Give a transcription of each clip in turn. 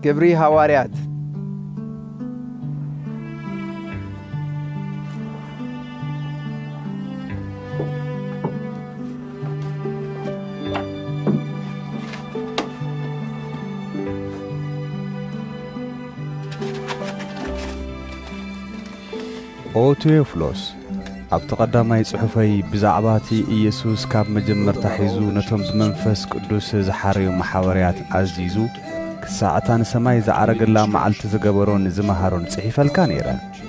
ግብሪ ሐዋርያት ኦቴዎፍሎስ ኣብ ተቀዳማይ ጽሑፈይ ብዛዕባቲ ኢየሱስ ካብ መጀመርታ ሒዙ ነቶም ብመንፈስ ቅዱስ ዝሓረዩ ማሕበርያት ኣዚዙ ክሳዕታን ሰማይ ዝዓረገላ መዓልቲ ዝገበሮን ዝመሃሮን ጽሒፈልካ ነይረ።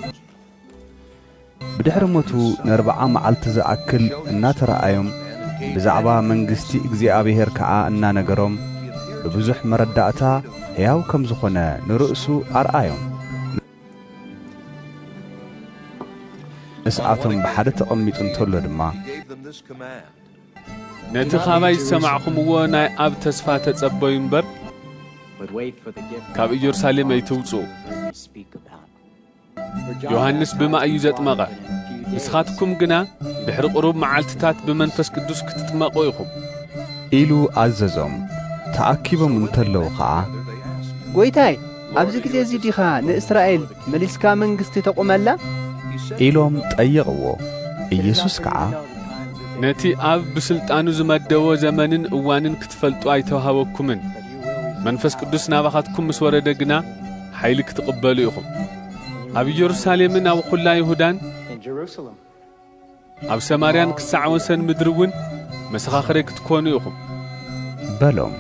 ብድሕሪ ሞቱ ን40 መዓልቲ ዝኣክል እናተረኣዮም ብዛዕባ መንግስቲ እግዚአብሔር ከዓ እናነገሮም ብብዙሕ መረዳእታ ሕያው ከም ዝኾነ ንርእሱ ኣርኣዮም። ንስኣቶም ብሓደ ተቐሚጡ እንተሎ ድማ ነቲ ኻባይ ዝሰማዕኹምዎ ናይ ኣብ ተስፋ ተጸበዩ እምበር ካብ ኢየሩሳሌም ኣይትውፅኡ። ዮሐንስ ብማ እዩ ዘጥመቐ፣ ንስኻትኩም ግና ድሕሪ ቁሩብ መዓልትታት ብመንፈስ ቅዱስ ክትጥመቑ ኢኹም ኢሉ ኣዘዞም። ተኣኪቦም እንተለዉ ኸዓ ጐይታይ ኣብዚ ግዜ እዚ ዲኻ ንእስራኤል መሊስካ መንግስቲ ተቆመላ ኢሎም ጠየቕዎ። ኢየሱስ ከዓ ነቲ ኣብ ብስልጣኑ ዝመደቦ ዘመንን እዋንን ክትፈልጡ ኣይተዋሃበኩምን። መንፈስ ቅዱስ ናባኻትኩም ምስ ወረደ ግና ሓይሊ ክትቕበሉ ኢኹም። ኣብ ኢየሩሳሌምን ኣብ ኹላ ይሁዳን ኣብ ሰማርያን ክሳዕ ወሰን ምድሪ እውን መሰኻኽረ ክትኮኑ ኢኹም በሎም።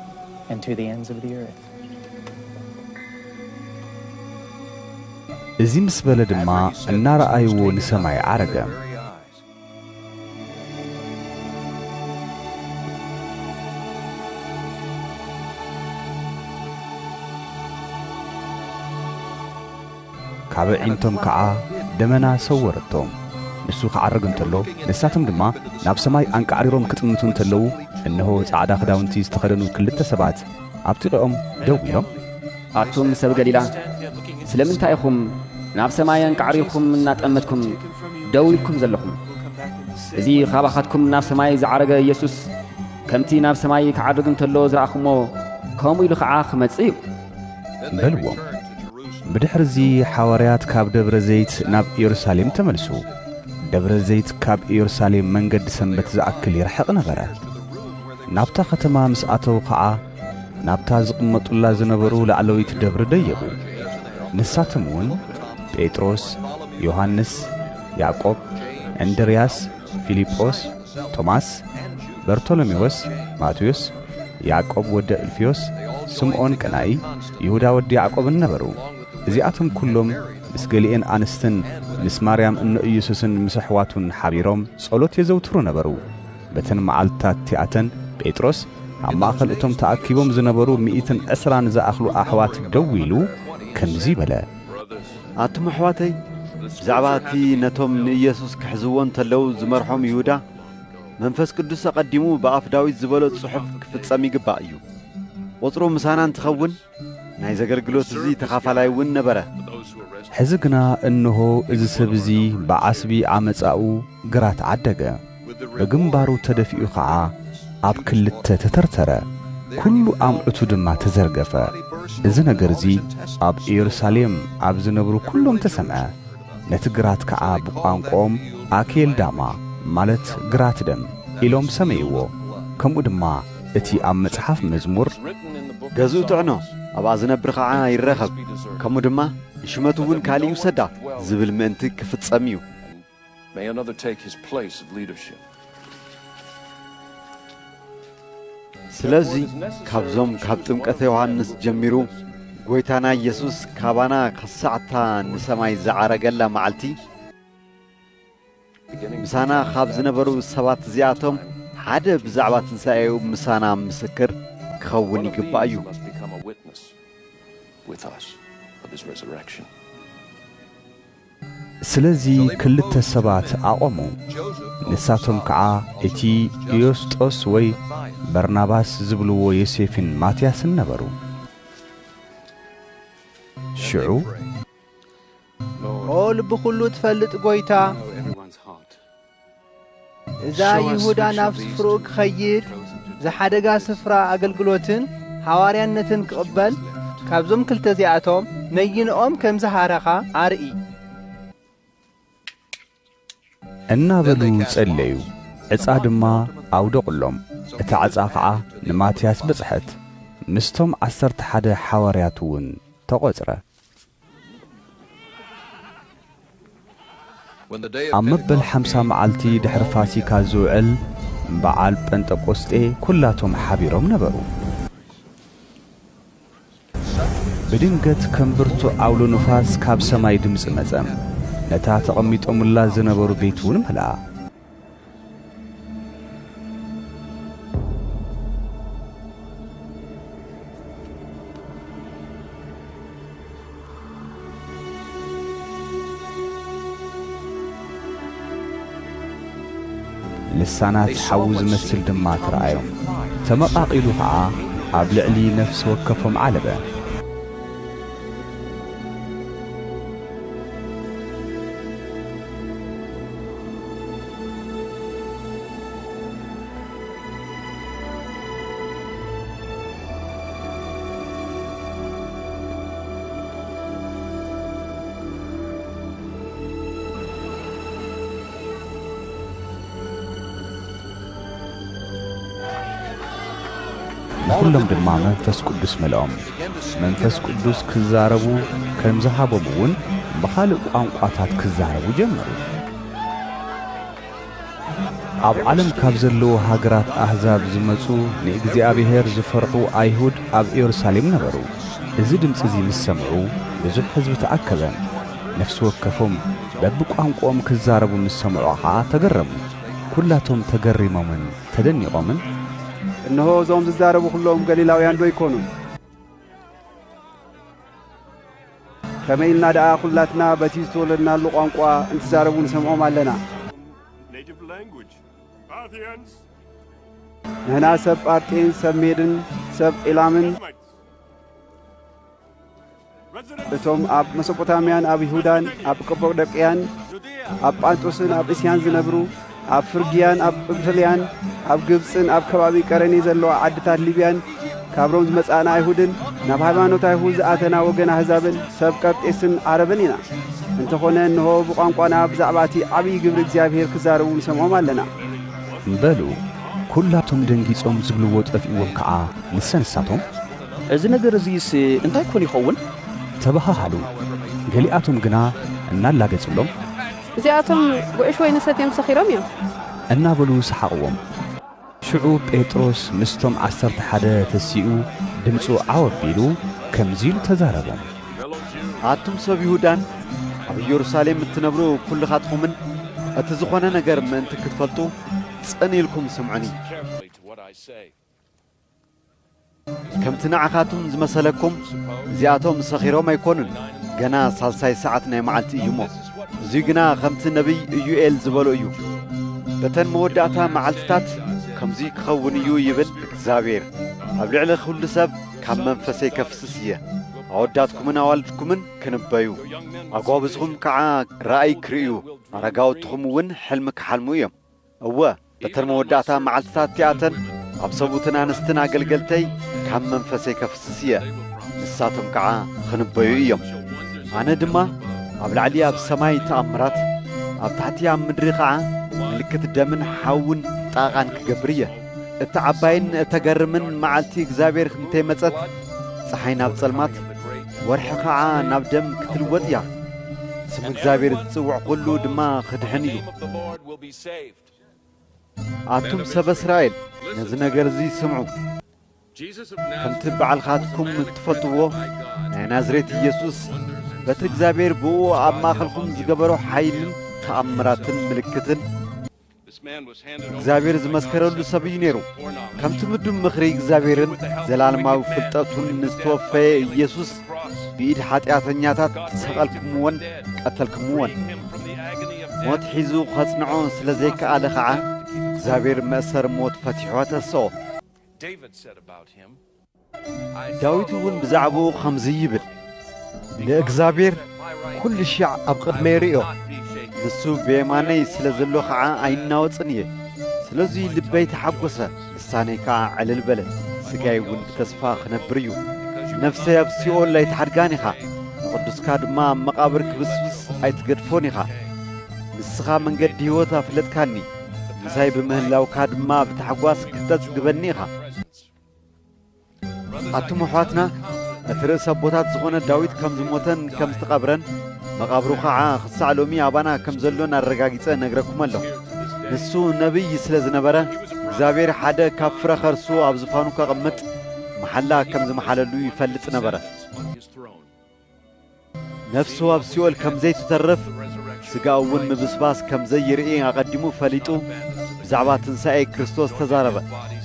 እዚ ምስ በለ ድማ እናረኣይዎ ንሰማይ ዓረገ። ካብ ዒንቶም ከዓ ደመና ሰወረቶም። ንሱ ክዓርግ እንተሎ ንሳቶም ድማ ናብ ሰማይ አንቃዕሪሮም ክጥምቱ እንተለዉ እነሆ ጻዕዳ ክዳውንቲ ዝተኸደኑ ክልተ ሰባት ኣብቲ ጥቕኦም ደው ኢሎም ኣቱም ሰብ ገሊላ ስለምንታይ ኢኹም ናብ ሰማይ አንቃዕሪርኩም እናጠመትኩም ደው ኢልኩም ዘለኹም? እዚ ኻባኻትኩም ናብ ሰማይ ዝዓረገ ኢየሱስ ከምቲ ናብ ሰማይ ክዓርግ እንተሎ ዝረኣኹሞ ከምኡ ኢሉ ከዓ ክመጽእ እዩ በልዎም። ብድሕሪዚ ሓዋርያት ካብ ደብረ ዘይት ናብ ኢየሩሳሌም ተመልሱ። ደብረ ዘይት ካብ ኢየሩሳሌም መንገዲ ሰንበት ዝኣክል ይርሕቕ ነበረ። ናብታ ከተማ ምስ ኣተዉ ከዓ ናብታ ዝቕመጡላ ዝነበሩ ላዕለዊት ደብሪ ደየቡ። ንሳቶም እውን ጴጥሮስ፣ ዮሐንስ፣ ያዕቆብ፣ እንድርያስ፣ ፊልጶስ፣ ቶማስ፣ በርቶሎሜዎስ፣ ማቴዎስ፣ ያዕቆብ ወዲ እልፍዮስ፣ ስምዖን ቀናኢ፣ ይሁዳ ወዲ ያዕቆብን ነበሩ። እዚኣቶም ኩሎም ምስ ገሊአን ኣንስትን ምስ ማርያም እኖ ኢየሱስን ምስ ኣሕዋቱን ሓቢሮም ጸሎት የዘውትሩ ነበሩ። በተን መዓልትታት እቲኣተን ጴጥሮስ ኣብ ማእኸል እቶም ተኣኪቦም ዝነበሩ 120 ዝኣኽሉ ኣሕዋት ደው ኢሉ ከምዚ በለ። ኣቱም ኣሕዋተይ ብዛዕባ እቲ ነቶም ንኢየሱስ ክሕዝዎ እንተለዉ ዝመርሖም ይሁዳ መንፈስ ቅዱስ ኣቐዲሙ ብኣፍ ዳዊት ዝበሎ ጽሑፍ ክፍጸም ይግባእ እዩ። ቁጽሩ ምሳና እንትኸውን ናይ ዘገልግሎት እዚ ተኻፋላይ እውን ነበረ። ሕዚ ግና እንሆ እዚ ሰብ እዚ ብዓስቢ ዓመፃኡ ግራት ዓደገ፣ በግንባሩ ተደፊኡ ከዓ ኣብ ክልተ ተተርተረ፣ ኩሉ ኣምዑቱ ድማ ተዘርገፈ። እዚ ነገር እዚ ኣብ ኢየሩሳሌም ኣብ ዝነብሩ ኩሎም ተሰምዐ። ነቲ ግራት ከዓ ብቋንቋኦም አኬልዳማ ማለት ግራት ደም ኢሎም ሰመይዎ። ከምኡ ድማ እቲ ኣብ መጽሓፍ መዝሙር ገዝኡ ጥዕኖ ኣብኣ ዝነብር ከዓ ይረኸብ፣ ከምኡ ድማ ሽመቱ እውን ካልእ ይውሰዳ ዝብል ምእንቲ ክፍጸም እዩ። ስለዚ ካብዞም ካብ ጥምቀተ ዮሐንስ ጀሚሩ ጐይታና ኢየሱስ ካባና ክሳዕታ ንሰማይ ዝዓረገላ መዓልቲ ምሳና ካብ ዝነበሩ ሰባት እዚኣቶም ሓደ ብዛዕባ ትንሣኤኡ ምሳና ምስክር ክኸውን ይግባእ እዩ። ስለዚ ክልተ ሰባት ኣቆሙ። ንሳቶም ከዓ እቲ ዮስጦስ ወይ በርናባስ ዝብልዎ ዮሴፍን ማትያስን ነበሩ። ሽዑ ኦ ልቢ ኩሉ ትፈልጥ ጐይታ እዛ ይሁዳ ናብ ስፍሩ ክኸይድ ዝሓደጋ ስፍራ ኣገልግሎትን ሐዋርያነትን ክቕበል ካብዞም ክልተ እዚኣቶም ነይንኦም ከም ዝሃረኻ ኣርኢ እናበሉ ጸለዩ ዕጻ ድማ ኣውደቕሎም እቲ ዓጻ ኸዓ ንማትያስ በጽሐት ምስቶም 11 ሐዋርያት እውን ተቖጽረ ኣብ መበል 50 መዓልቲ ድሕሪ ፋሲካ ዝውዕል በዓል ጴንጠቆስጤ ኩላቶም ሓቢሮም ነበሩ ብድንገት ከም ብርቱዕ ኣውሎ ንፋስ ካብ ሰማይ ድምፂ መጸ ነታ ተቐሚጦሙላ ዝነበሩ ቤት እውን መልኣ ልሳናት ሓዊ ዝመስል ድማ ተረኣዮም ተመቓቒሉ ኸዓ ኣብ ልዕሊ ነፍሲ ወከፎም ዓለበ ኩሎም ድማ መንፈስ ቅዱስ መልኦም መንፈስ ቅዱስ ክዛረቡ ከም ዝሃቦም እውን ብኻልእ ቋንቋታት ክዛረቡ ጀመሩ ኣብ ዓለም ካብ ዘለዉ ሃገራት ኣሕዛብ ዝመጹ ንእግዚአብሔር ዝፈርሑ ኣይሁድ ኣብ ኢየሩሳሌም ነበሩ እዚ ድምፂ እዚ ምስ ሰምዑ ብዙሕ ህዝቢ ተኣከበ ነፍሲ ወከፎም በብቋንቋኦም ክዛረቡ ምስ ሰምዑ ኸዓ ተገረሙ ኩላቶም ተገሪሞምን ተደኒቖምን እነሆ እዞም ዝዛረቡ ኩሎም ገሊላውያን ዶ ይኮኑ ከመይ ኢልና ደኣ ኩላትና በቲ ዝተወለድናሉ ቋንቋ እንትዛረቡ ንሰምዖም ኣለና ንሕና ሰብ ጳርጤን ሰብ ሜድን ሰብ ኤላምን እቶም ኣብ መሶጶታምያን ኣብ ይሁዳን ኣብ ቀጶዶቅያን ኣብ ጳንጦስን ኣብ እስያን ዝነብሩ ኣብ ፍርግያን ኣብ ጵንፍልያን ኣብ ግብፅን ኣብ ከባቢ ቀረኒ ዘለዋ ዓድታት ሊብያን ካብ ሮም ዝመጻእና ኣይሁድን ናብ ሃይማኖት ኣይሁድ ዝኣተና ወገን ኣሕዛብን ሰብ ቀርጤስን ዓረብን ኢና እንተኾነ እንሆ ብቋንቋና ብዛዕባ እቲ ዓብዪ ግብሪ እግዚኣብሔር ክዛረቡ ንሰምዖም ኣለና በሉ ኩላቶም ደንጊጾም ዝብልዎ ጠፊእዎም ከዓ ንሰንሳቶም እዚ ነገር እዚስ እንታይ ኮን ይኸውን ተባሃሃሉ ገሊኣቶም ግና እናላገጽሎም እዚኣቶም ጉዕሽ ወይ ንሰትዮም ሰኺሮም እዮም እናበሉ ሰሓቕዎም ሽዑ ጴጥሮስ ምስቶም 11 ተሲኡ ድምፁ ዓወቢሉ ከምዚሉ ተዛረቦም ኣቱም ሰብ ይሁዳን ኣብ ኢየሩሳሌም እትነብሩ ኩልኻትኩምን እቲ ዝኾነ ነገር ምእንቲ ክትፈልጡ ጸኒኢልኩም ስምዑኒ ከምቲ ንዓኻቱም ዝመሰለኩም እዚኣቶም ሰኺሮም ኣይኮኑን ገና ሳልሳይ ሰዓት ናይ መዓልቲ እዩ እሞ እዙይ ግና ከምቲ ነቢይ ኢዩኤል ዝበሎ እዩ በተን መወዳእታ መዓልትታት ከምዙይ ክኸውን እዩ ይብል እግዚኣብሔር ኣብ ልዕሊ ኩሉ ሰብ ካብ መንፈሰይ ከፍስስ እየ ኣወዳትኩምን ኣዋልድኩምን ክንበዩ ኣጓብዝኹም ከዓ ራእይ ክርእዩ ኣረጋውትኹም እውን ሕልሚ ክሓልሙ እዮም እወ በተን መወዳእታ መዓልትታት እቲኣተን ኣብ ሰቡትን ኣንስትን ኣገልገልተይ ካብ መንፈሰይ ከፍስስ እየ ንሳቶም ከዓ ክንበዩ እዮም ኣነ ድማ ኣብ ላዕሊ ኣብ ሰማይ ተኣምራት ኣብ ታሕቲ ኣብ ምድሪ ከዓ ምልክት ደምን ሓውን ጣቓን ክገብር እየ እቲ ዓባይን እተገርምን መዓልቲ እግዚኣብሔር እንተይመጸት ፀሓይ ናብ ጸልማት ወርሒ ከዓ ናብ ደም ክትልወጥ እያ ስም እግዚኣብሔር ዝጽውዕ ኩሉ ድማ ክድሕን እዩ ኣቱም ሰብ እስራኤል ነዚ ነገር እዚ ስምዑ ከምቲ በዓልኻትኩም ትፈልጥዎ ናይ ናዝሬት ኢየሱስ በቲ እግዚኣብሔር ብኡ ኣብ ማእኸልኩም ዝገበሮ ሓይልን ተኣምራትን ምልክትን እግዚአብሔር ዝመስከረሉ ሰብ እዩ ነይሩ ከምቲ ምዱም ምኽሪ እግዚአብሔርን ዘላለማዊ ፍልጠቱን ንዝተወፈየ ኢየሱስ ብኢድ ኃጢአተኛታት ሰቐልኩምዎን ቀተልኩምዎን ሞት ሒዙ ኸጽንዖ ስለ ዘይከኣለ ኸዓ እግዚአብሔር መእሰር ሞት ፈቲሖ ተስኦ ዳዊት እውን ብዛዕባኡ ኸምዚ ይብል ንእግዚአብሔር ኩሉ ሽዕ ኣብ ቅድመ ይርእዮ ንሱ ብየማነይ ስለ ዘሎ ኸዓ ኣይናወፅን እየ ስለዙይ ልበይ ተሓጐሰ ልሳነይ ከዓ ዕልል በለት ስጋይ እውን ብተስፋ ክነብር እዩ نفسي أبسيول لا يتحرقاني خا قدس كاد ما مقابر كبسبس أيتقدفوني خا نسخا من قد هيوتا فلت كاني مساي بمهلاو كاد ما بتحقواس كتاز قبني خا أتم حواتنا أترأس أبوتات زغونة داويد كم زموتن كم استقابرن مقابرو خاعا خص علومي أبانا كم زلون الرقاقيسة نقرأكم الله نسو نبي يسلز نبرا زابير حدا كفر خرسو أبزفانو كغمت محلا كم زمحللو يفلت نبرا نفسو أبسيول كم زي تترف سقاون مبسباس كم زي يرئي أقدمو فليتو بزعبات تنسائي كريستوس تزاربا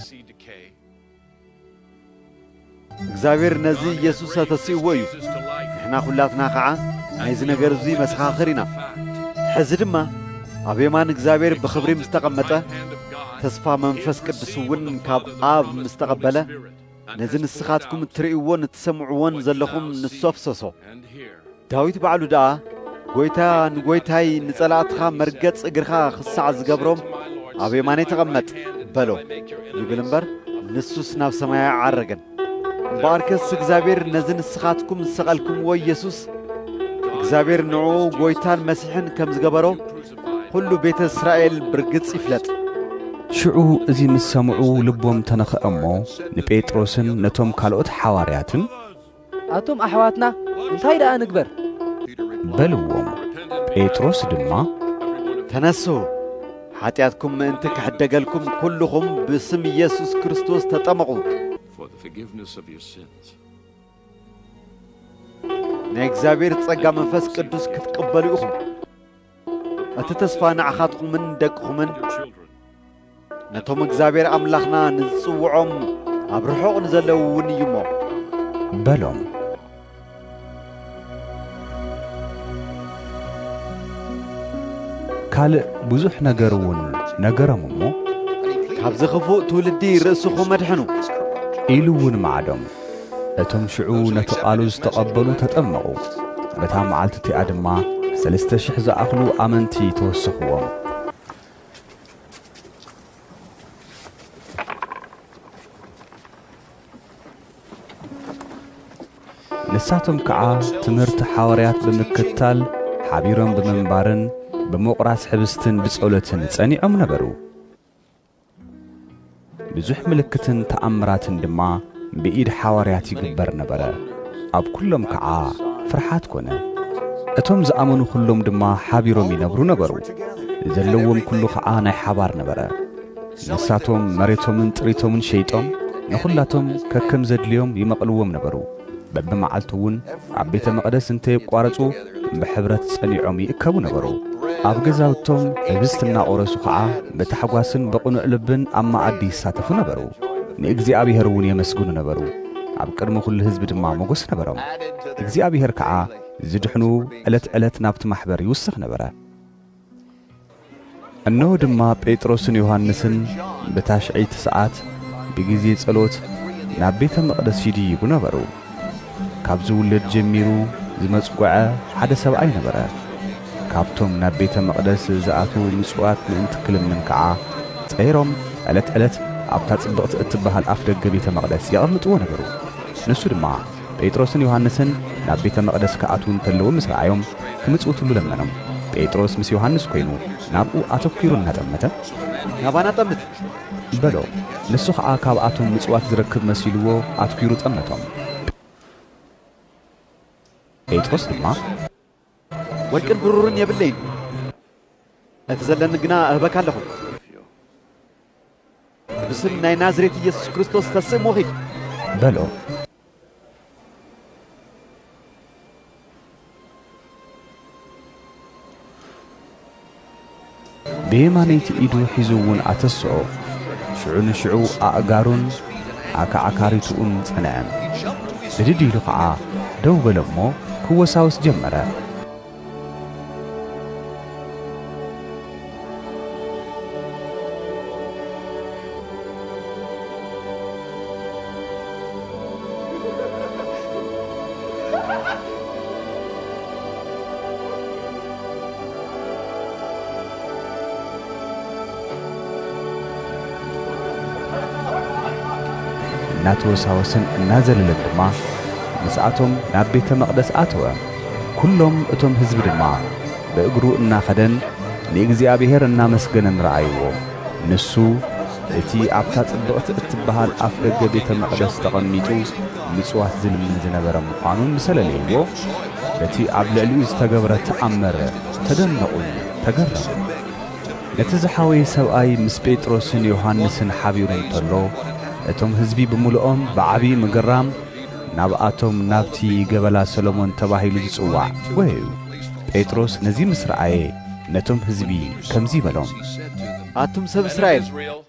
زابير نزي يسوس تسيويو إحنا خلاتنا خاعا عايزنا قرزي مسخاخرنا حزدما أبي ما نكزابير بخبري مستقمته تصفى منفس قدسون كاب آب مستقبله نزن السخاتكم تريوون تسمعون زلخم نصفصصو داويت بعلو دا قويتا نقويتاي نزلاتخا مرقص اقرخا خصع زقبروم أبي ما نتقمت بلو يقولنبر نسوس ناف سمايا عرقن باركس اكزابير نزن السخاتكم سقالكم ويسوس اكزابير نعو قويتان مسيحن كم زقبرو كل بيت إسرائيل برقص يفلت شعو ازي مسمعو لبوم تنخ امو نبيتروسن نتوم كالوت حوارياتن اتوم احواتنا انتاي دا نكبر بلوم بيتروس دما تنسو حاتياتكم انتك حدقلكم كلهم باسم يسوس كريستوس تطمقوا ناكزابير تصقى منفس قدوس كتقبلوا اخم اتتصفى نعخاتكم من دقهم نتوم اكزابير املاخنا نصوعهم ابرحوق نزلون يمو بلوم كال بزح نجرون نجرمو كابز خفوق تولدي رأسخو مدحنو إلون معدم اتم شعو نتقالو استقبلو تتأمقو بتا معالتتي آدما سلسته شحزة أخلو آمنتي توسخوهم نساتم كعا تمرت حواريات بمكتال حبيرون بمنبارن بمقراس حبستن بسؤولتن تسانيعم نبرو بزح ملكتن تأمراتن دما بإيد حواريات يقبر نبرا أب كلهم كعا فرحات كونه اتوم زامنو كلهم دما حبيرون ينبرو نبرو زلوهم كلو كعا ناي حبار نبرا نساتهم مريتهم تريتهم شيطهم نخلاتهم ككم زدليهم يمقلوهم نبرو ببمعالتون عبيت مقدس انت يقارصو بحبرت صنيعهم يكبو نبرو اب غزاوتهم بستنا اورسو خا بتحጓስን بقنع لبن اما عدي يساتفو نبرو نእግዚአብሔር ውን يመስግኑ نبرو اب قدم كل حزب دما مغس نبرو እግዚአብሔር كዓ ዝድሕኑ ዕለት ናብቲ ማሕበር ይውስኽ ነበረ እነሆ ድማ ጴጥሮስን ዮሐንስን በታሽዒት ሰዓት በጊዜ ጸሎት ናብ ቤተ መቅደስ ይድይቡ ነበሩ ካብዚ ውልድ ጀሚሩ ዝመጽጓዐ ሓደ ሰብኣይ ነበረ ካብቶም ናብ ቤተ መቅደስ ዝኣቱ ምጽዋት ምእንቲ ክልምን ከዓ ጸይሮም ዕለት ኣብታ ጽብቕቲ እትበሃል ኣፍ ደገ ቤተ መቅደስ ይቕምጥዎ ነበሩ ንሱ ድማ ጴጥሮስን ዮሐንስን ናብ ቤተ መቅደስ ከኣቱን ተለዉ ምስ ረኣዮም ክምጽውትሉ ለመኖም ጴጥሮስ ምስ ዮሐንስ ኮይኑ ናብኡ ኣተኲሩ እናጠመተ ናባና ጠምት በሎ ንሱ ከዓ ካብኣቶም ምጽዋት ዝረክብ መሲልዎ ኣትኲሩ ጠመቶም ጴጥሮስ ድማ ወርቅን ብሩርን የብለይን እቲ ዘለኒ ግና እህበካ ኣለኹ ብስም ናይ ናዝሬት ኢየሱስ ክርስቶስ ተስእሞ ኺድ በሎ بيمانيت إيدو حزوون أتسعو شعون شعو أأقارون أكاكاريتون سنعم بديدي لقعا دو بلمو كو ساوس جمرة ناتو ساوسن نازل للدما مسأتهم ناب بيت مقدس آتوا كلهم اتهم حزب دما بأجرو إنا خدن لإግዚአብሔር إنا مسجنن رعيو نسو እቲ ኣብታ ጽብቕቲ እትበሃል ኣፍ ደገ ቤተ መቕደስ ተቐሚጡ ምጽዋት ዝልምን ዝነበረ ምዃኑን ምሰለለይዎ በቲ ኣብ ልዕሊኡ ዝተገብረ ተኣመረ ተደነቑን ተገረሙ ነቲ ዝሓወየ ሰብኣይ ምስ ጴጥሮስን ዮሐንስን ሓቢሩ እንተሎ እቶም ህዝቢ ብምልኦም ብዓብዪ ምግራም ናብኣቶም ናብቲ ገበላ ሰሎሞን ተባሂሉ ዝጽዋዕ ጎየዩ ጴጥሮስ ነዚ ምስ ረኣየ ነቶም ህዝቢ ከምዚ በሎም ኣቱም ሰብ እስራኤል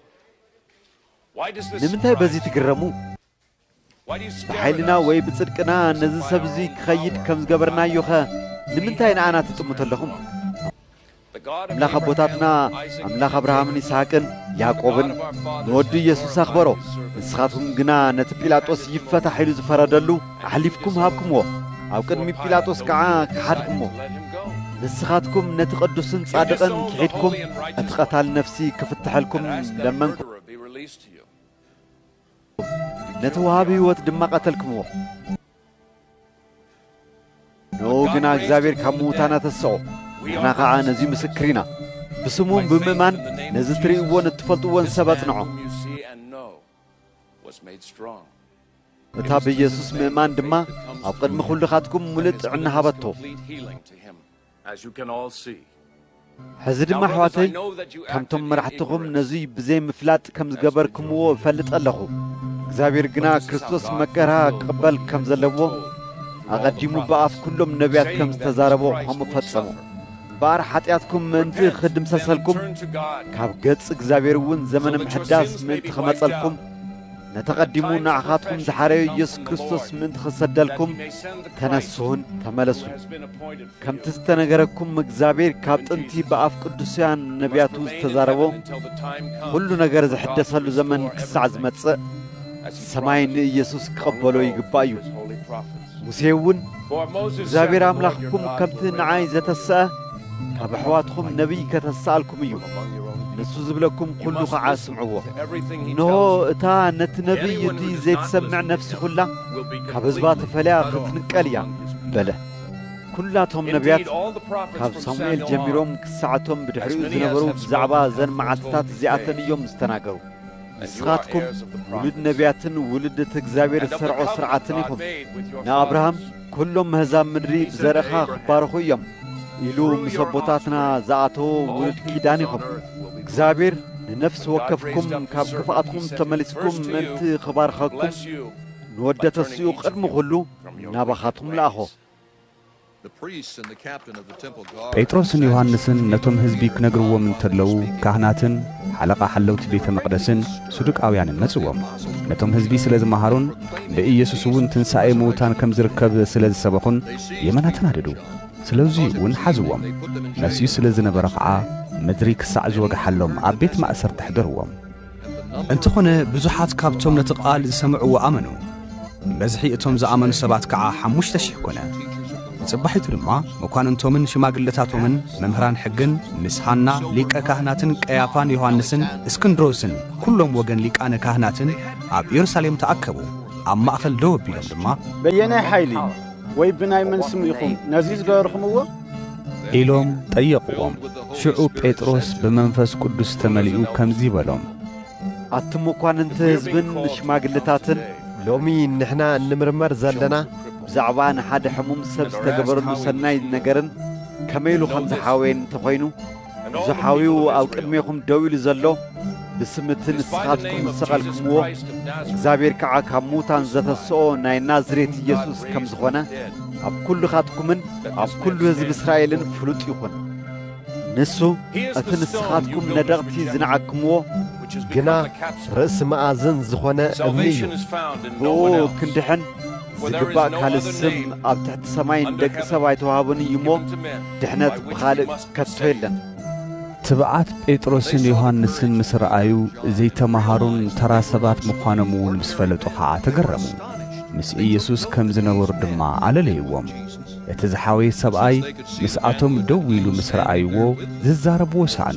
ንምንታይ በዚ ትግረሙ ብሓይልና ወይ ብጽድቅና ነዚ ሰብ እዚ ክኸይድ ከም ዝገበርናዮ ኸ ንምንታይ ንኣና ትጥምቱ ኣለኹም ኣምላኽ ኣቦታትና ኣምላኽ አብርሃምን ይስሐቅን ያዕቆብን ንወዱ ኢየሱስ ኣኽበሮ ንስኻትኩም ግና ነቲ ጲላጦስ ይፈታሕ ኢሉ ዝፈረደሉ ኣሕሊፍኩም ሃብኩምዎ ኣብ ቅድሚ ጲላጦስ ከዓ ክሓድኩምዎ ንስኻትኩም ነቲ ቅዱስን ጻድቕን ክሒድኩም እቲ ቐታሊ ነፍሲ ክፍትሐልኩም ለመንኩም ነቲ ወሃቢ ሕይወት ድማ ቐተልኩምዎ ኖ ግና እግዚኣብሔር ካብ ምዉታና ተስዖ ንሕና ከዓ ነዙይ ምስክር ኢና ብስሙም ብምእማን ነዚ ትርእይዎን እትፈልጥዎን ሰብ ኣጽንዖ እታ ብኢየሱስ ምእማን ድማ ኣብ ቅድሚ ኹልኻትኩም ሙሉእ ጥዕና ሃበቶ ሕዚ ድማ ኣሕዋተይ ከምቶም መራሕትኹም ነዙይ ብዘይ ምፍላጥ ከም ዝገበርኩምዎ እፈልጥ ኣለኹ እግዚኣብሔር ግና ክርስቶስ መከራ ክቕበል ከም ዘለዎ ኣቐዲሙ ብኣፍ ኩሎም ነቢያት ከም ዝተዛረቦ ከምኡ ፈጸሞ እምበኣር ሓጢኣትኩም ምእንቲ ኽድምሰሰልኩም ካብ ገጽ እግዚኣብሔር እውን ዘመነ ምሕዳስ ምእንቲ ኸመጸልኩም ነተቐዲሙ ንዓኻትኩም ዝሓረዮ ኢየሱስ ክርስቶስ ምእንቲ ኽሰደልኩም ተነስሁን ተመለሱን ከምቲ ዝተነገረኩም እግዚኣብሔር ካብ ጥንቲ ብኣፍ ቅዱሳን ነቢያቱ ዝተዛረቦ ኩሉ ነገር ዝሕደሰሉ ዘመን ክሳዕ ዝመጽእ ሰማይ ንኢየሱስ ክቐበሎ ይግባእ እዩ ሙሴ እውን እግዚአብሔር አምላክኩም ከምቲ ንዓይ ዘተስአ ካብ ኣሕዋትኩም ነቢይ ከተስኣልኩም እዩ ንሱ ዝብለኩም ኩሉ ከዓ ስምዕዎ እንሆ እታ ነቲ ነቢይ እቲ ዘይትሰምዕ ነፍሲ ኩላ ካብ ህዝባ ተፈልያ ክትንቀል እያ በለ ኩላቶም ነቢያት ካብ ሳሙኤል ጀሚሮም ክሳዕቶም ብድሕሪኡ ዝነበሩ ብዛዕባ ዘን መዓልትታት እዚኣተን እዮም ዝተናገሩ ንስኻትኩም ውሉድ ነቢያትን ውሉድ እቲ እግዚኣብሔር ዝሰርዖ ስርዓትን ኢኹም ንኣብርሃም ኩሎም መህዛብ ምድሪ ብዘርእኻ ክባረኹ እዮም ኢሉ ምስ ኣቦታትና ዝኣተዎ ውሉድ ኪዳን ኢኹም እግዚኣብሔር ንነፍሲ ወከፍኩም ካብ ክፍኣትኩም ተመሊስኩም ምእንቲ ኽባርኸኩም ንወደ ተስኡ ቅድሚ ኩሉ ናባኻትኩም ለኣኾ ጴጥሮስን ዮሐንስን ነቶም ህዝቢ ክነግርዎም እንተለዉ ካህናትን ሓለቓ ሓለውቲ ቤተ መቕደስን ሰዱቃውያንን መጽዎም ነቶም ህዝቢ ስለ ዝመሃሩን ብኢየሱስ እውን ትንሣኤ ምዉታን ከም ዝርከብ ስለ ዝሰበኹን የመና ተናደዱ ስለዙይ እውን ሓዝዎም ነፍሲዩ ስለ ዝነበረ ከዓ ምድሪ ክሳዕ ዝወግሓሎም ኣብ ቤት ማእሰር ተሕደርዎም እንተኾነ ብዙሓት ካብቶም ነቲ ቃል ዝሰምዕዎ ኣመኑ በዝሒ እቶም ዝኣመኑ ሰባት ከዓ 5,000 ኮነ ጽባሒቱ ድማ መኳንንቶምን ሽማግለታቶምን መምህራን ሕግን ምስ ሃና ሊቀ ካህናትን ቀያፋን ዮሐንስን እስክንድሮስን ኩሎም ወገን ሊቃነ ካህናትን ኣብ ኢየሩሳሌም ተኣከቡ ኣብ ማእኸል ደው ኣቢሎም ድማ በየናይ ሓይሊ ወይ ብናይ መን ስም ኢኹም ነዚ ዝገበርኹምዎ ኢሎም ጠየቕዎም ሽዑ ጴጥሮስ ብመንፈስ ቅዱስ ተመሊኡ ከምዚ በሎም ኣቱም መኳንንቲ ህዝብን ሽማግለታትን ሎሚ ንሕና እንምርመር ዘለና ብዛዕባ ንሓደ ሕሙም ሰብ ዝተገበረሉ ሰናይ ነገርን ከመይሉ ከም ዝሓወየን እንተኾይኑ ዝሓዊኡ ኣብ ቅድሜኹም ደው ኢሉ ዘሎ ብስምቲ ንስኻትኩም ዝሰቐልኩምዎ እግዚኣብሔር ከዓ ካብ ሙታን ዘተስኦ ናይ ናዝሬት ኢየሱስ ከም ዝኾነ ኣብ ኩሉኻትኩምን ኣብ ኩሉ ህዝቢ እስራኤልን ፍሉጥ ይኹን ንሱ እቲ ንስኻትኩም ነደቕቲ ዝነዓክምዎ ግና ርእሲ መኣዝን ዝኾነ እምኒ እዩ ብኡ ክንድሕን ዝግባእ ካልእ ስም ኣብ ትሕቲ ሰማይ ንደቂ ሰብ ኣይተዋህበን እዩ እሞ ድሕነት ብኻልእ ከቶ የለን ትብዓት ጴጥሮስን ዮሐንስን ምስ ረኣዩ ዘይተመሃሩን ተራ ሰባት ምዃኖም እውን ምስ ፈለጡ ከዓ ተገረሙ ምስ ኢየሱስ ከም ዝነበሩ ድማ ኣለለይዎም እቲ ዝሓወየ ሰብኣይ ምስኣቶም ደው ኢሉ ምስ ረኣይዎ ዝዛረብዎ ሰኣኑ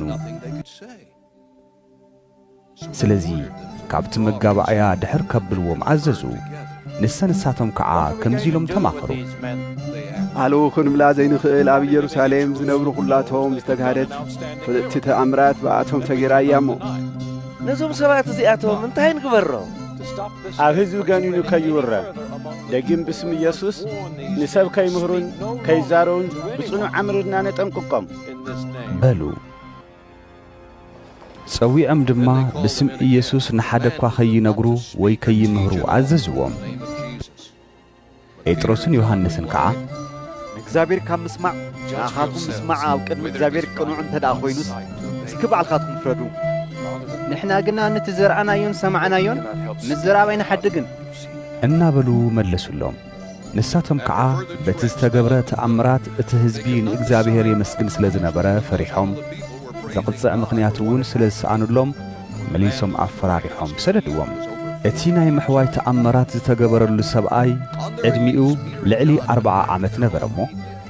ስለዚ ካብቲ መጋባእያ ድሕር ከብልዎም ኣዘዙ ንሳቶም ከዓ ከምዚሎም ተማኸሩ አልዎ ክንብላ ዘይንኽእል ኣብ ኢየሩሳሌም ዝነብሩ ኩላቶም ዝተጋህደት ፍልጥቲ ተኣምራት ብኣቶም ተገይራያ እሞ ነዞም ሰባት እዚኣቶም እንታይ ንግበሮም ኣብ ህዝቢ ገኒኑ ከይውረብ ደጊም ብስም ኢየሱስ ንሰብ ከይምህሩን ከይዛረውን ብጽኑዕ ዓምርና ነጠንቅቆም በሉ ጸዊዖም ድማ ብስም ኢየሱስ ንሓደ እኳ ከይነግሩ ወይ ከይምህሩ ኣዘዝዎም ጴጥሮስን ዮሐንስን ከዓ እግዚአብሔር ካብ ምስማዕ ንኣኻትኩም ምስማዕ ኣብ ቅድሚ እግዚአብሔር ቅኑዕ እንተ ደኣ ኮይኑስ እስኪ ባዕልኻትኩም ፍረዱ ንሕና ግና ነቲ ዘርአናዮን ሰማዕናዮን ምዝራብ ኣይንሓድግን እናበሉ መለሱሎም ንሳቶም ከዓ በቲ ዝተገብረ ተኣምራት እቲ ህዝቢ ንእግዚአብሔር የመስግን ስለ ዝነበረ ፈሪሖም ዘቕጽዕ ምኽንያት እውን ስለ ዝሰኣኑሎም መሊሶም ኣፈራሪሖም ሰደድዎም እቲ ናይ ምሕዋይ ተኣምራት ዝተገበረሉ ሰብኣይ ዕድሚኡ ልዕሊ 40 ዓመት ነበረ እሞ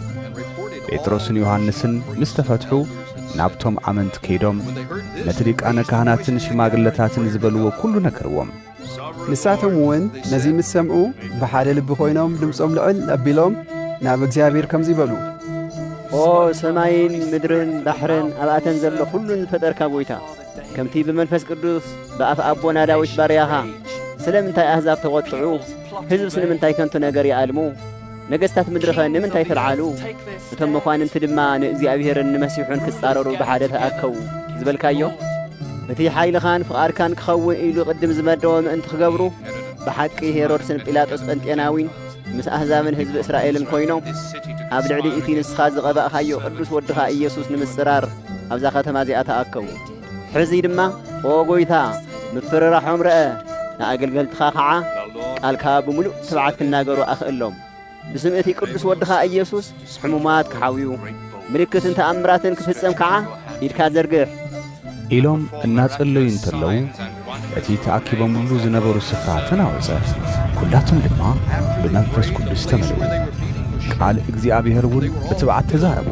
ጴጥሮስን ዮሐንስን ምስ ተፈትሑ ናብቶም ኣመንቲ ከይዶም ነቲ ሊቃነ ካህናትን ሽማግለታትን ዝበልዎ ኩሉ ነገርዎም ንሳቶም እውን ነዚ ምስ ሰምዑ ብሓደ ልቢ ኮይኖም ድምፆም ልዕል ኣቢሎም ናብ እግዚአብሔር ከምዚ ይበሉ ኦ ሰማይን ምድርን ባሕርን ኣብኣተን ዘሎ ኩሉን ዝፈጠርካ ጎይታ ከምቲ ብመንፈስ ቅዱስ ብኣፍ ኣቦና ዳዊት ባርያኻ ስለምንታይ ኣሕዛብ ተቖጥዑ ህዝብ ስለምንታይ ከንቱ ነገር ይኣልሙ ነገሥታት ምድርኸ ንምንታይ ተልዓሉ እቶም መኳንንቲ ድማ ንእግዚአብሔርን ንመሲሑን ክጻረሩ ብሓደ ተኣከቡ ዝበልካዮ እቲ ሓይልኻን ፍቓድካን ክኸውን ኢሉ ቅድም ዝመደቦ ምእንቲ ክገብሩ ብሓቂ ሄሮድስን ጲላጦስ ጴንጤናዊን ምስ ኣሕዛብን ህዝቢ እስራኤልን ኮይኖም ኣብ ልዕሊ እቲ ንስኻ ዝቐባእኻዮ ቅዱስ ወድኻ ኢየሱስ ንምጽራር ኣብዛ ከተማ እዚኣ ተኣከቡ ሕዚ ድማ ኦ ጎይታ ምፍርራሖም ረአ ንኣገልገልትኻ ከዓ ቃልካ ብምሉእ ትብዓት ክናገሩ ኣኽእሎም ብስም እቲ ቅዱስ ወድኻ ኢየሱስ ሕሙማት ክሓውዩ ምልክትን ተኣምራትን ክፍጸም ከዓ ኢድካ ዘርግሕ ኢሎም እናጸለዩ እንተለዉ እቲ ተኣኪቦምሉ ዝነበሩ ስፍራ ተናወጸ ኩላቶም ድማ ብመንፈስ ቅዱስ ተመልኡ ቃል እግዚአብሔር እውን ብትብዓት ተዛረቡ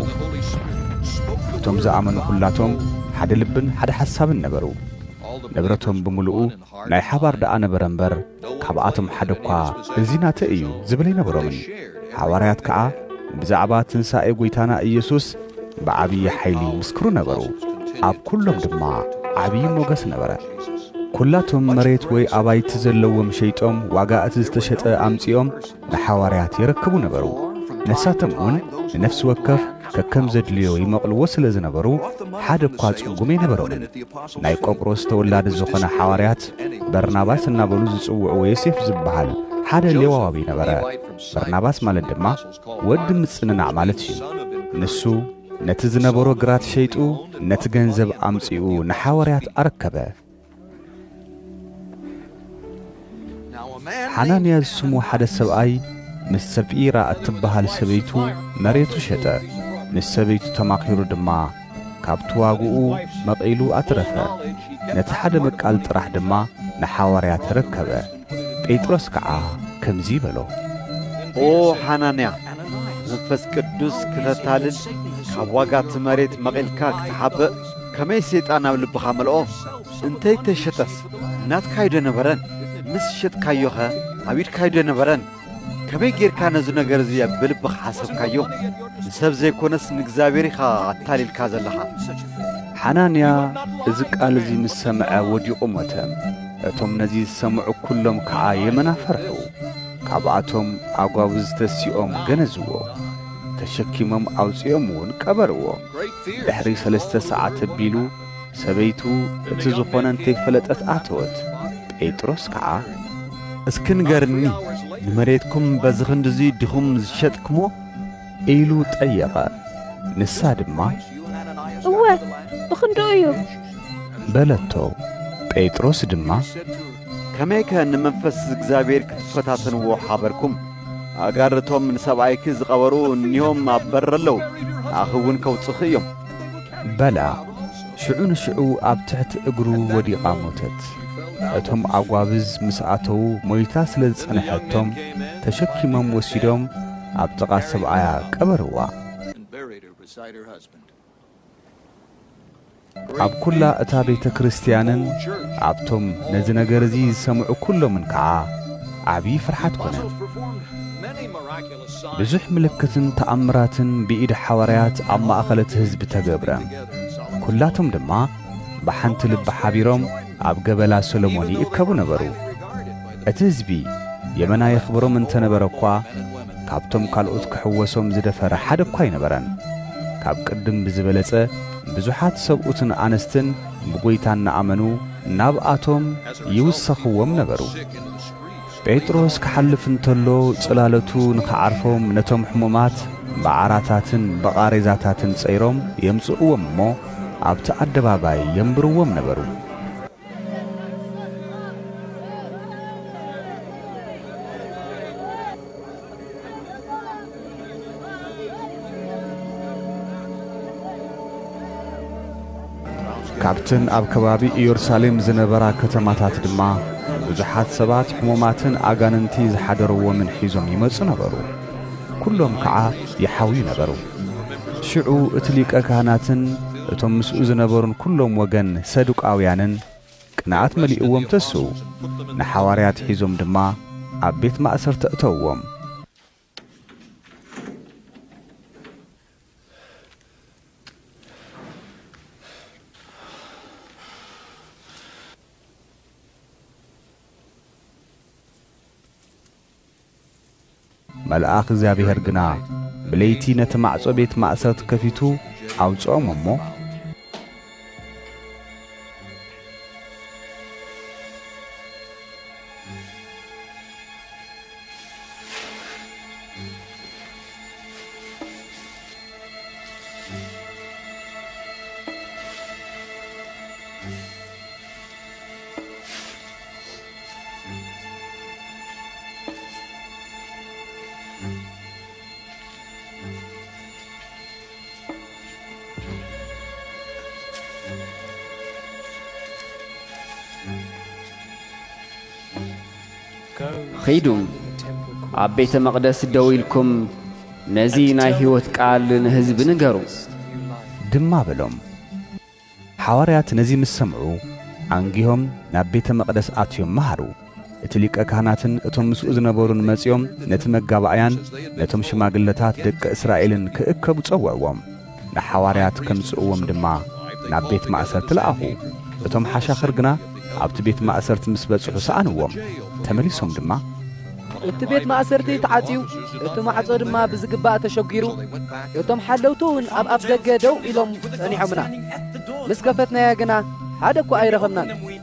እቶም ዝኣመኑ ኩላቶም ሓደ ልብን ሓደ ሓሳብን ነበሩ ንብረቶም ብምሉኡ ናይ ሓባር ደኣ ነበረ እምበር ካብኣቶም ሓደ እኳ እዚ ናተ እዩ ዝብል ኣይነበሮምን ሐዋርያት ከዓ ብዛዕባ ትንሣኤ ጐይታና ኢየሱስ ብዓብዪ ሓይሊ ምስክሩ ነበሩ ኣብ ኩሎም ድማ ዓብዪ ሞገስ ነበረ ኩላቶም መሬት ወይ ኣባይቲ ዘለዎም ሸይጦም ዋጋ እቲ ዝተሸጠ ኣምጺኦም ንሐዋርያት ይረክቡ ነበሩ ነሳቶም እውን ንነፍሲ ወከፍ ከከም ዘድልዮ ይመቕልዎ ስለ ዝነበሩ ሓደ እኳ ጽጉም ኣይነበሮምን ናይ ቆጵሮስ ተወላዲ ዝኾነ ሐዋርያት በርናባስ እናበሉ ዝጽውዕዎ ዮሴፍ ዝበሃል ሓደ ሌዋዊ ነበረ በርናባስ ማለት ድማ ወዲ ምጽንናዕ ማለት እዩ ንሱ ነቲ ዝነበሮ ግራት ሸይጡ ነቲ ገንዘብ ኣምጺኡ ንሐዋርያት ኣረከበ ሓናንያ ዝስሙ ሓደ ሰብኣይ ምስ ሰጲራ እትበሃል ሰበይቱ መሬቱ ሸጠ ምስ ሰበይቱ ተማኺሩ ድማ ካብቲ ዋግኡ መቒሉ ኣትረፈ ነቲ ሓደ መቃል ጥራሕ ድማ ንሐዋርያት ተረከበ ጴጥሮስ ከዓ ከምዚ በሎ ኦ ሓናንያ መንፈስ ቅዱስ ክተታልል ካብ ዋጋት መሬት መቒልካ ክትሓብእ ከመይ ሰይጣን ኣብ ልብኻ መልኦ እንተይ ተሸጠስ ናትካ ይደነበረን ምስ ሸጥካዮኸ ኣብ ኢድካ ይደነበረን ከመይ ጌርካ ነዚ ነገር እዚ ብልብኻ ሓሰብካዮ ንሰብ ዘይኮነስ ንእግዚአብሔር ኢኻ ኣታሊልካ ዘለኻ ሓናንያ እዚ ቃል እዚ ምስ ሰምዐ ወዲቑ ሞተ እቶም ነዚ ዝሰምዑ ኩሎም ከዓ የመና ፈርሑ ካብኣቶም ኣጓብዝ ተሲኦም ገነዝዎ ተሸኪሞም ኣውፂኦም እውን ቀበርዎ ድሕሪ 3 ሰዓት ኣቢሉ ሰበይቱ እቲ ዝኾነ እንተይፈለጠት ኣተወት ጴጥሮስ ከዓ እስኪ ንገርኒ ንመሬትኩም በዚ ክንድዚ ዲኹም ዝሸጥክሞ ኢሉ ጠየቐ ንሳ ድማ እወ ብኽንዶ እዩ በለቶ ጴጥሮስ ድማ ከመይከ ንመንፈስ እግዚአብሔር ክትፈታተንዎ ሓበርኩም ኣጋርቶም ንሰብኣይኪ ዝቐበሩ እኒሆም ኣብ በር ኣለዉ ንኣኽውን ከውፅኽ እዮም በላ ሽዑ ንሽዑ ኣብ ትሕቲ እግሩ ወዲቓ ሞተት እቶም ኣጓብዝ ምስ ኣተዉ ሞይታ ስለ ዝጸንሐቶም ተሸኪሞም ወሲዶም ኣብ ጥቓ ሰብኣያ ቀበርዋ ኣብ ኩላ እታ ቤተ ክርስቲያንን ኣብቶም ነዚ ነገር እዚ ዝሰምዑ ኩሎምን ከዓ عبي فرحات كنا بزح ملكتن تأمراتن بإيد حواريات أما أخلت هزب تجبرا كلاتهم دما بحنت لب حبيرهم عب جبل سلموني يكبو نبرو أتهزبي يمنا يخبروا من تنبرقوا كابتم كالوت كحوسهم زدفر حد بقاي نبران كاب قدم بزبلته بزحات سبؤتن أنستن بقويتان نأمنو نابعاتهم يوسخوهم نبرو بيتروس كحلف انتلو صلالتو نخعرفهم نتم حمومات بعراتاتن بقاريزاتاتن صيروم يمصؤوم مو عبت أدباباي ينبروهم نبرو كابتن أب كبابي يرساليم زنبرا كتماتات دما بزحات سبات حموماتن أغاننتي زحدروا من حيزم يمص نبرو كلهم كعا يحاوي نبرو شعو اتليك أكهاناتن اتم مسؤو زنبرون كلهم وغن صدق آويانن قناعات مليئوهم تسو نحواريات حيزم دما أب بيت مأسر تأتوهم ملآخ زابيهر قنا بليتي نتمعصو بيت مأسرت كفيتو أوصو ممو خيدون عبيت مقدس دويلكم نزينا هيوت قال نهزب نغرو دما بلوم حواريات نزي مسمعو عنجيهم نابيت مقدس آتيوم مهرو اتليك أكهاناتن اتم مسؤو زنبورون مزيوم نتمقابعيان نتم شماغلتات دك إسرائيلن كأكبو تصوعوهم نحواريات كمسؤوهم دما نابيت مأسر تلقاهو اتم حاشا خرقنا عبت بيت مأسر تمسبت حسانوهم تمليسهم دما اتبيت مأسرتي تعاتيو اتم عصر ما بزقباء تشوقيرو اتم حلوتون أب دقدو إلهم سنيحمنا مسكفتنا يا جنا هذا كو أي رقمنا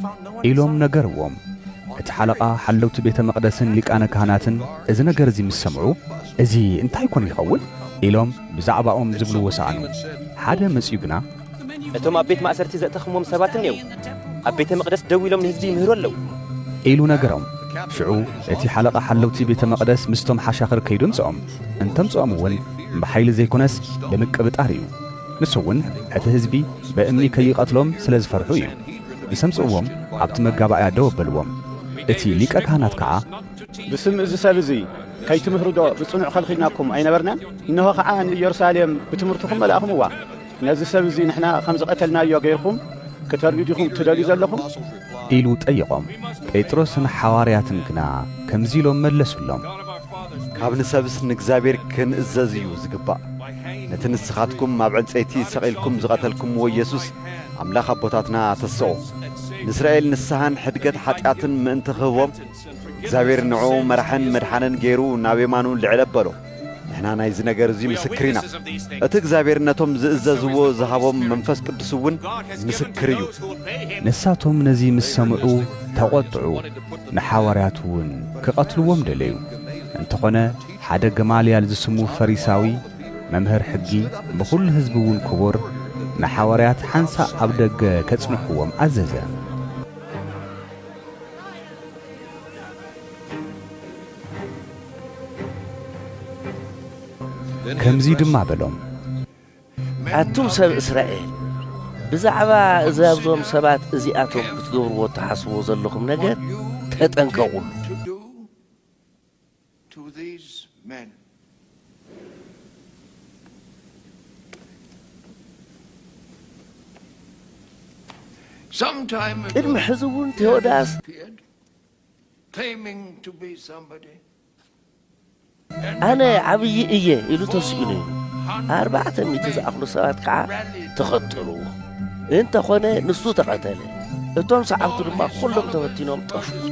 إلهم نجروهم اتحلقة حلوت بيت مقدسن لك أنا كهناتن إذا نجرزي مسمعو إزي أنت هيكون يخول إلهم بزعبهم زبلو وسعنو هذا مسيقنا اتم أبيت مأسرتي زأتخمهم سباتنيو أبيت مقدس دوي لهم نهزبي مهرولو إلو نجرهم شعو اتي حلقة حلوتي بيت مقدس مستم حشاخر كيدون صوم انتم صومون بحيل زي كونس بمقبط أريو نسون هتهزبي بأمني كي قتلهم سلاز فرحوي يسمصوهم عبت مقابع دوبلوهم اتي ليك أكهانات كعا بسم إزي سابزي كي تمهردو بصنع خلقناكم أين برنا إنه خعان يرساليم بتمرتكم ملأهم هو نازي سابزي نحنا 5 قتلنا يوغيركم كتربيدكم تدالي زلكم إلو تأيقهم بيتروسن حوارياتن كنا كمزيلهم ملسولهم كابن سابس نكزابير كن إزازيو زقبا نتنسخاتكم ما بعد سيتي سقيلكم زغتلكم ويسوس أملاخ بوتاتنا تسعو نسرائيل نسهان حدقت حتياتن من تخوهم زابير نعو مرحن مرحنن جيرو نابيمانون لعلبالو نحنا نايز نجار زي مسكرينا أتك زابير نتوم زازو زهابهم منفس قدسون مسكريو نساتهم نزي مسمعو تقطعو نحاورياتون كقتلوهم دليو انتقنا حدا جماليال زسمو فريساوي ممهر حقي بكل هزبون كبر نحاوريات حنسا أبدق كتصنحوهم عززا كمزي دما بلوم أتم سب إسرائيل بزعبا إزابزوم سبات إزياتهم بتدوروا وتحسبوا زلكم نجد تتنكون المحزون تيوداس أنا عبي إيه إلو تسئلين 400 زأخلو سوات كعا تخطروا انت خونه نسو تقتله اتوم صعبتو لما كلهم توتينهم طفوا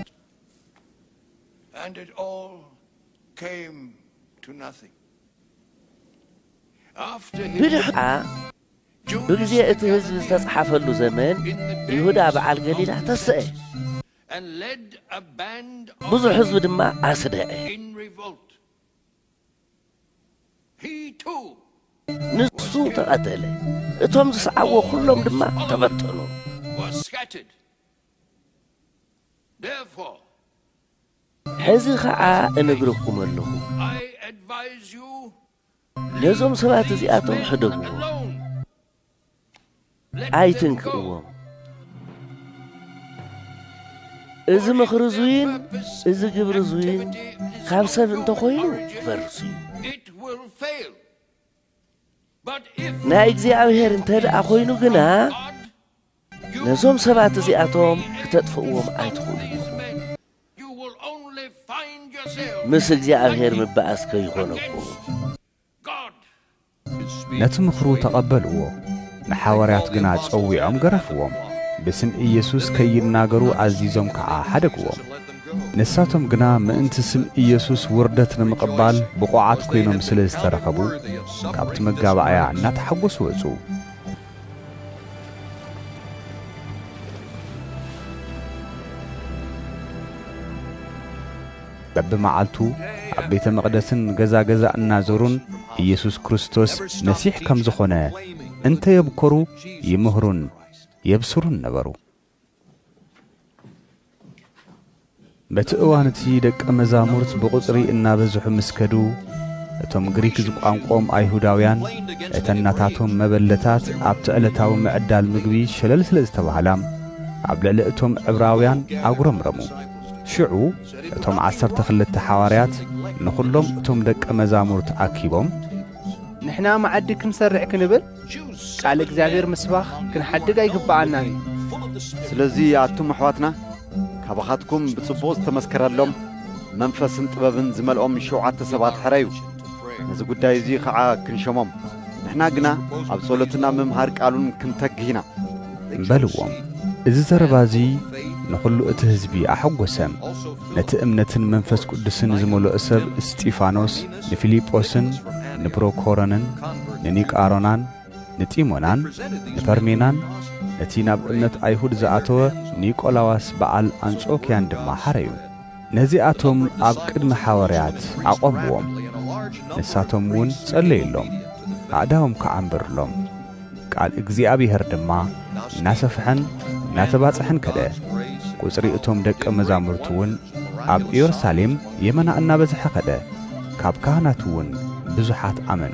and it all came to nothing after بدحا بغزي اتهزب استصحفلو زمان يهودا بعال قليل تسئ and led a band بزو حزب دما أسدأ in revolt he too نسو تقتله اتوم صعبوا كلهم دما تبطلوا was scattered therefore حزي خعا انقركم اللهم I advise you نزوم سبات زياتهم حدقوا أي تنكروا إذا مخرزوين إذا قبرزوين خمسة بنت خوينو فرسوين it will fail but if نا إجزاء انت أخوينو قنا نزوم سبات زياتهم كتدفقوهم أي تخولين مس إجزاء مبأس كي يغنقوا نتمخرو تقبلوا نحاوريات قنا تصويعهم قرفوهم بسم إيسوس كي يناقروا عزيزهم كعا حدقوهم نساتهم قنا ما انت سم إيسوس وردتنا مقبال بقوعات كوينهم سلز ترخبوا كابت مقابع عنا تحقوا سوزو بب معالتو عبيت مقدسن غزا النازورون إيسوس كريستوس مسيح كم زخونه انت يبكروا يمهرون يبصرون نبرو بتأوانتي دك مزامورت بقصري إنا بزح مسكدو اتم غريك زقانقوم ايهوداويان اتناتاتهم مبلتات ابتألتاو معدال مقبي شلل سلز تبهلام عبلعلئتهم عبراويان اقرمرمو شعو اتم 12 حواريات نخلهم اتم دك مزامورت اكيبهم نحنا معدك نسرع كنبل قال እግዚአብሔር مسباخ كنحدق يقبعنا ስለዚህ አቱም አሕዋትና ካባኻትኩም ብጽቡቕ ዝተመስከረሎም መንፈስን ጥበብን ዝመልኦም ሸውዓተ ሰባት ሕረዩ ነዚ ጉዳይ እዚ ከዓ ክንሸሞም ንሕና ግና ኣብ ጸሎትና ምምሃር ቃሉን ክንተግሂና በልዎም እዚ ዘረባዚ ንኹሉ እቲ ህዝቢ ኣሐጐሰም ነቲ እምነትን መንፈስ ቅዱስን ዝመልኦ ሰብ እስጢፋኖስ ንፊልጶስን ንፕሮኮሮንን ንኒቃሮናን ንጢሞናን ንፐርሜናን እቲ ናብ እምነት ኣይሁድ ዝኣተወ ኒቆላዋስ በዓል አንጾኪያን ድማ ሓረዩ ነዚኣቶም ኣብ ቅድሚ ሓዋርያት ኣቆምዎም ንሳቶም እውን ጸለዩሎም ኣእዳዎም ከዓንብርሎም ቃል እግዚአብሔር ድማ እናሰፍሐን እናተባጽሕን ከደ ቁጽሪ እቶም ደቀ መዛሙርቱ እውን ኣብ ኢየሩሳሌም የመና እናበዝሐ ከደ ካብ ካህናት እውን ብዙሓት ኣመኑ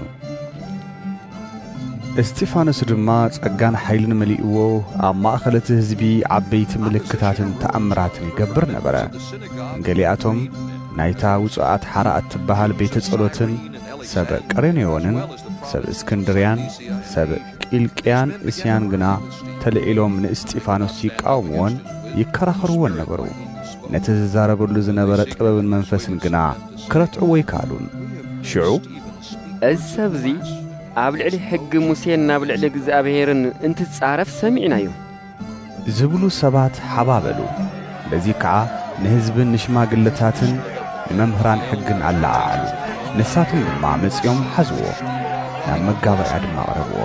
እስጢፋኖስ ድማ ጸጋን ኃይልን መሊእዎ ኣብ ማእኸለት ህዝቢ ዓበይቲ ምልክታትን ተኣምራትን ይገብር ነበረ ገሊኣቶም ናይታ ውጽኣት ሓራ እትበሃል ቤተ ጸሎትን ሰብ ቀሬኔዮንን ሰብ እስክንድርያን ሰብ ቂልቅያን እስያን ግና ተለኢሎም ንእስጢፋኖስ ይቃወምዎን ይከራኸሩዎን ነበሩ ነቲ ዝዛረበሉ ዝነበረ ጥበብን መንፈስን ግና ክረትዕዎ ይካሉን ሽዑ እሰብዚ ኣብ ልዕሊ ሕጊ ሙሴን ናብ ልዕሊ እግዚኣብሔርን እንትጻረፍ ሰሚዕናዮ ዝብሉ ሰባት ሓባበሉ በዚ ከዓ ንህዝብን ንሽማግለታትን ንመምህራን ሕግን ኣለዓሉ ንሳቶም ድማ መጺኦም ሓዝዎ ናብ መጋባእያ ድማ ቀረብዎ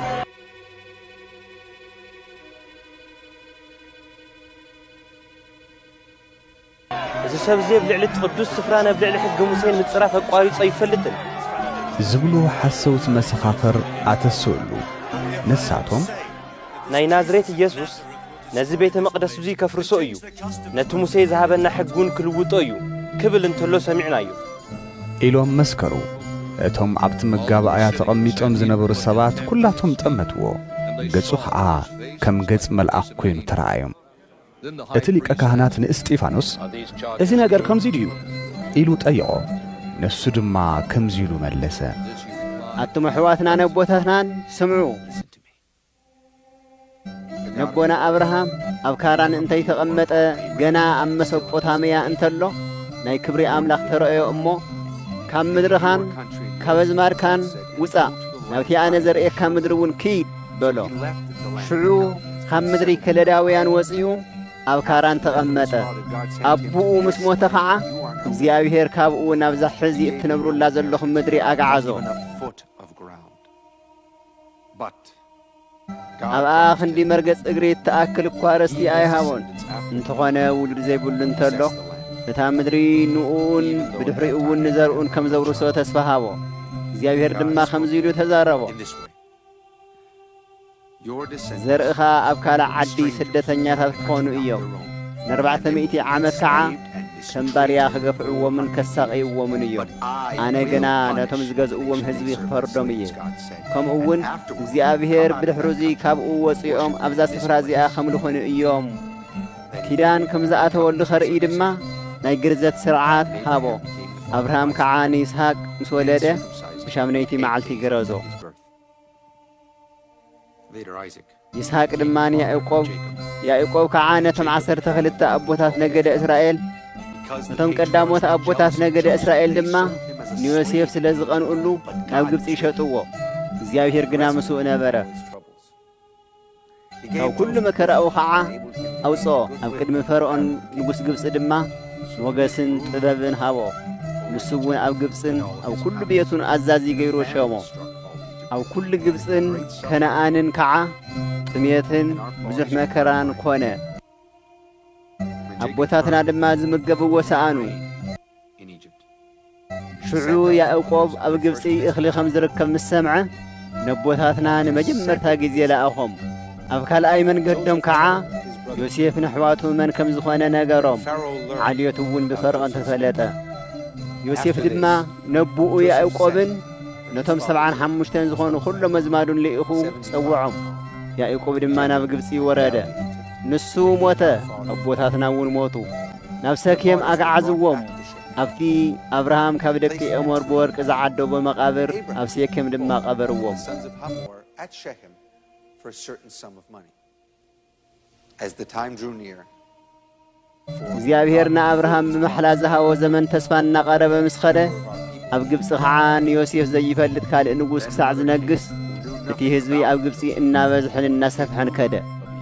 እዚ ሰብ እዚ ብልዕሊ ቅዱስ ስፍራ ናብ ልዕሊ ሕጊ ሙሴን ምጽራፍ ኣቋሪጾ ይፈልጥን ዝብሉ ሓሰውት መሰኻኽር ኣተስእሉ ንሳቶም ናይ ናዝሬት ኢየሱስ ነዚ ቤተ መቕደስ እዙይ ከፍርሶ እዩ ነቲ ሙሴ ዝሃበና ሕጉን ክልውጦ እዩ ክብል እንተሎ ሰሚዕናዮ ኢሎም መስከሩ እቶም ኣብቲ መጋባእያ ተቐሚጦም ዝነበሩ ሰባት ኩላቶም ጠመትዎ ገጹ ከዓ ከም ገጽ መልኣኽ ኮይኑ ተረኣዮም እቲ ሊቀ ካህናት ንእስጢፋኖስ እዚ ነገር ከምዚ ድዩ ኢሉ ጠይቖ ነሱ ድማ ከምዚ ኢሉ መለሰ ኣቱም ኣሕዋትና ነቦታትናን ስምዑ ነቦና አብርሃም ኣብ ካራን እንተይ ተቐመጠ ገና ኣብ መሶጶታምያ እንተሎ ናይ ክብሪ ኣምላኽ ተረአዮ እሞ ካብ ምድርኻን ካብ ኣዝማድካን ውፃእ ናብቲ ኣነ ዘርእየካ ምድሪ እውን ክይድ በሎ ሽዑ ካብ ምድሪ ከለዳውያን ወፂኡ ኣብ ካራን ተቐመጠ ኣቡኡ ምስ ሞተ ኸዓ እግዚኣብሔር ካብኡ ናብዛ ሕዚ እትነብሩላ ዘለኹም ምድሪ ኣጋዓዞ ኣብኣ ክንዲ መርገጽ እግሪ እትኣክል እኳ ረስቲ ኣይሃቦን እንተኾነ ውሉድ ዘይብሉ እንተሎ እታ ምድሪ ንኡን ብድሕሪኡ እውን ንዘርኡን ከም ዘውርሶ ተስፋ ሃቦ እግዚኣብሔር ድማ ከምዚ ኢሉ ተዛረቦ ዘርእኻ ኣብ ካልእ ዓዲ ስደተኛታት ክኾኑ እዮም ን400 ዓመት ከዓ ከም ባርያ ክገፍዕዎምን ከሳቒይዎምን እዮም ኣነ ግና ነቶም ዝገዝእዎም ህዝቢ ክፈርዶም እየ ከምኡ እውን እግዚኣብሔር ብድሕሪ እዚ ካብኡ ወፂኦም ኣብዛ ስፍራ እዚኣ ከምልኾኑ እዮም ኪዳን ከም ዝኣተወሉ ኸርኢ ድማ ናይ ግርዘት ስርዓት ሃቦ ኣብርሃም ከዓ ንይስሐቅ ምስ ወለደ ብሻምነይቲ መዓልቲ ገረዞ ይስሐቅ ድማ ያዕቆብ ከዓ ነቶም 12 ኣቦታት ነገደ እስራኤል ነቶም ቀዳሞት ኣቦታት ነገደ እስራኤል ድማ ንዮሴፍ ስለ ዝቐንኡሉ ናብ ግብፂ ይሸጥዎ እግዚኣብሔር ግና ምስኡ ነበረ ካብ ኩሉ መከራኡ ከዓ ኣውፅኦ ኣብ ቅድሚ ፈርዖን ንጉስ ግብፂ ድማ ሞገስን ጥበብን ሃቦ ንሱ እውን ኣብ ግብፅን ኣብ ኩሉ ቤቱን ኣዛዚ ገይሩ ሸሞ ኣብ ኩሉ ግብፅን ከነኣንን ከዓ ጥሜትን ብዙሕ መከራን ኮነ ኣቦታትና ድማ ዝምገብዎ ሰኣኑ ሽዑ ያዕቆብ ኣብ ግብፂ እኽሊ ከም ዝርከብ ምስ ሰምዐ ነቦታትና ንመጀመርታ ግዜ ለኣኾም ኣብ ካልኣይ መንገዶም ከዓ ዮሴፍ ንሕዋቱ መን ከም ዝኾነ ነገሮም ዓልየቱ እውን ብፈርዖን ተፈለጠ ዮሴፍ ድማ ነቡኡ ያዕቆብን ነቶም 75 ዝኾኑ ኩሎም ኣዝማዱን ልኢኹ ፀውዖም ያዕቆብ ድማ ናብ ግብፂ ወረደ ንሱ ሞተ ኣቦታትና እውን ሞቱ ናብ ሰኬም ኣጋዓዝዎም ኣብቲ ኣብርሃም ካብ ደቂ ኤሞር ብወርቂ ዝዓደጎ መቃብር ኣብ ሰኬም ድማ ቀበርዎም እግዚአብሔር ንኣብርሃም ብመሕላ ዝሃቦ ዘመን ተስፋ እናቐረበ ምስ ኸደ ኣብ ግብፂ ከዓ ንዮሴፍ ዘይፈልጥ ካልእ ንጉስ ክሳዕ ዝነግስ እቲ ህዝቢ ኣብ ግብፂ እናበዝሕን እናሰፍሐን ከደ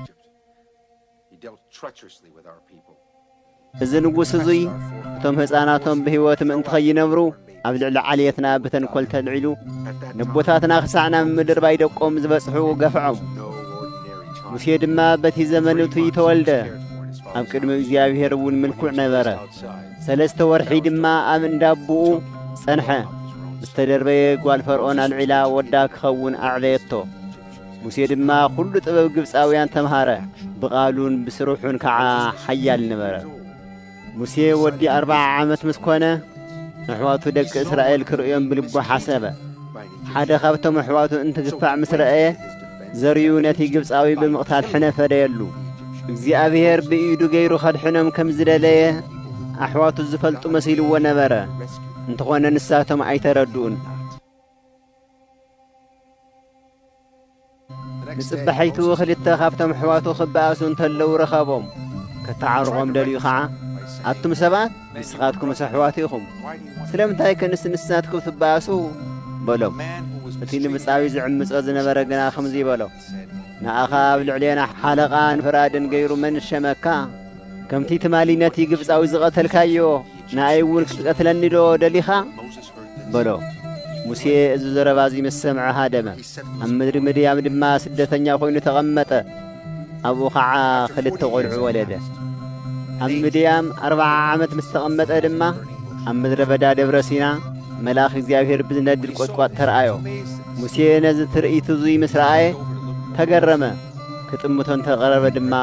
እዚ ንጉስ እዙይ እቶም ህፃናቶም ብህይወት ምእንቲ ኸይነብሩ ኣብ ልዕሊ ዓልየትና ብተንኰል ተልዒሉ ንቦታትና ክሳዕ ናብ ምድር ባይደቆም ዝበጽሑ ገፍዖም ሙሴ ድማ በቲ ዘመን እቱ ተወልደ ኣብ ቅድሚ እግዚኣብሔር እውን ምልኩዕ ነበረ 3 ወርሒ ድማ ኣብ እንዳቡኡ ጸንሐ ዝተደርበየ ጓል ፈርዖን ኣልዒላ ወዳ ክኸውን ኣዕበየቶ ሙሴ ድማ ኩሉ ጥበብ ግብፃውያን ተምሃረ ብቓሉን ብስሩሑን ከዓ ሓያል ነበረ ሙሴ ወዲ 40 ዓመት ምስ ኮነ ኣሕዋቱ ደቂ እስራኤል ክርእዮም ብልቡ ሓሰበ ሓደ ካብቶም ኣሕዋቱ እንትግፋዕ ምስ ረአየ ዘርዩ ነቲ ግብፃዊ ብምቕታል ሕነፈ ደየሉ እግዚአብሔር ብኢዱ ገይሩ ኸድሕኖም ከም ዝደለየ ኣሕዋቱ ዝፈልጡ መሲልዎ ነበረ እንተኾነ ንሳቶም ኣይተረድኡን ንጽባሐይቱ ክልተ ካብቶም ኣሕዋቱ ኽበኣሱ እንተለዉ ረኸቦም ከተዓርኾም ደልዩ ኸዓ ኣቱም ሰባት ንስኻትኩም ምስ ኣሕዋቱ ኢኹም ስለምንታይ ከንስንሳትኩም ትበኣሱ በሎም እቲ ንምጻዊ ዝዕምጾ ዝነበረ ግና ከምዚ ይበሎ ንኣኻ ኣብ ልዕልየና ሓለቓን ፍራድን ገይሩ መን ሸመካ ከምቲ ትማሊ ነቲ ግብፃዊ ዝቐተልካዮ ንኣይ እውን ክትቀትለኒ ዶ ደሊኻ በሎ ሙሴ እዚ ዘረባ እዚ ምስ ሰምዐ ሃደመ ኣብ ምድሪ ምድያም ድማ ስደተኛ ኮይኑ ተቐመጠ ኣብኡ ኸዓ 2 ቆልዑ ወለደ ኣብ ምድያም 40 ዓመት ምስ ተቐመጠ ድማ ኣብ ምድረ በዳ ደብረ ሲና መልኣኽ እግዚኣብሔር ብዝነድድ ቈጥቋጥ ተረኣዮ ሙሴ ነዚ ትርኢት እዙይ ምስ ረኣየ ተገረመ ክጥምቶ እንተቐረበ ድማ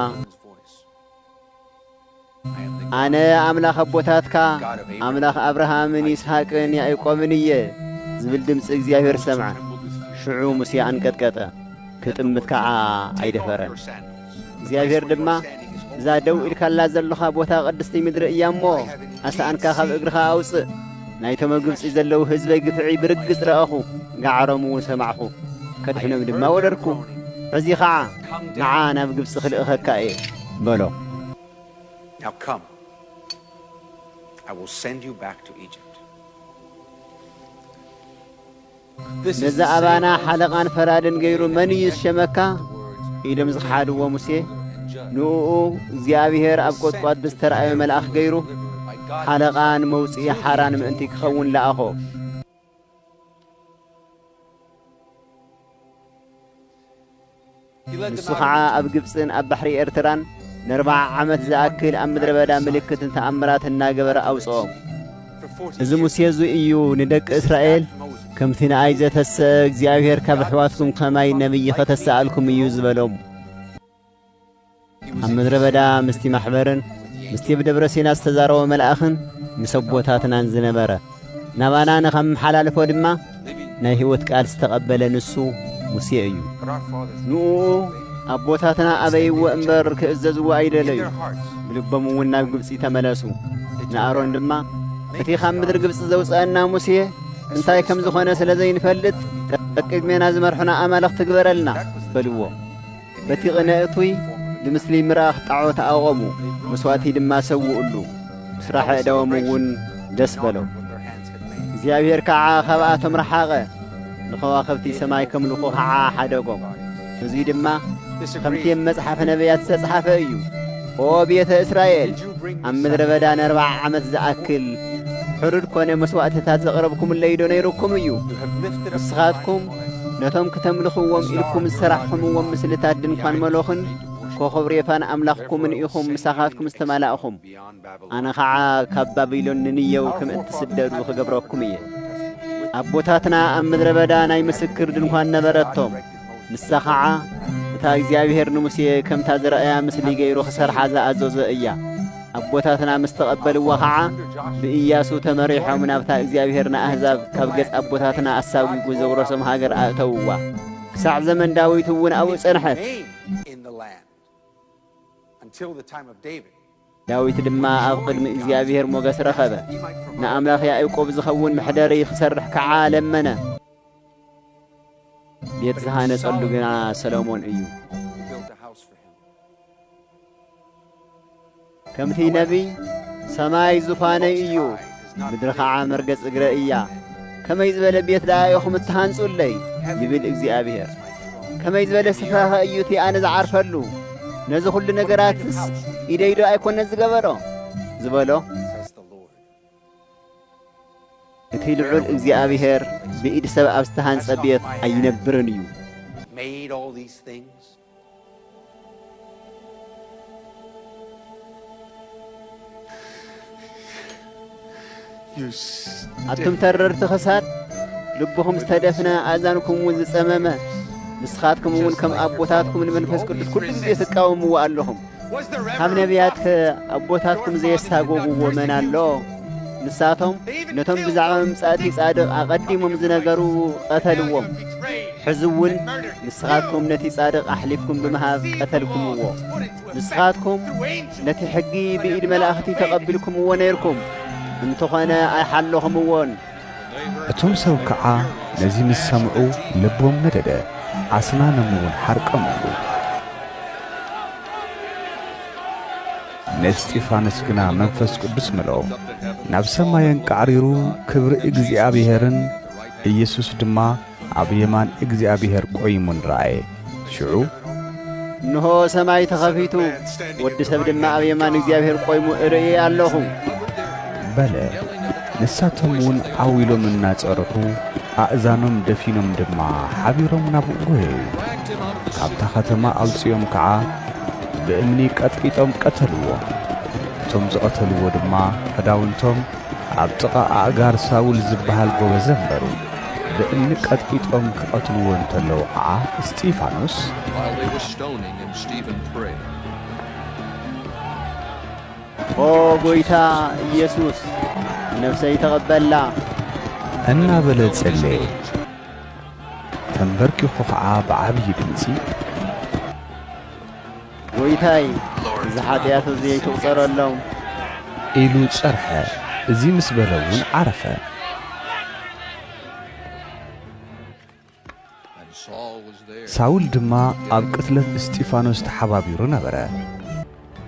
ኣነ ኣምላኽ ኣቦታትካ ኣምላኽ ኣብርሃምን ይስሐቅን ያዕቆብን እየ ዝብል ድምፂ እግዚኣብሔር ሰምዐ ሽዑ ሙሴ አንቀጥቀጠ ክጥምት ከዓ ኣይደፈረን እግዚኣብሔር ድማ እዛ ደው ኢልካላ ዘለኻ ቦታ ቅድስቲ ምድሪ እያ እሞ ኣሳኣንካ ካብ እግርኻ ኣውፅእ ናይቶም ኣብ ግብፂ ዘለዉ ህዝበይ ግፍዒ ብርግጽ ረአኹ ጋዓሮም እውን ሰማዕኹ ከድሕኖም ድማ ወደርኩ ሕዚ ኸዓ ንዓ ናብ ግብፂ ክልእኸካ እየ بلو. Now come. I will send you back to Egypt. نزا أبانا حلقان فرادن غيرو من يشمكا إلم زخادو ومسيه نوء زيابيهر أبقوت قد بستر أي ملأخ غيرو حلقان موسي حران من أنتي كخون لأخو نسخعا أب قبسن أب بحري إرتران نربع عمت زاكل أم مدربدا ملكة تأمرات الناقبر أو صوم إذا مسيزو إيو ندك إسرائيل كم ثنا عايزة تساق زيابير كبحواتكم كماي النبي فتسألكم يوزبلوم أم مدربدا مستي محبرن مستي بدبرسينا استزارو ملأخن مسبوتاتنا انزنبرا نبانا نخم حلال فودما نايهوتك آل استقبل نسو مسيئيو نو أبوتاتنا أبي وأمبر كإززوا أيدليو بلبمو وناب قبسي تملاسو نأرون دما فتي خامدر قبس زوز أنا مسيه انتاي كم زخونا سلزين فلت تأكد من هذا مرحنا أمالك تقبر لنا بلوو فتي غنائطوي لمسلي مراخ تعو تأغمو مسواتي دما سوو ألو بسراحة دوامون دس بلو زيابير كعا خباتهم رحاغة نخواخفتي سماي كم لقو حعا حدقو نزيد ما خمتين مصحف نبيات ستصحف أيو او بيت إسرائيل أم مدربدا نربع عمت زأكل حرر كون مسوات تازقربكم اللي دونيركم أيو مسخاتكم نتم كتملخوهم إلكم السرحهم ومسلتات دنكان ملوخن كوخبريفان أملاخكم من إيخم مساخاتكم استمالاخم أنا خعا كبابيلون نية وكم انتسدد وخقبركم إيه أبوتاتنا أم مدربدا ناي مسكر دنكان نبرتهم مساخعا تا እግዚአብሔር ንሙሴ ከም ታዝረአያ ምስሊ ገይሩ خسر حازا أزوز إياه أبوتاتنا مستقبل وخعا بإياسو تمريحهم نابتا እግዚአብሔርና أحزاب كابقس أبوتاتنا أساوي وزورسهم هاجر أتوا ساع زمن داويت ون أو صنحت داويت دما أفقد من እግዚአብሔር موغس رخبه نأملاخ يعقوب زخون محدري خسرح كعالمنا بيت زهانة صلونا سلامون أيو كم تي نبي سماي زفانة أيو مدرخ عامر قص إقرائية كما يزبل بيت لا يخم التهانس لي يبيل إግዚአብሔር كما يزبل سفاها أيو تي أنا زعرف له نزو كل نقراتس إيدو أيكون نزقبرو زبالو እቲ ልዑል እግዚአብሔር بإيد سبع أبستهان سبيت أينبرنيو made all these things أنتم تررت خسار لبهم استهدفنا آذانكم وزسمامة نسخاتكم ون كم أبوتاتكم المنفس كل زي تقاوموا وقال لهم هم نبيات أبوتاتكم زي يستاقوا ومن الله نساتهم نتم بزعما مساتي صادق أقدمهم زنقروا قتلوهم حزون نسخاتكم نتي صادق أحلفكم بمهاب قتلكم هو نسخاتكم نتي حقي بإيد ملاختي تقبلكم ونيركم انتخنا أحلهم ون أتم سوكعا نزيم السمعو لبهم ندده عسنانمون حرقمو نستيفانس كنا منفس قدس ملو نفسما ينقعريرو كبر እግዚአብሔርን ኢየሱስ ድማ ኣብ የማን እግዚአብሔር ቆይሙን ራእየ ሽዑ እንሆ ሰማይ ተኸፊቱ ወዲ ሰብ ድማ ኣብ የማን እግዚአብሔር ቆይሙ ርእየ ኣለኹ በለ ንሳቶም ውን ዓዊሎምና ጸርሑ ኣእዛኖም ደፊኖም ድማ ሓቢሮም ናብኡ ጐየዩ ካብታ ከተማ ኣውፅዮም ከዓ بإمني قطعيتهم قتلوا توم زقتلوا دما فداونتهم عبتقى أغار ساول زبهال بوزنبرو بإمني قطعيتهم قتلوا انتلو استيفانوس أو قويتا يسوس نفسي تقبلا أنا بلد سلي تنبركي خخعا بعبي دمسي ويتاي زحاتياتو زي توصر اللهم إيلو صرحة زي مسبلون عرفة ساول دما أب قتلت استيفانوس تحبابيرو نبرا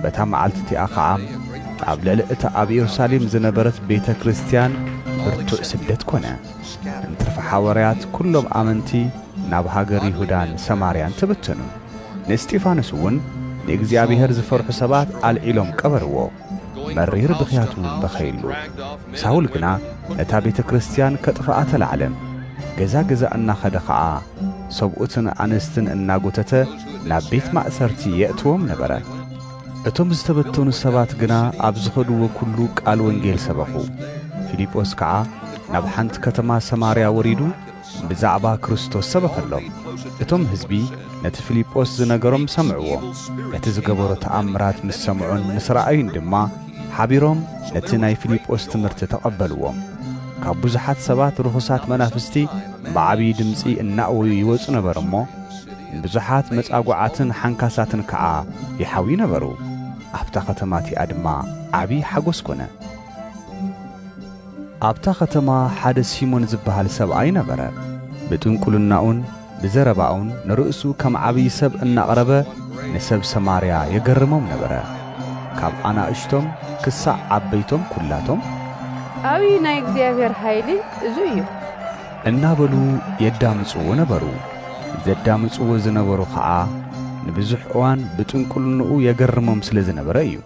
በታ መዓልቲ ኣኸዓ ኣብ ልዕሊ እታ ኣብ ኢየሩሳሌም ዝነበረት ቤተ ክርስቲያን ብርቱዕ ስደት ኮነ። እንትርፊ ሓዋርያት ኩሎም ኣመንቲ ናብ ሃገር ይሁዳን ሰማርያን ተበተኑ። ንእስጢፋኖስ እውን ንእግዚአብሔር ዝፈርሑ ሰባት ኣልዒሎም ቀበርዎ። መሪር ብኽያት እውን በኸይሉ። ሳውል ግና ነታ ቤተ ክርስቲያን ከጥፍኣ ተላዕለን። ገዛ ገዛ እናኸደ ኸዓ ሰብኡትን ኣንስትን እናጐተተ ናብ ቤት ማእሰርቲ የእትዎም ነበረ። እቶም ዝተበተኑ ሰባት ግና ኣብ ዝኸድዎ ኩሉ ቃል ወንጌል ሰበኹ። ፊልጶስ ከዓ ናብ ሓንቲ ከተማ ሰማርያ ወሪዱ ብዛዕባ ክርስቶስ ሰበኸሎም። እቶም ህዝቢ ነቲ ፊልጶስ ዝነገሮም ሰምዕዎ። እቲ ዝገበሮ ተኣምራት ምስ ሰምዑን ምስ ረኣዩን ድማ ሓቢሮም ነቲ ናይ ፊልጶስ ትምህርቲ ተቐበልዎም። ካብ ብዙሓት ሰባት ርኹሳት መናፍስቲ ብዓብዪ ድምፂ እናእወዩ ይወፁ ነበር እሞ ብዙሓት መጻጓዓትን ሓንካሳትን ከዓ ይሓዊ ነበሩ። ኣብታ ከተማ እቲኣ ድማ ዓብዪ ሓጐስ ኮነ። ኣብታ ከተማ ሓደ ሲሞን ዝበሃል ሰብኣይ ነበረ። ብጥንቁልናኡን ብዘረባኡን ንርእሱ ከም ዓብዪ ሰብ እናቕረበ ንሰብ ሰማርያ የገርሞም ነበረ። ካብ ኣናእሽቶም ክሳዕ ዓበይቶም ኩላቶም ዓብዪ ናይ እግዚኣብሔር ኃይሊ እዙ እዩ እናበሉ የዳምፅዎ ነበሩ። ዘዳምፅዎ ዝነበሩ ኸዓ ንብዙሕ እዋን ብጥንቁልንኡ የገርሞም ስለ ዝነበረ እዩ።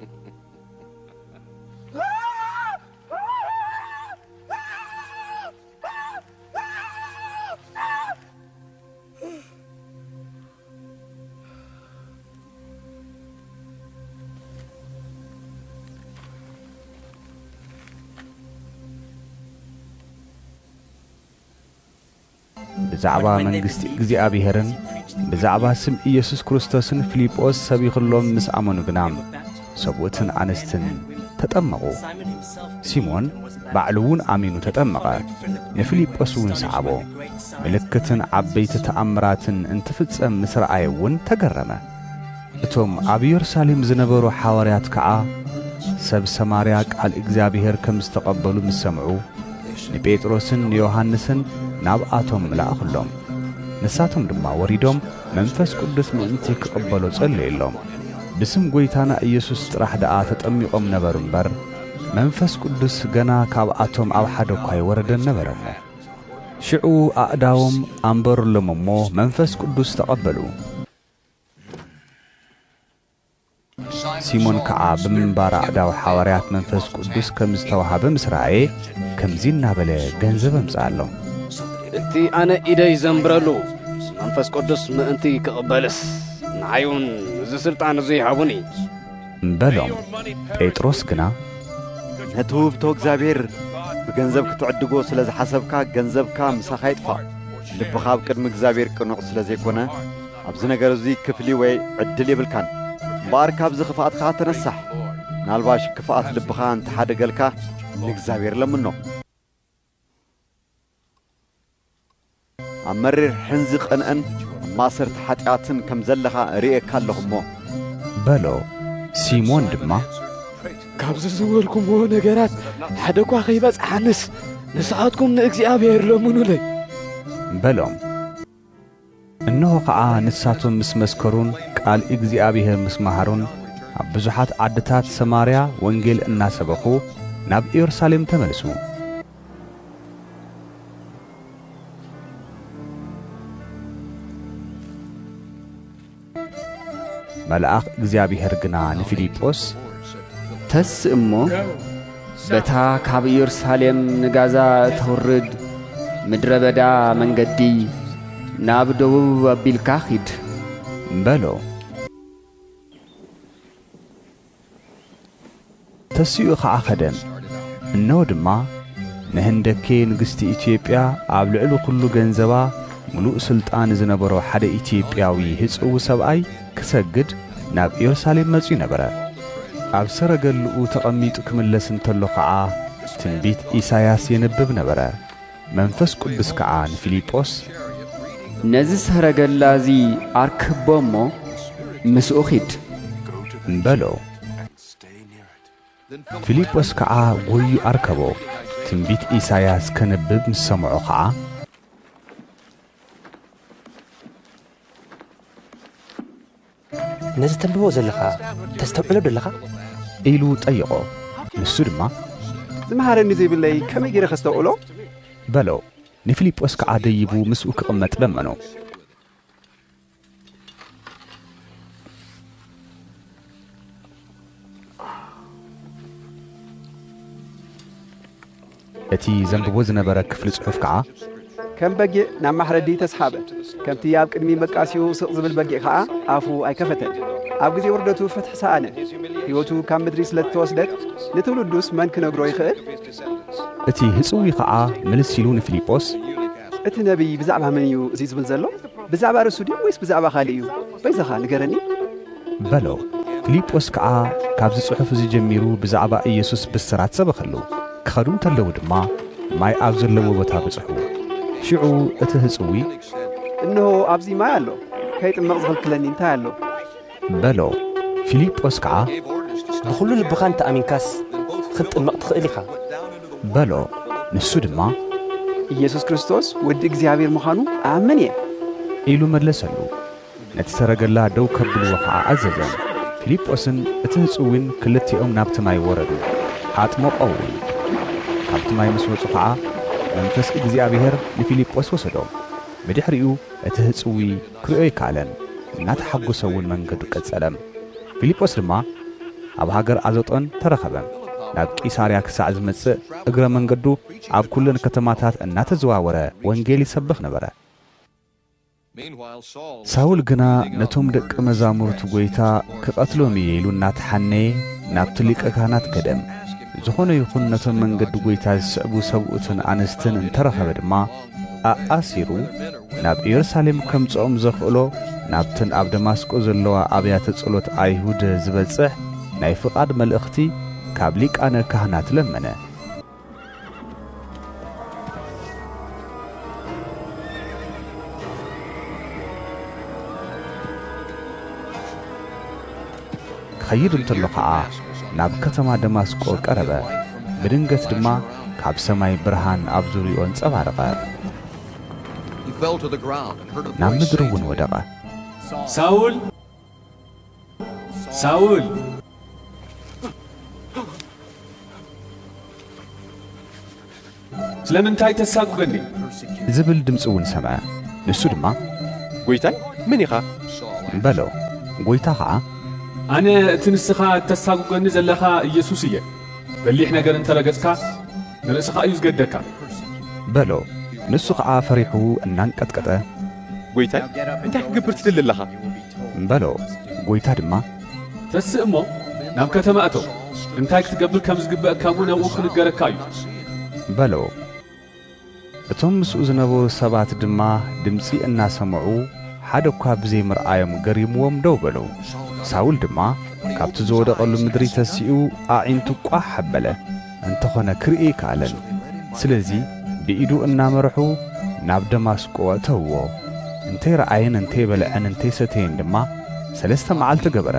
ብዛዕባ መንግሥቲ እግዚኣብሔርን ብዛዕባ ስም ኢየሱስ ክርስቶስን ፊልጶስ ሰቢኽሎም ምስ ኣመኑ ግና ሰብኡትን ኣንስትን ተጠመቑ። ሲሞን ባዕሉ እውን ኣሚኑ ተጠመቐ። ንፊልጶስ እውን ሰዓቦ። ምልክትን ዓበይቲ ተኣምራትን እንትፍጸም ምስ ረኣየ እውን ተገረመ። እቶም ኣብ ኢየሩሳሌም ዝነበሩ ሓዋርያት ከዓ ሰብ ሰማርያ ቃል እግዚኣብሔር ከም ዝተቐበሉ ምስ ሰምዑ ንጴጥሮስን ንዮሐንስን ናብኣቶም ለኣኽሎም። ንሳቶም ድማ ወሪዶም መንፈስ ቅዱስ ምእንቲ ክቕበሎ ጸልየሎም። ብስም ጐይታና ኢየሱስ ጥራሕ ደኣ ተጠሚቖም ነበሩ እምበር መንፈስ ቅዱስ ገና ካብኣቶም ኣብ ሓደ እኳ ይወረደን ነበረሞ። ሽዑ ኣእዳዎም ኣንበሩሎም እሞ መንፈስ ቅዱስ ተቐበሉ። ሲሞን ከዓ ብምንባር ኣእዳው ሓዋርያት መንፈስ ቅዱስ ከም ዝተዋሃበ ምስ ረአየ ከምዚ እናበለ ገንዘብ ኣምጽኣሎም። እቲ ኣነ ኢደይ ዘንብረሉ መንፈስ ቅዱስ ምእንቲ ክቕበልስ ንዓይውን እዚ ስልጣን እዚ ይሃቡኒ በሎም። ጴጥሮስ ግና ነቲ ውህብቶ እግዚኣብሔር ብገንዘብ ክትዕድጎ ስለ ዝሓሰብካ ገንዘብካ ምሳኻ ይጥፋእ። ልብኻ ኣብ ቅድሚ እግዚኣብሔር ቅኑዕ ስለ ዘይኮነ ኣብዚ ነገር እዙይ ክፍሊ ወይ ዕድል የብልካን። እምበኣር ካብዚ ክፍኣትካ ተነሳሕ። ናልባሽ ክፍኣት ልብኻ እንተሓደገልካ ንእግዚኣብሔር ለምኖ። ኣብ መሪር ሕንዚ ቐንአን ማሰርቲ ኃጢኣትን ከም ዘለኻ ርእየካ ኣለኹ እሞ በሎ። ሲሞን ድማ ካብዚ ዝበልኩምዎ ነገራት ሓደ እኳ ኸይበጽሓንስ ንስኻትኩም ንእግዚኣብሔር ለምኑለይ በሎም። እነሆ ኸዓ ንሳቶም ምስ መስከሩን ቃል እግዚኣብሔር ምስ መሃሩን ኣብ ብዙሓት ዓድታት ሰማርያ ወንጌል እናሰበኹ ናብ ኢየሩሳሌም ተመልሱ። መልአኽ እግዚአብሔር ግና ንፊልጶስ ተስእ እሞ በታ ካብ ኢየሩሳሌም ንጋዛ ተውርድ ምድረ በዳ መንገዲ ናብ ደቡብ ኣቢልካ ኺድ በሎ። ተስኡ ኸዓ ኸደን። እነሆ ድማ ንህንደኬ ንግሥቲ ኢትዮጵያ ኣብ ልዕሊ ኩሉ ገንዘባ ምሉእ ሥልጣን ዝነበሮ ሓደ ኢትዮጵያዊ ህጽው ሰብኣይ ክሰግድ ናብ ኢየሩሳሌም መጺኡ ነበረ። ኣብ ሰረገልኡ ተቐሚጡ ክምለስ እንተሎ ኸዓ ትንቢት ኢሳያስ የነብብ ነበረ። መንፈስ ቅዱስ ከዓ ንፊልጶስ ነዚ ሰረገላ እዚ ኣርክቦ እሞ ምስኡ ኺድ በሎ። ፊልጶስ ከዓ ጐዩ ኣርከቦ። ትንቢት ኢሳያስ ከነብብ ምስ ሰምዖ ኸዓ نزل تنبو زلخا تستوعلو دلخا إيلو طيقو نسو دما زمهارني زي بالله كم يجري خستوعلو بلو نفيليبوس كዓ ደይቡ ምስኡ ክቕመጥ ለመኖ እቲ ዘንብቦ ዝነበረ ክፍሊ ጽሑፍ ከዓ ከም በጊዕ ናብ ማሕረዲ ተስሓበ ከምቲ ኣብ ቅድሚ መቃሲኡ ስቕ ዝብል በጊዕ ከዓ ኣፉ ኣይከፈተን ኣብ ግዜ ውርደቱ ፍትሕ ሰኣነ ህይወቱ ካብ ምድሪ ስለተወስደት ንትውልዱስ መን ክነግሮ ይኽእል እቲ ህፅዊ ከዓ ምልስ ኢሉ ንፊልጶስ እቲ ነቢይ ብዛዕባ መን እዩ እዚ ዝብል ዘሎ ብዛዕባ ርሱ ድዩ ወይስ ብዛዕባ ካልእ እዩ በይዘኻ ንገረኒ በሎ ፊልጶስ ከዓ ካብዚ ጽሑፍ እዚ ጀሚሩ ብዛዕባ ኢየሱስ ብስራት ሰበኸሉ ክኸዱ እንተለዉ ድማ ማይ ኣብ ዘለዎ ቦታ በጽሑ ሽዑ እቲ ህፅዊ እንሆ ኣብዚ ማይ ኣሎ ከይጥመቕ ዝኽልክለኒ እንታይ ኣሎ በሎ ፊልጶስ ከዓ ብኹሉ ልብኻ እንተኣሚንካስ ክትጥመቕ ትኽእል ኢኻ በሎ ንሱ ድማ ኢየሱስ ክርስቶስ ወዲ እግዚኣብሔር ምዃኑ ኣምን እየ ኢሉ መለሰሉ ነቲ ሰረገላ ደው ከብልዎ ከዓ ኣዘዘን ፊልጶስን እቲ ህፅውን ክልቲኦም ናብቲ ማይ ወረዱ ኣጥመቖው ካብቲ ማይ ምስ ወፁ ከዓ መንፈስ እግዚኣብሔር ንፊልጶስ ወሰዶም ብድሕሪኡ እቲ ህፅዊ ክርእዮ ይከኣለን እናተሓጐሰውን መንገዱ ቀጸለም ፊልጶስ ድማ ኣብ ሃገር ኣዞጦን ተረኸበ ናብ ቂሳርያ ክሳዕ ዝመጽእ እግረ መንገዱ ኣብ ኩለን ከተማታት እናተዘዋወረ ወንጌል ይሰብኽ ነበረ ሳውል ግና ነቶም ደቂ መዛሙርቱ ጐይታ ክቐትሎም እየ ኢሉ እናተሓነየ ናብቲ ሊቀ ካህናት ገደም ዝኾነ ይኹን ነቶም መንገዲ ጐይታ ዝስዕቡ ሰብኡትን ኣንስትን እንተረኸበ ድማ ኣኣሲሩ ናብ ኢየሩሳሌም ከምጽኦም ዘኽእሎ ናብተን ኣብ ደማስቆ ዘለዋ ኣብያተ ጸሎት ኣይሁድ ዝበጽሕ ናይ ፍቓድ መልእኽቲ ካብ ሊቃነ ካህናት ለመነ ክኸይድ እንተሎ ከዓ ናብ ከተማ ደማስቆ ቀረበ ብድንገት ድማ ካብ ሰማይ ብርሃን ኣብ ዙርይኡ አንጸባረቐ ናብ ምድሪ እውን ወደቐ ሳውል ሳውል ስለምንታይ ተሳቅበኒ ዝብል ድምፂ እውን ሰምዐ ንሱ ድማ ጐይታይ ምን ኢኻ በሎ ጐይታ ከዓ ኣነ እቲ ንስኻ ተሳቅበኒ ዘለኻ ኢየሱስ እየ በሊሕ ነገር እንተረገጽካ ንርእስኻ እዩ ዝገደካ በሎ ንሱ ከዓ ፈሪሑ እናንቀጥቀጠ ጐይታይ እንታይ ክግብር ትድሊ ኣለኻ በሎ ጐይታ ድማ ተስእ እሞ ናብ ከተማ እቶ እንታይ ክትገብር ከም ዝግብአካ እውን ኣብኡ ክንገረካ እዩ በሎ እቶም ምስኡ ዝነበሩ ሰባት ድማ ድምፂ እናሰምዑ ሓደ እኳ ብዘይምርኣዮም ገሪምዎም ደው በሉ ሳውል ድማ ካብቲ ዝወደቐሉ ምድሪ ተሲኡ ኣዒንቱ ቋሕ ሓበለ እንተኾነ ክርኢ ይከኣለን ስለዚ ብኢዱ እናመርሑ ናብ ደማስቆ እተውዎ እንተይረኣየን እንተይበልዐን እንተይሰተየን ድማ 3 መዓልቲ ገበረ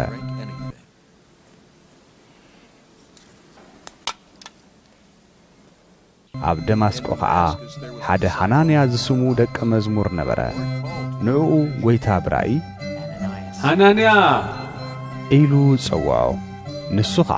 ኣብ ደማስቆ ከዓ ሓደ ሓናንያ ዝስሙ ደቀ መዝሙር ነበረ ንዕኡ ጐይታ ብራእይ ሓናንያ ኢሉ ጸዋዖ ንሱ ከዓ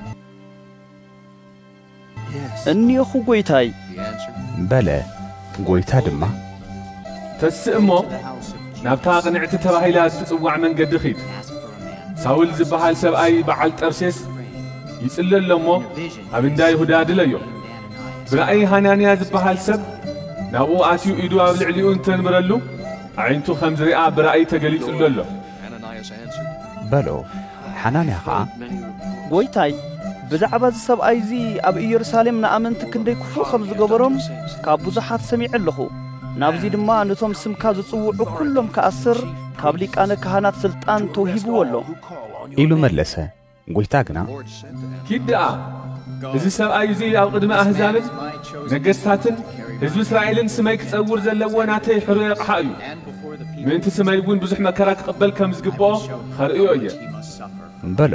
እኒኹ ጐይታይ በለ ጐይታ ድማ ተስእ እሞ ናብታ ቅንዕቲ ተባሂላ እትጽዋዕ መንገዲ ኺድ ሳውል ዝበሃል ሰብኣይ በዓል ጠርሴስ ይጽለሎ እሞ ኣብ እንዳ ይሁዳ ድለዮ ብራእይ ሓናንያ ዝበሃል ሰብ ናብኡ ኣትዩ ኢዱ ኣብ ልዕሊኡ እንተንብረሉ ኣዒንቱ ከም ዝሪኣ ብራእይ ተገሊጹሉ ኣሎ በሎ ሓናንያ ከዓ ጐይታይ ብዛዕባ እዚ ሰብኣይ እዚ ኣብ ኢየሩሳሌም ንኣመንቲ ክንደይ ክፉእ ከም ዝገበሮም ካብ ብዙሓት ሰሚዐ ኣለኹ ናብዚ ድማ ነቶም ስምካ ዝጽውዑ ኩሎም ከኣስር ካብ ሊቃነ ካህናት ስልጣን ተውሂብዎ ኣሎ ኢሉ መለሰ ጐይታ ግና ኪድኣ እዚ ሰብኣይ እዚ ኣብ ቅድሚ ኣሕዛብን ነገሥታትን ህዝቢ እስራኤልን ስመይ ክጸውር ዘለዎ ናተይ ሕሩይ ኣቕሓ እዩ ምእንቲ ስመይ እውን ብዙሕ መከራ ክቕበል ከም ዝግብኦ ኸርእዮ እየ በሎ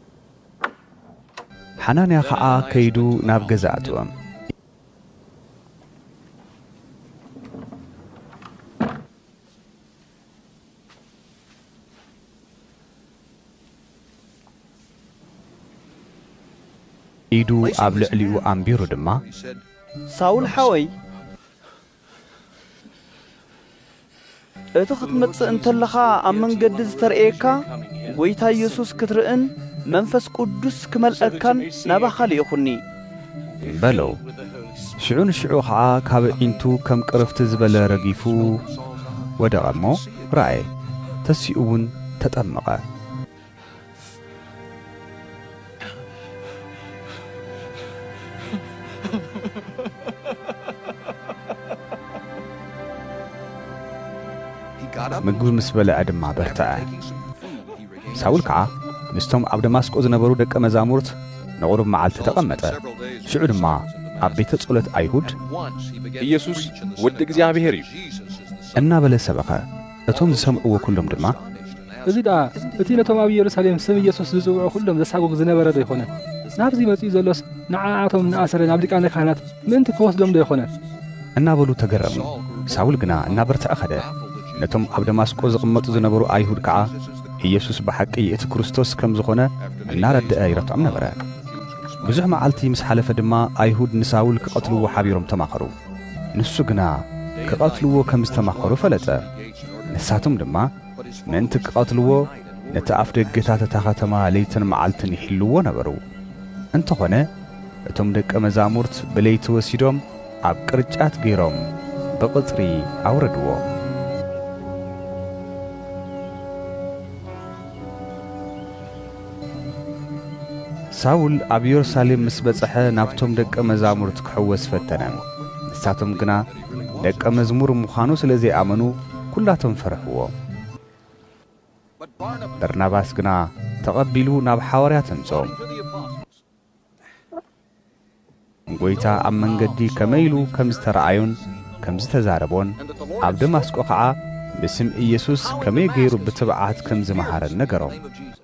ሓናንያ ከዓ ከይዱ ናብ ገዛ ኣትወም ኢዱ ኣብ ልዕሊኡ ኣንቢሩ ድማ ሳውል ሓወይ እቲ ክትመጽእ እንተለኻ ኣብ መንገዲ ዝተርኤካ ጐይታ ኢየሱስ ክትርእን መንፈስ ቅዱስ ክመልአካን ናባኻ ልኢኹኒ በሎ ሽዑ ንሽዑ ኸዓ ካብ ዒንቱ ከም ቅርፍቲ ዝበለ ረጊፉ ወደቐ እሞ ረአየ ተሲኡ እውን ተጠመቐ ምግቢ ምስ በልዐ ድማ በርትዐ ሳውል ከዓ ምስቶም ኣብ ደማስቆ ዝነበሩ ደቀ መዛሙርት ንቑሩብ መዓልቲ ተቐመጠ ሽዑ ድማ ኣብ ቤተ ጸሎት ኣይሁድ ኢየሱስ ወዲ እግዚአብሔር እዩ እናበለ ሰበኸ እቶም ዝሰምዕዎ ኩሎም ድማ እዚ ዳ እቲ ነቶም ኣብ ኢየሩሳሌም ስም ኢየሱስ ዝጽውዑ ኩሎም ዘሳጉግ ዝነበረ ዶ ይኾነ ናብዚ መጺኡ ዘሎስ ንዓዓቶም ንኣሰረ ናብ ሊቃነ ካህናት ምንቲ ክወስዶም ዶ ይኾነ እናበሉ ተገረሙ ሳውል ግና እናበርትዐ ኸደ ነቶም ኣብ ደማስቆ ዝቕመጡ ዝነበሩ ኣይሁድ ከዓ ኢየሱስ ብሓቂ እቲ ክርስቶስ ከም ዝኾነ እናረድአ ይረትዖም ነበረ ብዙሕ መዓልቲ ምስ ሓለፈ ድማ ኣይሁድ ንሳውል ክቐትልዎ ሓቢሮም ተማኸሩ ንሱ ግና ክቐትልዎ ከም ዝተማኸሩ ፈለጠ ንሳቶም ድማ ምእንቲ ክቐትልዎ ነቲ ኣፍ ደገታት እታ ከተማ ለይትን መዓልትን ይሕልዎ ነበሩ እንተኾነ እቶም ደቀ መዛሙርት ብለይቲ ወሲዶም ኣብ ቅርጫት ገይሮም ብቕጽሪ ኣውረድዎ ሳውል ኣብ ኢየሩሳሌም ምስ በጽሐ ናብቶም ደቀ መዛሙርት ክሕወስ ፈተነ ንሳቶም ግና ደቀ መዝሙር ምዃኑ ስለ ዘይኣመኑ ኩላቶም ፈርሕዎ በርናባስ ግና ተቐቢሉ ናብ ሓዋርያት ኣምጾም ጐይታ ኣብ መንገዲ ከመይሉ ከም ዝተረኣዩን ከም ዝተዛረቦን ኣብ ደማስቆ ከዓ ብስም ኢየሱስ ከመይ ገይሩ ብትብዓት ከም ዝመሃረን ነገሮም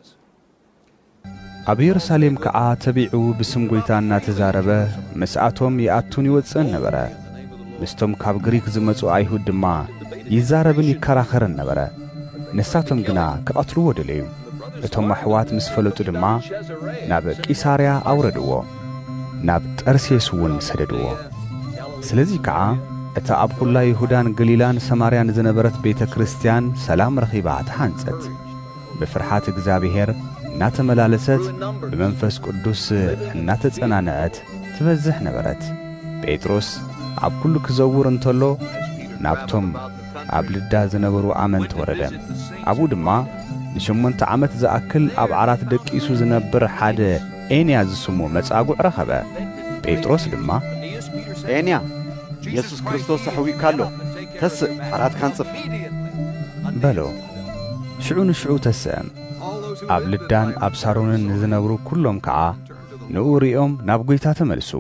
ኣብ ኢየሩሳሌም ከዓ ተቢዑ ብስም ጐይታ እናተዛረበ መስኣቶም ይኣቱን ይወፅእን ነበረ ምስቶም ካብ ግሪክ ዝመጹ ኣይሁድ ድማ ይዛረብን ይከራኸርን ነበረ ንሳቶም ግና ክቐትልዎ ደለዩ እቶም ኣሕዋት ምስ ፈለጡ ድማ ናብ ቂሳርያ ኣውረድዎ ናብ ጠርሴስ እውን ሰደድዎ ስለዚ ከዓ እታ ኣብ ኲላ ይሁዳን ገሊላን ሰማርያን ዝነበረት ቤተ ክርስቲያን ሰላም ረኺባ ተሓንጸት ብፍርሓት እግዚአብሔር እናተመላለሰት ብመንፈስ ቅዱስ እናተጸናነዐት ትበዝሕ ነበረት ጴጥሮስ ኣብ ኩሉ ክዘውር እንተሎ ናብቶም ኣብ ልዳ ዝነበሩ ኣመንቲ ወረደ ኣብኡ ድማ ን8 ዓመት ዝኣክል ኣብ ዓራት ደቂሱ ዝነብር ሓደ ኤንያ ዝስሙ መጻጉዕ ረኸበ ጴጥሮስ ድማ ኤንያ ኢየሱስ ክርስቶስ ኣሕዊካ ኣሎ ተስእ ዓራት ካንጽፍ በሎ ሽዑ ንሽዑ ተስአም ኣብ ልዳን ኣብ ሳሮንን ዝነብሩ ኩሎም ከዓ ንኡ ሪኦም ናብ ጐይታ ተመልሱ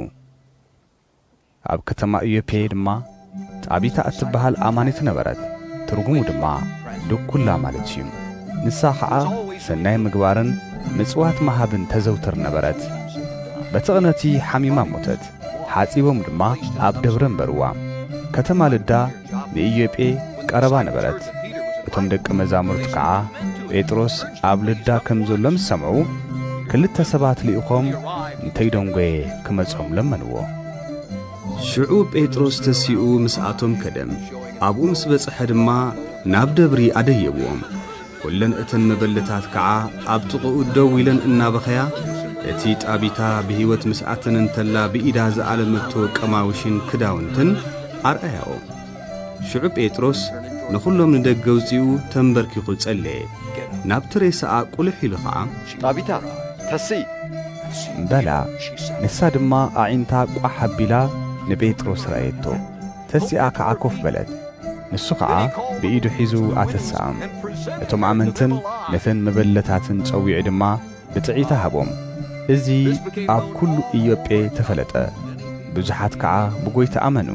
ኣብ ከተማ ኢዮጴ ድማ ጣቢታ እትበሃል ኣማኒት ነበረት ትርጉሙ ድማ ድኩላ ማለት እዩ ንሳ ከዓ ሰናይ ምግባርን ምጽዋት መሃብን ተዘውትር ነበረት በቲ ቅነቲ ሓሚማ ሞተት ሓጺቦም ድማ ኣብ ደብረ እምበርዋ ከተማ ልዳ ንኢዮጴ ቀረባ ነበረት እቶም ደቀ መዛሙርት ከዓ ጴጥሮስ ኣብ ልዳ ከም ዘሎ ምስ ሰምዑ ክልተ ሰባት ልኢኾም እንተይደንጐ ክመጾም ለመንዎ ሽዑ ጴጥሮስ ተሲኡ ምስኣቶም ከደም ኣብኡ ምስ በጽሐ ድማ ናብ ደብሪ ኣደየብዎም ኩለን እተን መበለታት ከዓ ኣብ ጥቕኡ ደው ኢለን እናበኸያ እቲ ጣቢታ ብህይወት ምስኣተን እንተላ ብኢዳ ዝኣለመቶ ቀማውሽን ክዳውንትን ኣርአያኦ ሽዑ ጴጥሮስ ንኹሎም ንደገ ውፂኡ ተንበርኪኹ ጸለየ ናብቲ ሬሳኣ ቁልሕ ኢሉ ኸዓ ጣቢታ ተስኢ በላ ንሳ ድማ ኣዒንታ ቋሕ ኣቢላ ንጴጥሮስ ረአየቶ ተሲኣ ከዓ ኮፍ በለት ንሱ ከዓ ብኢዱ ሒዙ ኣተስኣም እቶም ኣመንትን ነተን መበለታትን ጸዊዑ ድማ ብጥዒታ ሃቦም እዚ ኣብ ኩሉ ኢዮጴ ተፈለጠ ብዙሓት ከዓ ብጐይታ ኣመኑ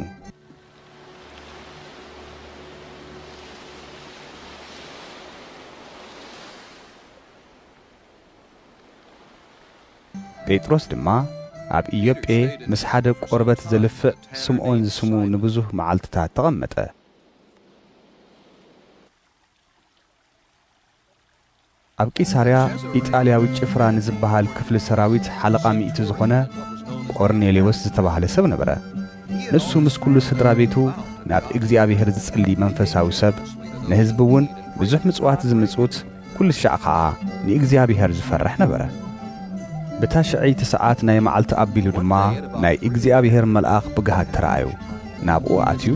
ጴጥሮስ ድማ ኣብ ኢዮጴ ምስ ሓደ ቆርበት ዘልፍዕ ስምዖን ዝስሙ ንብዙሕ መዓልትታት ተቐመጠ ኣብ ቂሳርያ ኢጣልያዊ ጭፍራ ንዝበሃል ክፍሊ ሰራዊት ሓለቓ ሚእቲ ዝኾነ ቆርኔሌዎስ ዝተባህለ ሰብ ነበረ። ንሱ ምስ ኩሉ ስድራ ቤቱ ናብ እግዚኣብሔር ዝጸሊ መንፈሳዊ ሰብ ንህዝቢ እውን ብዙሕ ምጽዋት ዝምጽውት ኩሉ ሻዕ ከዓ ንእግዚኣብሔር ዝፈርሕ ነበረ። ብታሽዐይቲ ሰዓት ናይ መዓልቲ ኣቢሉ ድማ ናይ እግዚኣብሔር መልኣኽ ብግሃት ተረኣዩ። ናብኡ ኣትዩ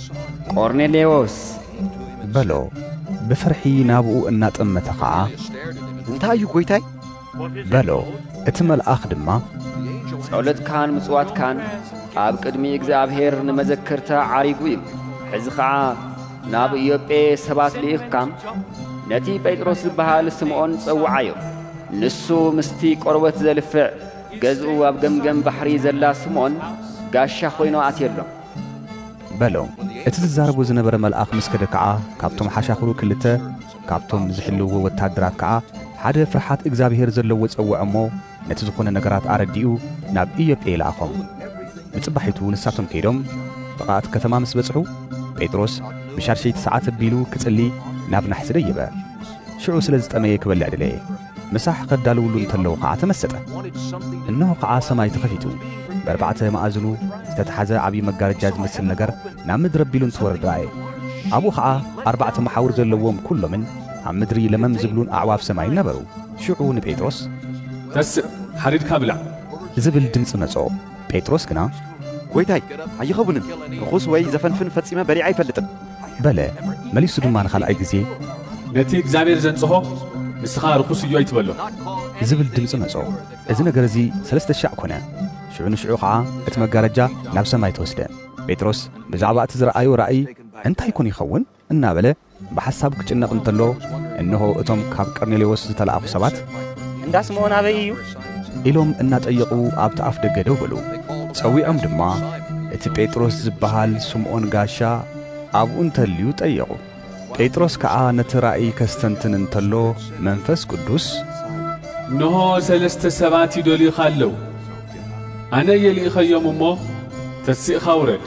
ቆርኔሌዎስ በሎ። ብፍርሒ ናብኡ እናጠመተ ከዓ እንታይ እዩ ጐይታይ በሎ። እቲ መልኣኽ ድማ ጸሎትካን ምጽዋትካን ኣብ ቅድሚ እግዚኣብሔር ንመዘክርታ ዓሪጉ እዩ። ሕዚ ከዓ ናብ ኢዮጴ ሰባት ልኢኽካ ነቲ ጴጥሮስ ዝበሃል ስምዖን ጸውዓዮ። ንሱ ምስቲ ቆርበት ዘልፍዕ ገዝኡ ኣብ ገምገም ባሕሪ ዘላ ስምዖን ጋሻ ኾይኖ ኣትየሎ በሎ። እቲ ዝዛረቡ ዝነበረ መልኣኽ ምስ ከደ ከዓ ካብቶም ሓሻኽሩ ክልተ ካብቶም ዝሕልውዎ ወታደራት ከዓ ሓደ ፍርሓት እግዚኣብሔር ዘለዎ ጸውዕ እሞ ነቲ ዝኾነ ነገራት ኣረዲኡ ናብ ኢዮጴ ለኣኾም። ብጽባሒቱ ንሳቶም ከይዶም ጥቓት ከተማ ምስ በጽሑ ጴጥሮስ ብሻርሸይቲ ሰዓት ኣቢሉ ክጽሊ ናብ ናሕሲ ደይበ። ሽዑ ስለ ዝጠመየ ክበልዕ ድለየ። ምሳሕ ከዳልውሉ እንተለዉ ከዓ ተመሰጠ። እነሆ ከዓ ሰማይ ተኸፊቱ በኣርባዕተ ማእዝኑ ዝተተሓዘ ዓብዪ መጋረጃ ዝመስል ነገር ናብ ምድሪ ኣቢሉ እንትወርድ ረአየ። ኣብኡ ከዓ ኣርባዕተ መሓውር ዘለዎም ኩሎምን ኣብ ምድሪ ለመም ዝብሉን ኣዕዋፍ ሰማይን ነበሩ። ሽዑ ንጴጥሮስ ተስእ ሓሪድካ ብላዕ ዝብል ድምፂ መጾ። ጴጥሮስ ግና ጐይታይ ኣይኸቡንን ርኹስ ወይ ዘፈንፍን ፈጺመ በሊዐ ኣይፈልጥን በለ። መሊሱ ድማ ንኻልኣይ ጊዜ ነቲ እግዚኣብሔር ዘንጽሖ ንስኻ ርኹስ እዩ ኣይትበሎ ዝብል ድምፂ መጾ። እዚ ነገር እዚ 3 ሻዕ ኮነ። ሽዑ ንሽዑ ከዓ እቲ መጋረጃ ናብ ሰማይ ተወስደ። ጴጥሮስ ብዛዕባ እቲ ዝረኣዮ ራእይ እንታይ ኮን ይኸውን እናበለ ብሓሳብ ክጭነቕ እንተሎ እነሆ እቶም ካብ ቆርኔሌዎስ ዝተለኣኹ ሰባት እንዳ ስምዖን ኣበይ እዩ ኢሎም እናጠየቑ ኣብቲ ኣፍ ደገ ደው በሉ። ጸዊዖም ድማ እቲ ጴጥሮስ ዝበሃል ስምዖን ጋሻ ኣብኡ እንተልዩ ጠየቑ። ጴጥሮስ ከዓ ነቲ ራእይ ከስተንትን እንተሎ መንፈስ ቅዱስ እንሆ 3 ሰባት ይደልዩኻ ኣለዉ። ኣነ የልኢኸዮም እሞ ተሲእኻ ውረድ።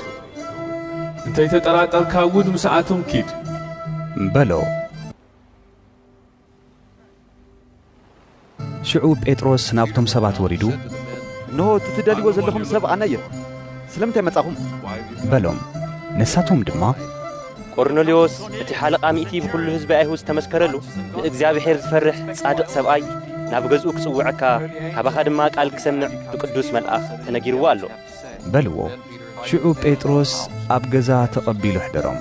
እንተይተጠራጠርካ እውን ምስኣቶም ኪድ በሎ። ሽዑ ጴጥሮስ ናብቶም ሰባት ወሪዱ እንሆ እቲ ትደልይዎ ዘለኹም ሰብ ኣነ እየ፣ ስለምንታይ መጻኹም በሎም። ንሳቶም ድማ ቆርኔሌዎስ እቲ ሓለቓ ሚእቲ ብኩሉ ህዝቢ ኣይሁድ ዝተመስከረሉ ንእግዚኣብሔር ዝፈርሕ ጻድቕ ሰብኣይ ናብ ገዝኡ ክጽውዐካ ካባኻ ድማ ቃል ክሰምዕ ብቅዱስ መልኣኽ ተነጊርዎ ኣሎ በልዎ። ሽዑ ጴጥሮስ ኣብ ገዛ ተቐቢሉ ሕደሮም።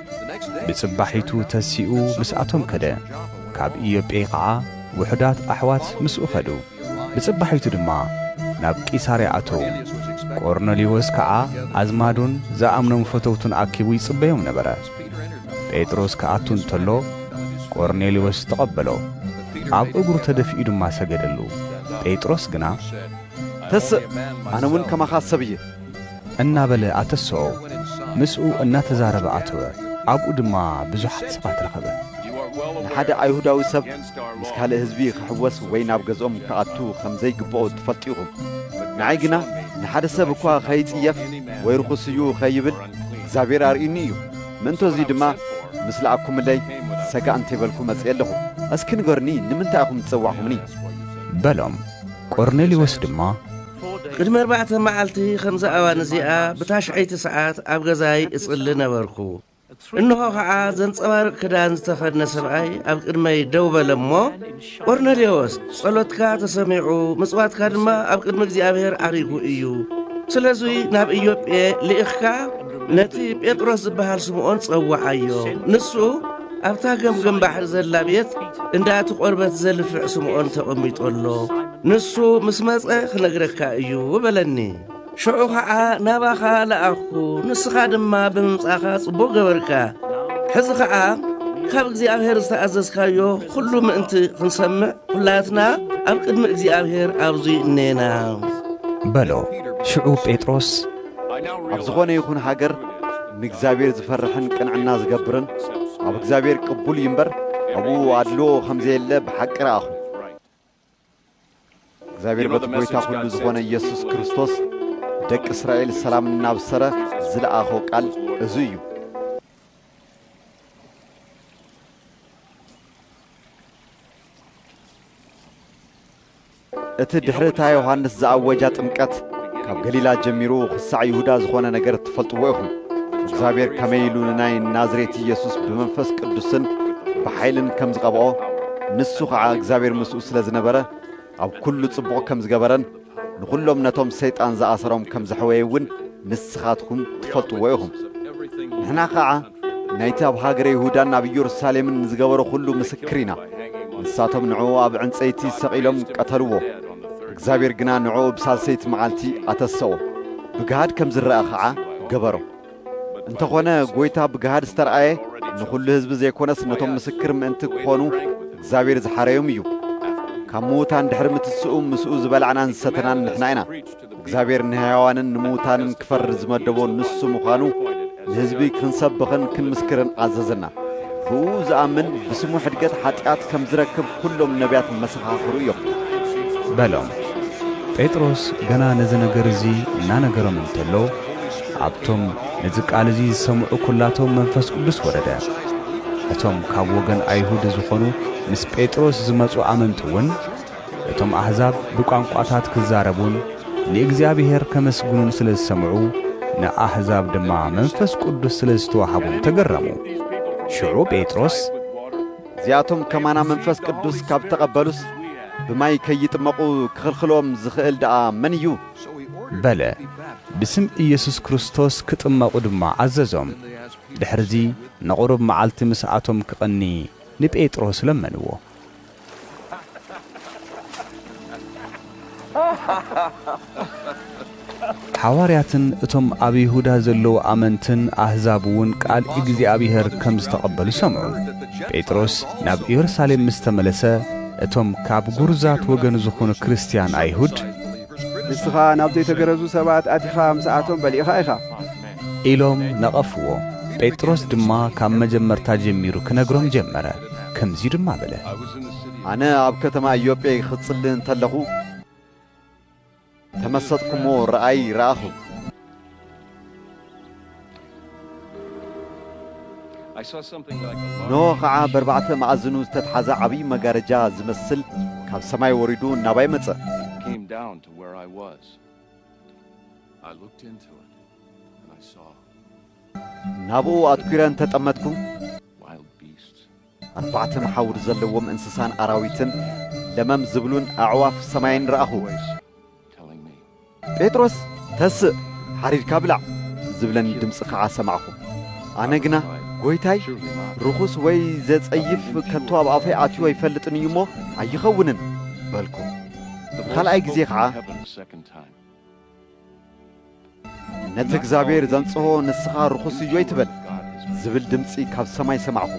ብጽባሒቱ ተሲኡ ምስኣቶም ከደ። ካብ ኢዮጴ ከዓ ውሑዳት ኣሕዋት ምስኡ ኸዱ። ብጽባሒቱ ድማ ናብ ቂሳርያ ኣተዉ። ቆርኔሌዎስ ከዓ ኣዝማዱን ዝኣምኖም ፈተውቱን ኣኪቡ ይጽበዮም ነበረ። ጴጥሮስ ከኣቱ እንተሎ ቆርኔሌዎስ ተቐበሎ። ኣብ እግሩ ተደፊኡ ድማ ሰገደሉ። ጴጥሮስ ግና ተስእ ኣነ እውን ከማኻ ሰብ እየ እናበለ ኣተስኦ። ምስኡ እናተዛረበ ኣተወ። ኣብኡ ድማ ብዙሓት ሰባት ረኸበ። ንሓደ ኣይሁዳዊ ሰብ ምስ ካልእ ህዝቢ ክሕወስ ወይ ናብ ገዝኦም ክኣቱ ከም ዘይግብኦ ትፈልጡ ኢኹም። ንዓይ ግና ንሓደ ሰብ እኳ ኸይጽየፍ ወይ ርኹስ እዩ ኸይብል እግዚኣብሔር ኣርኢኒ እዩ። ምንቶ እዙይ ድማ ምስ ለኣኩምለይ ሰጋእ እንተይበልኩ መጺእ ኣለኹ። እስኪ ንገርኒ ንምንታይ ኢኹም ትጸዋዕኹምኒ በሎም። ቆርኔሌዎስ ድማ ቅድሚ 4 መዓልቲ ከምዚ እዋን እዚኣ ብታሽዐይቲ ሰዓት ኣብ ገዛይ እጽሊ ነበርኩ። እንሆ ከዓ ዘንጸባርቕ ክዳን ዝተኸድነ ሰብኣይ ኣብ ቅድመይ ደው በለ እሞ ቆርኔሌዎስ ጸሎትካ ተሰሚዑ ምጽዋትካ ድማ ኣብ ቅድሚ እግዚኣብሔር ዓሪጉ እዩ። ስለዙይ ናብ ኢዮጴ ልኢኽካ ነቲ ጴጥሮስ ዝበሃል ስምዖን ጸዋዓዮ። ንሱ ኣብታ ገምገም ባሕሪ ዘላ ቤት እንዳቲ ቆርበት ዘልፍዕ ስምዖን ተቐሚጦሎ። ንሱ ምስ መጸ ክነግረካ እዩ በለኒ። ሽዑ ከዓ ናባኻ ለኣኽኩ፣ ንስኻ ድማ ብምምጻኻ ጽቡቕ ገበርካ። ሕዚ ከዓ ካብ እግዚኣብሔር ዝተኣዘዝካዮ ኩሉ ምእንቲ ክንሰምዕ ኩላትና ኣብ ቅድሚ እግዚኣብሔር ኣብዙይ እኔና በሎ። ሽዑ ጴጥሮስ ኣብ ዝኾነ ይኹን ሃገር ንእግዚኣብሔር ዝፈርሕን ቅንዕና ዝገብርን ኣብ እግዚአብሔር ቅቡል ይንበር ኣብኡ ኣድልዎ ከምዘየለ ብሓቂ ረኣኹ። እግዚአብሔር በቲ ጎይታ ሁሉ ዝኾነ ኢየሱስ ክርስቶስ ደቂ እስራኤል ሰላም እናብሰረ ዝለኣኾ ቃል እዙ እዩ። እቲ ድሕሪታ ዮሐንስ ዝኣወጃ ጥምቀት ካብ ገሊላ ጀሚሩ ክሳዕ ይሁዳ ዝኾነ ነገር ትፈልጥዎ ኢኹም። እግዚአብሔር ከመይ ኢሉ ንናይ ናዝሬት ኢየሱስ ብመንፈስ ቅዱስን ብሓይልን ከም ዝቐብኦ ንሱ ከዓ እግዚአብሔር ምስኡ ስለ ዝነበረ ኣብ ኩሉ ጽቡቕ ከም ዝገበረን ንኹሎም ነቶም ሰይጣን ዝኣሰሮም ከም ዘሕወየውን ንስኻትኩም ትፈልጥዎ ኢኹም። ንሕና ከዓ ናይቲ ኣብ ሃገረ ይሁዳን ኣብ ኢየሩሳሌምን ዝገበሮ ኩሉ ምስክር ኢና። ንሳቶም ንዕኡ ኣብ ዕንፀይቲ ሰቒሎም ቀተልዎ። እግዚአብሔር ግና ንዕኡ ብሳልሰይቲ መዓልቲ ኣተሰኦ። ብግሃድ ከም ዝረአ ከዓ ገበሮ። እንተኾነ ጐይታ ብግሃድ ዝተረኣየ ንኹሉ ህዝቢ ዘይኮነስ ነቶም ምስክር ምእንቲ ክኾኑ እግዚአብሔር ዝሓረዮም እዩ። ካብ ምዉታን ድሕሪ ምትስኡ ምስኡ ዝበልዕናን ዝሰተናን ንሕና ኢና። እግዚአብሔር ንሕያዋንን ንምዉታንን ክፈርድ ዝመደቦ ንሱ ምዃኑ ንህዝቢ ክንሰብኽን ክንምስክርን ኣዘዘና። ብኡ ዝኣምን ብስሙ ሕድገት ኃጢአት ከም ዝረክብ ኩሎም ነቢያት መሰኻኽሩ እዮም በሎም። ጴጥሮስ ገና ነዚ ነገር እዚ እናነገሮም እንተሎ ኣብቶም ነዚ ቃል እዚ ዝሰምዑ ኩላቶም መንፈስ ቅዱስ ወረደ። እቶም ካብ ወገን ኣይሁድ ዝኾኑ ምስ ጴጥሮስ ዝመጹ ኣመንቲ እውን እቶም ኣሕዛብ ብቋንቋታት ክዛረቡን ንእግዚአብሔር ከመስግኑን ስለ ዝሰምዑ ንኣሕዛብ ድማ መንፈስ ቅዱስ ስለ ዝተዋሃቡን ተገረሙ። ሽዑ ጴጥሮስ እዚኣቶም ከማና መንፈስ ቅዱስ ካብ ተቐበሉስ ብማይ ከይጥመቑ ክኽልክሎም ዝኽእል ደኣ መን እዩ በለ። ብስም ኢየሱስ ክርስቶስ ክጥመቑ ድማ ኣዘዞም። ድሕርዚ ንቑሩብ መዓልቲ ምስኣቶም ክቐኒ ንጴጥሮስ ለመንዎ። ሐዋርያትን እቶም ኣብ ይሁዳ ዘለዉ ኣመንትን ኣሕዛብውን ቃል እግዚአብሔር ከም ዝተቐበሉ ሰምዑ። ጴጥሮስ ናብ ኢየሩሳሌም ምስ ተመለሰ እቶም ካብ ጉርዛት ወገን ዝኾኑ ክርስቲያን ኣይሁድ ንስኻ ናብ ዘይተገረዙ ሰባት ኣቲኻ ምስኣቶም በሊእኻ ኢኻ ኢሎም ነቐፍዎ። ጴጥሮስ ድማ ካብ መጀመርታ ጀሚሩ ክነግሮም ጀመረ። ከምዚ ድማ በለ። ኣነ ኣብ ከተማ ኢዮጴ ክጽልህ እንተለኹ ተመሰጥኩሞ ረኣይ ረኣኹ። ኖ ከዓ በርባዕተ ማዕዝኑ ዝተትሓዘ ዓብዪ መጋረጃ ዝመስል ካብ ሰማይ ወሪዱ ናባይ መጸ። ናብኡ ኣትኲረ እንተጠመጥኩ ኣርባዕተ መሓውር ዘለዎም እንስሳን ኣራዊትን ለመም ዝብሉን ኣዕዋፍ ሰማይን ረኣኹ። ጴጥሮስ ተስእ ሓሪድካ ብላዕ ዝብለኒ ድምፂ ከዓ ሰማዕኹ። ኣነ ግና ጐይታይ ርኹስ ወይ ዘጸይፍ ከቶ ኣብ ኣፈይ ኣትዩ ኣይፈልጥን እዩ እሞ ኣይኸውንን በልኩ። ካልኣይ ጊዜ ከዓ ነቲ እግዚአብሔር ዘንጽሖ ንስኻ ርኹስ እዩ ኣይትበል ዝብል ድምፂ ካብ ሰማይ ሰማዕኹ።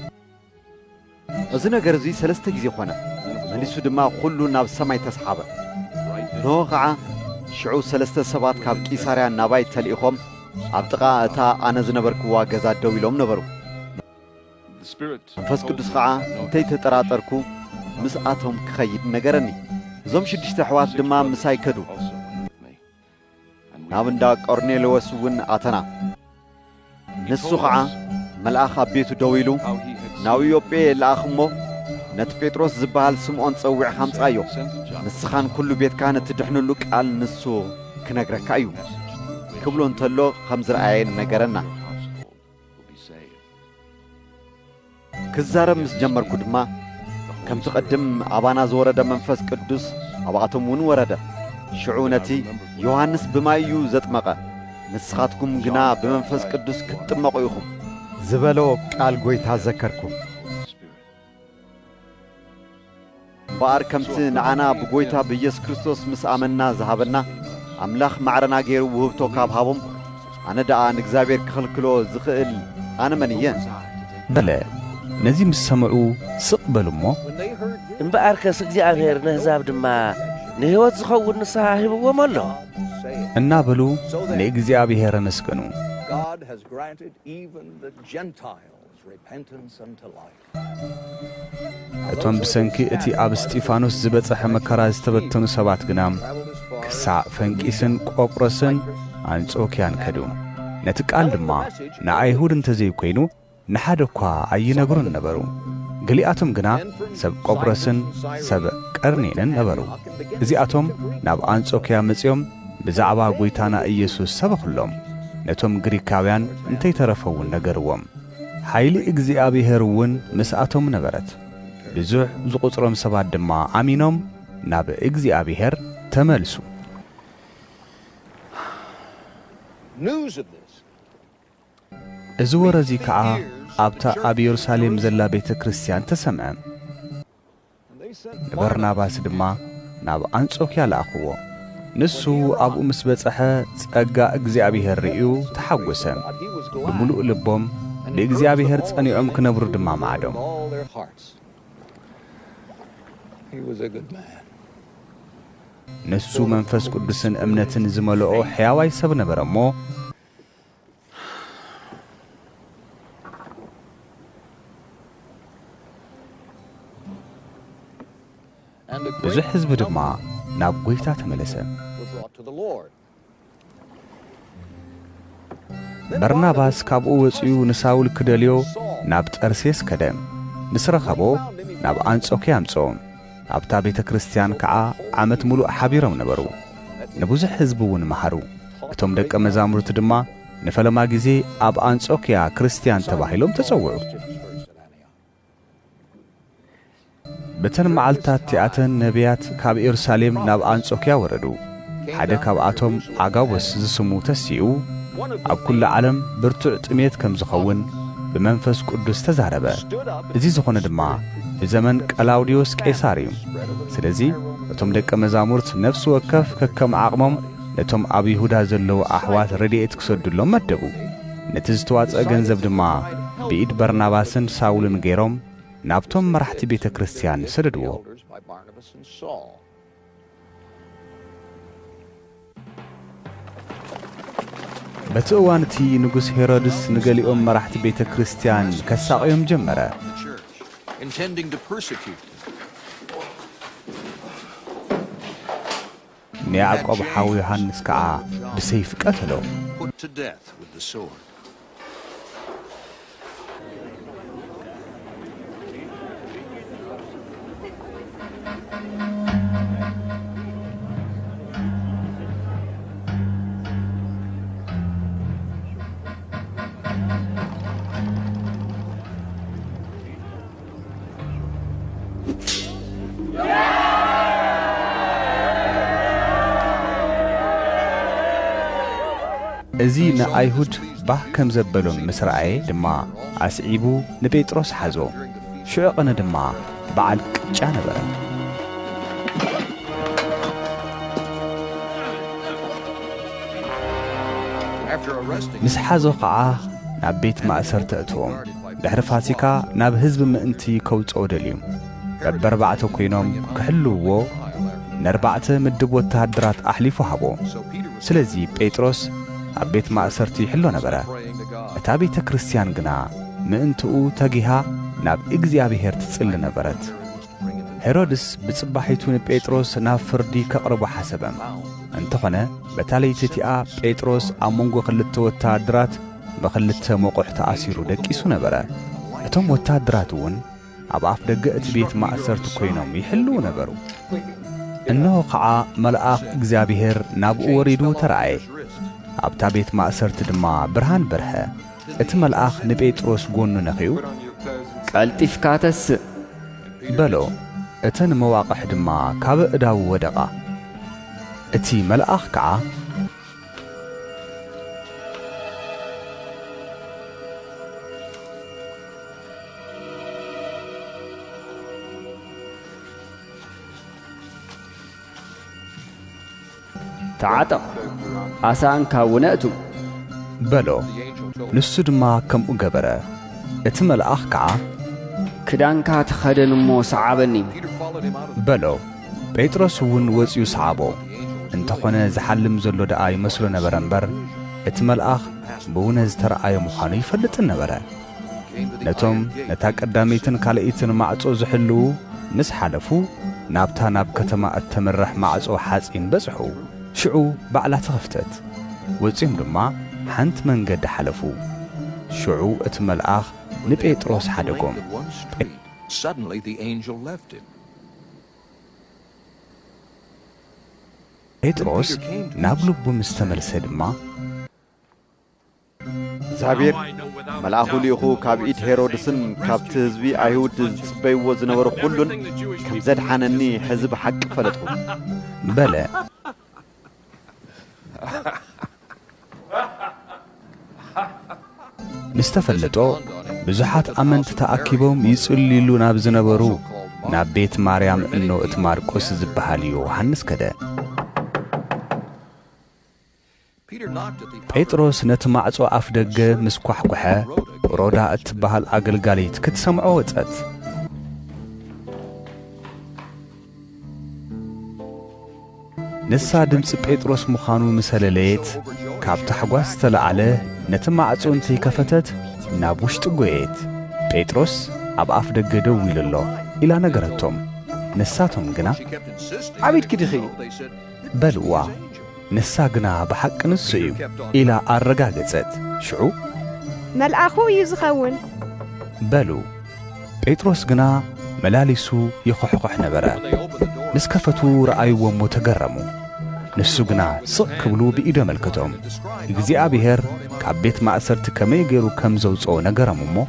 እዚ ነገር እዙይ 3 ጊዜ ኾነ። መሊሱ ድማ ኹሉ ናብ ሰማይ ተሰሓበ። ኖ ከዓ ሽዑ 3 ሰባት ካብ ቂሳርያ ናባይ ተልኢኾም ኣብ ጥቓ እታ ኣነ ዝነበርክዋ ገዛ ደው ኢሎም ነበሩ። መንፈስ ቅዱስ ከዓ እንተይተጠራጠርኩ ምስኣቶም ክኸይድ ነገረኒ። እዞም 6 ኣሕዋት ድማ ምሳይ ከዱ። ናብ እንዳ ቆርኔሌዎስ እውን ኣተና። ንሱ ከዓ መልኣኽ ኣብ ቤቱ ደው ኢሉ ናብ ኢዮጴ ለኣኽ እሞ ነቲ ጴጥሮስ ዝበሃል ስምዖን ጸዊዕኻ ምጻዮ ንስኻን ኩሉ ቤትካ ነትድሕንሉ ቃል ንሱ ክነግረካ እዩ ክብሎ እንተሎ ከም ዝረኣየ ነገረና። ክዛረብ ምስ ጀመርኩ ድማ ከም ትቐድም ኣባና ዝወረደ መንፈስ ቅዱስ ኣብኣቶም እውን ወረደ። ሽዑ ነቲ ዮሐንስ ብማይ እዩ ዘጥመቐ ንስኻትኩም ግና ብመንፈስ ቅዱስ ክትጥመቑ ኢኹም ዝበሎ ቃል ጐይታ ዘከርኩ። እምበኣር ከምቲ ንዓና ብጐይታ ብኢየሱስ ክርስቶስ ምስ ኣመና ዝሃበና ኣምላኽ ማዕረና ገይሩ ውህብቶ ካብ ሃቦም ኣነ ደኣ ንእግዚአብሔር ክኽልክሎ ዝኽእል ኣነ መን እየ በለ። ነዚ ምስ ሰምዑ ስቕ በሉ እሞ እምበኣርከስ እግዚኣብሔር ንህዛብ ድማ ንህይወት ዝኸውን ንስሓ ሂብዎም ኣሎ እናበሉ ንእግዚአብሔር ኣመስገኑ። እቶም ብሰንኪ እቲ ኣብ እስጢፋኖስ ዝበጽሐ መከራ ዝተበተኑ ሰባት ግና ክሳዕ ፈንቂስን ቆጵሮስን አንጾኪያን ከዱ። ነቲ ቃል ድማ ንኣይሁድ እንተዘይኮይኑ ንሓደ እኳ ኣይነግሩን ነበሩ። ገሊኣቶም ግና ሰብ ቆጵሮስን ሰብ ቀርኔንን ነበሩ። እዚኣቶም ናብ አንጾኪያ መጺኦም ብዛዕባ ጐይታና ኢየሱስ ሰበኽሎም ነቶም ግሪካውያን እንተይተረፈውን ነገርዎም። ኃይሊ እግዚአብሔር እውን ምስኣቶም ነበረት። ብዙሕ ዝቝጽሮም ሰባት ድማ ኣሚኖም ናብ እግዚአብሔር ተመልሱ። እዚ ወረዚ ከዓ ኣብታ ኣብ ኢየሩሳሌም ዘላ ቤተ ክርስቲያን ተሰምዐ። በርናባስ ድማ ናብ አንጾኪያ ለኣኽዎ። ንሱ ኣብኡ ምስ በጽሐ ጸጋ እግዚአብሔር ርእዩ ተሓጐሰ። ብምሉእ ልቦም ንእግዚአብሔር ጸኒዖም ክነብሩ ድማ ማዕዶም። ንሱ መንፈስ ቅዱስን እምነትን ዝመልኦ ሕያዋይ ሰብ ነበረ እሞ ብዙሕ ሕዝቢ ድማ ናብ ጐይታ ተመለሰ። በርናባስ ካብኡ ወፂኡ ንሳውል ክደልዮ ናብ ጠርሴስ ከደ። ምስ ረኸቦ ናብ አንጾኪያ ኣምጽኦ። ኣብታ ቤተ ክርስቲያን ከዓ ዓመት ሙሉእ ሓቢሮም ነበሩ። ንብዙሕ ሕዝቢ እውን መሃሩ። እቶም ደቀ መዛሙርት ድማ ንፈለማ ጊዜ ኣብ አንጾኪያ ክርስቲያን ተባሂሎም ተጸውዑ። በተን መዓልታት እቲኣተን ነቢያት ካብ ኢየሩሳሌም ናብ አንጾኪያ ወረዱ። ሓደ ካብኣቶም አጋቦስ ዝስሙ ተሲኡ ኣብ ኩሉ ዓለም ብርቱዕ ጥሜት ከም ዝኸውን ብመንፈስ ቅዱስ ተዛረበ። እዚ ዝኾነ ድማ ብዘመን ቀላውዲዮስ ቄሳር እዩ። ስለዚ እቶም ደቀ መዛሙርት ነፍሲ ወከፍ ከከም ዓቕሞም ነቶም ኣብ ይሁዳ ዘለዉ ኣሕዋት ረድኤት ክሰድሎም መደቡ። ነቲ ዝተዋፅአ ገንዘብ ድማ ብኢድ በርናባስን ሳውልን ገይሮም ናብቶም መራሕቲ ቤተ ክርስቲያን ሰደድዎ። በቲ እዋን እቲ ንጉሥ ሄሮድስ ንገሊኦም መራሕቲ ቤተ ክርስቲያን ከሳቕዮም ጀመረ። ንያዕቆብ ሓዊ ዮሐንስ ከዓ ብሰይፍ ቀተሎ። እዚ ንኣይሁድ ባህ ከም ዘበሎም ምስ ረአየ ድማ ኣስዒቡ ንጴጥሮስ ሓዞ። ሽዑ ቐነ ድማ በዓል ቅጫ ነበረ። ምስ ሓዞ ከዓ ናብ ቤት ማእሰር ተእትዎም። ድሕሪ ፋሲካ ናብ ሕዝቢ ምእንቲ ከውፅኦ ደልዩ። በበርባዕተ ኮይኖም ክሕልውዎ ነርባዕተ ምድብ ወታሃድራት ኣሕሊፉ ሃቦ። ስለዚ ጴጥሮስ ኣብ ቤት ማእሰርቲ ይሕሎ ነበረ። እታ ቤተ ክርስቲያን ግና ምእንትኡ ተጊሃ ናብ እግዚአብሔር ትጽሊ ነበረት። ሄሮድስ ብጽባሒቱ ንጴጥሮስ ናብ ፍርዲ ከቕርቦ ሓሰበ። እንተኾነ በታ ለይቲ እቲኣ ጴጥሮስ ኣብ መንጎ ክልተ ወታሃድራት ብኽልተ መቑሕ ተኣሲሩ ደቂሱ ነበረ። እቶም ወታሃድራት እውን ኣብ ኣፍ ደገ እቲ ቤት ማእሰርቲ ኮይኖም ይሕልው ነበሩ። እነሆ ከዓ መልአኽ እግዚአብሔር ናብኡ ወሪዱ ተረአየ። ኣብታ ቤት ማእሰርቲ ድማ ብርሃን በርሀ። እቲ መልአኽ ንጴጥሮስ ጐኑ ነኺዩ ቀልጢፍካ ተስእ በሎ። እተን መዋቕሕ ድማ ካብ እዳው ወደቓ። እቲ መልአኽ ከዓ ተዓጠቕ ኣሳንካ ውነእቱ በሎ። ንሱ ድማ ከምኡ ገበረ። እቲ መልአኽ ከዓ ክዳንካ ተኸደን እሞ ሰዓበኒ በሎ። ጴጥሮስ እውን ወፂኡ ሰዓቦ። እንተኾነ ዝሓልም ዘሎ ደኣ ይመስሎ ነበረ እምበር እቲ መልአኽ ብእውነ ዝተረኣየ ምዃኑ ይፈልጥን ነበረ። ነቶም ነታ ቀዳመይትን ካልእይትን ማዕጾ ዝሕልው ምስ ሓለፉ ናብታ ናብ ከተማ እተመርሕ ማዕጾ ሓጺን በጽሑ። ሽዑ ባዕላ ተኸፍተት። ወፂኦም ድማ ሓንቲ መንገዲ ሓለፉ። ሽዑ እቲ መልአኽ ንጴጥሮስ ሓደጎም። Suddenly the angel left him. ጴጥሮስ ናብ ልቡ ምስ ተመልሰ ድማ እግዚአብሔር መልአኹ ልኢኹ ካብ ኢድ ሄሮድስን ካብቲ ህዝቢ አይሁድ ዝጽበይዎ ዝነበሩ ኩሉን ከም ዘድሓነኒ ሕዚ ብሓቂ ፈለጥኩ በለ። ምስ ተፈለጦ ብዙሓት ኣመንቲ ተኣኪቦም ይጽልይሉ ናብ ዝነበሩ ናብ ቤት ማርያም እኖ እቲ ማርቆስ ዝበሃል ዮሐንስ ከደ። ጴጥሮስ ነቲ ማዕጾ ኣፍ ደገ ምስ ኳሕኩሐ ሮዳ እትበሃል ኣገልጋሊት ክትሰምዖ ወጸት። ንሳ ድምፂ ጴጥሮስ ምዃኑ ምሰለለየት ካብ ታሕጓስ ዝተለዓለ ነቲ ማዕጾ እንተይከፈተት ናብ ውሽጢ ጐየት። ጴጥሮስ ኣብ ኣፍ ደገ ደው ኢሉ ኣሎ ኢላ ነገረቶም። ንሳቶም ግና ዓቢድ ክድኺ በልዋ። ንሳ ግና ብሓቂ ንሱ እዩ ኢላ ኣረጋገጸት። ሽዑ መልአኹ እዩ ዝኸውን በሉ። ጴጥሮስ ግና መላሊሱ ይኹሕኹሕ ነበረ። ምስ ከፈቱ ረኣይዎሞ ተገረሙ። ንሱ ግና ስቕ ክብሉ ብኢዶ መልክቶም። እግዚኣብሔር ካብ ቤት ማእሰርቲ ከመይ ገይሩ ከም ዘውፅኦ ነገረሙ እሞ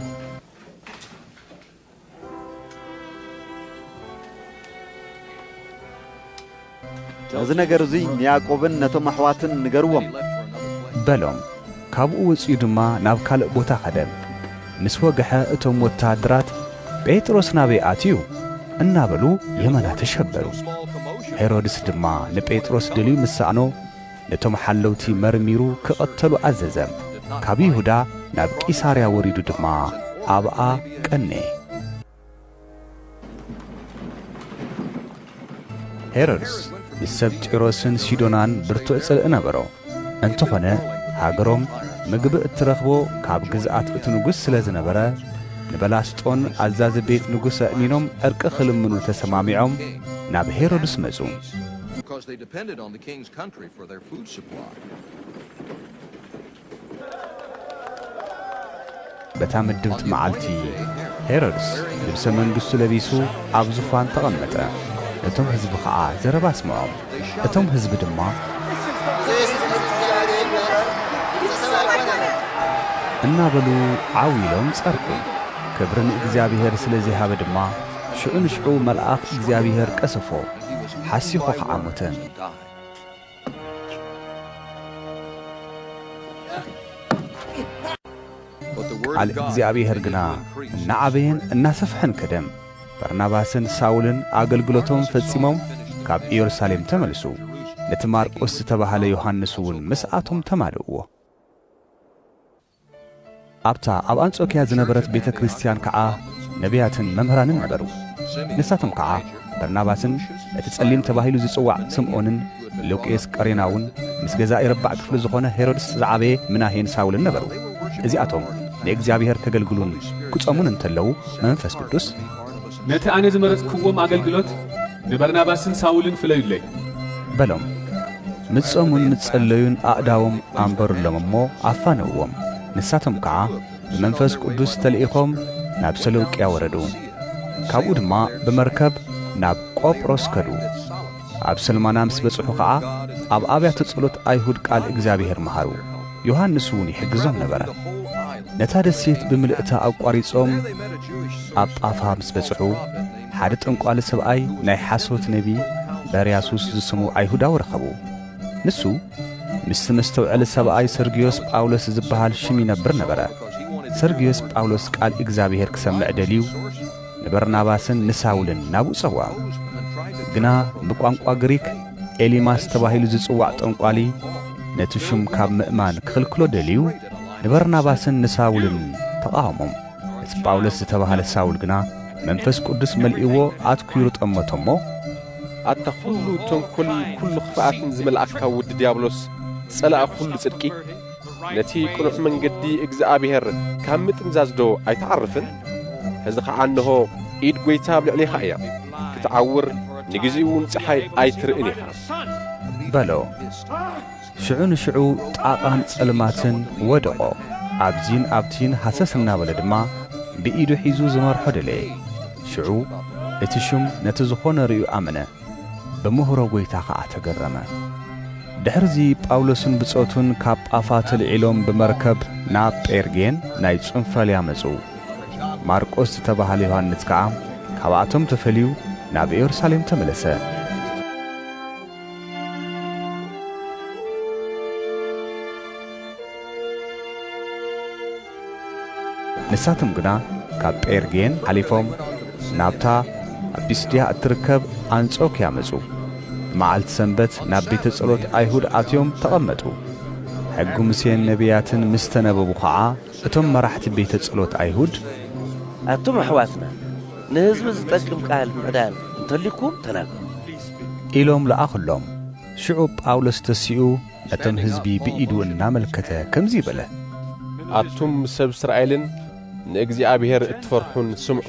እዚ ነገር እዙይ ንያዕቆብን ነቶም ኣሕዋትን ንገርዎም በሎም። ካብኡ ወፂኡ ድማ ናብ ካልእ ቦታ ኸደ። ምስ ወግሐ እቶም ወታደራት ጴጥሮስ ናበይ ኣትዩ እናበሉ የመና ተሸበሩ። ሄሮድስ ድማ ንጴጥሮስ ድልዩ ምሳእኖ ነቶም ሓለውቲ መርሚሩ ክቐተሉ ኣዘዘ። ካብ ይሁዳ ናብ ቂሳርያ ወሪዱ ድማ ኣብኣ ቀነ። ሄሮድስ ምስ ሰብ ጢሮስን ሲዶናን ብርቱዕ ጽልእ ነበሮ። እንተኾነ ሃገሮም ምግቢ እትረኽቦ ካብ ግዝኣት እቲ ንጉሥ ስለ ዝነበረ ንበላስጦን ኣዛዚ ቤት ንጉሥ ኣእሚኖም ዕርቂ ክልምኑ ተሰማሚዖም ናብ ሄሮድስ መጹ። በታ ምድብቲ መዓልቲ ሄሮድስ ልብሰ መንግሥቱ ለቢሱ ኣብ ዙፋን ተቐመጠ። እቶም ሕዝቢ ኸዓ ዘረባ ስምዖም። እቶም ሕዝቢ ድማ እናበሉ ዓዊሎም ጸርቁ። ክብሪ ንእግዚአብሔር ስለ ዘይሃበ ድማ ሽዑ ንሽዑ መልአኽ እግዚአብሔር ቀሰፎ። ሓሲኹ ኸዓ ሞተ። ቃል እግዚአብሔር ግና እናዓበየን እናሰፍሐን ከደም። በርናባስን ሳውልን አገልግሎቶም ፈጺሞም ካብ ኢየሩሳሌም ተመልሱ። ነቲ ማርቆስ ዝተባሃለ ዮሐንስ እውን ምስኣቶም ተማልእዎ። ኣብታ ኣብ አንጾኪያ ዝነበረት ቤተ ክርስቲያን ከዓ ነቢያትን መምህራንን ነበሩ። ንሳቶም ከዓ በርናባስን እቲ ጸሊም ተባሂሉ ዝጽዋዕ ስምዖንን ሉቅስ ቀሬናውን ምስ ገዛኢ ረባዕ ክፍሊ ዝኾነ ሄሮድስ ዝዓበየ ምናሄን ሳውልን ነበሩ። እዚኣቶም ንእግዚአብሔር ከገልግሉን ክጾሙን እንተለዉ መንፈስ ቅዱስ ነቲ ኣነ ዝመረጽክዎም ኣገልግሎት ንበርናባስን ሳውልን ፍለዩለይ በሎም። ምጾሙን ምጸለዩን ኣእዳዎም ኣንበሩሎም እሞ ኣፋነውዎም። ንሳቶም ከዓ ብመንፈስ ቅዱስ ተልኢኾም ናብ ሰሎንቅያ ወረዱ። ካብኡ ድማ ብመርከብ ናብ ቆጵሮስ ከዱ። ኣብ ሰልማና ምስ በጽሑ ከዓ ኣብ ኣብያተ ጸሎት ኣይሁድ ቃል እግዚአብሔር መሃሩ። ዮሐንስ እውን ይሕግዞም ነበረ። ነታ ደሴት ብምልእታ ኣቋሪጾም ኣብ ጳፋ ምስ በጽሑ ሓደ ጥንቋሊ ሰብኣይ ናይ ሓሶት ነቢ በርያሱስ ዝስሙ ኣይሁዳዊ ረኸቡ። ንሱ ምስ መስተውዕሊ ሰብኣይ ሰርግዮስ ጳውሎስ ዝበሃል ሽም ይነብር ነበረ። ሰርግዮስ ጳውሎስ ቃል እግዚአብሔር ክሰምዕ ደልዩ ንበርናባስን ንሳውልን ናብኡ ጸውዐ። ግና ብቋንቋ ግሪክ ኤሊማስ ተባሂሉ ዝጽዋዕ ጠንቋሊ ነቲ ሹም ካብ ምእማን ክኽልክሎ ደልዩ ንበርናባስን ንሳውልን ተቃወሞም። እቲ ጳውሎስ ዝተባሃለ ሳውል ግና መንፈስ ቅዱስ መልኢዎ ኣትኲሩ ጠመቶሞ ኣታ ኩሉ ተንኰል ኩሉ ክፍኣትን ዝመልኣካ ውዲ ዲያብሎስ ጸላእ ኩሉ ጽድቂ ነቲ ቁኑዕ መንገዲ እግዚአብሔር ካብ ምጥምዛዝ ዶ ኣይተዓርፍን? ሕዚ ኸዓ እንሆ ኢድ ጐይታ ኣብ ልዕሊኻ እያ ክትዓውር ንግዚኡውን ፀሓይ ኣይትርእን ኢኻ በሎ። ሽዑ ንሽዑ ጣቓን ጸልማትን ወደቖ። ኣብዚን ኣብቲን ሓሰስ እናበለ ድማ ብኢዱ ሒዙ ዝመርሖ ደለየ። ሽዑ እቲ ሹም ነቲ ዝኾነ ርእዩ ኣመነ ብምሁሮ ጐይታ ኸዓ ተገረመ ድሕርዚ ጳውሎስን ብጾቱን ካብ ጳፋ ተልዒሎም ብመርከብ ናብ ጴርጌን ናይ ጽንፈልያ መጹ ማርቆስ ዝተባሃለ ዮሐንስ ከዓ ካብኣቶም ተፈልዩ ናብ ኢየሩሳሌም ተመለሰ ንሳቶም ግና ካብ ጴርጌን ሓሊፎም ናብታ ኣብ ጲስድያ እትርከብ አንጾኪያ መጹ መዓልቲ ሰንበት ናብ ቤተ ጸሎት ኣይሁድ ኣትዮም ተቐመጡ ሕጊ ሙሴን ነቢያትን ምስ ተነበቡ ኸዓ እቶም መራሕቲ ቤተ ጸሎት ኣይሁድ ኣቶም ኣሕዋትና ንህዝቢ ዝጠቅም ቃል ምዕዳን እንተሊኩም ተናገሩ ኢሎም ለኣኽሎም ሽዑ ጳውሎስ ተሲኡ ነቶም ህዝቢ ብኢዱ እናመልከተ ከምዚ ይበለ ኣቱም ሰብ እስራኤልን ንእግዚአብሔር እትፈርሑን ስምዑ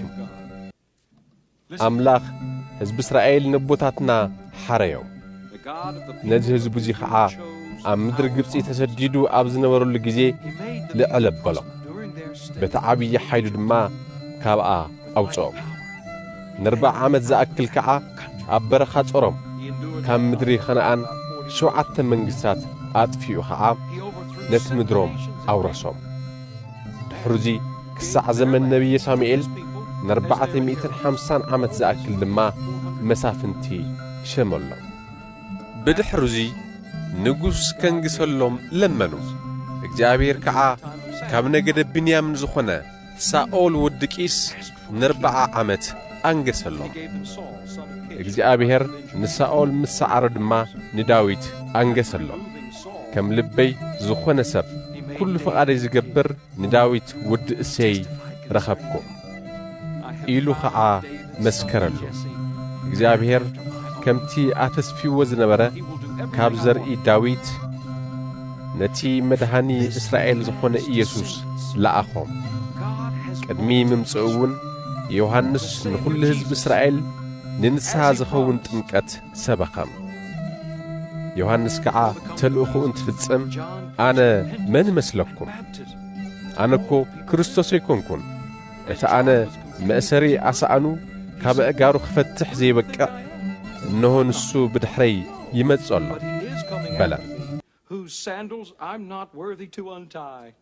ኣምላኽ ህዝቢ እስራኤል ንቦታትና ሓረዮም ነዚ ህዝቢ እዚ ኸዓ ኣብ ምድሪ ግብፂ ተሰዲዱ ኣብ ዝነበረሉ ጊዜ ልዕል ኣበሎ በቲ ዓብዪ ሓይሉ ድማ ካብኣ ኣውፅኦም ን40 ዓመት ዝኣክል ከዓ ኣብ በረኻ ጾሮም ካብ ምድሪ ኸነኣን 7 መንግሥታት ኣጥፊኡ ኸዓ ነቲ ምድሮም ኣውረሶም ድሕሩዚ ክሳዕ ዘመን ነቢይ ሳሙኤል ን450 ዓመት ዝኣክል ድማ መሳፍንቲ ሸመሎም ብድሕሩዚ ንጉሥ ከንግሰሎም ለመኑ እግዚአብሔር ከዓ ካብ ነገደ ብንያምን ዝኾነ ሳኦል ወዲ ቂስ ን40 ዓመት አንገሰሎም እግዚአብሔር ንሳኦል ምስዓረ ድማ ንዳዊት አንገሰሎም ከም ልበይ ዝኾነ ሰብ ኩሉ ፈቃደይ ዝገብር ንዳዊት ወዲ እሴይ ረኸብኩም ኢሉ ኸዓ መስከረሉ እግዚአብሔር ከምቲ ኣተስፊዎ ዝነበረ ካብ ዘርኢ ዳዊት ነቲ መድሃኒ እስራኤል ዝኾነ ኢየሱስ ለኣኾም ቅድሚ ምምጽእውን ዮሐንስ ንኹሉ ህዝቢ እስራኤል ንንስሓ ዝኸውን ጥምቀት ሰበኸም ዮሐንስ ከዓ ተልእኹ እንትፍጽም ኣነ መን መስለኩም ኣነኮ ክርስቶስ ኣይኮንኩን እቲ ኣነ መእሰሪ ኣሳኣኑ ካብ ኣእጋሩ ክፈትሕ ዘይበቅዕ እነሆ ንሱ ብድሕረይ ይመጽእ ኣሎ በለ whose sandals I'm not worthy to untie.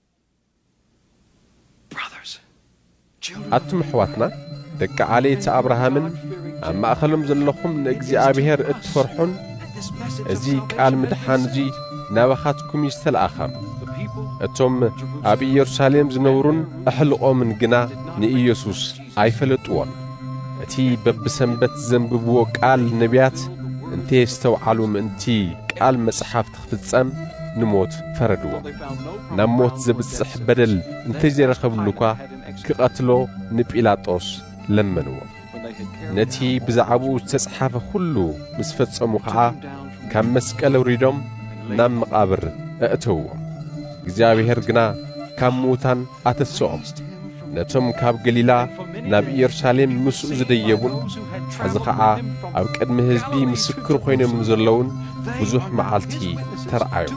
Brothers, ኣቱም ኣሕዋትና ደቂ ዓሌት አብርሃምን ኣብ ማእኸሎም ዘለኹም ንእግዚአብሔር እትፈርሑን እዚ ቃል ምድሓን እዚ ናባኻትኩም ይስተልኣኸም እቶም ኣብ ኢየሩሳሌም ዝነብሩን ኣሕልቖምን ግና ንኢየሱስ ኣይፈለጥዎን እቲ በብሰንበት ዘንብብዎ ቃል ነቢያት እንተስተውዓሉ ምእንቲ ቃል መጽሓፍ ትኽፍጸም ንሞት ፈረድዎ ናብ ሞት ዘብጽሕ በደል እንተይዘረኸብሉ እኳ ክቐትሎ ንጲላጦስ ለመንዎ ነቲ ብዛዕባኡ ዝተጽሓፈ ኩሉ ምስ ፈጸሙ ኸዓ ካብ መስቀል ውሪዶም ናብ መቓብር ኣእተውዎም እግዚአብሔር ግና ካብ ምዉታን ኣተስዖም ነቶም ካብ ገሊላ ናብ ኢየሩሳሌም ምስኡ ዝደየቡን ሕዚ ኸዓ ኣብ ቅድሚ ህዝቢ ምስክር ኮይኖም ዘለውን ብዙሕ መዓልቲ ተረኣዮም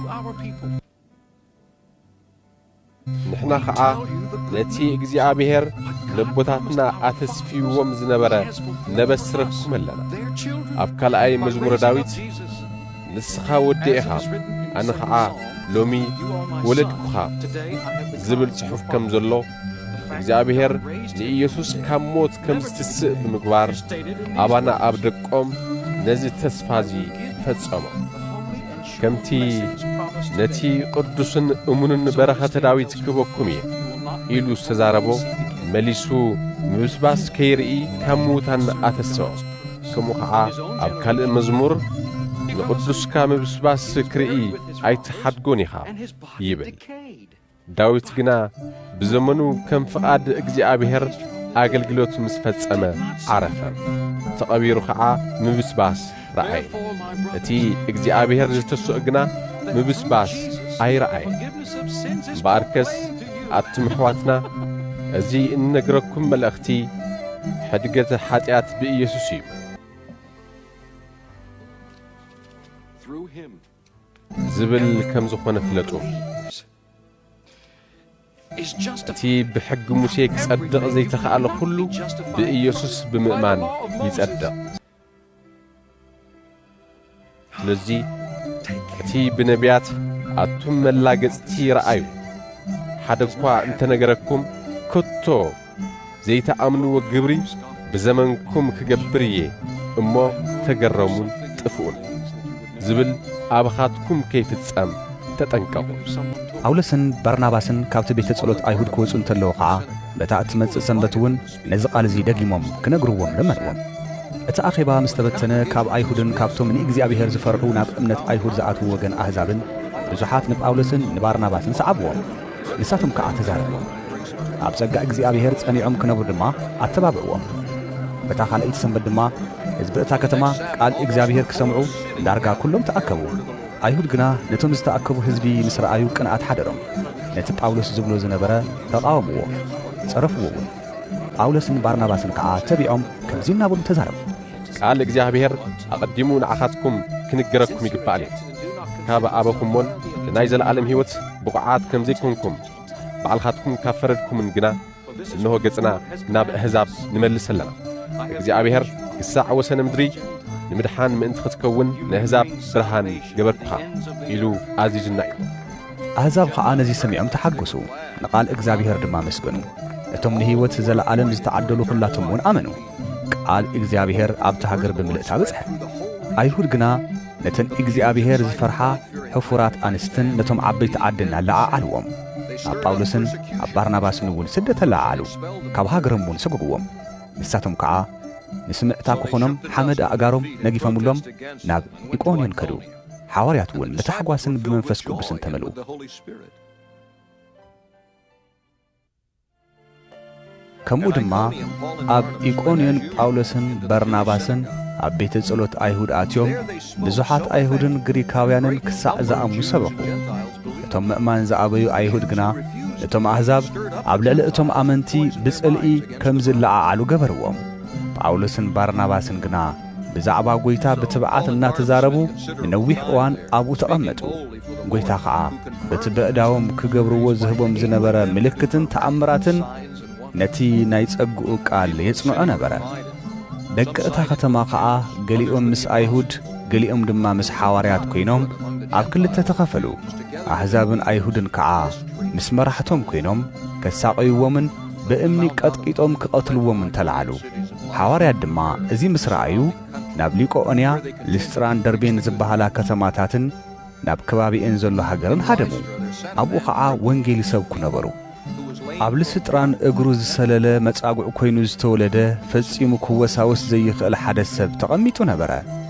ንሕና ኸዓ ነቲ እግዚአብሔር ንቦታትና ኣተስፊዎም ዝነበረ ነበስረኩም ኣለና ኣብ ካልኣይ መዝሙረ ዳዊት ንስኻ ወዲ ኢኻ ኣነ ኸዓ ሎሚ ወለድኩኻ ዝብል ጽሑፍ ከም ዘሎ እግዚአብሔር ንኢየሱስ ካብ ሞት ከም ዝትስእ ብምግባር ኣባና ኣብ ደቆም ነዚ ተስፋዚ ፈጸሞ ከምቲ ነቲ ቅዱስን እሙንን በረኸተ ዳዊት ክበኩም እየ ኢሉ ዝተዛረቦ መሊሱ ምብስባስ ከይርኢ ካብ ምዉታን ኣተስዖ ከምኡ ኸዓ ኣብ ካልእ መዝሙር ንቅዱስካ ምብስባስ ክርኢ ኣይትሓድጎን ኢኻ ይብል ዳዊት ግና ብዘመኑ ከም ፍቓድ እግዚአብሔር ኣገልግሎት ምስ ፈጸመ ዓረፈ ተቐቢሩ ኸዓ ምብስባስ ረአየ እቲ እግዚአብሔር ዝተስዖ ግና ምብስባስ ኣይረአየ ባርከስ ኣቱም ኣሕዋትና እዚ እንነግረኩም መልእኽቲ ሕድገት ኃጢአት ብኢየሱስ እዩ ዝብል ከም ዝኾነ ፍለጡ أتي بحق موسى كصدق زي تخأل كله بإيسوس بمؤمن يصدق لذي أتي بنبيات أتم ملاقتي رأيو حدقوا أنت نجركم كتو زي تأمنوا وجبري بزمنكم كجبريه أما تجرمون تفون زبل أبخاتكم كيف تسأم تتنكو ጳውሎስን ባርናባስን ካብቲ ቤተ ጸሎት ኣይሁድ ክወጹ እንተለዉ ኸዓ በታ እትመጽእ ሰንበት እውን ነዚ ቃል እዚ ደጊሞም ክነግርዎም ለመንዎም እቲ ኣኼባ ምስ ተበተነ ካብ ኣይሁድን ካብቶም ንእግዚኣብሔር ዝፈርሑ ናብ እምነት ኣይሁድ ዝኣትዉ ወገን ኣሕዛብን ብዙሓት ንጳውሎስን ንባርናባስን ሰዓብዎም ንሳቶም ከዓ ተዛረብዎም ኣብ ጸጋ እግዚኣብሔር ጸኒዖም ክነብሩ ድማ ኣተባብዕዎም በታ ካልአይቲ ሰንበት ድማ ህዝቢ እታ ከተማ ቃል እግዚኣብሔር ክሰምዑ ዳርጋ ኩሎም ተኣከቡ ኣይሁድ ግና ነቶም ዝተኣከቡ ህዝቢ ምስ ረኣዩ ቅንኣት ሓደሮም ነቲ ጳውሎስ ዝብሎ ዝነበረ ተቃወምዎ ጸረፍዎ ጳውሎስን ባርናባስን ከዓ ተቢዖም ከምዚ እናበሉ ተዛረቡ ቃል እግዚኣብሔር ኣቐዲሙ ንዓኻትኩም ክንገረኩም ይግባእ እዩ ካብ ኣበኩሞን ናይ ዘለዓለም ህይወት ብቑዓት ከምዘይኮንኩም ባዕልኻትኩም ካብ ፈረድኩምን ግና እንሆ ገጽና ናብ ኣሕዛብ ንመልስ ኣለና እግዚኣብሔር ክሳዕ ወሰነ ምድሪ ንምድሓን ምእንቲ ክትከውን ንኣሕዛብ ብርሃን ገበርኩኻ ኢሉ ኣዚዙና እዩ ኣሕዛብ ከዓ ነዚ ሰሚዖም ተሓጐሱ ንቓል እግዚኣብሔር ድማ መስገኑ እቶም ንህይወት ዘለዓለም ዝተዓደሉ ኩላቶም እውን ኣመኑ ቃል እግዚኣብሔር ኣብቲ ሃገር ብምልእታ በጽሐ ኣይሁድ ግና ነተን እግዚኣብሔር ዝፈርሓ ሕፉራት ኣንስትን ነቶም ዓበይቲ ዓድን ኣለዓዓልዎም ኣብ ጳውሎስን ኣብ ባርናባስን እውን ስደት ኣለዓዓሉ ካብ ሃገሮም እውን ሰጐግዎም ንሳቶም ከዓ ንስምዕታ ክኾኖም ሓመድ ኣእጋሮም ነጊፈሙሎም ናብ ኢቆንዮን ከዱ ሓዋርያት እውን በተሓጓስን ብመንፈስ ቅዱስን ተመልኡ ከምኡ ድማ ኣብ ኢቆንዮን ጳውሎስን በርናባስን ኣብ ቤተ ጸሎት ኣይሁድ ኣትዮም ብዙሓት ኣይሁድን ግሪካውያንን ክሳዕ ዝኣምኑ ሰበኹ እቶም ምእማን ዝኣበዩ ኣይሁድ ግና እቶም ኣሕዛብ ኣብ ልዕሊ እቶም ኣመንቲ ብጽልኢ ከም ዝለዓዓሉ ገበርዎም ጳውሎስን ባርናባስን ግና ብዛዕባ ጐይታ ብትብዓት እናተዛረቡ ንነዊሕ እዋን ኣብኡ ተቐመጡ ጐይታ ከዓ በቲ ብእዳዎም ክገብርዎ ዝህቦም ዝነበረ ምልክትን ተኣምራትን ነቲ ናይ ጸግኡ ቃል የጽንዖ ነበረ ደቂ እታ ከተማ ከዓ ገሊኦም ምስ ኣይሁድ ገሊኦም ድማ ምስ ሓዋርያት ኮይኖም ኣብ ክልተ ተኸፈሉ ኣሕዛብን ኣይሁድን ከዓ ምስ መራሕቶም ኮይኖም ከሳቐይዎምን በእምኒ ቀጥቂጦም ክቐትልዎምን ተለዓሉ ሓዋርያት ድማ እዚ ምስ ረኣዩ ናብ ሊቆኦንያ ልስጥራን ደርቤን ዝበሃላ ከተማታትን ናብ ከባቢአን ዘሎ ሃገርን ሃደሙ ኣብኡ ከዓ ወንጌል ይሰብኩ ነበሩ ኣብ ልስጥራን እግሩ ዝሰለለ መጻጉዕ ኮይኑ ዝተወለደ ፈጺሙ ክወሳወስ ዘይኽእል ሓደ ሰብ ተቐሚጡ ነበረ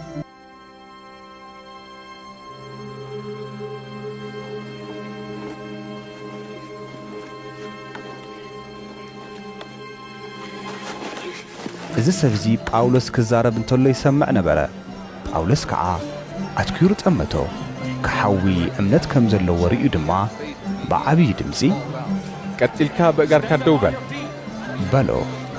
እዚ ሰብዚ ጳውሎስ ክዛረብ እንተሎ ይሰምዕ ነበረ ጳውሎስ ከዓ ኣትኪሩ ጠመቶ ክሓዊ እምነት ከም ዘለዎ ርዩ ድማ ብዓብዪ ድምፂ ቀጢልካ በእጋርካ ደው በል በሎ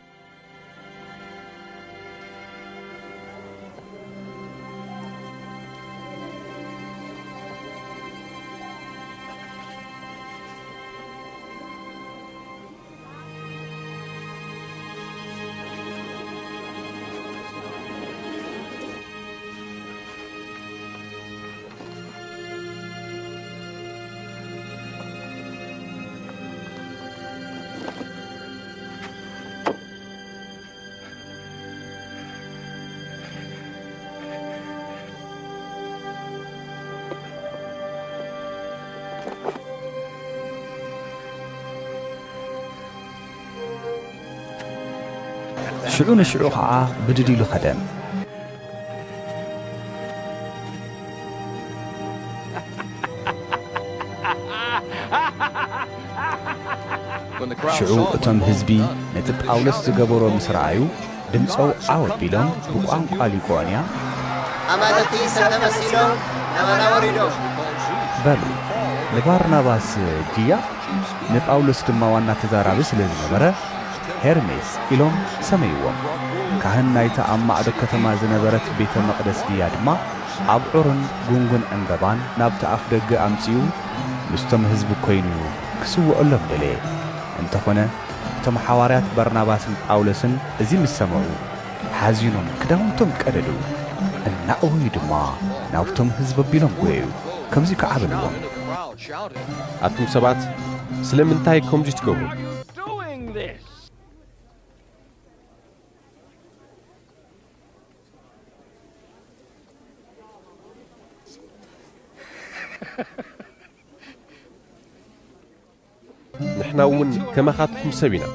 ሽዑ ንሽዑ ከዓ ብድዲሉ ኸደም ሽዑ እቶም ህዝቢ ነቲ ጳውሎስ ዝገበሮ ምስ ረኣዩ ድምፆው ኣወቢሎም ብቋንቋ ሊቆንያ ኣማልክቲ ሰብ ተመሲሎም ናባና ወሪዶም በሉ ንባርናባስ ድያ ንጳውሎስ ድማ ዋና ተዛራቢ ስለ ዝነበረ ሄርሜስ ኢሎም ሰመይዎም ካህን ናይታ ኣብ ማዕዶ ከተማ ዝነበረት ቤተ መቕደስ ድያ ድማ ኣብ ዑርን ጉንጉን ዕንበባን ናብቲ ኣፍ ደገ ኣምፂኡ ምስቶም ህዝቢ ኮይኑ ክስውዕሎም ደለየ እንተኾነ እቶም ሐዋርያት በርናባስን ጳውሎስን እዚ ምስ ሰምዑ ሓዚኖም ክዳውንቶም ቀደዱ እናእወዩ ድማ ናብቶም ህዝቢ ኣቢሎም ጐየዩ ከምዚ ከዓበልዎም ኣቱም ሰባት ስለምንታይ ከምዚ ትገብሩ ንሕና እውን ከመኻትኩም ሰብ ኢና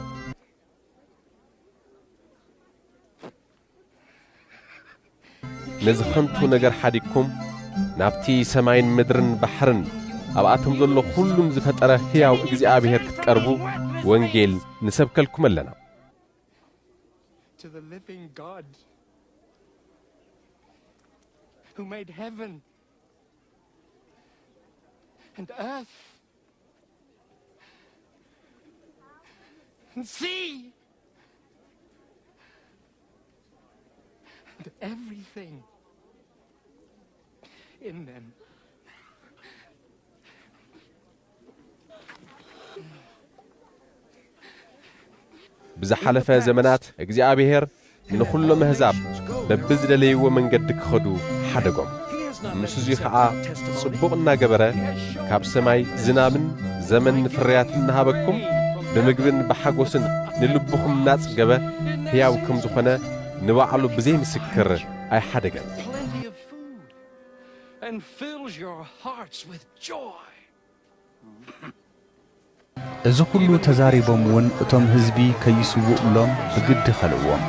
ነዚ ኸንቱ ነገር ሓዲግኩም ናብቲ ሰማይን ምድርን ባሕርን ኣብኣቶም ዘሎ ኩሉን ዝፈጠረ ሕያው እግዚኣብሔር ክትቀርቡ ወንጌል ንሰብከልኩም ኣለና To the living God who made heaven and earth and sea and everything in them. ብዝሓለፈ ዘመናት እግዚአብሔር ንኹሎም ኣሕዛብ በብዝደለይዎ መንገዲ ክኸዱ ሓደጎም ምስ እዙይ ከዓ ጽቡቕ እናገበረ ካብ ሰማይ ዝናብን ዘመን ፍርያትን እናሃበኩም ብምግብን ብሓጎስን ንልብኹም እናጽገበ ሕያው ከም ዝኾነ ንባዕሉ ብዘይ ምስክር ኣይሓደገን And fills your hearts with joy. እዚ ኩሉ ተዛሪቦም እውን እቶም ህዝቢ ከይስውኡሎም ብግዲ ኸልእዎም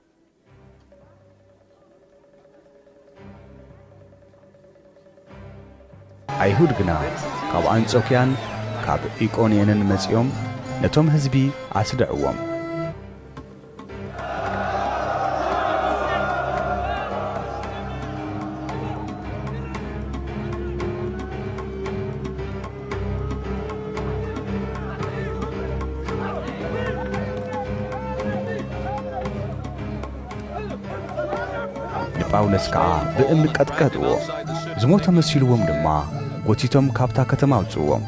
ኣይሁድ ግና ካብ አንጾኪያን ካብ ኢቆንየንን መጺኦም ነቶም ህዝቢ ኣስድዕዎም ጳውሎስ ከዓ ብእምኒ ቀጥቀጥዎ ዝሞተ መሲልዎም ድማ ጎቲቶም ካብታ ከተማ አውጽዎም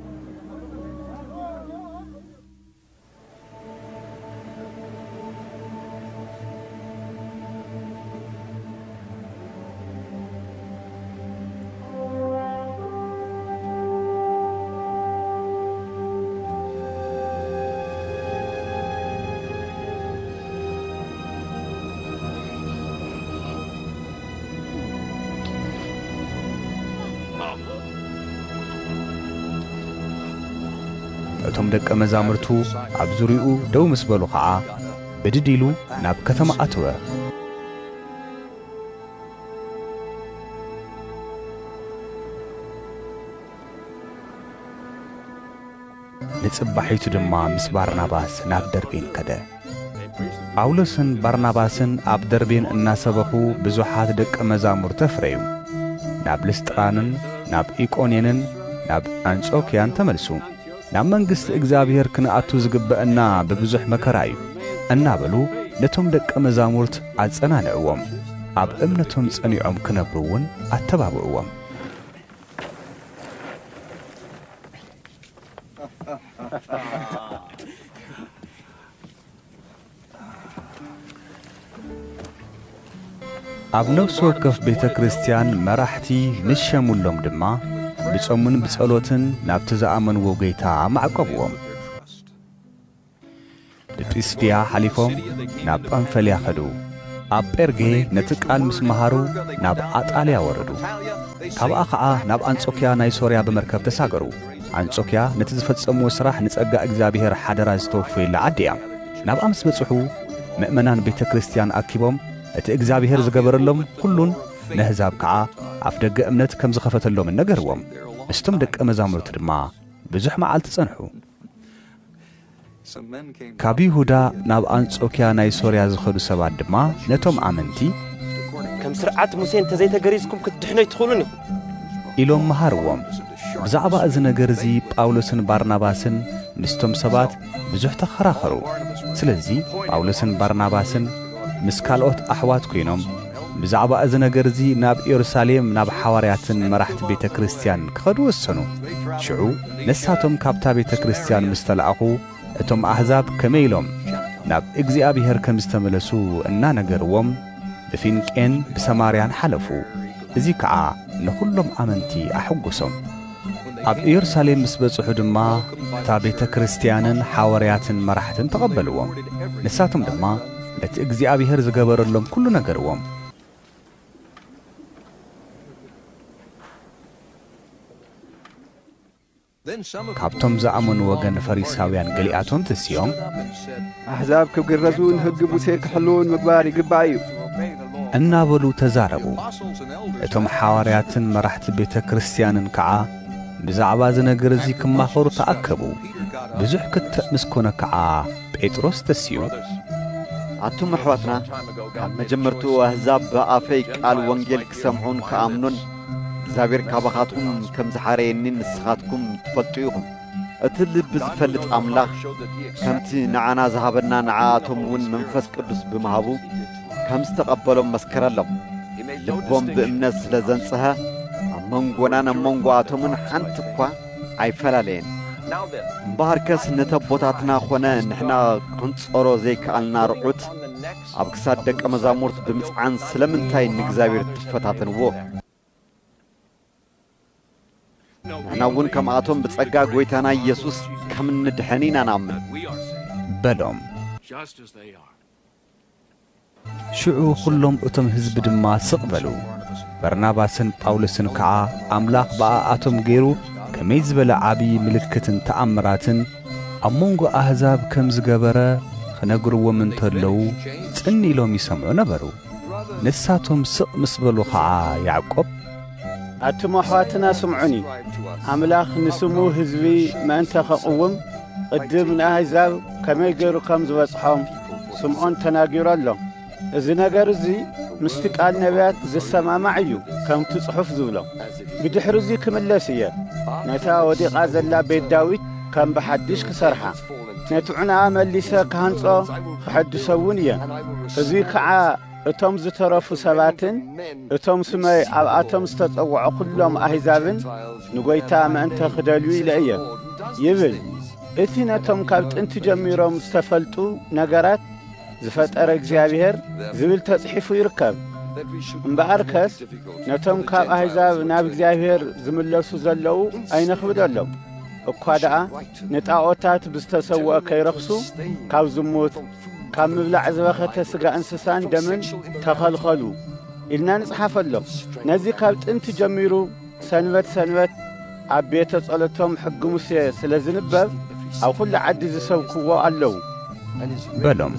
እቶም ደቀ መዛሙርቱ ኣብ ዙርያኡ ደው ምስ በሉ ከዓ ብድዲሉ ናብ ከተማ ኣተወ ንጽባሒቱ ድማ ምስ ባርናባስ ናብ ደርቤን ከደ ጳውሎስን ባርናባስን ኣብ ደርቤን እናሰበኹ ብዙሓት ደቀ መዛሙርት ተፍረዩ ናብ ልስጥራንን ናብ ኢቆንየንን ናብ አንጾኪያን ተመልሱ ናብ መንግሥቲ እግዚአብሔር ክንኣቱ ዝግበአና በብዙሕ መከራ እዩ እናበሉ ነቶም ደቀ መዛሙርት አጸናንዕዎም ኣብ እምነቶም ጸኒዖም ክነብሩውን አተባብዕዎም ኣብ ነፍሲ ወከፍ ቤተ ክርስቲያን መራሕቲ ንሸሙሎም ድማ ብጾምን ብጸሎትን ናብቲ ዝኣመንዎ ጌታ ማዕቀብዎም ብጲስድያ ሓሊፎም ናብ ጳንፈልያ ኸዱ ኣብ ጴርጌ ነቲ ቃል ምስ መሃሩ ናብ ኣጣልያ ወረዱ ካብኣ ከዓ ናብ አንጾኪያ ናይ ሶርያ በመርከብ ተሳገሩ አንጾኪያ ነቲ ዝፈጸምዎ ስራሕ ንጸጋ እግዚአብሔር ሓደራ ዝተወፈየላ ዓዲ እያ ናብኣ ምስ በጽሑ ምእመናን ቤተ ክርስቲያን ኣኪቦም እቲ እግዚአብሔር ዝገበረሎም ኩሉን ነህዛብ ከዓ ኣፍ ደገ እምነት ከም ዝኸፈተሎም ነገርዎም እስቶም ደቀ መዛሙርት ድማ ብዙሕ መዓልቲ ጸንሑ ካብ ይሁዳ ናብ አንጾኪያ ናይ ሶርያ ዝኸዱ ሰባት ድማ ነቶም ኣመንቲ ከም ስርዓት ሙሴ እንተዘይተገሪዝኩም ክትድሕነዩ ትኽእሉን ኢሎም መሃርዎም ብዛዕባ እዚ ነገር እዚ ጳውሎስን ባርናባስን ምስቶም ሰባት ብዙሕ ተኸራኸሩ ስለዚ ጳውሎስን ባርናባስን ምስ ካልኦት ኣሕዋት ኮይኖም ብዛዕባ እዚ ነገር እዚ ናብ ኢየሩሳሌም ናብ ሐዋርያትን መራሕቲ ቤተ ክርስቲያን ክኸዱ ወሰኑ ሽዑ ነሳቶም ካብታ ቤተ ክርስቲያን ምስ ተለኣኹ እቶም ኣሕዛብ ከመይሎም ናብ እግዚኣብሔር ከም ዝተመለሱ እናነገርዎም ብፊንቄን ብሰማርያን ሓለፉ። እዚ ከዓ ንኹሎም ኣመንቲ ኣሕጉሶም። ኣብ ኢየሩሳሌም ምስ በጽሑ ድማ እታ ቤተ ክርስቲያንን ሓዋርያትን መራሕትን ተቐበልዎም። ንሳቶም ድማ ነቲ እግዚኣብሔር ዝገበረሎም ኩሉ ነገርዎም። ካብቶም ዝኣመኑ ወገን ፈሪሳውያን ገሊኣቶም ተስዮም ኣሕዛብ ክግረዙን ሕጊ ሙሴ ክሕልውን ምግባር ይግባእ እዩ እናበሉ ተዛረቡ። እቶም ሓዋርያትን መራሕቲ ቤተ ክርስቲያንን ከዓ ብዛዕባ ዝነገር እዚ ክማኸሩ ተኣከቡ። ብዙሕ ክትዕ ምስ ኮነ ከዓ ጴጥሮስ ተስዩ ኣቱም ኣሕዋትና ካብ መጀመርቱ ኣሕዛብ ብኣፈይ ቃል ወንጌል ክሰምዑን ክኣምኑን እግዚአብሔር ካባኻትኩም ከም ዝሓረየኒ ንስኻትኩም ትፈልጡ ኢኹም። እቲ ልቢ ዝፈልጥ ኣምላኽ ከምቲ ንዓና ዝሃበና ንዓኣቶም እውን መንፈስ ቅዱስ ብምሃቡ ከም ዝተቐበሎም መስከረሎም። ልቦም ብእምነት ስለ ዘንጽሐ ኣብ መንጎናን ኣብ መንጎኣቶምን ሓንቲ እኳ ኣይፈላለየን። እምበሃርከስ ነተቦታትና ኾነ ንሕና ክንጸሮ ዘይከኣልና ርዑት ኣብ ክሳድ ደቀ መዛሙርት ብምጽዓን ስለምንታይ ንእግዚአብሔር ትፈታተንዎ? ንሕና እውን ከምኣቶም ብጸጋ ጐይታና ኢየሱስ ከም እንድሕን ኢና ንኣምን በሎም። ሽዑ ኹሎም እቶም ሕዝቢ ድማ ስቕ በሉ። በርናባስን ጳውሎስን ከዓ ኣምላኽ ብኣኣቶም ገይሩ ከመይ ዝበለ ዓብዪ ምልክትን ተኣምራትን ኣብ መንጎ ኣሕዛብ ከም ዝገበረ ክነግርዎም እንተለዉ ጽኒ ኢሎም ይሰምዑ ነበሩ። ንሳቶም ስቕ ምስ በሉ ከዓ ያዕቆብ ኣቱም ኣሕዋትና ስምዑኒ፣ ኣምላኽ ንስሙ ሕዝቢ ምእንተ ኸቕውም ቅድም ንኣሕዛብ ከመይ ገይሩ ከም ዝበጽሖም ስምዖን ተናጊሩ ኣሎ። እዚ ነገር እዚ ምስቲ ቃል ነቢያት ዝሰማማዕ እዩ ከምቲ ጽሑፍ ዝብሎ። ብድሕሪ እዚ ክምለስ እየ ነታ ወዲቓ ዘላ ቤት ዳዊት ከም ብሓድሽ ክሰርሓ፣ ነቲ ዑናኣ መሊሰ ክሃንጾ ክሐድሶውን እየ። እዚ ከዓ እቶም ዝተረፉ ሰባትን እቶም ስመይ ኣብኣቶም ዝተጸውዑ ኹሎም ኣሕዛብን ንጐይታ ምእንተ ክደልዩ ኢለ እየ ይብል። እቲ ነቶም ካብ ጥንቲ ጀሚሮም ዝተፈልጡ ነገራት ዝፈጠረ እግዚአብሔር ዝብል ተጽሒፉ ይርከብ። እምበኣርከስ ነቶም ካብ ኣሕዛብ ናብ እግዚአብሔር ዝምለሱ ዘለዉ ኣይነኽብደሎም። እኳ ደኣ ንጣዖታት ብዝተሰውአ ከይረኽሱ፣ ካብ ዝሙት፣ ካብ ምብላዕ ዝበኸተ ሥጋ እንስሳን ደምን ተኸልኸሉ ኢልና ንጽሓፈሎም። ነዚ ካብ ጥንቲ ጀሚሩ ሰንበት ሰንበት ኣብ ቤተ ጸሎቶም ሕጊ ሙሴ ስለ ዝንበብ ኣብ ኲሉ ዓዲ ዝሰብክዎ ኣለዉ በሎም።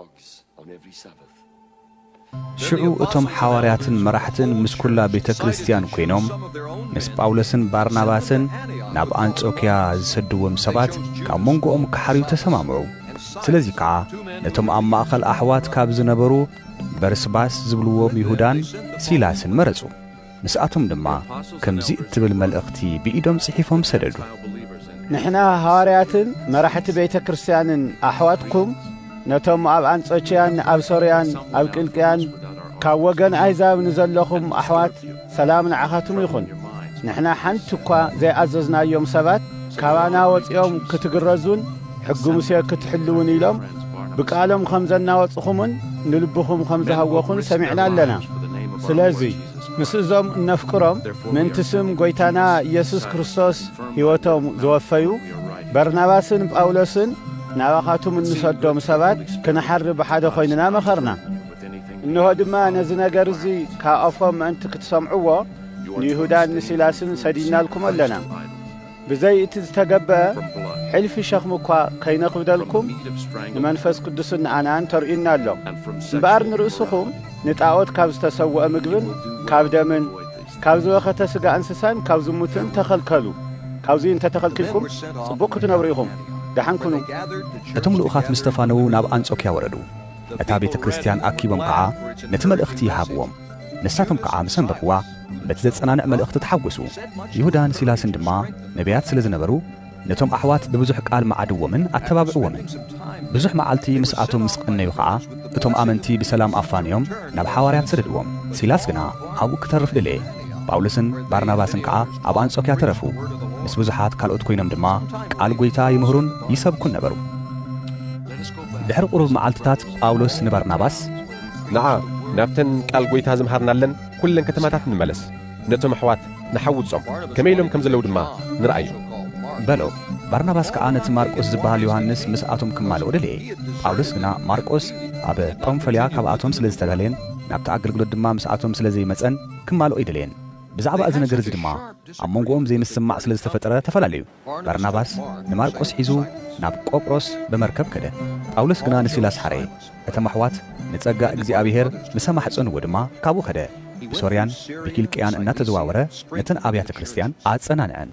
ሽዑ እቶም ሓዋርያትን መራሕትን ምስ ኵላ ቤተ ክርስቲያን ኮይኖም ምስ ጳውሎስን ባርናባስን ናብ አንጾኪያ ዝሰድዎም ሰባት ካብ መንጎኦም ክሓርዩ ተሰማምዑ። ስለዚ ከዓ ነቶም ኣብ ማእኸል ኣሕዋት ካብ ዝነበሩ በርስባስ ዝብልዎም ይሁዳን ሲላስን መረጹ። ንስኣቶም ድማ ከምዚ እትብል መልእኽቲ ብኢዶም ጽሒፎም ሰደዱ። ንሕና ሃዋርያትን መራሕቲ ቤተ ክርስቲያንን ኣሕዋትኩም ነቶም ኣብ አንጾኪያን፣ ኣብ ሶርያን፣ ኣብ ቂልቅያን ካብ ወገን ኣሕዛብ ንዘለኹም ኣሕዋት ሰላም ንዓኻትም ይኹን። ንሕና ሓንቲ እኳ ዘይኣዘዝናዮም ሰባት ካባና ወፂኦም ክትግረዙን ሕጊ ሙሴ ክትሕልውን ኢሎም ብቃሎም ከም ዘናወጽኹምን ንልብኹም ከም ዝሃወኹን ሰሚዕና ኣለና። ስለዚ ምስ እዞም እነፍቅሮም ምእንቲ ስም ጐይታና ኢየሱስ ክርስቶስ ሕይወቶም ዝወፈዩ በርናባስን ጳውሎስን ናባኻቱም እንሰዶም ሰባት ክንሓሪ ብሓደ ኾይንና መኸርና። እንሆ ድማ ነዚ ነገር እዙ ካብኣፎም ምእንቲ ክትሰምዕዎ ንይሁዳን ንሲላስን ሰዲድናልኩም ኣለና። ብዘይ እቲ ዝተገብአ ሕልፊ ሸኽሚ እኳ ከይነኽብደልኩም ንመንፈስ ቅዱስን ንኣናን ተርእዩና ኣሎ። እምበኣር ንርእስኹም ንጣዖት ካብ ዝተሰውአ ምግብን ካብ ደምን ካብ ዝበኸተ ሥጋ እንስሳን ካብ ዝሙትን ተኸልከሉ። ካብዙይ እንተ ተኸልኪልኩም ጽቡቕ ክትነብሩ ኢኹም። ደሓን ኩኑ። እቶም ልኡኻት ምስ ተፋነዉ ናብ አንጾኪያ ወረዱ። እታ ቤተ ክርስቲያን ኣኪቦም ከዓ ነቲ መልእኽቲ ይሃብዎም። ንሳቶም ከዓ ምስ ኣንበብዋ በቲ ዘጸናንዕ መልእኽቲ ተሓጐሱ። ይሁዳን ሲላስን ድማ ነቢያት ስለ ዝነበሩ ነቶም ኣሕዋት ብብዙሕ ቃል መዓድዎምን ኣተባብዕዎምን። ብዙሕ መዓልቲ ምስኣቶም ምስ ቀነዩ ከዓ እቶም ኣመንቲ ብሰላም ኣፋንዮም ናብ ሓዋርያት ሰደድዎም። ሲላስ ግና ኣብኡ ክተርፍ ድልየ። ጳውሎስን ባርናባስን ከዓ ኣብ አንጾኪያ ተረፉ። ምስ ብዙሓት ካልኦት ኮይኖም ድማ ቃል ጐይታ ይምህሩን ይሰብኩን ነበሩ። ድሕሪ ቁሩብ መዓልትታት ጳውሎስ ንበርናባስ ንዓ ናብተን ቃል ጎይታ ዝምሃርናለን ኩለን ከተማታት ንመለስ ነቶም ኣሕዋት ንሓውፆም ከመይ ኢሎም ከም ዘለዉ ድማ ንርአዩ በሎ። ባርናባስ ከዓ ነቲ ማርቆስ ዝበሃል ዮሃንስ ምስኣቶም ክማልኦ ደልየ። ጳውሎስ ግና ማርቆስ ኣብ ጳንፈልያ ካብኣቶም ስለ ዝተለለየን ናብቲ ኣገልግሎት ድማ ምስኣቶም ስለ ዘይመፀን ክማልኦ ይደልየን። ብዛዕባ እዚ ነገር እዚ ድማ ኣብ መንጎኦም ዘይምስማዕ ስለ ዝተፈጠረ ተፈላለዩ። ባርናባስ ንማርቆስ ሒዙ ናብ ቆጵሮስ በመርከብ ከደ። ጳውሎስ ግና ንሲላስ ሓረየ። እቶም ኣሕዋት ንጸጋ እግዚኣብሔር ምሰማሕፀንዎ ድማ ካብኡ ኸደ። ብሶርያን ብኪልቅያን እናተዘዋወረ ነተን ኣብያተ ክርስቲያን ኣጸናንዐን።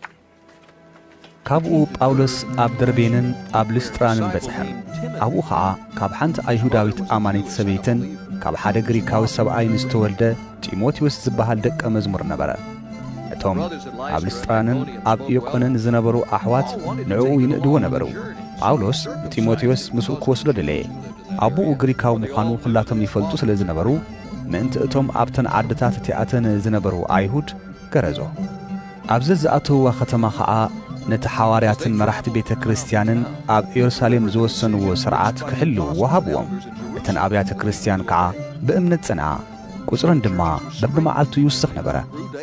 ካብኡ ጳውሎስ ኣብ ደርቤንን ኣብ ልስጥራንን በጽሐ። ኣብኡ ኸዓ ካብ ሓንቲ ኣይሁዳዊት ኣማኒት ሰበይትን ካብ ሓደ ግሪካዊ ሰብኣይ ንዝተወልደ ጢሞቴዎስ ዝበሃል ደቀ መዝሙር ነበረ። እቶም ኣብ ልስጥራንን ኣብ ኢዮቆንን ዝነበሩ ኣሕዋት ንዕኡ ይንእድዎ ነበሩ። ጳውሎስ ጢሞቴዎስ ምስኡ ክወስዶ ደለየ። ኣቦኡ ግሪካዊ ምዃኑ ኩላቶም ይፈልጡ ስለ ዝነበሩ ምእንቲ እቶም ኣብተን ዓድታት እቲኣተን ዝነበሩ ኣይሁድ ገረዞ። ኣብዚ ዝኣተውዋ ከተማ ኸዓ ነቲ ሓዋርያትን መራሕቲ ቤተ ክርስቲያንን ኣብ ኢየሩሳሌም ዝወሰንዎ ስርዓት ክሕልው ወሃብዎም። እተን ኣብያተ ክርስቲያን ከዓ ብእምነት ጸንዓ፣ ቁጽረን ድማ በብመዓልቱ ይውስኽ ነበረ።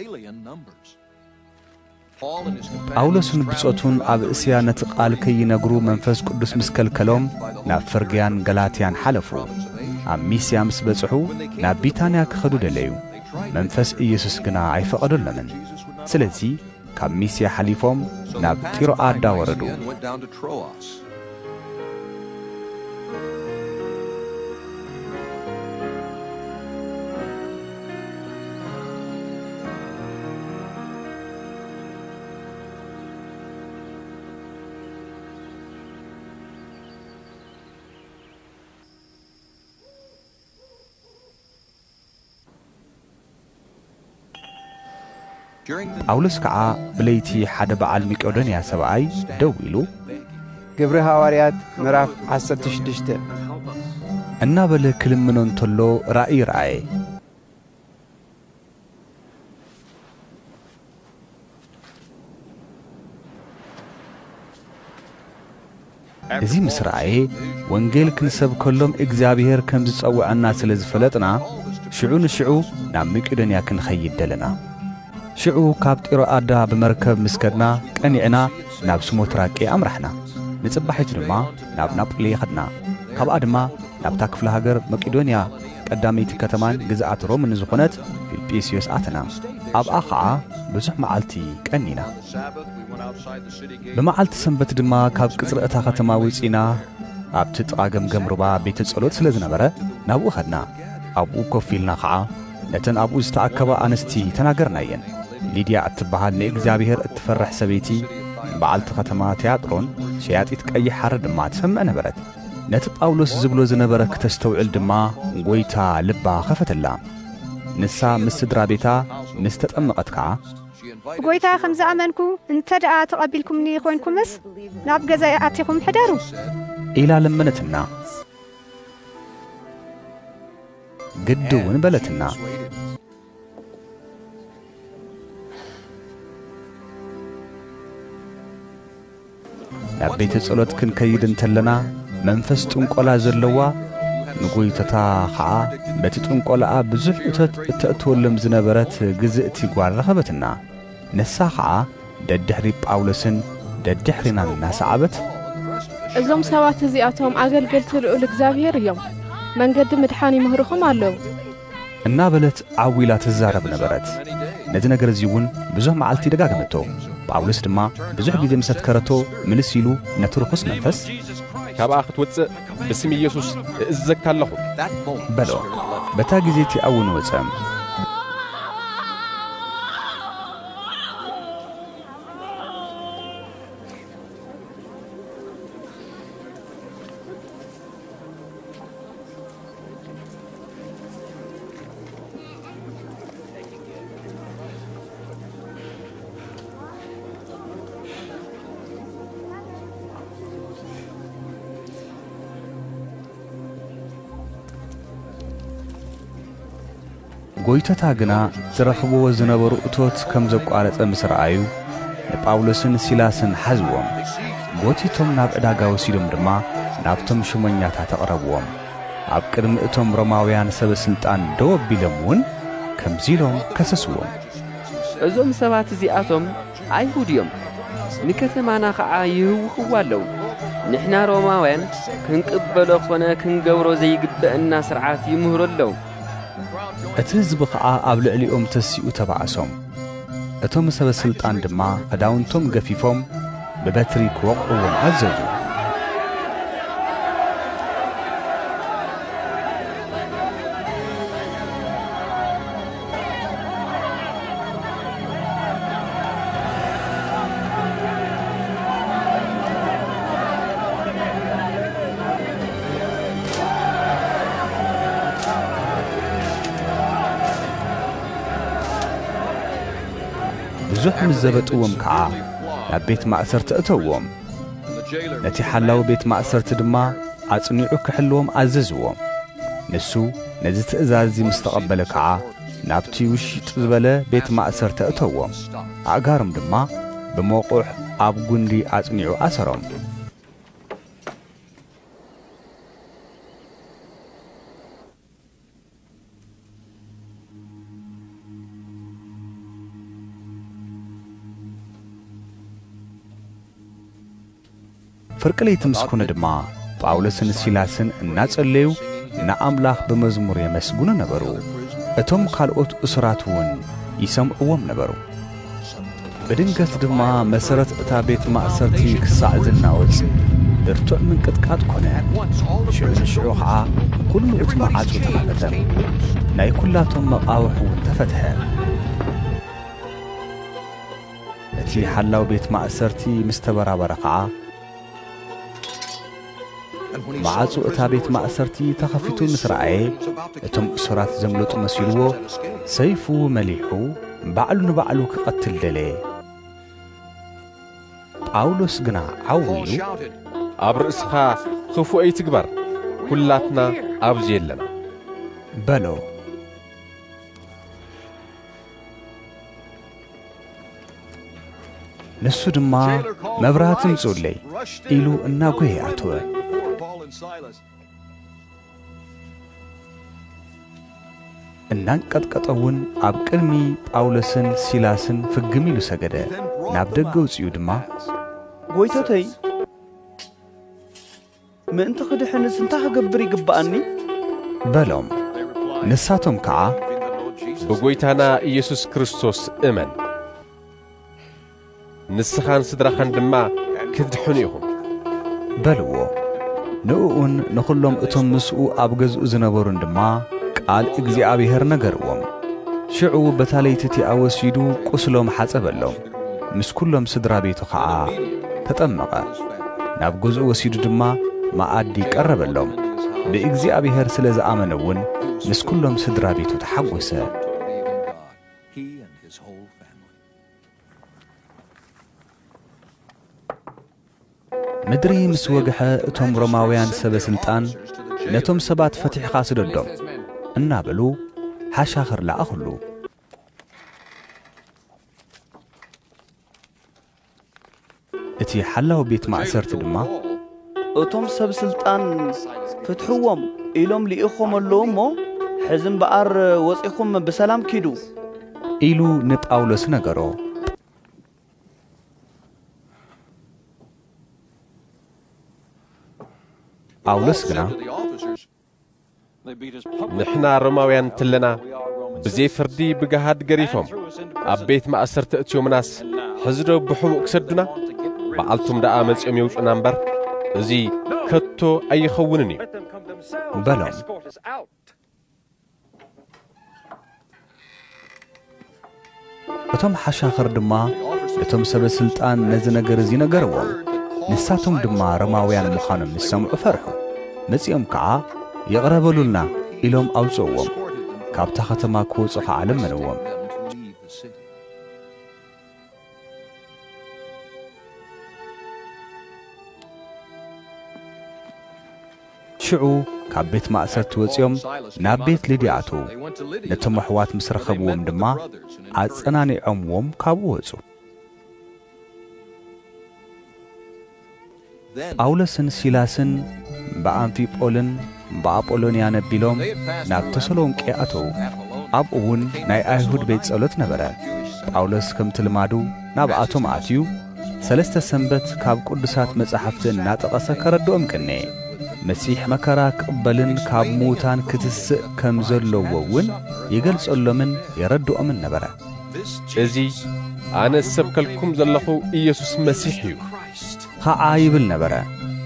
ጳውሎስን ብጾቱን ኣብ እስያ ነቲ ቃል ከይነግሩ መንፈስ ቅዱስ ምስ ከልከሎም ናብ ፍርግያን ገላትያን ሓለፉ። ኣብ ሚስያ ምስ በጽሑ ናብ ቢታንያ ክኸዱ ደለዩ። መንፈስ ኢየሱስ ግና ኣይፈቐደሎምን። ስለዚ ካብ ሚስያ ሓሊፎም ናብ ጢሮአዳ ወረዱ። ጳውሎስ ከዓ ብለይቲ ሓደ በዓል መቄዶንያ ሰብኣይ ደው ኢሉ ግብሪ ሐዋርያት ምዕራፍ 16 እናበለ ክልምኖ እንተሎ ራእይ ረአየ። እዚ ምስ ረአየ ወንጌል ክንሰብከሎም እግዚኣብሔር ከም ዝጸውዐና ስለ ዝፈለጥና ሽዑ ንሽዑ ናብ መቄዶንያ ክንኸይድ ደለና። ሽዑ ካብ ጢሮአዳ ብመርከብ ምስከድና ቀኒዕና ናብ ስሞትራቄ ኣምራሕና። ንጽባሒቱ ድማ ናብ ናጶሊ ኸድና። ካብኣ ድማ ናብታ ክፍለ ሃገር መቄዶንያ ቀዳመይቲ ከተማን ግዝኣት ሮም ንዝኾነት ፊልጵስዮስ ኣተና። ኣብኣ ኸዓ ብዙሕ መዓልቲ ቀኒና። ብመዓልቲ ሰንበት ድማ ካብ ቅጽሪ እታ ከተማ ውፂና ኣብቲ ጥቓ ገምገም ሩባ ቤተ ጸሎት ስለ ዝነበረ ናብኡ ኸድና። ኣብኡ ኮፍ ኢልና ኸዓ ነተን ኣብኡ ዝተኣከባ ኣንስቲ ተናገርናየን። ሊድያ እትበሃል ንእግዚኣብሔር እትፈርሕ ሰበይቲ በዓልቲ ከተማ ቲያጥሮን ሸያጢት ቀይሕ ሓረ ድማ ትሰምዕ ነበረት። ነቲ ጳውሎስ ዝብሎ ዝነበረ ክተስተውዕል ድማ ጐይታ ልባ ኸፈተላ። ንሳ ምስ ስድራ ቤታ ምስ ተጠመቐት ከዓ ጐይታ ከም ዝኣመንኩ እንተ ደኣ ተቐቢልኩምኒ ኾይንኩምስ ናብ ገዛይ ኣቲኹም ሕደሩ ኢላ ለመነትና። ግድውን በለትና። ናብ ቤተ ጸሎት ክንከይድ እንተለና መንፈስ ጥንቆላ ዘለዋ ንጐይተታ ኸዓ በቲ ጥንቆላኣ ብዙሕ እቶት እተእትወሎም ዝነበረት ግዝእቲ ጓል ረኸበትና። ንሳ ኸዓ ደድሕሪ ጳውሎስን ደድሕሪናን እናሰዓበት እዞም ሰባት እዚኣቶም ኣገልገልቲ ልዑል እግዚኣብሔር እዮም፣ መንገዲ ምድሓን ይምህርኹም ኣለዉ እናበለት ዓዊላ ትዛረብ ነበረት። ነዚ ነገር እዚ እውን ብዙሕ መዓልቲ ደጋግመቶ። ጳውሎስ ድማ ብዙሕ ጊዜ ምስ ኣትከረቶ ምልስ ኢሉ ነቲ ርኩስ መንፈስ ካብኣ ክትወፅእ ብስም ኢየሱስ እእዘካ ኣለኹ በሎ። በታ ጊዜ እቲኣውን ወፀም። ጐይተታ ግና ዝረኽብዎ ዝነበሩ እቶት ከም ዘቋረጸ ምስ ረአዩ ንጳውሎስን ሲላስን ሓዝዎም። ጐቲቶም ናብ ዕዳጋ ወሲዶም ድማ ናብቶም ሽመኛታት ተቕረብዎም ኣብ ቅድሚ እቶም ሮማውያን ሰበስልጣን ደው ኣቢሎምውን ከምዚ ኢሎም ከሰስዎም እዞም ሰባት እዚኣቶም ኣይሁድ እዮም ንከተማና ከዓ ይህውኽዎ ኣለዉ ንሕና ሮማውያን ክንቅበሎ ኾነ ክንገብሮ ዘይግብአና ስርዓት ይምህሩ ኣለዉ እቲ ህዝቢ ከዓ ኣብ ልዕሊኦም ተሲኡ ተባኣሶም እቶም ሰበስልጣን ድማ ክዳውንቶም ገፊፎም ብበትሪ ክወቕዕዎም ኣዘዙ ብዙሕ ምስ ዘበጥዎም ከዓ ናብ ቤት ማእሰርቲ እተውዎም ነቲ ሓላዊ ቤት ማእሰርቲ ድማ ኣጽኒዑ ክሕልዎም ኣዘዝዎም ንሱ ነዚ ትእዛዝ ምስ ተቐበለ ከዓ ናብቲ ውሽጢ ዝበለ ቤት ማእሰርቲ እተውዎም ኣእጋሮም ድማ ብመቑሕ ኣብ ጉንዲ ኣጽኒዑ ኣሰሮም ፍርቅለይቲ ምስኮነ ድማ ጳውሎስን ሲላስን እናጸለዩ ንኣምላኽ ብመዝሙር የመስግኑ ነበሩ እቶም ካልኦት እስራት እውን ይሰምዕዎም ነበሩ ብድንገት ድማ መሰረት እታ ቤት ማእሰርቲ ክሳዕ ዝናወጽ ብርቱዕ ምንቅጥቃጥ ኮነ ሽዑ ከዓ ኩሉ እቲ መዓጹ ተኸፈተ ናይ ኩላቶም መቃውሕ እውን ተፈትሐ እቲ ሓላዊ ቤት ማእሰርቲ ምስ ተበራበረ ከዓ ማዓጹ እታ ቤት ማእሰርቲ ተኸፊቱ ምስ ረአየ እቶም እስራት ዘምለጡ መሲልዎ ሰይፉ መሊሑ ባዕሉ ንባዕሉ ክቐትል ደለየ ጳውሎስ ግና ዓዊሉ ኣብ ርእስኻ ክፉእ ኣይትግበር ኩላትና ኣብዚ የለና በሎ ንሱ ድማ መብራህት ምጽውለይ ኢሉ እናጐየ ኣተወ እናንቀጥቀጠውን ኣብ ቅድሚ ጳውሎስን ሲላስን ፍግም ኢሉ ሰገደ ናብ ደገ ውፅኡ ድማ ጐይተተይ ምእንቲ ክድሕንስ እንታይ ክገብር ይግባአኒ በሎም ንሳቶም ከዓ ብጐይታና ኢየሱስ ክርስቶስ እመን ንስኻን ስድራኻን ድማ ክትድሕኑ ኢኹም በልዎ ንኡን ንኹሎም እቶም ምስኡ ኣብ ገዝኡ ዝነበሩን ድማ ቃል እግዚኣብሔር ነገርዎም ሽዑ በታለይቲ ኣወሲዱ ቁስሎም ሓጸበሎም ምስ ኩሎም ስድራ ቤቱ ከዓ ተጠመቐ ናብ ገዝኡ ወሲዱ ድማ ማኣዲ ቀረበሎም ብእግዚኣብሔር ስለ ዝኣመነውን ምስ ኩሎም ስድራ ቤቱ ተሓጐሰ ምድሪ ምስ ወግሐ እቶም ሮማውያን ሰበስልጣን ነቶም ሰባት ፈቲሕኻ ስደዶም እናበሉ ሓሻኽር ለኣኽሉ እቲ ሓላዊ ቤት ማእሰርቲ ድማ እቶም ሰብስልጣን ፍትሕዎም ኢሎም ልኢኹም ኣለዉ እሞ ሕዚ እምበኣር ወፂኹም ብሰላም ኪዱ ኢሉ ንጳውሎስ ነገሮ ጳውሎስ ግና ንሕና ሮማውያን ትለና ብዘይ ፍርዲ ብገሃድ ገሪፎም ኣብ ቤት ማእሰርቲ እትዮምናስ ሕዚ ዶ ብሕቡእ ክሰዱና በዓልቱም ደኣ መጺኦም የውፁና እምበር እዚ ከቶ ኣይኸውንን እዩ በሎም እቶም ሓሻኽር ድማ እቶም ሰበስልጣን ነዚ ነገር እዚ ነገርዎም ንሳቶም ድማ ሮማውያን ምዃኖም ምስ ሰምዑ ፈርሑ መጺኦም ከዓ ይቕረበሉልና ኢሎም ኣውፅዎም ካብታ ከተማ ክወፁ ከዓ ለመንዎም ሽዑ ካብ ቤት ማእሰርቲ ወፂኦም ናብ ቤት ልድያ ኣተዉ ነቶም ኣሕዋት ምስ ረኸብዎም ድማ ኣጸናኒዖምዎም ካብኡ ወፁ ጳውሎስን ሲላስን በአንፊጶልን በአጶሎንያ ነቢሎም ናብ ተሰሎንቄ ኣተዉ ኣብኡውን ናይ ኣይሁድ ቤት ጸሎት ነበረ ጳውሎስ ከምቲ ልማዱ ናብኣቶም ኣትዩ 3 ሰንበት ካብ ቅዱሳት መጻሕፍቲ እናጠቐሰ ከረድኦም ቅኔ መሲሕ መከራ ክቕበልን ካብ ሙታን ክትስእ ከም ዘለዎውን ይገልጸሎምን የረድኦምን ነበረ እዚ ኣነ ሰብከልኩም ዘለኹ ኢየሱስ መሲሕ እዩ ኸዓ ይብል ነበረ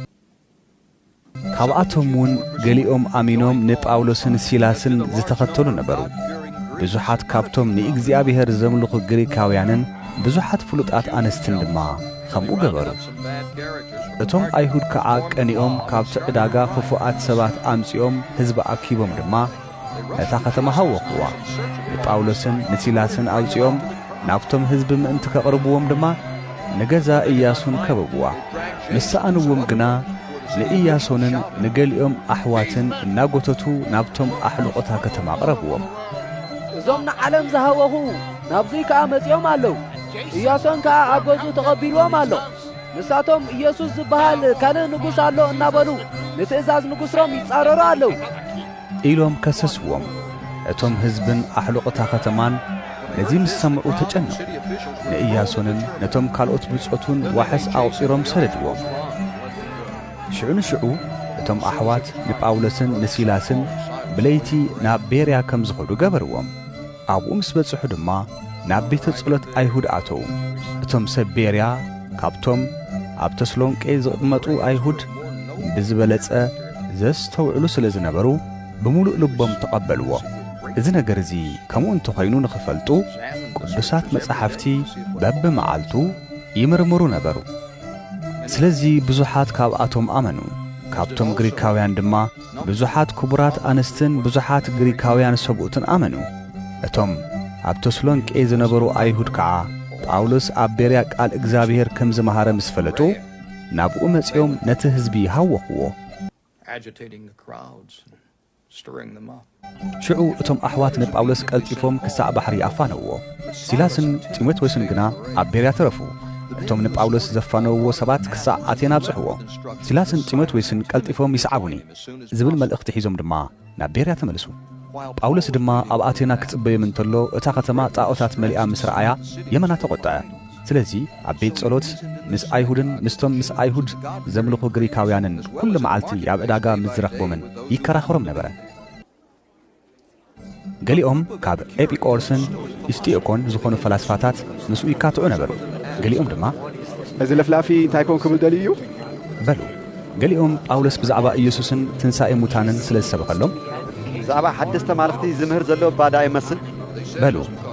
ካብኣቶምውን ገሊኦም ኣሚኖም ንጳውሎስን ሲላስን ዝተኸተሉ ነበሩ ብዙሓት ካብቶም ንእግዚአብሔር ዘምልኹ ግሪካውያንን ብዙሓት ፍሉጣት ኣንስትን ድማ ከምኡ ገበሩ እቶም ኣይሁድ ከዓ ቀኒኦም ካብቲ ዕዳጋ ክፉኣት ሰባት ኣምጺኦም ህዝቢ ኣኪቦም ድማ ነታ ከተማ ሃወኽዋ ንጳውሎስን ንሲላስን ኣውጺኦም ናብቶም ህዝቢ ምእንቲ ከቕርብዎም ድማ ንገዛ ኢያሱን ከበብዋ ምስኣንዎም ግና ንኢያሶንን ንገሊኦም ኣሕዋትን እናጐተቱ ናብቶም ኣሕልቆታ ከተማ ቐረብዎም እዞም ንዓለም ዝሃወኹ ናብዙይ ከዓ መጺኦም ኣለዉ ኢያሶን ከዓ ኣብ ገዙ ተቐቢልዎም ኣሎ ንሳቶም ኢየሱስ ዝበሃል ካልእ ንጉሥ ኣሎ እናበሉ ንትእዛዝ ንጉሥሮም ይጻረሩ ኣለዉ ኢሎም ከሰስዎም እቶም ህዝብን ኣሕልቆታ ከተማን ነዚ ምስ ሰምዑ ተጨነቑ ንኢያሶንን ነቶም ካልኦት ብጾቱን ዋሕስ ኣውፂሮም ሰደድዎም ሽዑ ንሽዑ እቶም ኣሕዋት ንጳውሎስን ንሲላስን ብለይቲ ናብ ቤርያ ከም ዝኸዱ ገበርዎም ኣብኡ ምስ በጽሑ ድማ ናብ ቤተ ጸሎት ኣይሁድ ኣተዉ እቶም ሰብ ቤርያ ካብቶም ኣብ ተስሎንቄ ዝቕመጡ ኣይሁድ ብዝበለጸ ዘስተውዕሉ ስለ ዝነበሩ ብምሉእ ልቦም ተቐበልዎ እዚ ነገር እዚ ከምኡ እንተኾይኑ ንኽፈልጡ ቅዱሳት መጻሕፍቲ በብመዓልቱ ይምርምሩ ነበሩ ስለዚ ብዙሓት ካብኣቶም ኣመኑ ካብቶም ግሪካውያን ድማ ብዙሓት ክቡራት ኣንስትን ብዙሓት ግሪካውያን ሰብኡትን ኣመኑ እቶም ኣብ ተስሎንቄ ዝነበሩ ኣይሁድ ከዓ ጳውሎስ ኣብ ቤርያ ቃል እግዚአብሔር ከም ዝመሃረ ምስ ፈለጡ ናብኡ መጺኦም ነቲ ህዝቢ ሃወኽዎ ሽዑ እቶም ኣሕዋት ንጳውሎስ ቀልጢፎም ክሳዕ ባሕሪ ኣፋነውዎ ሲላስን ጢሞቴዎስን ግና ኣብ ቤርያ ተረፉ እቶም ንጳውሎስ ዘፋነውዎ ሰባት ክሳዕ ኣቴና ኣብጽሕዎ ሲላስን ጢሞቴዎስን ቀልጢፎም ይስዓቡኒ ዝብል መልእኽቲ ሒዞም ድማ ናብ ቤርያ ተመልሱ ጳውሎስ ድማ ኣብ ኣቴና ክጽበዮም እንተሎ እታ ከተማ ጣዖታት መሊኣ ምስ ረኣያ የመና ተቖጠዐ ስለዚ ኣብ ቤት ጸሎት ምስ ኣይሁድን ምስቶም ምስ ኣይሁድ ዘምልኹ ግሪካውያንን ኩሉ መዓልቲ ኣብ ዕዳጋ ምስ ዝረኽቦምን ይከራኸሮም ነበረ ገሊኦም ካብ ኤጲቆርስን ኢስጢዮኮን ዝኾኑ ፈላስፋታት ምስኡ ይካትዑ ነበሩ ገሊኦም ድማ እዚ ለፍላፊ እንታይ ኮን ክብል ደልዩ እዩ በሉ ገሊኦም ጳውሎስ ብዛዕባ ኢየሱስን ትንሣኤ ሙታንን ስለ ዝሰበኸሎም ብዛዕባ ሓደስተ ማልኽቲ ዝምህር ዘሎ ባዳ ይመስል በሉ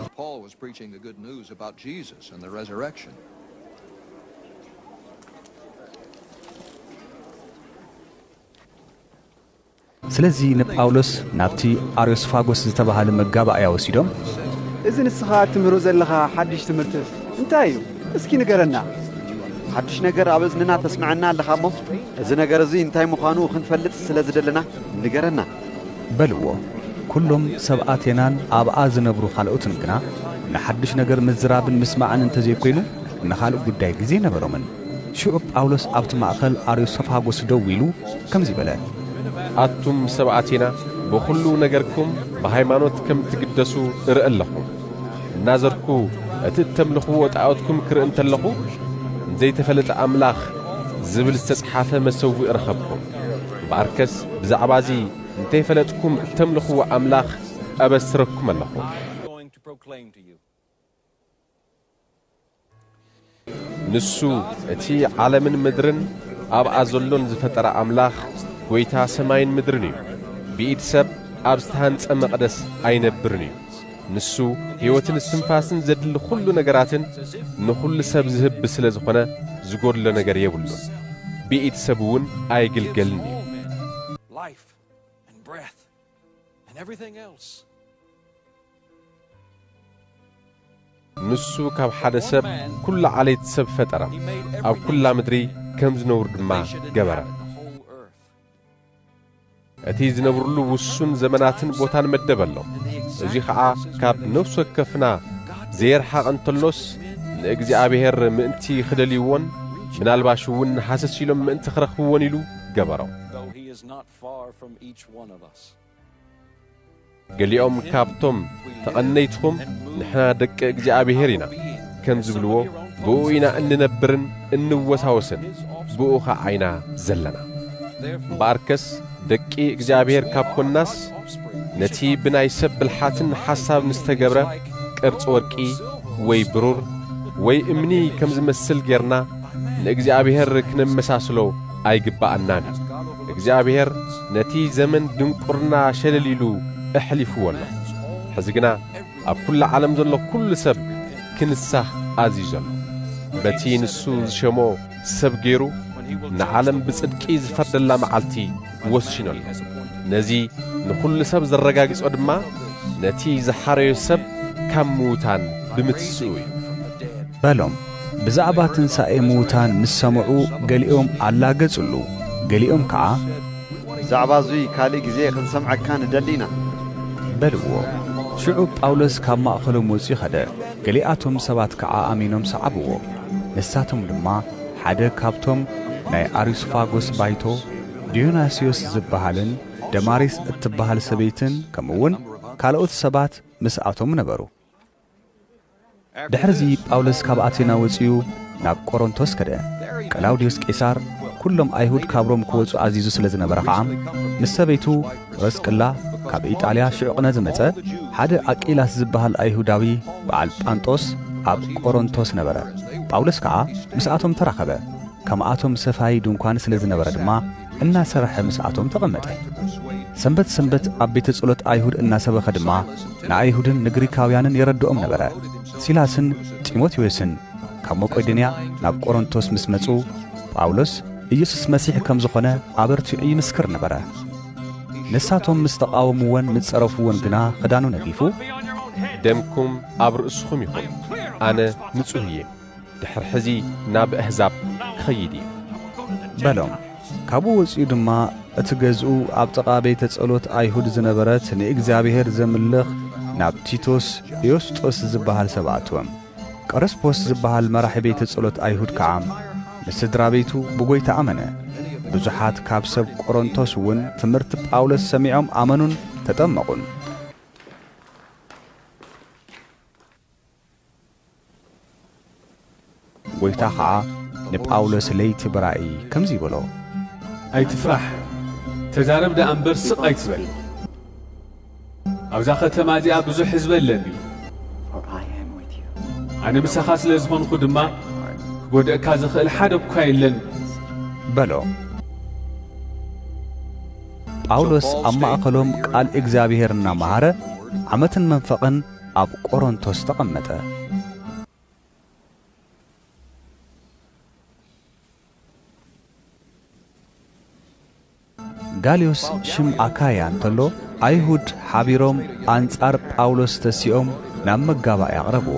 ስለዚ ንጳውሎስ ናብቲ አርዮስፋጎስ ዝተባሃለ መጋባእያ ወሲዶም እዚ ንስኻ ትምህሩ ዘለኻ ሓድሽ ትምህርቲ እንታይ እዩ እስኪ ንገረና ሓድሽ ነገር ኣብ እዝንና ተስምዐና ኣለኻ እሞ እዚ ነገር እዚ እንታይ ምዃኑ ክንፈልጥ ስለ ዝደለና ንገረና በልዎ ኩሎም ሰብ ኣቴናን ኣብኣ ዝነብሩ ካልኦትን ግና ንሓድሽ ነገር ምዝራብን ምስማዕን እንተዘይኮይኑ ንኻልእ ጉዳይ ግዜ ነበሮምን ሽዑ ጳውሎስ ኣብቲ ማእኸል አርዮስፋጎስ ደው ኢሉ ከምዚ በለ ኣቱም ሰብ ኣቴና ብኹሉ ነገርኩም ብሃይማኖት ከም ትግደሱ እርኢ ኣለኹ እናዘርኩ እቲ እተምልኽዎ ጣዖትኩም ክርኢ እንተለኹ ዘይተፈለጠ ኣምላኽ ዝብል ዝተጽሓፈ መሰዊእ ረኸብኩም በኣርከስ ብዛዕባ እዚ እንተይፈለጥኩም እተምልኽዎ ኣምላኽ ኣበስረኩም ኣለኹ ንሱ እቲ ዓለምን ምድርን ኣብኣ ዘሎን ዝፈጠረ ኣምላኽ ጐይታ ሰማይን ምድርን እዩ ብኢድ ሰብ ኣብ ዝተሃንጸ መቕደስ ኣይነብርን እዩ ንሱ ሕይወትን እስትንፋስን ዘድሊ ኩሉ ነገራትን ንኹሉ ሰብ ዝህብ ስለ ዝኾነ ዝጐድሎ ነገር የብሉን ብኢድ ሰብ እውን ኣይግልገልን እዩ ንሱ ካብ ሓደ ሰብ ኩሉ ዓለይት ሰብ ፈጠረ ኣብ ኩላ ምድሪ ከም ዝነብሩ ድማ ገበረ እቲ ዝነብሩሉ ውሱን ዘመናትን ቦታን መደበሎ እዙይ ከዓ ካብ ነፍሲ ወከፍና ዘይርሓቕ እንተሎስ ንእግዚአብሔር ምእንቲ ክደልይዎን ምናልባሽ እውን ሓሰስ ኢሎም ምእንቲ ክረኽብዎን ኢሉ ገበሮ ገሊኦም ካብቶም ተቐነይትኩም ንሕና ደቂ እግዚኣብሔር ኢና ከም ዝብልዎ ብኡ ኢና እንነብርን እንወሳወስን ብኡ ኸዓይና ዘለና እምበኣርከስ ደቂ እግዚኣብሔር ካብ ኮናስ ነቲ ብናይ ሰብ ብልሓትን ሓሳብ ንዝተገብረ ቅርፂ ወርቂ ወይ ብሩር ወይ እምኒ ከም ዝመስል ጌርና ንእግዚኣብሔር ክነመሳስሎ ኣይግባአናን እግዚአብሔር ነቲ ዘመን ድንቁርና ሸለሊሉ እሕሊፍዎ ኣሎ ሕዚ ግና ኣብ ኩሉ ዓለም ዘሎ ኩሉ ሰብ ክንሳህ ኣዚዙ ኣሎ በቲ ንሱ ዝሸሞ ሰብ ገይሩ ንዓለም ብጽድቂ ዝፈርደላ መዓልቲ ወሲኑ ኣሎ ነዚ ንኩሉ ሰብ ዘረጋግጾ ድማ ነቲ ዝሓረዮ ሰብ ካብ ምውታን ብምትስኡ እዩ በሎም ብዛዕባ ትንሣኤ ምውታን ምስ ሰምዑ ገሊኦም ኣላገጹሉ ገሊኦም ከዓ ዛዕባ እዙይ ካልእ ግዜ ክንሰምዐካ ንደሊና በልዎ ሽዑ ጳውሎስ ካብ ማእኸሎም ወፂኡ ኸደ ገሊኣቶም ሰባት ከዓ ኣሚኖም ሰዓብዎ ንሳቶም ድማ ሓደ ካብቶም ናይ አሪስፋጎስ ባይቶ ዲዮናስዮስ ዝበሃልን ደማሪስ እትበሃል ሰበይትን ከምውን ካልኦት ሰባት ምስኣቶም ነበሩ ድሕርዚ ጳውሎስ ካብ ኣቴና ወፂኡ ናብ ቆሮንቶስ ከደ ቀላውዲዮስ ቄሳር ኩሎም ኣይሁድ ካብሮም ክወፁ ኣዚዙ ስለ ዝነበረ ከዓ ምስ ሰበይቱ ጵርስቅላ ካብ ኢጣልያ ሽዑቕነ ዝመፀ ሓደ ኣቂላስ ዝበሃል ኣይሁዳዊ በዓል ጳንጦስ ኣብ ቆሮንቶስ ነበረ ጳውሎስ ከዓ ምስኣቶም ተራኸበ ከምኣቶም ሰፋይ ድንኳን ስለ ዝነበረ ድማ እናሰርሐ ምስኣቶም ተቐመጠ ሰንበት ኣብ ቤተ ጸሎት ኣይሁድ እናሰበኸ ድማ ንኣይሁድን ንግሪካውያንን የረድኦም ነበረ ሲላስን ጢሞቴዎስን ካብ መቄዶንያ ናብ ቆሮንቶስ ምስ መጹ ጳውሎስ ኢየሱስ መሲሕ ከም ዝኾነ ኣበርቲዑ ይምስክር ነበረ ንሳቶም ምስ ተቃወምዎን ምስ ጸረፍዎን ግና ክዳኑ ነጊፉ ደምኩም ኣብ ርእስኹም ይኹን ኣነ ንጹህ እየ ድሕሪ ሕዚ ናብ ኣሕዛብ ክኸይድ እየ በሎም ካብኡ ወፂኡ ድማ እቲ ገዝኡ ኣብ ጥቓ ቤተ ጸሎት ኣይሁድ ዝነበረት ንእግዚአብሔር ዘምልኽ ናብ ቲቶስ ዮስጦስ ዝበሃል ሰብ ኣትወም ቀርስጶስ ዝበሃል መራሒ ቤተ ጸሎት ኣይሁድ ከዓ ንስድራ ቤቱ ብጐይታ ኣመነ ብዙሓት ካብ ሰብ ቆሮንቶስ እውን ትምህርቲ ጳውሎስ ሰሚዖም ኣመኑን ተጠመቑን ጐይታ ከዓ ንጳውሎስ ለይቲ ብራእይ ከምዚ ይብሎ ኣይትፍራሕ ተዛረብ ዳ እምበር ስቕ ኣይትበል ኣብዛ ከተማ እዚኣ ብዙሕ ሕዝቢ ኣለኒ ኣነ ምሳኻ ስለ ዝኾንኩ ድማ ክጐድአካ ዝኽእል ሓደ እኳ የለን በሎ ጳውሎስ ኣብ ማእኸሎም ቃል እግዚኣብሔር እናመሃረ ዓመትን መንፈቕን ኣብ ቆሮንቶስ ተቐመጠ ጋልዮስ ሽም ኣካያ እንተሎ ኣይሁድ ሓቢሮም ኣንጻር ጳውሎስ ተሲኦም ናብ መጋባእ ያቕረብዎ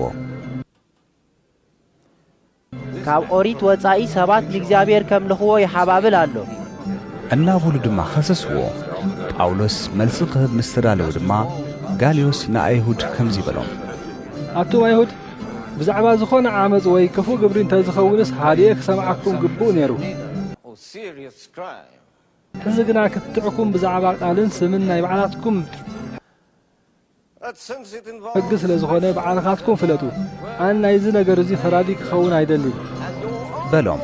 ካብ ኦሪት ወጻኢ ሰባት ንእግዚአብሔር ከምልኽዎ ይሓባብል ኣሎ እናበሉ ድማ ኸሰስዎ ጳውሎስ መልሲ ክህብ ምስ ተዳለዉ ድማ ጋልዮስ ንኣይሁድ ከምዚ በሎም ኣቶም ኣይሁድ ብዛዕባ ዝኾነ ዓመፅ ወይ ክፉእ ግብሪ እንተዝኸውንስ ሃድየ ክሰምዓኩም ግቡእ ነይሩ ሕዚ ግና ክትዕኩም ብዛዕባ ቃልን ስምን ናይ በዓላትኩም ሕጊ ስለ ዝኾነ በዓልኻትኩም ፍለጡ ኣነ ናይዚ ነገር እዙይ ፈራዲ ክኸውን ኣይደልን በሎም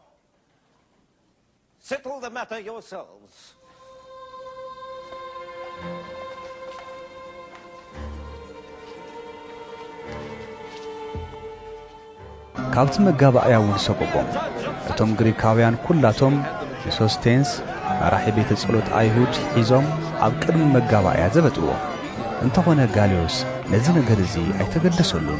ካብቲ መጋባእያ እውን ሰቆቆም እቶም ግሪካውያን ኩላቶም ንሶስቴንስ መራሒ ቤተ ጸሎት ኣይሁድ ሒዞም ኣብ ቅድሚ መጋባእያ ዘበጥዎ እንተኾነ ጋልዮስ ነዚ ነገር እዙ ኣይተገደሰሉን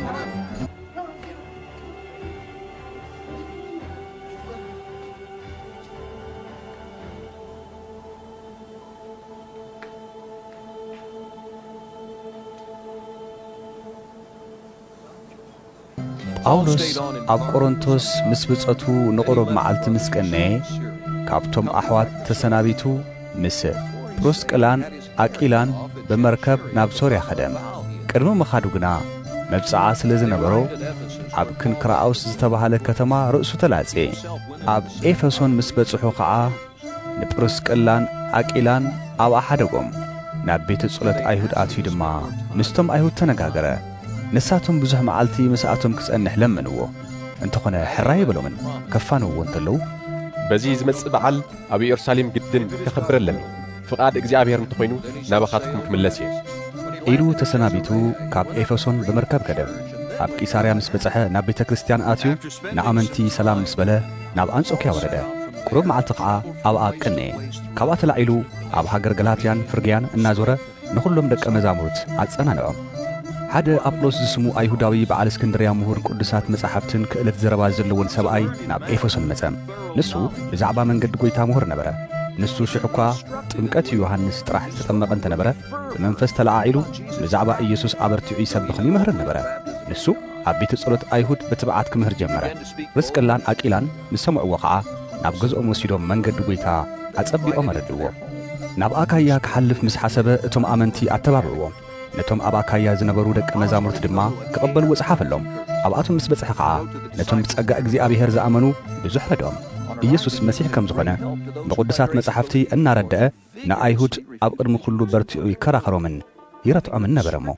ጳውሎስ ኣብ ቆሮንቶስ ምስ ብጸቱ ንቑሩብ መዓልቲ ምስ ቀነየ ካብቶም ኣሕዋት ተሰናቢቱ ምስ ጵርስቅላን ኣቂላን በመርከብ ናብ ሶርያ ኸደም ቅድሚ መኻዱ ግና መብጽዓ ስለ ዝነበሮ ኣብ ክንክራኣውስ ዝተባሃለ ከተማ ርእሱ ተላጼ ኣብ ኤፌሶን ምስ በጽሑ ከዓ ንጵርስቅላን ኣቂላን ኣብ ሓደጎም ናብ ቤተ ጸሎት ኣይሁድ ኣትዩ ድማ ምስቶም ኣይሁድ ተነጋገረ ንሳቶም ብዙሕ መዓልቲ ምስኣቶም ክጸንሕ ለመንዎ እንተኾነ ሕራይ ይብሎምን ከፋንዎ እንተለዉ በዚ ዝመጽእ በዓል ኣብ ኢየሩሳሌም ግድን ከኸብረለኒ ፍቓድ እግዚኣብሔር እንተኾይኑ ናባኻትኩም ክምለስ እየ ኢሉ ተሰናቢቱ ካብ ኤፌሶን በመርከብ ከደብ ኣብ ቂሳርያ ምስ በጽሐ ናብ ቤተ ክርስቲያን ኣትዩ ንኣመንቲ ሰላም ምስ በለ ናብ አንጾኪያ ወረደ ቁሩብ መዓልቲ ኸዓ ኣብኣ ቅንኤ ካብኣ ተላዒሉ ኣብ ሃገር ገላትያን ፍርግያን እናዞረ ንኹሎም ደቀ መዛሙርት ኣጸናንዖም ሓደ ኣጵሎስ ዝስሙ ኣይሁዳዊ በዓል እስክንድርያ ምሁር ቅዱሳት መጻሕፍትን ክእለት ዘረባ ዘለዎን ሰብኣይ ናብ ኤፌሶን መጸ ንሱ ብዛዕባ መንገዲ ጐይታ ምሁር ነበረ ንሱ ሽዑ እኳ ጥምቀት ዮሐንስ ጥራሕ ዝተጠመቐ እንተነበረ ብመንፈስ ተለዓዒሉ ብዛዕባ ኢየሱስ ኣበርቲዑ ይሰብኽን ይምህርን ነበረ ንሱ ኣብ ቤተ ጸሎት ኣይሁድ በትብዓት ክምህር ጀመረ ርስቅላን ኣቂላን ምስ ሰምዕዎ ኸዓ ናብ ገዝኦም ወሲዶም መንገዲ ጐይታ ኣጸቢቖም ኣረድዎ ናብ ኣካያ ክሓልፍ ምስ ሓሰበ እቶም ኣመንቲ ኣተባብዕዎም ነቶም ኣብ ኣካያ ዝነበሩ ደቀ መዛሙርት ድማ ክቕበልዎ ጽሓፈሎም ኣብኣቶም ምስ በጽሐ ኸዓ ነቶም ብጸጋ እግዚኣብሔር ዝኣመኑ ብዙሕ ረድኦም ኢየሱስ መሲሕ ከም ዝኾነ ብቅዱሳት መጻሕፍቲ እናረድአ ንኣይሁድ ኣብ ቅድሚ ኩሉ በርቲዑ ይከራኸሮምን ይረትዖምን ነበረ እሞ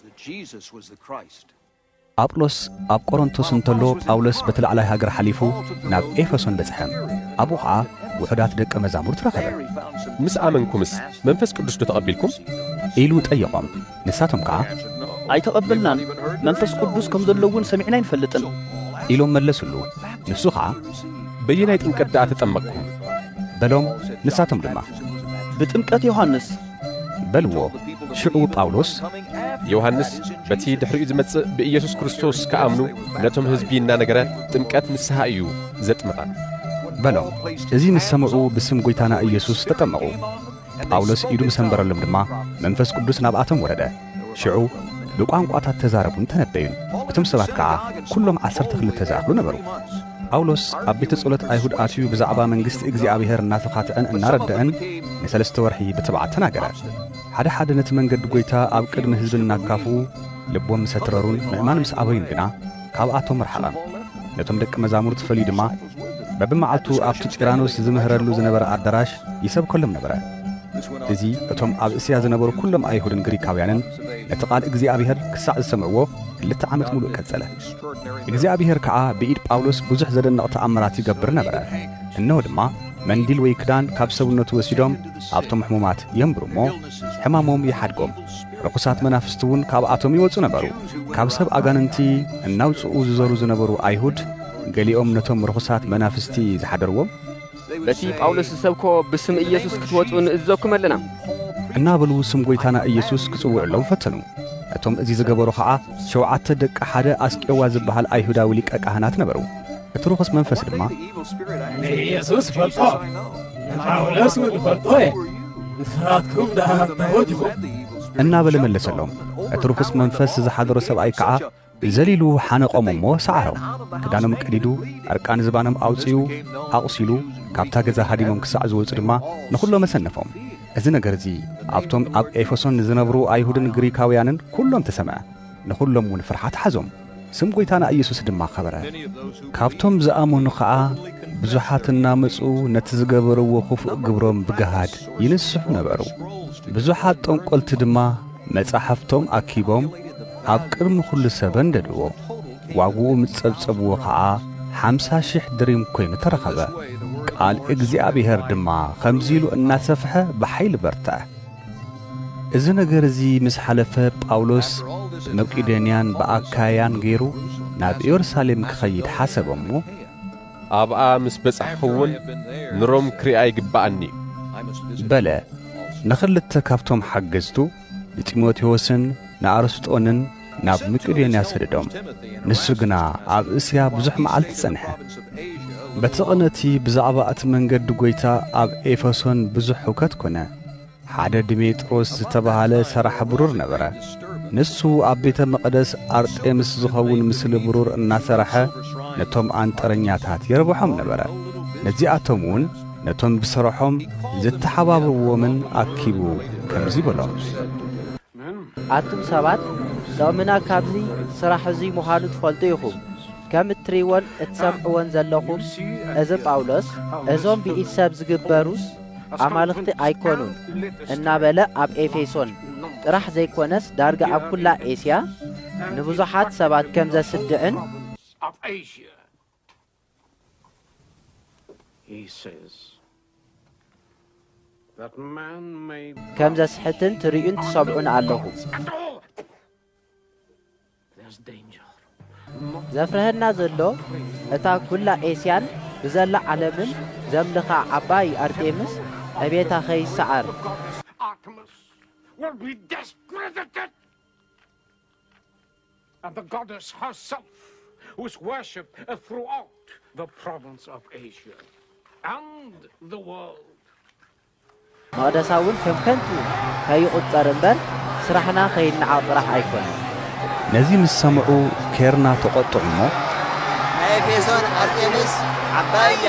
ኣጵሎስ ኣብ ቆሮንቶስ እንተሎ ጳውሎስ በቲ ላዕላይ ሃገር ሓሊፉ ናብ ኤፌሶን በጽሐ ኣብኡ ኸዓ ውሑዳት ደቀ መዛሙርት ረኸበ ምስ ኣመንኩምስ መንፈስ ቅዱስ ዶ ተቐቢልኩም ኢሉ ጠየቖም ንሳቶም ከዓ ኣይተቐበልናን መንፈስ ቅዱስ ከም ዘለውን ሰሚዕና ይንፈልጥን ኢሎም መለሱሉ ንሱ ኸዓ በየናይ ጥምቀት ደኣ ተጠመቕኩም በሎም ንሳቶም ድማ ብጥምቀት ዮሐንስ በልዎ ሽዑ ጳውሎስ ዮሐንስ በቲ ድሕሪኡ ዝመጽእ ብኢየሱስ ክርስቶስ ከኣምኑ ነቶም ህዝቢ እናነገረ ጥምቀት ንስሓ እዩ ዘጥምቐ በሎም እዚ ምስ ሰምዑ ብስም ጐይታና ኢየሱስ ተጠመቑ ጳውሎስ ኢዱ ምስ ኣንበረሎም ድማ መንፈስ ቅዱስ ናብኣቶም ወረደ ሽዑ ብቋንቋታት ተዛረቡን ተነበዩን እቶም ሰባት ከዓ ኩሎም 12 ዝኣኽሉ ነበሩ ጳውሎስ ኣብ ቤተ ጸሎት ኣይሁድ ኣትዩ ብዛዕባ መንግሥቲ እግዚኣብሔር እናተኻትዐን እናረድአን ንሰለስተ ወርሒ ብትብዓት ተናገረ ሓደ ነቲ መንገዲ ጐይታ ኣብ ቅድሚ ህዝቢ እናካፉ ልቦም ምስ ኣትረሩን ምእማን ምስ ኣበዩን ግና ካብኣቶም ረሓቐ ነቶም ደቂ መዛሙርት ፈልዩ ድማ በብመዓልቱ ኣብቲ ጢራኖስ ዝምህረሉ ዝነበረ ኣዳራሽ ይሰብከሎም ነበረ እዚ እቶም ኣብ እስያ ዝነበሩ ኩሎም ኣይሁድን ግሪካውያንን ነቲ ቓል እግዚኣብሔር ክሳዕ ዝሰምዕዎ 2 ዓመት ሙሉእ ቀጸለ እግዚኣብሔር ከዓ ብኢድ ጳውሎስ ብዙሕ ዘደንቕ ተኣምራት ይገብር ነበረ እነሆ ድማ መንዲል ወይ ክዳን ካብ ሰውነቱ ወሲዶም ኣብቶም ሕሙማት የንብሩ እሞ ሕማሞም ይሓድጎም ርኩሳት መናፍስቲ እውን ካብኣቶም ይወፁ ነበሩ ካብ ሰብ ኣጋንንቲ እናውፅኡ ዝዘሩ ዝነበሩ ኣይሁድ ገሊኦም ነቶም ርኩሳት መናፍስቲ ዝሓደርዎም በቲ ጳውሎስ ዝሰብኮ ብስም ኢየሱስ ክትወፁ ንእዘኩም ኣለና እናበሉ ስም ጐይታና ኢየሱስ ክጽውዕሎም ፈተኑ እቶም እዚ ዝገበሩ ኸዓ 7 ደቂ ሓደ ኣስቄዋ ዝበሃል ኣይሁዳዊ ሊቀ ካህናት ነበሩ እቲ ርኩስ መንፈስ ድማ ኢየሱስ ፈልጦ ጳውሎስ ፈልጦ ንስኻትኩም ዳሃተወዲኩም እናበለ መለሰሎም እቲ ርኩስ መንፈስ ዝሓደሮ ሰብኣይ ከዓ ዘሊሉ ሓነቆም እሞ ሰዓሮም ክዳኖም ቀዲዱ ዕርቃን ዝባኖም ኣውፂኡ ኣቑሲሉ ካብታ ገዛ ሃዲሞም ክሳዕ ዝወፁ ድማ ንኹሎም መሰነፎም እዚ ነገር እዚ ኣብቶም ኣብ ኤፌሶን ዝነብሩ ኣይሁድን ግሪካውያንን ኩሎም ተሰምዐ ንኹሎም እውን ፍርሓት ሓዞም ስም ጐይታና ኢየሱስ ድማ ኸበረ ካብቶም ዝኣመኑ ኸዓ ብዙሓት እናመፁ ነቲ ዝገበርዎ ክፉእ ግብሮም ብገሃድ ይንስሑ ነበሩ ብዙሓት ጠንቈልቲ ድማ መጻሕፍቶም ኣኪቦም ኣብ ቅድሚ ኩሉ ሰብ እንደድዎ ዋግኡ ምጸብጸብዎ ኸዓ 50,000 ድሪም ኮይኑ ተረኸበ ቃል እግዚኣብሔር ድማ ከምዚሉ እናሰፍሐ ብሓይሊ በርትዐ እዚ ነገር እዚ ምስ ሓለፈ ጳውሎስ ብመቄዶንያን ብኣካያን ገይሩ ናብ ኢየሩሳሌም ክኸይድ ሓሰበ እሞ ኣብኣ ምስ በጻሕኹውን ንሮም ክሪኣ ይግባኣኒ በለ ንኽልተ ካብቶም ሓገዝቱ ንጢሞቴዎስን ንኣርስጦንን ናብ መቄዶንያ ሰደዶም ንሱ ግና ኣብ እስያ ብዙሕ መዓልቲ ጸንሐ በቲ ቅነቲ ብዛዕባ እቲ መንገዲ ጐይታ ኣብ ኤፌሶን ብዙሕ ህውከት ኮነ ሓደ ድሜጥሮስ ዝተባሃለ ሰራሕ ብሩር ነበረ ንሱ ኣብ ቤተ መቕደስ ኣርጤምስ ዝኸውን ምስሊ ብሩር እናሰረሐ ነቶም አንጠረኛታት የርብሖም ነበረ ነዚኣቶም እውን ነቶም ብስርሖም ዝተሓባብርዎምን ኣኪቡ ከምዚ በሎም ኣቱም ሰባት ሎምና ካብዚ ስራሕ እዚ ምዃኑ ትፈልጡ ኢኹም ከም እትሪእዎን እትሰምዕዎን ዘለኹም እዚ ጳውሎስ እዞም ብኢድ ሰብ ዝግበሩስ ኣማልኽቲ ኣይኮኑን እናበለ ኣብ ኤፌሶን ጥራሕ ዘይኮነስ ዳርጋ ኣብ ኩላ ኤስያ ንብዙሓት ሰባት ከም ዘስድዕን ከም ዘስሕትን ትርዩን ትሰምዑን ኣለኹ ዘፍርህና ዘሎ እታ ኩላ ኤስያን ብዘላ ዓለምን ዘምልኻ ዓባይ ኣርጤምስ ዕቤታ ኸይሰዓር And the goddess herself was worshipped throughout the province of Asia and the world. መቅደሳውን ከም ከንቱ ከይቁፀር እምበር ስራሕና ከይንዓቅ ጥራሕ ኣይኮነን ነዚ ምስ ሰምዑ ኬርና ተቆጥዑ እሞ ኤፌሶን አርጤምስ ዓባያ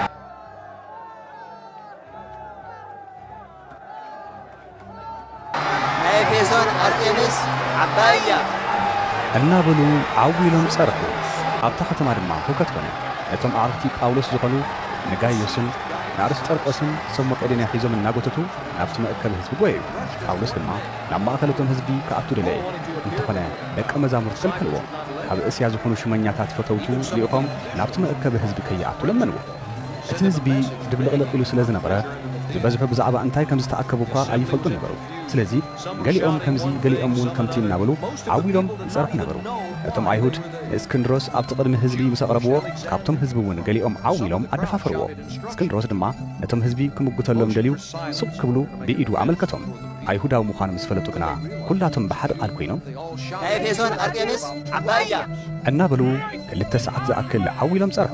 ኤፌሶን አርጤምስ ዓባያ እናበሉ ዓዊሎም ጸርሑ ኣብታ ከተማ ድማ ሁከት ኮነ እቶም ኣዕርክቲ ጳውሎስ ዝኾኑ ነጋዮስን ንኣርስጠርቆስን ሰብ መቄዶንያ ሒዞም እናጎተቱ ናብቲ መእከብ ህዝቢ ጐየዩ ጳውሎስ ድማ ናብ ማእኸለቶም ህዝቢ ከኣቱ ደለየ እንተኾነ ደቀ መዛሙርት ከልከልዎ ካብ እስያ ዝኾኑ ሽመኛታት ፈተውቱ ሊኢኾም ናብቲ መእከብ ህዝቢ ከይኣቱ ለመንዎ እቲ ህዝቢ ድብልቕልቕ ኢሉ ስለ ዝነበረ ዝበዝሑ ብዛዕባ እንታይ ከም ዝተኣከቡ እኳ ኣይፈልጡ ነበሩ ስለዚ ገሊኦም ከምዚ ገሊኦም እውን ከምቲ እናበሉ ዓዊሎም ይጸርሑ ነበሩ እቶም ኣይሁድ እስክንድሮስ ኣብቲ ቅድሚ ህዝቢ ምስ ኣቕረብዎ ካብቶም ህዝቢ እውን ገሊኦም ዓዊሎም ኣደፋፈርዎ እስክንድሮስ ድማ ነቶም ህዝቢ ክምጉተሎም ደልዩ ሱቕ ክብሉ ብኢዱ ኣመልከቶም ኣይሁዳዊ ምዃኑ ምስ ፈለጡ ግና ኩላቶም ብሓደ ቃል ኮይኖም ኤፌሶን አርጤምስ ዓባያ እናበሉ 2 ሰዓት ዝኣክል ዓዊሎም ጸርሑ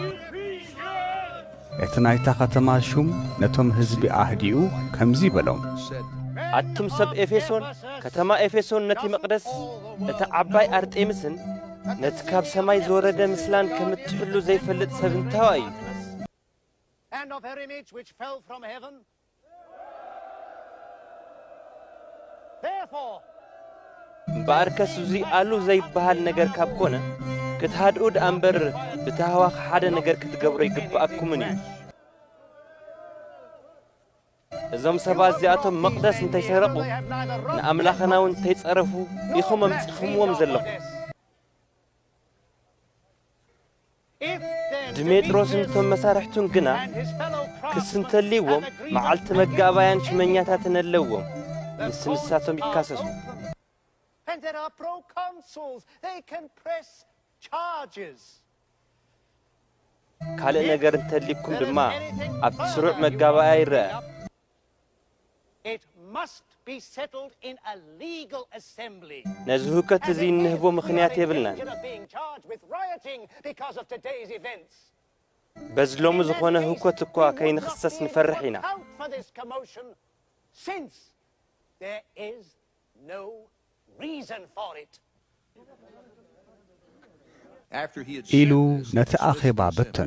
እቲ ናይታ ከተማ ሹም ነቶም ህዝቢ ኣህዲኡ ከምዚ በሎም ኣቱም ሰብ ኤፌሶን ከተማ ኤፌሶን ነቲ መቕደስ እቲ ዓባይ ኣርጤምስን ነቲ ካብ ሰማይ ዝወረደ ምስላን ከምትሕሉ ዘይፈልጥ ሰብ እንታይ እዩ እምበኣርከስ እዙይ ኣሉ ዘይበሃል ነገር ካብ ኮነ ክትሃድኡ ደኣ እምበር ብተሃዋኽ ሓደ ነገር ክትገብሮ ይግብኣኩምን እዩ እዞም ሰባት እዚኣቶም መቕደስ እንተይሰረቑ ንኣምላኽና እውን እንተይጸረፉ ኢኹም ኣምፂኹምዎም ዘለኹም ድሜጥሮስን እቶም መሳርሕቱን ግና ክስ እንተልይዎም መዓልቲ መጋባያን ሽመኛታትን ኣለዎም ንስንሳቶም ይካሰሱ ካልእ ነገር እንተልይኩም ድማ ኣብቲ ስሩዕ መጋባያ ይርአ It must be settled in a legal assembly. ነዚ ሁከት እዚ እንህቦ ምኽንያት የብልናን በዝሎሙ ዝኾነ ሁከት እኳ ከይንኽሰስ ንፈርሕ ኢና since there is no reason for it. ኢሉ ነቲ ኣኼባ በተኖ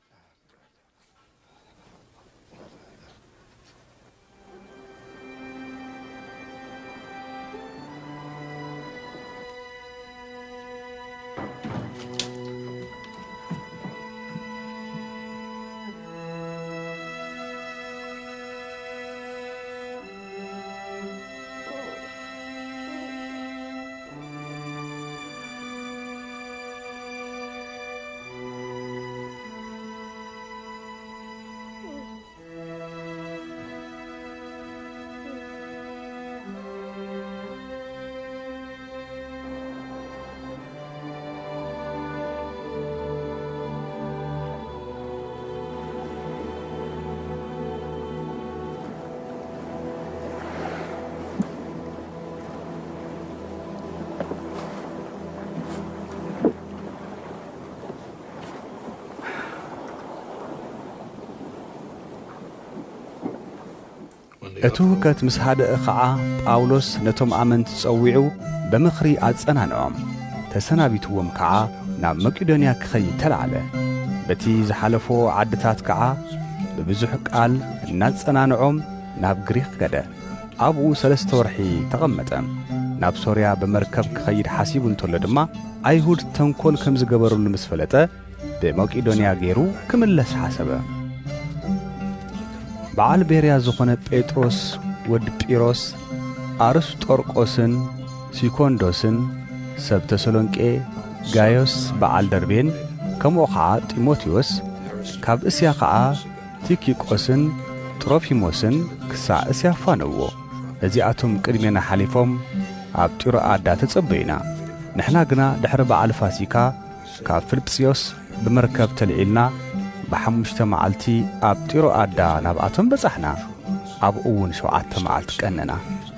እቲ ሁከት ምስ ሃደአ ኸዓ ጳውሎስ ነቶም ኣመንቲ ጸዊዑ በምኽሪ ኣጸናንዖም ተሰናቢትዎም ከዓ ናብ መቄዶንያ ክኸይድ ተለዓለ በቲ ዝሓለፎ ዓድታት ከዓ ብብዙሕ ቃል እናጸናንዖም ናብ ግሪክ ገደ ኣብኡ 3 ወርሒ ተቐመጠ ናብ ሶርያ በመርከብ ክኸይድ ሓሲቡ እንተሎ ድማ ኣይሁድ ተንኰል ከም ዝገበሩሉ ምስ ፈለጠ ብመቄዶንያ ገይሩ ክምለስ ሓሰበ በዓል ቤርያ ዝኾነ ጴጥሮስ ወዲ ጲሮስ አርስጦርቆስን ሲኮንዶስን ሰብ ተሰሎንቄ ጋዮስ በዓል ደርቤን ከምኡ ኸዓ ጢሞቴዎስ ካብ እስያ ኸዓ ቲኪቆስን ጥሮፊሞስን ክሳዕ እስያ ፋነዎ እዚኣቶም ቅድሜና ሓሊፎም ኣብ ጢሮአዳ ተጸበይና ንሕና ግና ድሕሪ በዓል ፋሲካ ካብ ፊልጵስዮስ ብመርከብ ተልዒልና ብ5 መዓልቲ ኣብ ጢሮአዳ ናብኣቶም በጻሕና ኣብኡ እውን 7 መዓልቲ ቀነና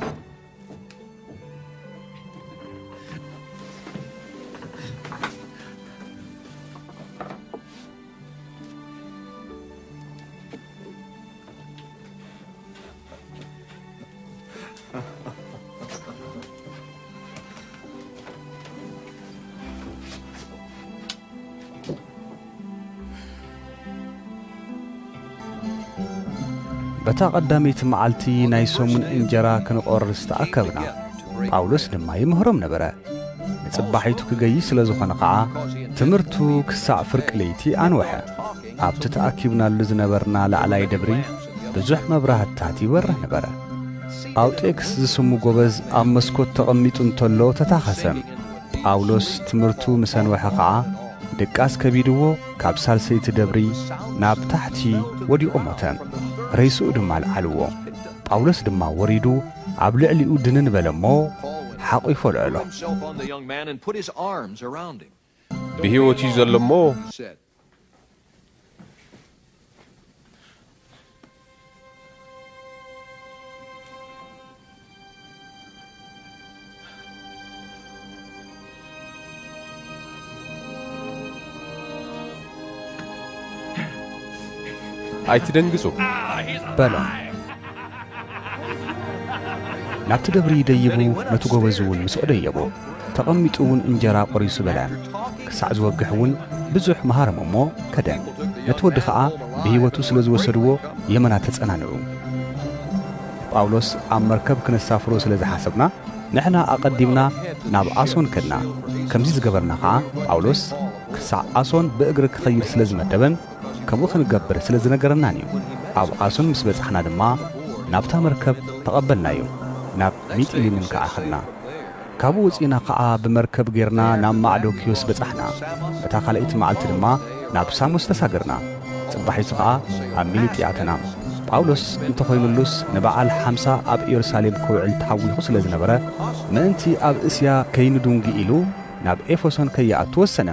በታ ቀዳሚት መዓልቲ ናይ ሰሙን እንጀራ ክንቆርስ ተኣከብና ጳውሎስ ድማ ይምህሮም ነበረ ንጽባሒቱ ክገይ ስለ ዝኾነ ኸዓ ትምህርቱ ክሳዕ ፍርቂ ለይቲ ኣንወሐ ኣብቲ ተኣኪብናሉ ዝነበርና ላዕላይ ደብሪ ብዙሕ መብራህትታት ይበርህ ነበረ ኣውጤክስ ዝስሙ ጎበዝ ኣብ መስኮት ተቐሚጡ እንተሎ ተታኸሰም ጳውሎስ ትምህርቱ ምሰንወሐ ኸዓ ድቃስ ከቢድዎ ካብ ሳልሰይቲ ደብሪ ናብ ታሕቲ ወዲቑ ሞተ ረይስኡ ድማ ልዓልዎ ጳውሎስ ድማ ወሪዱ ኣብ ልዕሊኡ ድንን በለሞ ሓቂፎ ልዕሎ ብሕይወት እዩ ዘሎ እሞ ኣይትደንግጹ በሎም ናብቲ ደብሪ ይደይቡ ነቲ ጎበዝ እውን ምስኡ ደየቡ ተቐሚጡ እውን እንጀራ ቆሪሱ በልዐ ክሳዕ ዝወግሕ እውን ብዙሕ መሃሮም እሞ ከደ ነቲ ወዲ ኸዓ ብሕይወቱ ስለ ዝወሰድዎ የመና ተጸናንዑ ጳውሎስ ኣብ መርከብ ክነሳፍሮ ስለ ዝሓሰብና ንሕና ኣቐዲምና ናብ ኣሶን ከድና ከምዚ ዝገበርና ኸዓ ጳውሎስ ክሳዕ ኣሶን ብእግሪ ክኸይድ ስለ ዝመደበን ከምኡ ክንገብር ስለ ዝነገረናን እዩ ኣብ ኣሶን ምስ በጻሕና ድማ ናብታ መርከብ ተቐበልናዩ ናብ ሚጢሊንን ከዓ ኸድና ካብኡ ወፂና ከዓ ብመርከብ ጌርና ናብ ማዕዶክዮስ በጻሕና እታ ካልአይቲ መዓልቲ ድማ ናብ ሳሞስ ተሳገርና ጽባሒቱ ከዓ ኣብ ሚሊጥያተና ጳውሎስ እንተኾይኑሉስ ንበዓል 50 ኣብ ኢየሩሳሌም ክውዕል ተሓዊኹ ስለ ዝነበረ ምእንቲ ኣብ እስያ ከይንዱንጊ ኢሉ ናብ ኤፌሶን ከይኣቱ ወሰነ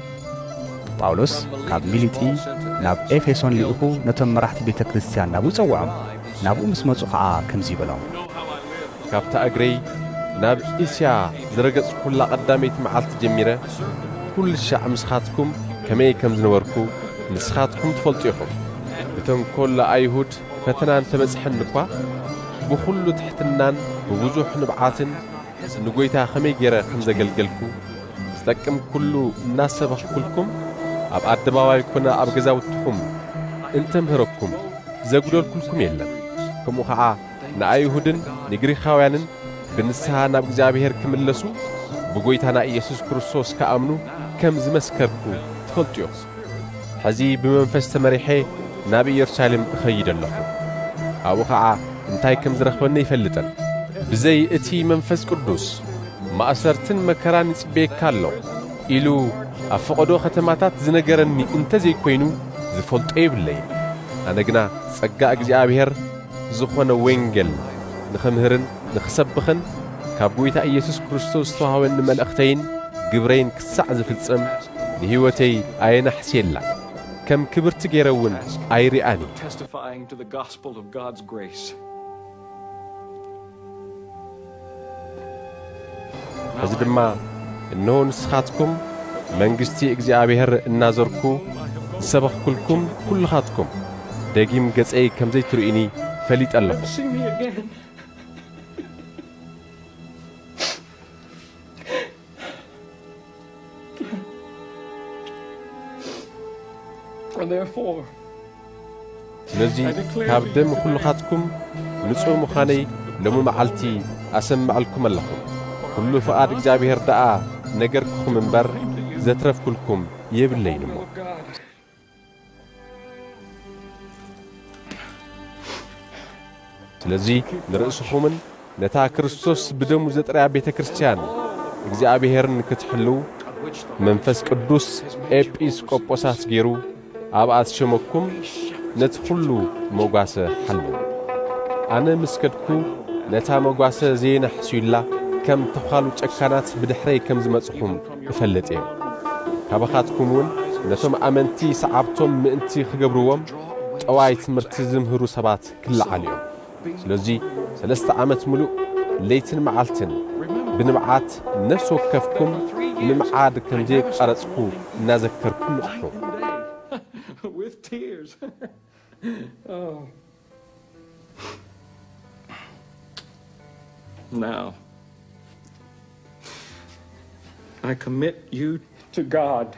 ጳውሎስ ካብ ሚሊጢ ናብ ኤፌሶን ልኢኹ ነቶም መራሕቲ ቤተ ክርስቲያን ናብኡ ጸውዖም ናብኡ ምስ መጹ ኸዓ ከምዚ ይበሎም ካብታ እግረይ ናብ እስያ ዝረገጽ ኩላ ቀዳመይቲ መዓልቲ ጀሚረ ኩሉ ሻዕ ምስኻትኩም ከመይ ከም ዝነበርኩ ንስኻትኩም ትፈልጡ ኢኹም እቶም ኮላ ኣይሁድ ፈተና እንተበጽሐን እኳ ብኹሉ ትሕትናን ብብዙሕ ንብዓትን ንጐይታ ከመይ ገይረ ከም ዘገልገልኩ ዝጠቅም ኩሉ እናሰበኽኩልኩም ኣብ ኣደባባይ ኮነ ኣብ ገዛውትኩም እንተምህረኩም ዘጉደልኩልኩም የለን ከምኡ ኸዓ ንኣይሁድን ንግሪኻውያንን ብንስሓ ናብ እግዚኣብሔር ክምለሱ ብጐይታና ኢየሱስ ክርስቶስ ከኣምኑ ከም ዝመስከርኩ ትፈልጡ እዮም ሕዚ ብመንፈስ ተመሪሐ ናብ ኢየሩሳሌም እኸይድ ኣለኹ ኣብኡ ኸዓ እንታይ ከም ዝረኽበኒ ይፈልጠን ብዘይ እቲ መንፈስ ቅዱስ ማእሰርትን መከራን ይጽበየካ ኣሎ ኢሉ ኣብ ፈቐዶ ከተማታት ዝነገረኒ እንተዘይኮይኑ ዝፈልጦ ይብለይ ኣነ ግና ጸጋ እግዚኣብሔር ዝኾነ ወንጌል ንኽምህርን ንኽሰብኽን ካብ ጐይታ ኢየሱስ ክርስቶስ ዝተዋህበኒ መልእኽተይን ግብረይን ክሳዕ ዝፍጽም ንሕይወተይ ኣየናሕስየላ ከም ክብርቲ ገይረ እውን ኣይሪኣኒ ሕዚ ድማ እነሆ ንስኻትኩም መንግሥቲ እግዚኣብሔር እናዘርኩ ዝሰበኽኩልኩም ኩልኻትኩም ደጊም ገጸይ ከም ዘይትርእኒ ፈሊጥ ኣለኹ ስለዚ ካብ ደም ኩልኻትኩም ንጹህ ምዃነይ ሎሚ መዓልቲ ኣሰምዐልኩም ኣለኹ ኩሉ ፍቓድ እግዚኣብሔር ደኣ ነገርክኹም እምበር ዘትረፍኩልኩም የብለይን እሞ ስለዚህ ንርእስኹምን ነታ ክርስቶስ ብደሙ ዘጥርያ ቤተ ክርስቲያን እግዚአብሔርን ክትሕሉ መንፈስ ቅዱስ ኤጲስቆጶሳት ገይሩ ኣብኣት ሸመኩም ነቲ ኩሉ መጓሰ ሓሉ ኣነ ምስከድኩ ነታ መጓሰ ዘይነሕስዩላ ከም ተኻሉ ጨካናት ብድሕረይ ከም ዝመጽኹም እፈልጥ እየ ካባኻትኩም እውን ነቶም ኣመንቲ ሰዓብቶም ምእንቲ ክገብርዎም ጠዋይ ትምህርቲ ዝምህሩ ሰባት ክለዓል እዮም ስለዚ 3 ዓመት ሙሉእ ለይትን መዓልትን ብንምዓት ነፍሲ ወከፍኩም ንምዓድ ከም ዘይቀረጽኩ እናዘከርኩም ንቕሑ with tears. Oh. Now, I commit you to God.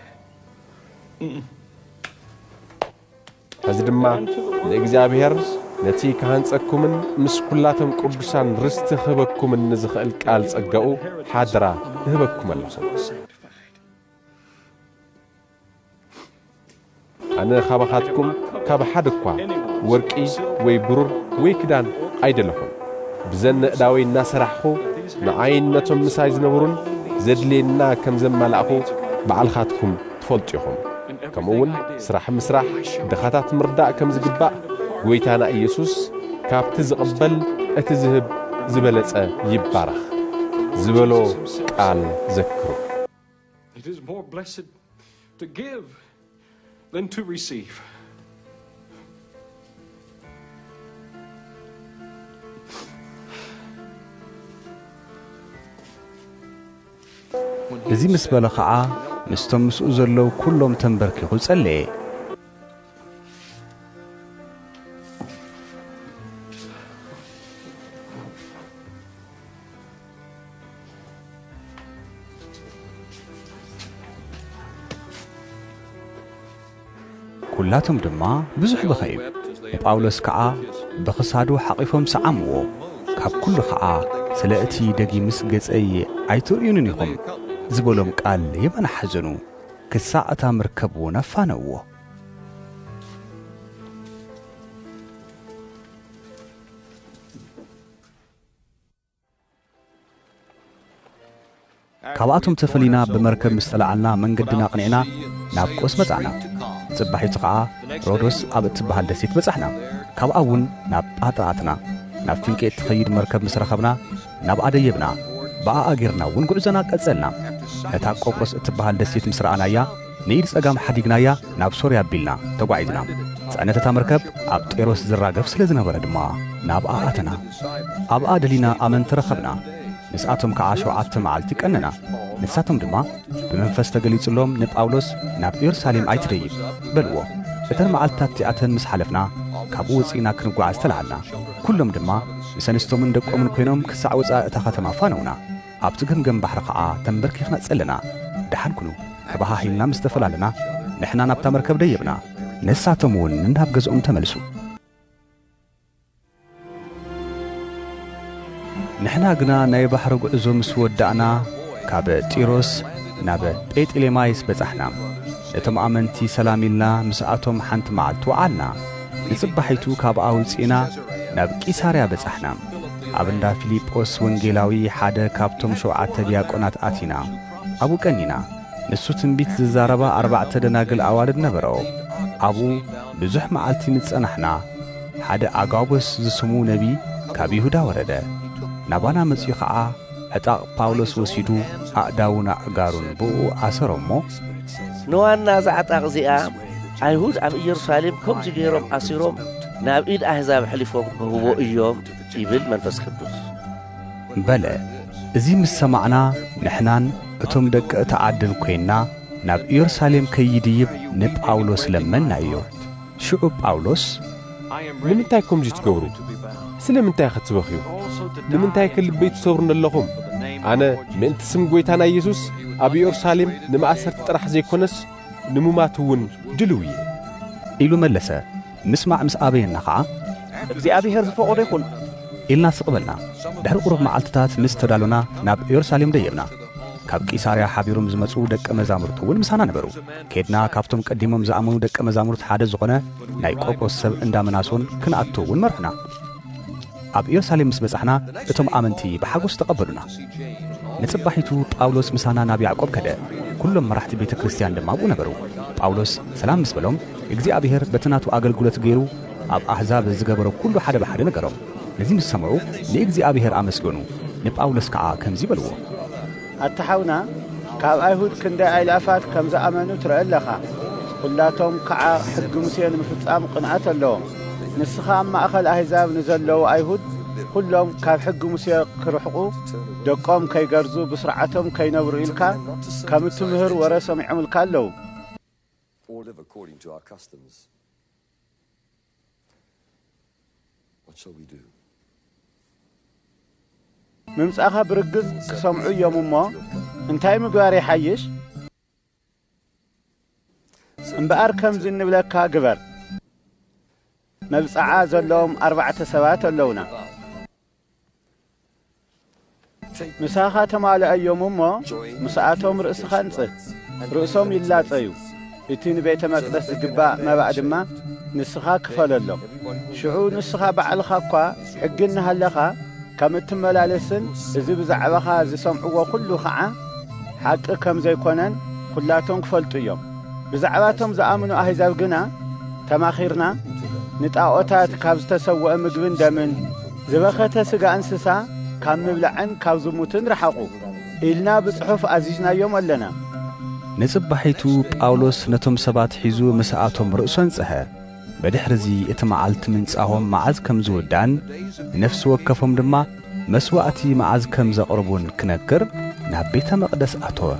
هذا دما لإግዚአብሔር ነቲ ካህንጸኩምን ምስ ኩላቶም ቅዱሳን ርስቲ ክህበኩምን ንዝኽእል ቃል ጸጋኡ ሓድራ ክህበኩም ኣለኹም ኣነ ካባኻትኩም ካብ ሓደ እኳ ወርቂ ወይ ብሩር ወይ ክዳን ኣይደለኹም ብዘን እዳወይ እናሰራሕኹ ንዓይን ነቶም ምሳይ ዝነብሩን ዘድልየና ከም ዘመላእኹ በዓልኻትኩም ትፈልጡ ኢኹም ከምኡውን ስራሕ ምስራሕ ድኻታት ምርዳእ ከም ዝግባእ ጎይታና ኢየሱስ ካብቲ ዝቕበል እቲ ዝህብ ዝበለጸ ይባረኽ ዝበሎ ቃል ዘክሩ It is more blessed to give than to receive. እዚ ምስ በለ ኸዓ ምስቶም ምስኡ ዘለዉ ኩሎም ተንበርኪኹ ጸለየ ኩላቶም ድማ ብዙሕ በኸይብ ጳውሎስ ከዓ ብኽሳዱ ሓቒፎም ሰዓምዎ ካብ ኩሉ ከዓ ስለ እቲ ደጊምስ ገጸይ ኣይትርእዩንን ኢኹም ዝበሎም ቃል የመን ሓዘኑ ክሳዕ እታ መርከብ እውን ኣፋነውዎ ካብኣቶም ተፈሊና ብመርከብ ምስ ተለዓልና መንገድና ቕኒዕና ናብ ቆስ መጻዕና ጽባሒቱ ከዓ ሮዶስ ኣብ እትበሃል ደሴት በጻሕና ካብኣ እውን ናብ ጳጥራትና ናብ ፊንቄት ትኸይድ መርከብ ምስ ረኸብና ናብ ኣደየብና በኣ ኣጌርና እውን ጉዕዞና ቀጸልና ነታ ቆጵሮስ እትበሃል ደሴት ምስ ረኣናያ ንኢድ ጸጋም ሓዲግናያ ናብ ሶርያ ኣቢልና ተጓዒዝና ጽዕነተታ መርከብ ኣብ ጤሮስ ዝራገፍ ስለ ዝነበረ ድማ ናብኣ ኣተና ኣብኣ ደሊና ኣመንቲ ረኸብና ንስኣቶም ከዓ 7 መዓልቲ ቀነና ንሳቶም ድማ ብመንፈስ ተገሊጹሎም ንጳውሎስ ናብ ኢየሩሳሌም ኣይትደይብ በልዎ እተን መዓልትታት እቲኣተን ምስ ሓለፍና ካብኡ ወፂና ክንጓዓዝ ተለዓልና ኩሎም ድማ ምሰንስቶምን ደቆምን ኮይኖም ክሳዕ ወፃእ እታ ከተማ ፋነውና ኣብቲ ገምገም ባሕሪ ከዓ ተንበርኪኽና ጸለና ድሓን ኩኑ ተባሃሂልና ምስ ተፈላለና ንሕና ናብታ መርከብ ደየብና ንሳቶም እውን ናብ ገዝኦም ተመልሱ ንሕና ግና ናይ ባሕሪ ጉዕዞ ምስ ወዳእና ካብ ጢሮስ ናብ ጴጥሌማይስ በጻሕና እቶም ኣመንቲ ሰላም ኢልና ምስኣቶም ሓንቲ መዓልቲ ወዓልና ንጽባሒቱ ካብኣ ውፂእና ናብ ቂሳርያ በጻሕና ኣብ እንዳ ፊልጶስ ወንጌላዊ ሓደ ካብቶም 7 ዲያቆናት ኣቲና ኣብኡ ቀኒና ንሱ ትንቢት ዝዛረባ 4 ደናግል ኣዋልድ ነበሮ ኣብኡ ብዙሕ መዓልቲ ንጸናሕና ሓደ ኣጋቦስ ዝስሙ ነቢ ካብ ይሁዳ ወረደ ናባና መጺኡ ከዓ ዕጣቕ ጳውሎስ ወሲዱ ኣእዳውን ኣእጋሩን ብኡ ኣሰሮሞ ንዋና ዛዕጣቕ እዚኣ ኣይሁድ ኣብ ኢየሩሳሌም ከምዚ ገይሮም ኣሲሮም ናብ ኢድ ኣሕዛብ ሕሊፎም ክህቦ እዮም ይብል መንፈስ ቅዱስ በለ እዚ ምስ ሰማዕና ንሕናን እቶም ደቂ እቲ ዓድን ኮይንና ናብ ኢየሩሳሌም ከይድይብ ንጳውሎስ ለመናዮ ሽዑ ጳውሎስ ንምንታይ ከምዚ ትገብሩ ስለምንታይ ኸትበኽዩ ንምንታይ ክልበይ ትሰብሩን ኣለኹም ኣነ ምእንቲ ስም ጐይታና ኢየሱስ ኣብ ኢየሩሳሌም ንማእሰርቲ ጥራሕ ዘይኮነስ ንምማት እውን ድልው እየ ኢሉ መለሰ ምስማዕ ምስ ኣበየና ከዓ እግዚኣብሔር ዝፈቐዶ ይኹን ኢልና ስቕበልና ድሕሪ ቁሩብ መዓልትታት ምስ ተዳሎና ናብ ኢየሩሳሌም ደየብና ካብ ቂሳርያ ሓቢሮም ዝመጹ ደቀ መዛሙርቱ እውን ምሳና ነበሩ ከድና ካብቶም ቀዲሞም ዝኣመኑ ደቀ መዛሙርት ሓደ ዝኾነ ናይ ቆጵሮስ ሰብ እንዳ መናሶን ክንኣቶ እውን መርሕና ኣብ ኢየሩሳሌም ምስ በጻሕና እቶም ኣመንቲ ብሓጎስ ተቐበሉና ንጽባሒቱ ጳውሎስ ምሳና ናብ ያዕቆብ ከደ ኩሎም መራሕቲ ቤተ ክርስቲያን ድማ ኣብኡ ነበሩ ጳውሎስ ሰላም ምስ በሎም እግዚአብሔር በትናቱ አገልግሎት ገይሩ ኣብ ኣሕዛብ ዝገበሮ ኩሉ ሓደ በሓደ ነገሮም ነዚ ምስ ሰምዑ ንእግዚአብሔር ኣመስገኑ ንጳውሎስ ከዓ ከምዚ በልዎ ኣተሓውና ካብ ኣይሁድ ክንደይ ኣይላፋት ከም ዝኣመኑ ትረአ ኣለኻ ኩላቶም ከዓ ሕጊ ሙሴ ንምፍጻም ቅንዓት ኣለዎም ንስኻ ኣብ ማእኸል ኣሕዛብ ንዘለዉ ኣይሁድ ኩሎም ካብ ሕጊ ሙሴ ክርሕቑ ደቆም ከይገርዙ ብስርዓቶም ከይነብሩ ኢልካ ከም እትምህር ወረ ሰሚዖም ኢልካ ኣለዉ ምምጻኻ ብርግጽ ክሰምዑ እዮም እሞ እንታይ ምግባር ይሓይሽ እምበኣር ከምዚ እንብለካ ግበር መብጽዓ ዘለዎም 4 ሰባት ኣለውና ምሳኻ ተማልአዮም እሞ ምስኣቶም ርእስኻ እንጽህ ርእሶም ይላጸዩ እቲ ንቤተ መቅደስ ዝግባእ መባእ ድማ ንስኻ ክፈለሎም ሽዑ ንስኻ በዓልኻ እኳ ሕጊ እናሃለኻ ከም እትመላለስን እዚ ብዛዕባኻ ዝሰምዕዎ ኩሉ ከዓ ሓቂ ከም ዘይኮነን ኩላቶም ክፈልጡ እዮም ብዛዕባቶም ዝኣምኑ ኣሕዛብ ግና ተማኺርና ንጣዖታት ካብ ዝተሰውአ ምግብን ደምን ዝበኸተ ስጋ እንስሳ ካብ ምብላዕን ካብ ዝሙትን ረሓቑ ኢልና ብጽሑፍ ኣዚዝናዮም ኣለና ንጽባሒቱ ጳውሎስ ነቶም ሰባት ሒዙ ምስኣቶም ርእሶን ጽሐ በድሕሪዚ እቲ መዓልቲ ምንጻሆም መዓዝ ከም ዝውዳን ነፍሲ ወከፎም ድማ መስዋዕቲ መዓዝ ከም ዘቕርቡን ክነግር ናብ ቤተ መቕደስ ኣተወ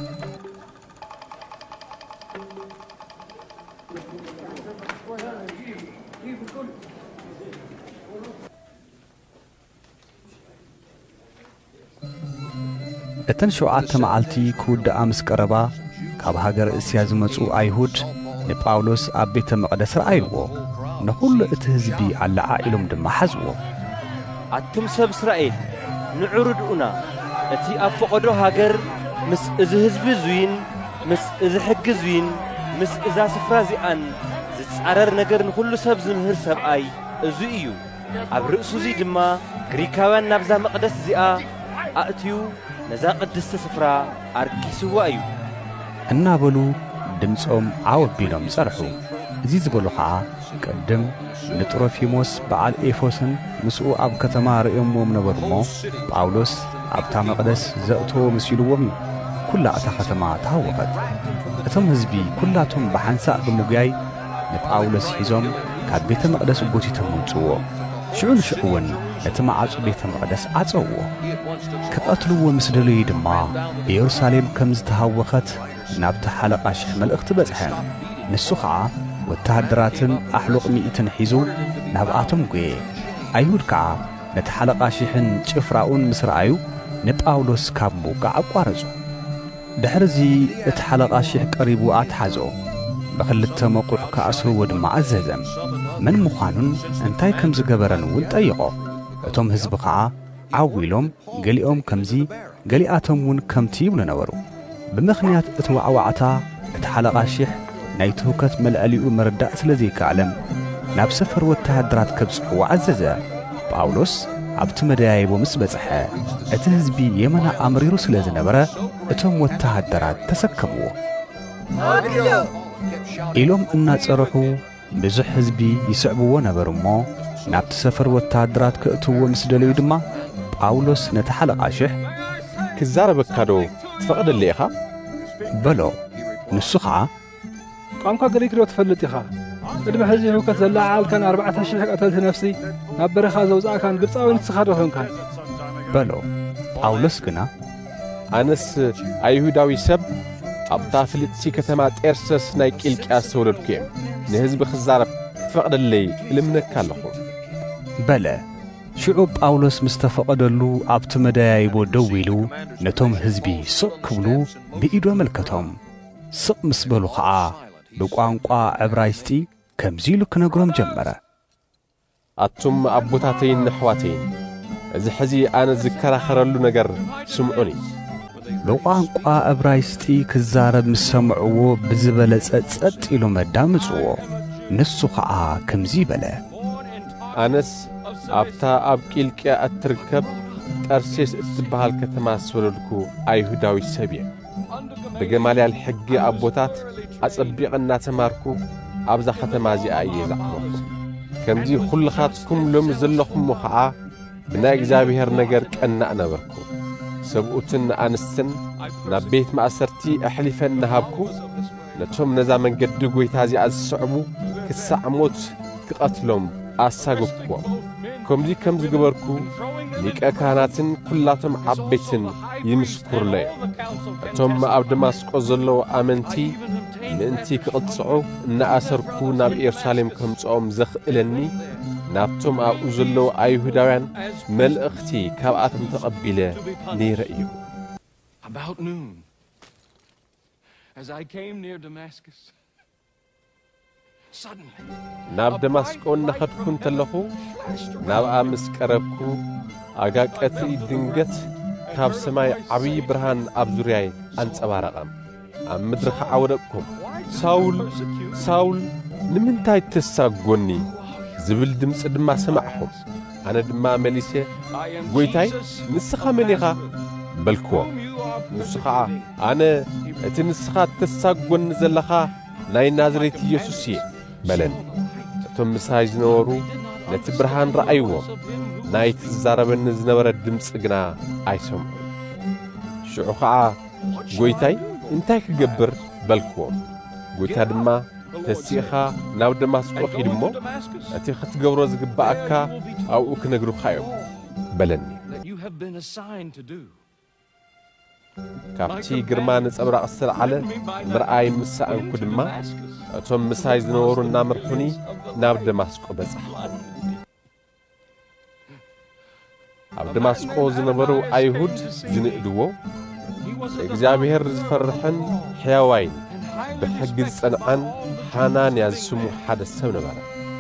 እተን 7 መዓልቲ ክውድኣ ምስ ቀረባ ካብ ሃገር እስያ ዝመጹ ኣይሁድ ንጳውሎስ ኣብ ቤተ መቕደስ ረኣይዎ ንኹሉ እቲ ህዝቢ ኣለዓኢሎም ድማ ሓዝዎ ኣቱም ሰብ እስራኤል ንዑርድኡና እቲ ኣብ ፈቐዶ ሃገር ምስ እዚ ህዝቢ ዙይን ምስ እዚ ሕጊ ዙይን ምስ እዛ ስፍራ እዚኣን ዝጻረር ነገር ንኹሉ ሰብ ዝምህር ሰብኣይ እዙ እዩ ኣብ ርእሱ እዚ ድማ ግሪካውያን ናብዛ መቕደስ እዚኣ ኣእትዩ ነዛ ቅድስቲ ስፍራ ኣርኪስዋ እዩ እናበሉ ድምፆም ዓወቢሎም ጸርሑ እዚ ዝበሉ ከዓ ቅድም ንጥሮፊሞስ በዓል ኤፎስን ምስኡ ኣብ ከተማ ርእዮሞም ነበሩ እሞ ጳውሎስ ኣብታ መቕደስ ዘእትዎ መሲልዎም እዩ ኩላ እታ ከተማ ተሃወኸት እቶም ህዝቢ ኩላቶም ብሓንሳእ ብምጉያይ ንጳውሎስ ሒዞም ካብ ቤተ መቕደስ ጎቲቶም ወጽዎ ሽዑ ንሽዑ እውን እቲ ማዓፁ ቤተ መቕደስ ኣጸውዎ ክቐትልዎ ምስ ደለዩ ድማ ኢየሩሳሌም ከም ዝተሃወኸት ናብቲ ሓለቓ ሽሕ መልእኽቲ በጽሐ ንሱ ከዓ ወታሃደራትን ኣሕሉቕ ሚእትን ሒዙ ናብኣቶም ጐየ ኣይሁድ ከዓ ነቲ ሓለቓ ሽሕን ጭፍራኡን ምስ ረኣዩ ንጳውሎስ ካብ ምውቃዕ ኣቋረጹ ድሕሪዚ እቲ ሓለቓ ሽሕ ቀሪቡ ኣትሓዞ ብኽልተ መቑሕ ከኣስርዎ ድማ ኣዘዘም መን ምዃኑን እንታይ ከም ዝገበረን እውን ጠይቖ እቶም ህዝቢ ከዓ ዓዊሎም ገሊኦም ከምዚ ገሊኣቶም እውን ከምቲ ይብሉ ነበሩ ብምኽንያት እቲ ዋዕዋዕታ እቲ ሓለቓ ሽሕ ናይ ትውከት መልዕሊኡ መርዳእ ስለ ዘይከኣለም ናብ ሰፈር ወታሃደራት ከብጽሕዎ ኣዘዘ ጳውሎስ ኣብቲ መደያይቦ ምስ በጽሐ እቲ ህዝቢ የመና ኣምሪሩ ስለ ዝነበረ እቶም ወታሃደራት ተሰከምዎ ኢሎም እናጸርሑ ብዙሕ ህዝቢ ይስዕብዎ ነበሩ እሞ ናብቲ ሰፈር ወታሃደራት ክእትውዎ ምስ ደለዩ ድማ ጳውሎስ ነቲ ሓለቓ ሽሕ ክዛረበካ ዶ ትፈቕደሊ ኢኻ በሎ ንሱ ከዓ ቋንቋ ግሪክ ዶ ትፈልጥ ኢኻ ቅድሚ ሕዚ ህውከት ዘለዓልከን 4,000 ቀተልቲ ነፍሲ ናብ በረኻ ዘውፃእካን ግብፃዊ ንስኻ ዶ ኾንካን በሎ ጳውሎስ ግና ኣነስ ኣይሁዳዊ ሰብ ኣብታ ፍልጥቲ ከተማ ጤርሰስ ናይ ቂልቅያስ ተወለድኩ እየ ንህዝቢ ክዛረብ ትፈቕደለይ ልምነካ ኣለኹ በለ ሽዑ ጳውሎስ ምስ ተፈቐደሉ ኣብቲ መደያይቦ ደው ኢሉ ነቶም ህዝቢ ስቕ ክብሉ ብኢዶ መልከቶም ስቕ ምስ በሉ ከዓ ብቋንቋ ዕብራይስጢ ከምዚ ኢሉ ክነግሮም ጀመረ ኣቱም ኣቦታተይን ኣሕዋተይን እዚ ሕዚ ኣነ ዝከራኸረሉ ነገር ስምዑኒ ብቋንቋ ዕብራይስጢ ክዛረብ ምስ ሰምዕዎ ብዝበለጸ ጸጥ ኢሉ መዳምጽዎ ንሱ ከዓ ከምዚ በለ ኣነስ ኣብታ ኣብ ቂልቅያ እትርከብ ጠርሴስ እትበሃል ከተማ ዝወለድኩ ኣይሁዳዊ ሰብ እየ ብገማልያል ሕጊ ኣቦታት ኣጸቢቕ እናተማርኩ ኣብዛ ከተማ እዚኣ እየ ዝዓበኩ ከምዚ ኩልኻትኩም ሎሚ ዘለኹም ኸዓ ብናይ እግዚኣብሔር ነገር ቀናእ ነበርኩ ሰብኡትን ኣንስትን ናብ ቤት ማእሰርቲ ኣሕሊፈን ናሃብኩ ነቶም ነዛ መንገዲ ጐይታ እዚኣ ዝስዕቡ ክሳዕ ሞት ክቐትሎም ኣሳጐብክዎም ከምዚ ከም ዝግበርኩ ሊቀ ካህናትን ኩላቶም ዓበይትን ይምስክሩለዮ እቶም ኣብ ደማስቆ ዘለዉ ኣመንቲ ምእንቲ ክቕጽዑ እናኣሰርኩ ናብ ኢየሩሳሌም ከምጽኦም ዘኽእለኒ ናብቶም ኣብኡ ዘለዉ ኣይሁዳውያን መልእኽቲ ካብኣቶም ተቐቢለ ነይረ እዩ About noon, as I came near Damascus, suddenly, ናብ ደማስቆ እናኸድኩ እንተለኹ ናብኣ ምስ ቀረብኩ ኣጋቀትሪ ድንገት ካብ ሰማይ ዓብዪ ብርሃን ኣብ ዙርያይ ኣንጸባረቐም ኣብ ምድሪ ከዓ ወደቅኩም ሳውል ሳውል ንምንታይ ተሳጐኒ ዝብል ድምፂ ድማ ሰማዕኹም ኣነ ድማ መሊሴ ጐይታይ ንስኻ መን ኢኻ በልክዎ ንሱ ከዓ ኣነ እቲ ንስኻ ተሳጐኒ ዘለኻ ናይ ናዝሬት ኢየሱስ እየ በለኒ እቶም ምሳይ ዝነበሩ ነቲ ብርሃን ረኣይዎም ናይቲ ዝዛረበኒ ዝነበረ ድምፂ ግና ኣይሰምዑ ሽዑ ከዓ ጐይታይ እንታይ ክገብር በልክዎም ጐይታ ድማ ተሲእኻ ናብ ደማስቆ ኺድ እሞ እቲ ክትገብሮ ዝግባኣካ ኣብኡ ክነግሩኻ እዮም በለኒ ካብቲ ግርማ ንጸብራቕ ዝተለዓለ ምርኣይ ምሳእንኩ ድማ እቶም ምሳይ ዝነበሩ እናመርሑኒ ናብ ደማስቆ በጻሕ ኣብ ደማስቆ ዝነበሩ ኣይሁድ ዝንእድዎ እግዚአብሔር ዝፈርሕን ሕያዋይን ብሕጊ ዝጸንዐን ሓናንያ ዝስሙ ሓደ ሰብ ነበረ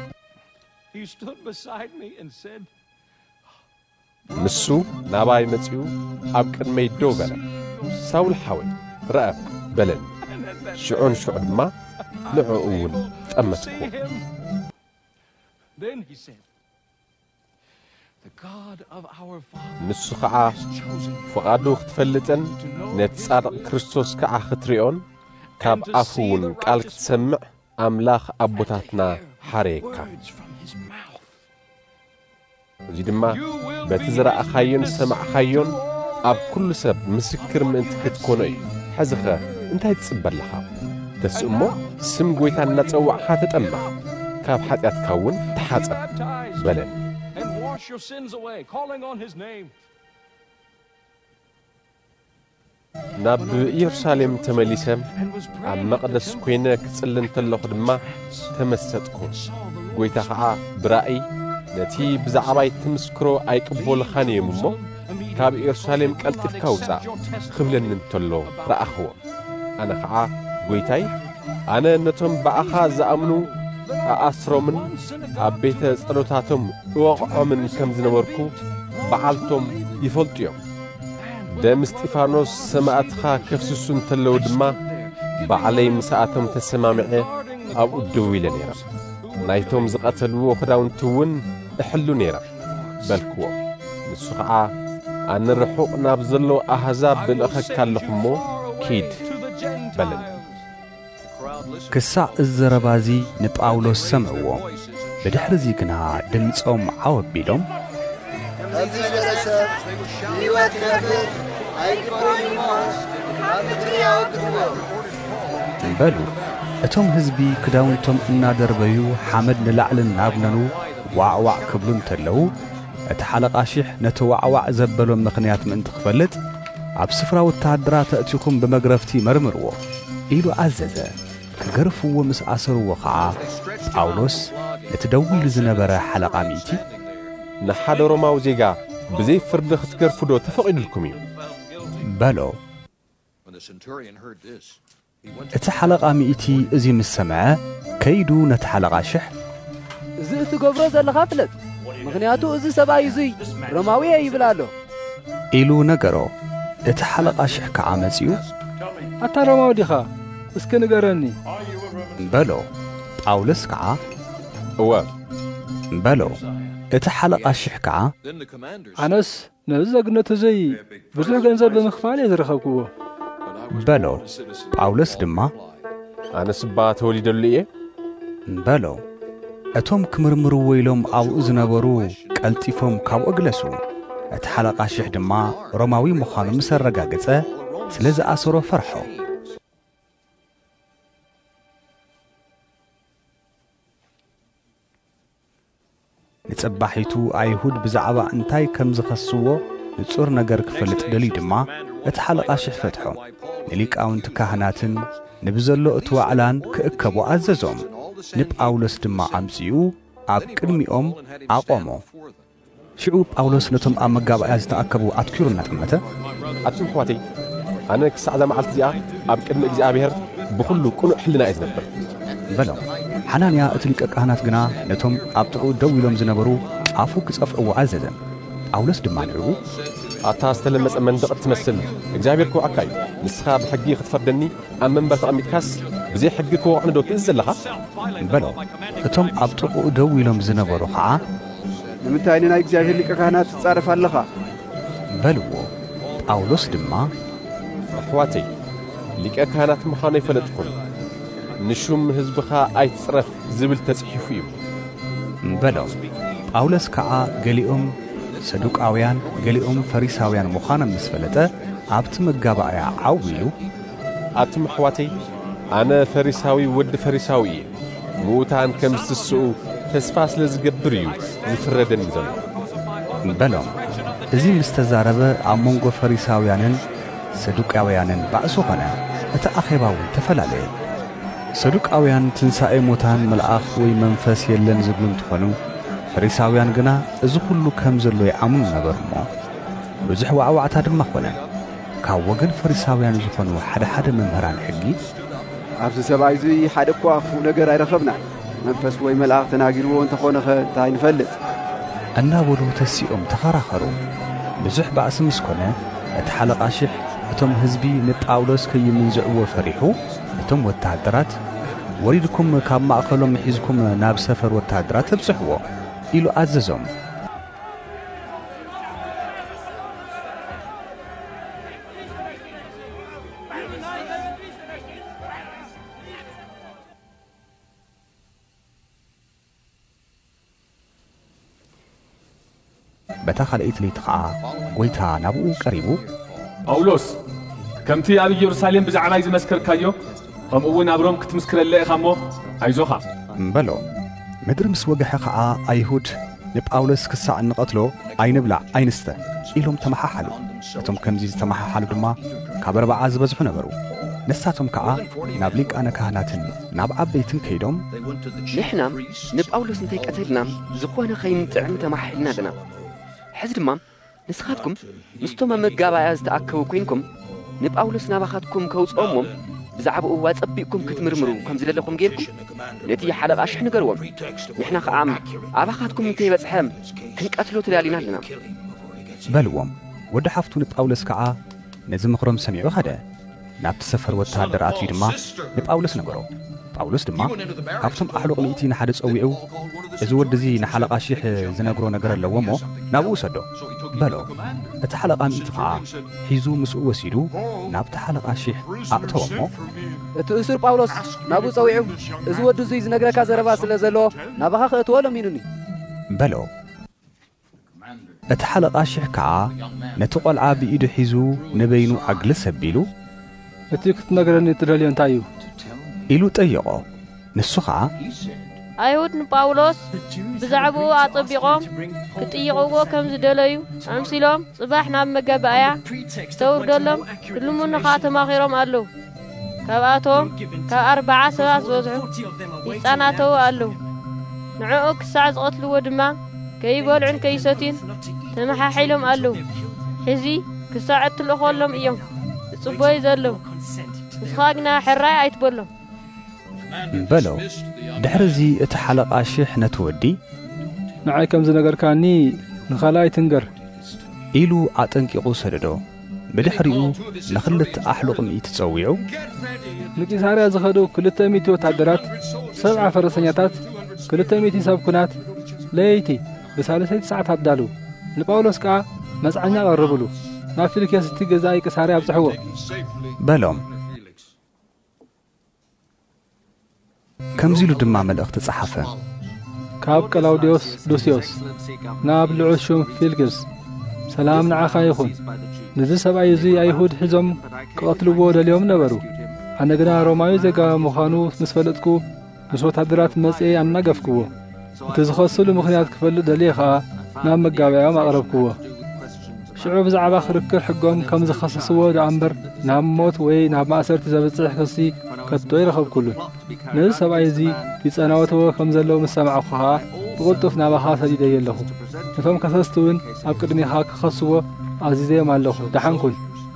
ንሱ ናባይ መጺኡ ኣብ ቅድመይ ደው በለ ሳውል ሓወይ ረአብ በለኒ ሽዑን ሽዑ ድማ ንዕኡ እውን ጠመትክዎ ንሱ ከዓ ፍቓዱ ክትፈልጥን ነቲ ጻድቕ ክርስቶስ ከዓ ክትሪኦን ካብ ኣፉ እውን ቃል ክትሰምዕ ኣምላኽ ኣቦታትና ሓረየካ እዚ ድማ በቲ ዝረኣኻዮን ሰማዕኻዮን ኣብ ኩሉ ሰብ ምስክር ምእንቲ ክትኮኖ እዩ ሕዚ ኸ እንታይ ትጽበለኻ ደስ እሞ ስም ጐይታ እናጸዋዕኻ ተጠማ ካብ ኃጢአትካ እውን ተሓጸብ በለኒ ናብ ኢየሩሳሌም ተመሊሰ ኣብ መቕደስ ኮይነ ክጽሊ እንተለኹ ድማ ተመሰጥኩ ጐይታ ከዓ ብራእይ ነቲ ብዛዕባይ ትምስክሮ ኣይቅበሉኻን እዮም እሞ ካብ ኢየሩሳሌም ቀልጢፍካ ውፃእ ክብለኒ እንተሎ ረኣኽዎ ኣነ ከዓ ጐይታይ ኣነ ነቶም በኣኻ ዝኣምኑ ኣኣስሮምን ኣብ ቤተ ጸሎታቶም እወቕዖምን ከም ዝነበርኩ በዓልቶም ይፈልጡ እዮም ደም እስጢፋኖስ ሰማዕትኻ ከፍስሱ እንተለዉ ድማ ባዕለይ ምስኣቶም ተሰማምዐ ኣብኡ ደው ኢለ ነይረ ናይቶም ዝቐተልዎ ኽዳውንቲ እውን እሕሉ ነይረ በልክዎ ንሱ ከዓ ኣነ ርሑቕ ናብ ዘሎ ኣሕዛብ ብልእኸካ ኣለኹ እሞ ኪድ በለኒ ክሳዕ እዘረባዚ ንጳውሎስ ሰምዕዎ ብድሕሪዚ ግና ድምፆም ዓወቢሎም ኣብዚ ዝበለሰብ ሕይወት ክነብር ኣይግበሮን እሞ ካብ ምድሪ ያወግድዎ በሉ እቶም ህዝቢ ክዳውንቶም እናደርበዩ ሓመድ ንላዕልን ናብነኑ ዋዕዋዕ ክብሉ እንተለዉ እቲ ሓለቓ ሽሕ ነቲ ዋዕዋዕ ዘበሎም ምኽንያት ምእንቲ ክፈልጥ ኣብ ስፍራ ወታደራት ተእቲኹም ብመግረፍቲ መርምርዎ ኢሉ ኣዘዘ ክገርፍዎ ምስ ኣሰርዎ ኸዓ ጳውሎስ ነቲ ደው ኢሉ ዝነበረ ሓለቓ ሚእቲ ንሓደ ሮማዊ ዜጋ ብዘይ ፍርዲ ክትገርፉ ዶ ተፈቒዱልኩም እዩ በሎ እቲ ሓለቓ ሚእቲ እዚ ምስ ሰምዐ ከይዱ ነቲ ሓለቓ ሽሕ እዚ እትገብሮ ዘለኻ ፍለጥ ምኽንያቱ እዚ ሰብኣይ እዙይ ሮማዊ እየ ይብል ኣሎ ኢሉ ነገሮ እቲ ሓለቓ ሽሕ ከዓ መጺኡ ኣታ ሮማዊ ዲኻ እስኪ ንገረኒ በሎ ጳውሎስ ከዓ እወ በሎ اتحلق الشحكعة أنس نزقنت زي بزح جنزب بمخفال يزرخبكوه بلو باولس دما أنس بات وليد اللي بلو أتوم كمرمرو ويلوم أو أزنبرو كالتيفوم كاو أجلسو اتحلق الشح دما روماوي مخانو مسرقا قصة سلز أسرو فرحو نتصبحيتو أيهود بزعبا انتاي كم زخصوه نتصور نجر كفلت دلي دما اتحلق الشح فتحو نليك أونت كهناتن نبزلو اتوعلان كأكبو عززوم نب أولس دما عمسيو عب كرميهم عقومو شعوب أولس نتم أما قابا يزتأكبو أتكيرو نتمتا أتم خواتي أنا كسعزة معلت زيا عب كرمي أجزابير بخلو كنو حلنا إذنبر بلو حنانيا اتليك كهنات قنا نتم أبطقو دويلوم زنبرو عفو كسأفقو عززن أولس دما نعو أتا استلمس أمن دقت تمثل إجابيركو أكاي نسخة بحقي خطفردني أمن برتقميت كاس بزي حقكو عندو تنزل لها بلو أتم أبطقو دويلوم زنبرو خا نمتايننا إجابير لك كهنات تصارف اللخا بلو أولس دما أخواتي لك كهنات مخاني فلتكم نشوم هزبخا أي تصرف زبل تسحيفيو بلو أولس كعا قليهم صدوق أويان قليهم فريساويان مخانا مسفلته عبت مقابعيا عويلو أتم حواتي أنا فريساوي ود فريساوي موتان كمستسعو تسفاس لزقبريو زفردن زلو بلو إذي مستزاربة عمونغو فريساويانن صدوق أويانن بأسو غنا أتأخيباو تفلالي صدوق أويان تنسائي موتان ملآخ وي منفس يلن زبلون تخونو فريساويان قنا إذو كلو كمزلو يعمون نبرمو بزح وعوعتا دمخونا كاوغن فريساويان زخونو حدا ممهران حقي عبس سبعي زي حدا كوافو نقر ايرخبنا منفس وي ملآخ تناقلو انتخونخ تاي نفلت أنا ولو تسيئم تخراخرو بزح بأس مسكونا اتحلق عشح اتم هزبي نبقاولوس كي منزعو فريحو اتم والتعدرات وريدكم كاب مأخلو محيزكم ناب سفر والتعدرات بزحوه إلو عززهم بتاخل إيتلي تقع قويتا نابو قريبو أولوس كمتي أبي يرسالين بزعما يزمسكر كايو هم أول نابروم كتمسكر اللي خمو عايزوخا بلو مدر مسوقح خا أيهود نبقاولس كساع نقتلو أي نبلع أي نسته إلهم تمححلو أتم كمزيز تمححلو دما كابر بعاز بزحو نبرو نساتهم كعا نابليك أنا كهناتن ناب عبيتن كيدوم نحنا نبقاولس نتي قتلنا زخوانا خيم طعم تمحلنا دنا حز دما نسخاتكم مستوما مقابا يزتأكبو كوينكم نبقاولس نابخاتكم كوصومم بزعبوا واصبيكم كتمرمرو كم زللكم غيركم نتي حلق اشح نغروم نحنا خعام اباخاتكم انتي بصحم كنقتلو تلالينا لنا بلوم ود حفتو نبقاولس كعا نزمخرم سميعو خده ناب تسفر وتادرات في دما نبقاولس نغرو باولس دما كافتم احلق ميتين حد صويعو ازو ودزي نحلق اشح زنغرو نغر لومو نابو سدو بلو اتحلق ميتخا حيزو مسو وسيدو ناب تحلق اشح اعتومو اتسر باولس نابو صويعو ازو ودزي زنغركا زربا سلازلو نابخا خطولو مينوني بلو اتحلق اشح كعا نتقل عابي ايدو حيزو نبينو عقل سبيلو اتيك تنغرني تدلي انتايو إلو تأيقو نسخة أيهود نباولوس بزعبو أطبيقهم كتيقوغو كم زدليو أمسيلهم صباحنا بمقابايا ستور دلهم كلهم نخاتم آخرهم قالو كاباتهم كأربعة سبع زوزعو يساناتو قالو نعوك الساعة قتلوا ودما كيبولعن كيساتين تمحا حيلهم قالو حزي كساعة تلقولهم إيهم صبوي زلو نسخاقنا حراي عيتبولهم بلو دحرزي اتحلق اشح نتودي نعاي كم زنغر كاني نخالاي تنغر إلو عطنقيقو سددو بدحريو نخلت أحلق مئت تصويعو نكي ساريا زخدو كلتا ميتي وتعدرات 7 فرسنياتات كلتا ميتي سابكونات ليتي بثالثي ساعات عدالو نباولوس كا مزعنا قربلو ما فيليكس تيغزاي قساري ابصحو بلوم كمزيلو دما ملأخت تصحفه كاب كلاوديوس دوسيوس ناب لعشوم فيليكس سلام نعخا يخون نزي سبعي زي أيهود حزم قتلوا اليوم نبرو أنا جنا روماي زكا مخانو مسفلتكو نشوت هدرات مسئي أنا قفكو تزخصلو مخنيات كفلو دليخا نام مقابعا ما أقربكو شعوب زعبا خركر حقهم كم زخصصوا دعنبر نام موت وي نام مأسر تزابتصح خصي كتو يرخب كله نزي سبعي زي في سنواتو كم زلو مسامع أخوها بغلطف نابخا سديد يلهو نفهم كسستون أبقدني خاك خصوا عزيزي مالله دحنكن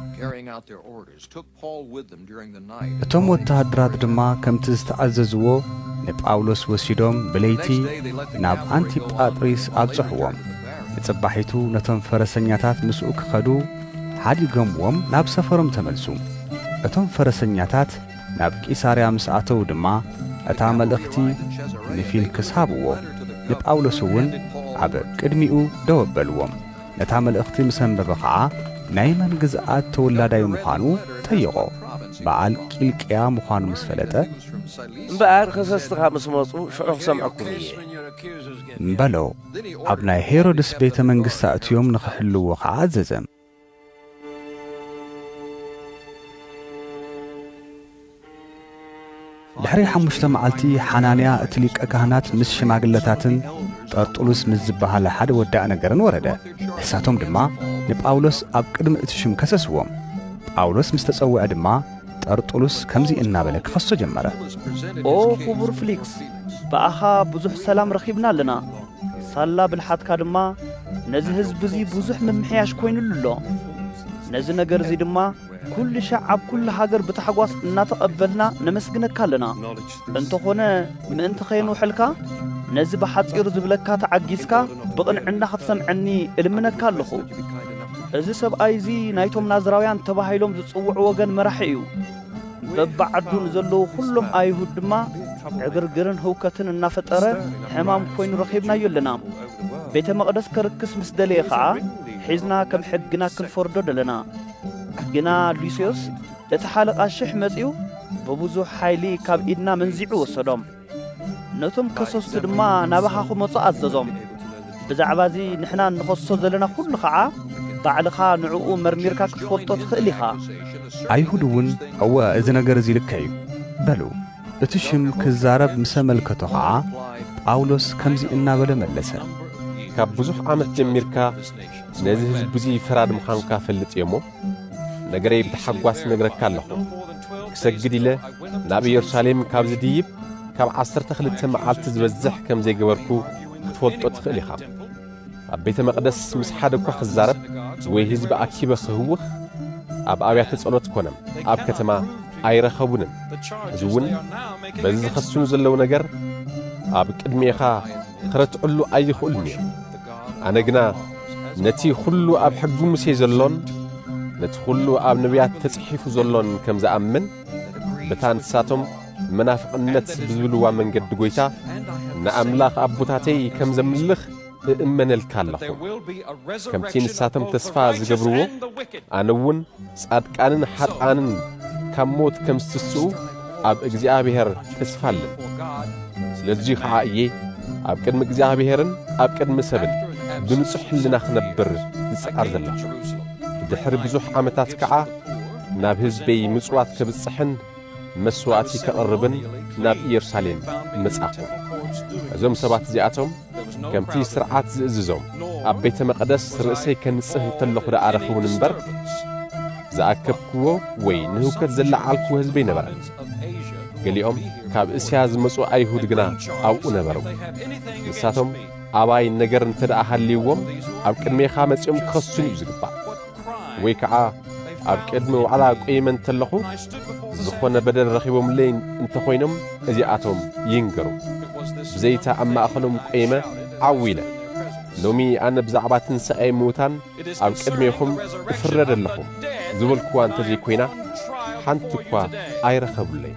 እቶም ወታደራት ድማ ከምቲ ዝተኣዘዝዎ ንጳውሎስ ወሲዶም ብለይቲ ናብ አንቲጳጥሪስ ኣብጽሕዎም ንጽባሒቱ ነቶም ፈረሰኛታት ምስኡ ክኸዱ ሓዲጎምዎም ናብ ሰፈሮም ተመልሱ እቶም ፈረሰኛታት ናብ ቂሳርያ ምስ ኣተው ድማ እታ መልእኽቲ ንፊልክስ ሃብዎ ንጳውሎስ እውን ኣብ ቅድሚኡ ደው ኣበልዎም ነታ መልእኽቲ ምስ ኣንበበ ኸዓ ናይ መን ግዝኣት ተወላዳይ ምዃኑ ጠይቖ በዓል ቂልቅያ ምዃኑ ምስ ፈለጠ እምበኣር ከሰስትኻ ምስ መፁ ሽዑ ክሰምዐኩም እየ እምበሎ ኣብ ናይ ሄሮድስ ቤተ መንግሥቲ ኣእትዮም ንኽሕልዎ ኸዓ ኣዘዘ ድሕሪ 5 መዓልቲ ሓናንያ እቲ ሊቀ ካህናት ምስ ሽማግለታትን ጠርጡሉስ ምስ ዝበሃለ ሓደ ወዳእ ነገርን ወረደ ንሳቶም ድማ ንጳውሎስ ኣብ ቅድሚ እቲ ሽም ከሰስዎም ጳውሎስ ምስ ተጸውዐ ድማ ጠርጡሉስ ከምዚ እናበለ ክኸሶ ጀመረ ኦ ክቡር ፍሊክስ በኣኻ ብዙሕ ሰላም ረኺብና ኣለና ሳላ ብልሓትካ ድማ ነዚ ህዝቢ እዚ ብዙሕ ምምሕያሽ ኮይኑሉ ኣሎ ነዚ ነገር እዚ ድማ كل شعب كل هاجر بتحقوس نتقبلنا نمسجنك كلنا أنت هنا من أنت خينو حلكا نزب حتير زبلكا تعجزكا بقن عنا خصم عني المنك كلخو إذا سب أيزي نايتهم نازراويان تباهيلهم تصوع وجن مرحيو ببعدون زلوا كلهم أيهود ما عبر جرن هو كتن النفترة حمام كوين رخيبنا يلنا بيت مقدس كركس مسدليخا حزنا كم حقنا كل فردو دلنا جنا لوسيوس لتحالق الشح مزيو ببوزو حيلي كاب إدنا منزعو الصدام نتم كسوس دما نبخاخو مصعززم بزعبازي نحنا نخصو زلنا كل خعا بعدخا نعقو مرميركا كتفوتو تخليخا أيهودون هو إذا نجرزي لكيو بلو اتشم كزارب مسملكتو خعا باولوس كمزي إنا بلا ملسا كاب بزوح عامت جميركا نزيز بزي فراد مخانكا فلت يمو نجري بتحقواس نجرك الله كسجد له نبي يرساليم كابز ديب كاب عصر تخلت سمع عالت زبزح كم زي جوركو تفوت تخلي خام بيت مقدس مسحدك خزارب ويهزب أكيب خهوخ أب أبيات تسألت كونم أب كتما أير خبونن زون بز خصون زلوا نجر أب كدمي خا خرت قلو أي خلني أنا جنا نتي خلو أب حجوم سيزلون نتخلو أب نبيات تصحيف زلون كم زأمن بتان ساتم منافق النت بزولوا من قد قويتا نأملاق أبوتاتي كم زملخ إمن الكالخو كم تين ساتم تسفاز قبرو أنون سأد كانن حد آنن كم موت كم ستسو أب إجزيابهر تسفالن سلجي خعائي أب كدم إجزيابهرن أب كدم سبن بنصح لنا خنبر نسعر ذلا دحر بزوح عمتات كعا ناب هزبي مصوات كبصحن مسواتي كقربن ناب يرسالين مصاقو ازوم سبات زياتهم كمتي سرعات زئززوم اب بيت مقدس رئسي كنصه تلخو دارخون منبر زاكبكو وي نهوكت زلعالكو هزبي نبر قاليهم كاب اسياز مصو ايهود غنا او نبرو نساتهم اباي نجر انتدا حليوم اب قدميخا مصيم خصن يزغبا وي كعا اب قدمو على قيمن تلخو زخونه بدل رخيبهم لين انت خوينم ازياتهم ينغرو بزيتا اما اخلهم قيمه عويله لومي انا بزعبات نساي موتان اب قدميكم افرد لكم زبلكو انت زي كوينا حنتكوا ايرخبلي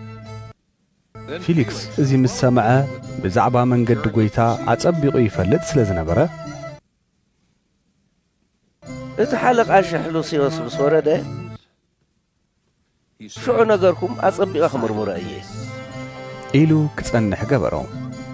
فيليكس ازي مسمعه بزعبا منقد قويتا اصبيقو يفلت سلازنبره اتحلق عشح لوسيوس بصورة ده شو نقركم أصبي أخمر مرأيه إيلو كتنح قبرو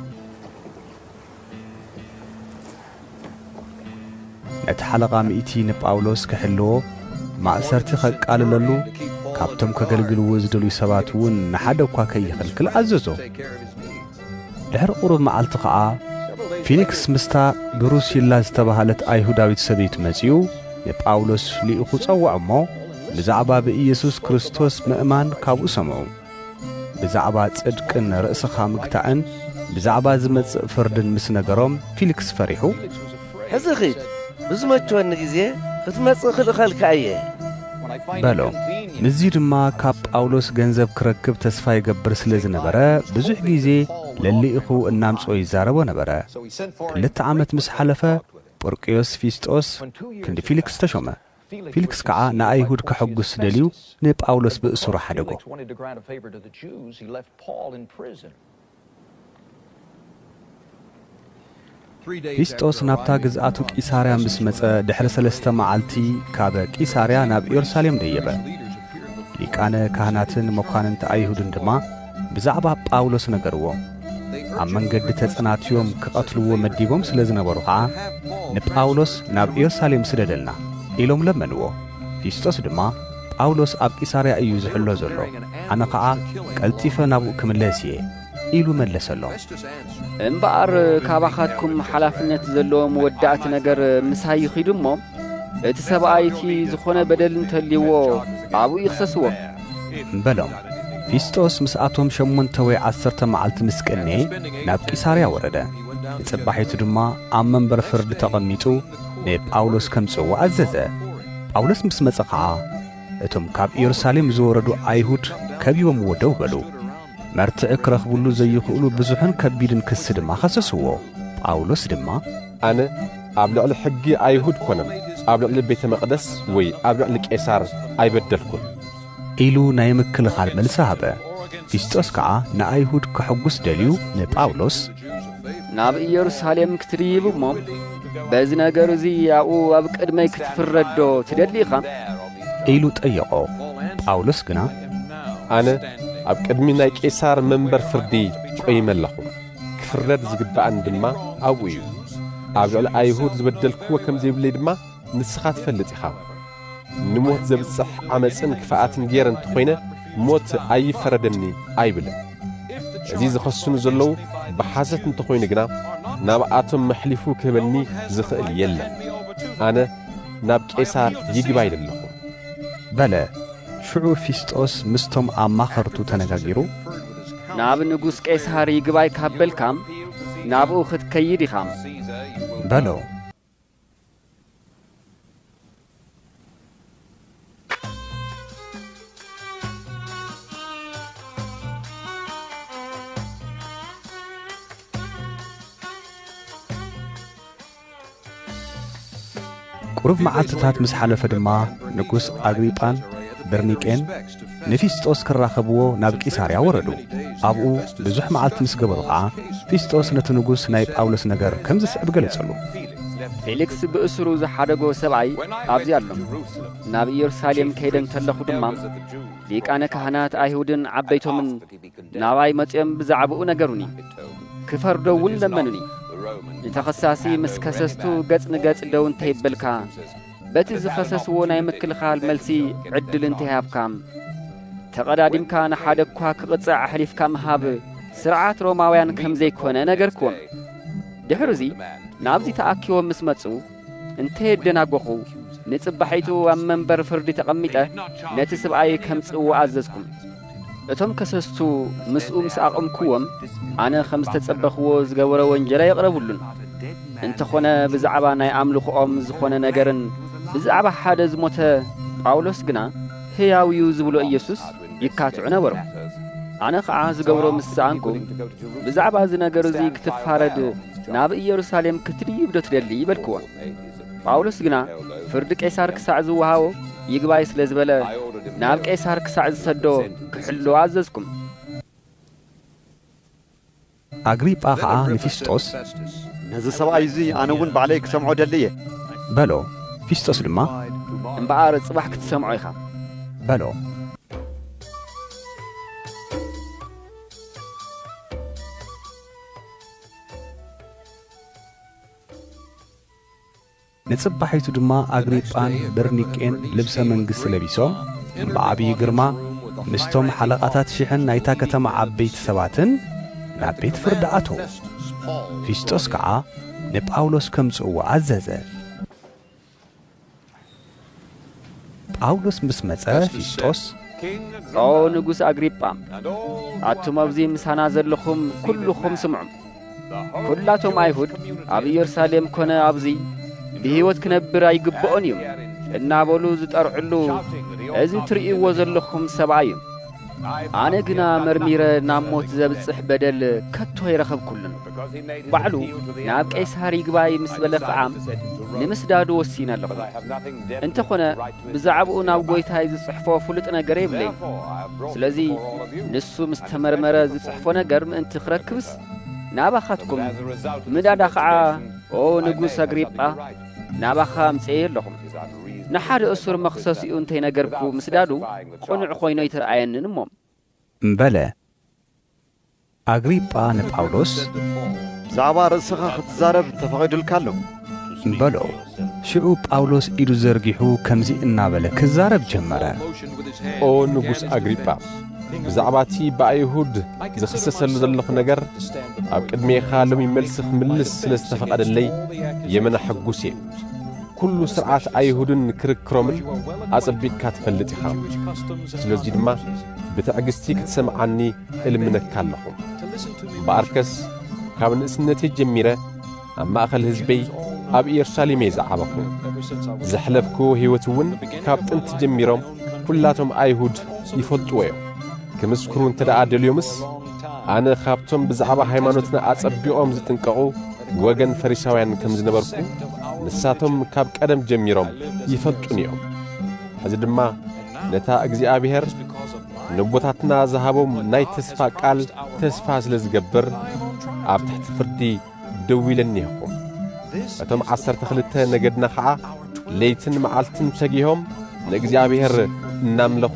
نتحلق مئتي نباولوس كحلو مع سرتي قال للو كابتم كغلغل وزدلو سباتون نحدو كاكي خلكل عززو دحر قرب معلت قعا فيليكس مستا بروسيلا استبهالت ايهوداويت سبيت مزيو يباولوس ليخو صوع مو بزعبا بإيسوس كريستوس مأمان كابو سمعو بزعبا صدقن رأسخا مقتعن بزعبا زمص فردن مس نغروم فيليكس فريحو حزخيت بزمچون غيزه ختمص خلخلك ايه بلو نزيد ما كاب باولوس ገንዘብ ክረክብ ተስፋ ይገብር ስለዝነበረ ብዙሕ ግዜ ለሊኢኹ እናምጾ ይዛረቦ ነበረ ክልተ ዓመት ምስ ሓለፈ ጶርቅዮስ ፊስጦስ ክንዲ ፊሊክስ ተሾመ ፊሊክስ ከዓ ንኣይሁድ ከሐጉስ ደልዩ ንጳውሎስ ብእሱሩ ሓደጎ ፊስጦስ ናብታ ግዝኣቱ ቂሳርያ ምስ መጸ ድሕሪ 3 መዓልቲ ካብ ቂሳርያ ናብ ኢየሩሳሌም ደየበ ሊቃነ ካህናትን መኳንንት ኣይሁድን ድማ ብዛዕባ ጳውሎስ ነገርዎ ኣብ መንገዲ ተጸናትዮም ክቐትልዎ መዲቦም ስለ ዝነበሩ ከዓ ንጳውሎስ ናብ ኢየሩሳሌም ስደደልና ኢሎም ለመንዎ ፊስጦስ ድማ ጳውሎስ ኣብ ቂሳርያ እዩ ዝሕሎ ዘሎ ኣነ ከዓ ቀልጢፈ ናብኡ ክምለስ እየ ኢሉ መለሰሎ እምባር ካባኻትኩም ሓላፍነት ዘለዎም ወዳእቲ ነገር ምሳይ ይኺዱሞ እቲ ሰብኣይቲ ዝኾነ በደል እንተልይዎ ኣብኡ ይኽሰስዎ በሎም ፊስጦስ ምስኣቶም 8 ወይ 10 መዓልቲ ምስቅኔ ናብ ቂሳርያ ወረደ ጽባሒቱ ድማ ኣብ መንበር ፍርዲ ተቐሚጡ ንጳውሎስ ከምጽዎ ኣዘዘ ጳውሎስ ምስ መጸ ከዓ እቶም ካብ ኢየሩሳሌም ዝወረዱ ኣይሁድ ከቢቦም ወደው በሉ مرتع كرخبلو زي يخلو بزحن كبيرن كسد ما خصصوه باولوس دما أنا أبلغ الحقي أيهود كونم أبلغ البيت المقدس وي أبلغ الكيسار أي بدلكم إلو نايمك كل خال ملسابة فيستوس كعا نا أيهود كحقوس دليو نباولوس ناب يروساليم كتريبو مم بازنا جرزي أو أبك أدمي كتفردو تدليخا إلو تأيقو باولوس كنا أنا أب قدمي ناي قيصار منبر فردي قيم لكم كفرد زغبان دما اويو اب على ايهود زبدلكو كم زيبلي دما نسخات فلط يخا نموت زبصح عمصن كفااتن غيرن تخوينه موت اي فردني ايبل عزيز خصن زلو بحازت انتخوين غنا ناب اتم محلفو كبني زخل يلا انا ناب قيصار يغباي دلكم بلا شعو فيستوس مستم أماخرتو تنجاجيرو ناب نجوس كيسار يجباي كابل كام نابو خد كيدي خام بلو قرب معالتات مسحلة فدما نجوس أغريبان برنيكين نفيستوس كراخبو ناب ቂሳርያ ወረዱ ኣብኡ ብዙሕ መዓልቲ ምስ ገበሩ ከዓ ፊስጦስ ነቲ ንጉስ ናይ ጳውሎስ ነገር ከም ዝስዕብ ገለጸሉ ፌሊክስ ብእስሩ ዝሓደጎ ሰብኣይ ኣብዚ ኣሎ ናብ ኢየሩሳሌም ከይደን ተለኹ ድማ ሊቃነ ካህናት ኣይሁድን ዓበይቶምን ናባይ መጽኦም ብዛዕባኡ ነገሩኒ ክፈርዶውን ለመኑኒ ንተኸሳሲ ምስ ከሰስቱ ገጽ ንገጽ ደው እንተይበልካ بتي زخصصو ناي مكلخال ملسي عدل انتهابكام تقدادمك نحادكوا كقصع حليفكام هاب سرعات روماويان كم زي كونه نغركم دحرزي نابزي تاكيو مسمصو انتي دناغخو نصبحيتو منبر فردي تقميطه نتسباي كم صو عززكم اتم كسستو مسؤوم ساقمكوم انا خمس تصبخو زغوره ونجلا يقربولن انت خونه بزعبا ناي املخوم زخونه نغرن بزعبا حدا زموته ጳውሎስ ግና ሕያውዩ ዝብሎ ኢየሱስ ይካትዑ ነበሩ ኣነ ከዓ ዝገብሮ ምስኣንኩ ብዛዕባ እዚ ነገር እዚ ክትፋረድ ናብ ኢየሩሳሌም ክትድይብ ዶ ትደሊ ይበልክዎ ጳውሎስ ግና ፍርዲ ቄሳር ክሳዕ ዝወሃቦ ይግባይ ስለ ዝበለ ናብ ቄሳር ክሳዕ ዝሰዶ ክሕሎ ኣዘዝኩም ኣግሪጳ ከዓ ንፊስጦስ ነዚ ሰብኣይ እዚ ኣነ እውን ባዕለይ ክሰምዖ ደልየ በሎ ፊስጦስ ድማ እምበኣር ጽባሕ ክትሰምዖ ኢኻ በሎ። ንጽባሒቱ ድማ ኣግሪጳን በርኒቄን ልብሰ መንግሥቲ ለቢሶም ብዓብዪ ግርማ ምስቶም ሓለቓታት ሽሕን ናይታ ከተማ ዓበይቲ ሰባትን ናብ ቤት ፍርዲ ኣተዉ። ፊስጦስ ከዓ ንጳውሎስ ከምጽእዎ ኣዘዘ። ጳውሎስ ምስ መጸ ፊስጦስ ኦ ንጉሥ ኣግሪጳ ኣቱም ኣብዚ ምሳና ዘለኹም ኩልኹም ስምዑ። ኩላቶም ኣይሁድ ኣብ ኢየሩሳሌም ኮነ ኣብዚ ብሕይወት ክነብር ኣይግብኦን እዩ እናበሉ ዝጠርዕሉ እዚ ትርእይዎ ዘለኹም ሰብኣይ እዩ። ኣነ ግና መርሚረ ናብ ሞት ዘብጽሕ በደል ከቶ ይረኸብኩልን። ባዕሉ ናብ ቄሳር ይግባይ ምስ በለ ከዓ ንምስዳዱ ወሲነ ኣለኹ። እንተኾነ ብዛዕባኡ ናብ ጐይታይ ዝጽሕፎ ፍሉጥ ነገር የብለይ። ስለዚ ንሱ ምስ ተመርመረ ዝጽሕፎ ነገር ምእንቲ ክረክብስ ናባኻትኩም ምዳዳ ከዓ ኦ ንጉሥ ኣግሪጳ ናባኻ ምጽየ ኣለኹም። ንሓደ እሱር መኽሰሲኡ እንተይነገርኩ ምስዳዱ ቁኑዕ ኾይኖ ይትርአየንን እሞ እምበለ። ኣግሪጳ ንጳውሎስ ብዛዕባ ርእስኻ ክትዛረብ ተፈቒዱልካ ኣሎ እምበሎ። ሽዑ ጳውሎስ ኢዱ ዘርጊሑ ከምዚ እናበለ ክዛረብ ጀመረ። ኦ ንጉሥ ኣግሪጳ ብዛዕባ እቲ ብኣይሁድ ዝኽሰሰሉ ዘለኹ ነገር ኣብ ቅድሜኻ ሎሚ መልሲ ክምልስ ስለ ዝተፈቐደለይ የመና ሕጉስ እየ። ኩሉ ስርዓት ኣይሁድን ክርክሮምን ኣጸቢቕካ ትፈልጥ ኢኻ። ስለዙይ ድማ ብትዕግስቲ ክትሰምዓኒ እልምነካ ኣለኹ። እምበኣርከስ ካብ ንእስነተይ ጀሚረ ኣብ ማእኸል ህዝበይ ኣብ ኢየሩሳሌም እየ ዝዓበኹ። ዘሕለፍክዎ ሕይወት እውን ካብ ጥንቲ ጀሚሮም ኩላቶም ኣይሁድ ይፈልጥዎ እዮም። ክምስክሩ እንተ ደኣ ደልዮምስ ኣነ ካብቶም ብዛዕባ ሃይማኖትና ኣጸቢቖም ዝጥንቀቑ ወገን ፈሪሳውያን ከም ዝነበርኩ ንሳቶም ካብ ቀደም ጀሚሮም ይፈልጡን እዮም። ሕዚ ድማ ነታ እግዚኣብሔር ንቦታትና ዝሃቦም ናይ ተስፋ ቃል ተስፋ ስለ ዝገብር ኣብ ትሕቲ ፍርዲ ደው ኢለኒ ኢኹም። እቶም 12 ነገድና ከዓ ለይትን መዓልትን ተጊሆም ንእግዚኣብሔር እናምለኹ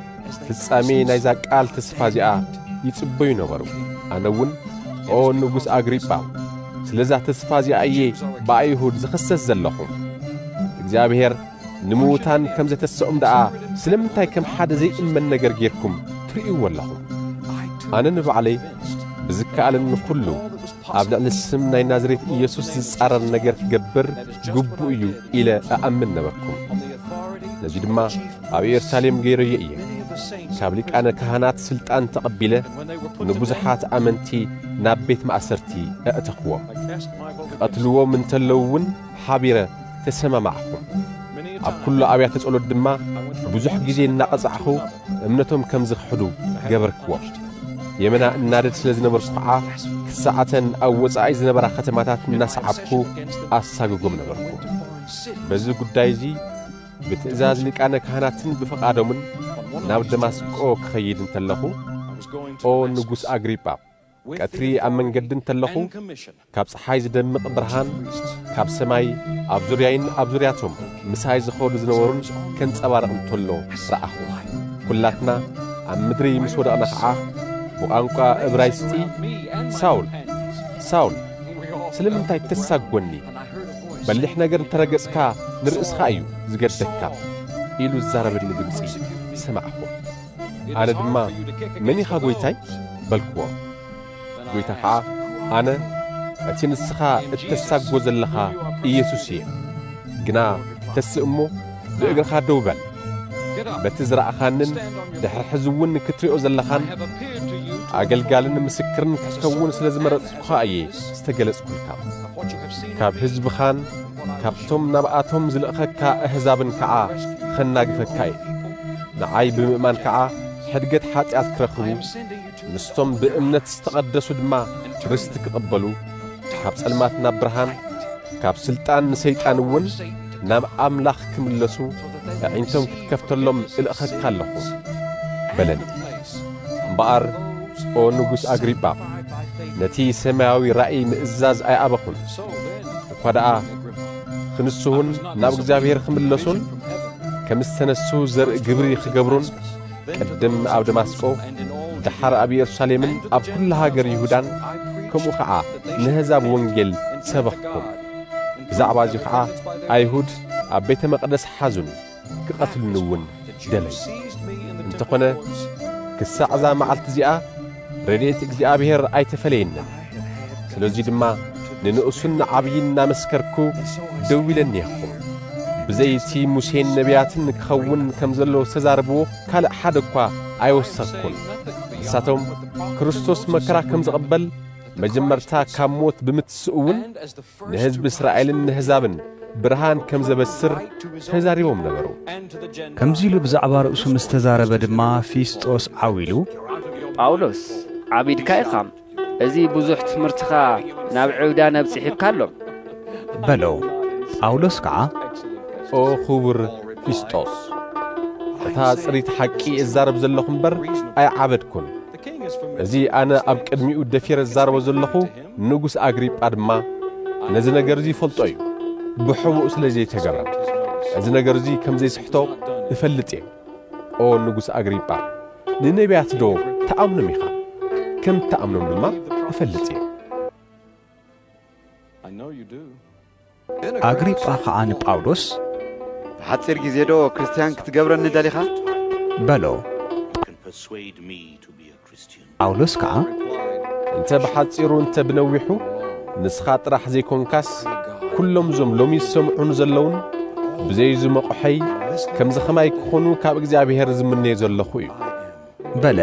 ፍጻሜ ናይዛ ቃል ተስፋ እዚኣ ይጽበዩ ነበሩ። ኣነ እውን ኦ ንጉሥ ኣግሪጳ ስለዛ ተስፋ እዚኣ እየ ብኣይሁድ ዝኽሰስ ዘለኹ። እግዚኣብሔር ንምዉታን ከም ዘተስኦም ደኣ ስለምንታይ ከም ሓደ ዘይእመን ነገር ጌርኩም ትርእይዎ ኣለኹም። ኣነ ንባዕለይ ብዝከኣለኒ ኩሉ ኣብ ልዕሊ ስም ናይ ናዝሬት ኢየሱስ ዝጻረር ነገር ክገብር ግቡእ እዩ ኢለ ኣኣምን ነበርኩም። ነዚ ድማ ኣብ ኢየሩሳሌም ገይረዮ እየ። ካብ ሊቃነ ካህናት ስልጣን ተቐቢለ ንብዙሓት ኣመንቲ ናብ ቤት ማእሰርቲ ኣእተኽዎም። ክቐትልዎም እንተለዉ እውን ሓቢረ ተሰማማዕኹም። ኣብ ኩሉ ኣብያተ ጸሎት ድማ ብዙሕ ግዜ እናቐጻዕኹ እምነቶም ከም ዝኽሕዱ ገበርክዎም። የመና እናደድ ስለ ዝነበርኩ ከዓ ክሳዓተን ኣብ ወጻኢ ዝነበራ ከተማታት እናሰዓብኩ ኣሳግጎም ነበርኩ። በዚ ጉዳይ እዙ ብትእዛዝ ሊቃነ ካህናትን ብፈቓዶምን ናብ ደማስቆ ክኸይድ እንተለኹ ኦ ንጉሥ ኣግሪጳ ቀትሪ ኣብ መንገዲ እንተለኹ ካብ ፀሓይ ዝደምቕ ብርሃን ካብ ሰማይ ኣብ ዙርያይን ኣብ ዙርያቶም ምሳይ ዝኸዱ ዝነበሩን ከንጸባርቕ እንተሎ ረኣኹ። ኩላትና ኣብ ምድሪ ምስ ወደቕና ከዓ ብቋንቋ ዕብራይስጢ ሳውል ሳውል ስለምንታይ ተሳጐኒ በሊሕ ነገር እንተረገጽካ ንርእስኻ እዩ ዝገደግካ ኢሉ ዝዛረበኒ ድምፂ ሰማዕኹ። ኣነ ድማ መን ኢኻ ጐይታይ በልክዎ። ጐይታ ከዓ ኣነ እቲ ንስኻ እተሳጐ ዘለኻ ኢየሱስ እየ። ግና ተስእ እሞ ብእግርኻ ደው በል። በቲ ዝረኣኻንን ድሕሪ ሕዚ እውን ክትሪኦ ዘለኻን ኣገልጋልን ምስክርን ክትከውን ስለ ዝመረጽኩኻ እየ ዝተገለጽኩልካ። ካብ ሕዝብኻን ካብቶም ናብኣቶም ዝልእኸካ ኣሕዛብን ከዓ ኸናግፈካ እየ። ንዓይ ብምእማን ከዓ ሕድገት ኃጢአት ክረኽቡ ምስቶም ብእምነት ዝተቐደሱ ድማ ርስቲ ክቕበሉ ካብ ጸልማት ናብ ብርሃን ካብ ስልጣን ንሰይጣን እውን ናብ ኣምላኽ ክምለሱ ኣዒንቶም ክትከፍተሎም እልእኸካ ኣለኹ በለኒ። እምበኣር ኦ ንጉሥ ኣግሪጳ ነቲ ሰማያዊ ራእይ ምእዛዝ ኣይኣበኹን እኳ ደኣ ክንስሁን ናብ እግዚአብሔር ክምለሱን ከምስተነሱ ዘርኢ ግብሪ ክገብሩን ቀደም ኣብ ደማስቆ ድሓር ኣብ ኢየሩሳሌምን ኣብ ኩሉ ሃገር ይሁዳን ከምኡ ከዓ ንህዛብ ወንጌል ሰበኽኩም ብዛዕባ እዚ ከዓ ኣይሁድ ኣብ ቤተ መቕደስ ሓዙን ክቐትሉንውን ደለይ እንተኾነ ክሳዕ እዛ መዓልቲ እዚኣ ረድኤት እግዚአብሔር ኣይተፈለየንን ስለዚ ድማ ንንእሱን ዓብይን እናመስከርኩ ደው ኢለኒ ኢኹም ብዘይቲ ሙሴን ነቢያትን ክኸውን ከም ዘሎ ዝተዛረብዎ ካልእ ሓደ እኳ ኣይወሰኽኩን ንሳቶም ክርስቶስ መከራ ከም ዝቕበል መጀመርታ ካብ ሞት ብምትስእውን ንህዝቢ እስራኤልን ንህዛብን ብርሃን ከም ዘበስር ተዛሪቦም ነበሩ ከምዚ ኢሉ ብዛዕባ ርእሱ ምስ ተዛረበ ድማ ፊስጦስ ዓዊሉ ጳውሎስ ዓቢድካ ኢኻ እዚ ብዙሕ ትምህርትኻ ናብ ዕውዳ ነብጽሒካ ኣሎ በለው ጳውሎስ ከዓ ኦ ክቡር ፊስጦስ እታ ጽሪት ሓቂ እዛረብ ዘለኹ እምበር ኣይዓበድኩን እዚ ኣነ ኣብ ቅድሚኡ ደፊረ እዛረቦ ዘለኹ ንጉስ ኣግሪጳ ድማ ነዚ ነገር እዚ ይፈልጦ እዩ ብሕቡእ ስለ ዘይተገብረ እዚ ነገር እዚ ከም ዘይስሕቶ እፈልጥ እየ ኦ ንጉስ ኣግሪጳ ንነቢያት ዶ ተኣምኖም ኢኻ ከም ተኣምኖም ድማ እፈልጥ እየ ኣግሪጳ ከዓ ንጳውሎስ ብሓፂር ግዜ ዶ ክርስቲያን ክትገብረኒ ደሊኻ በሎ ጳውሎስ ከዓ እንተ ብሓፂሩ እንተ ብነዊሑ ንስኻ ጥራሕ ዘይኮንካስ ኩሎም ዞም ሎሚ ዝሰምዑን ዘለውን ብዘይ ዝመቑሐይ ከም ዝኸማይ ክኾኑ ካብ እግዚኣብሔር ዝምነየ ዘለኹ እዩ በለ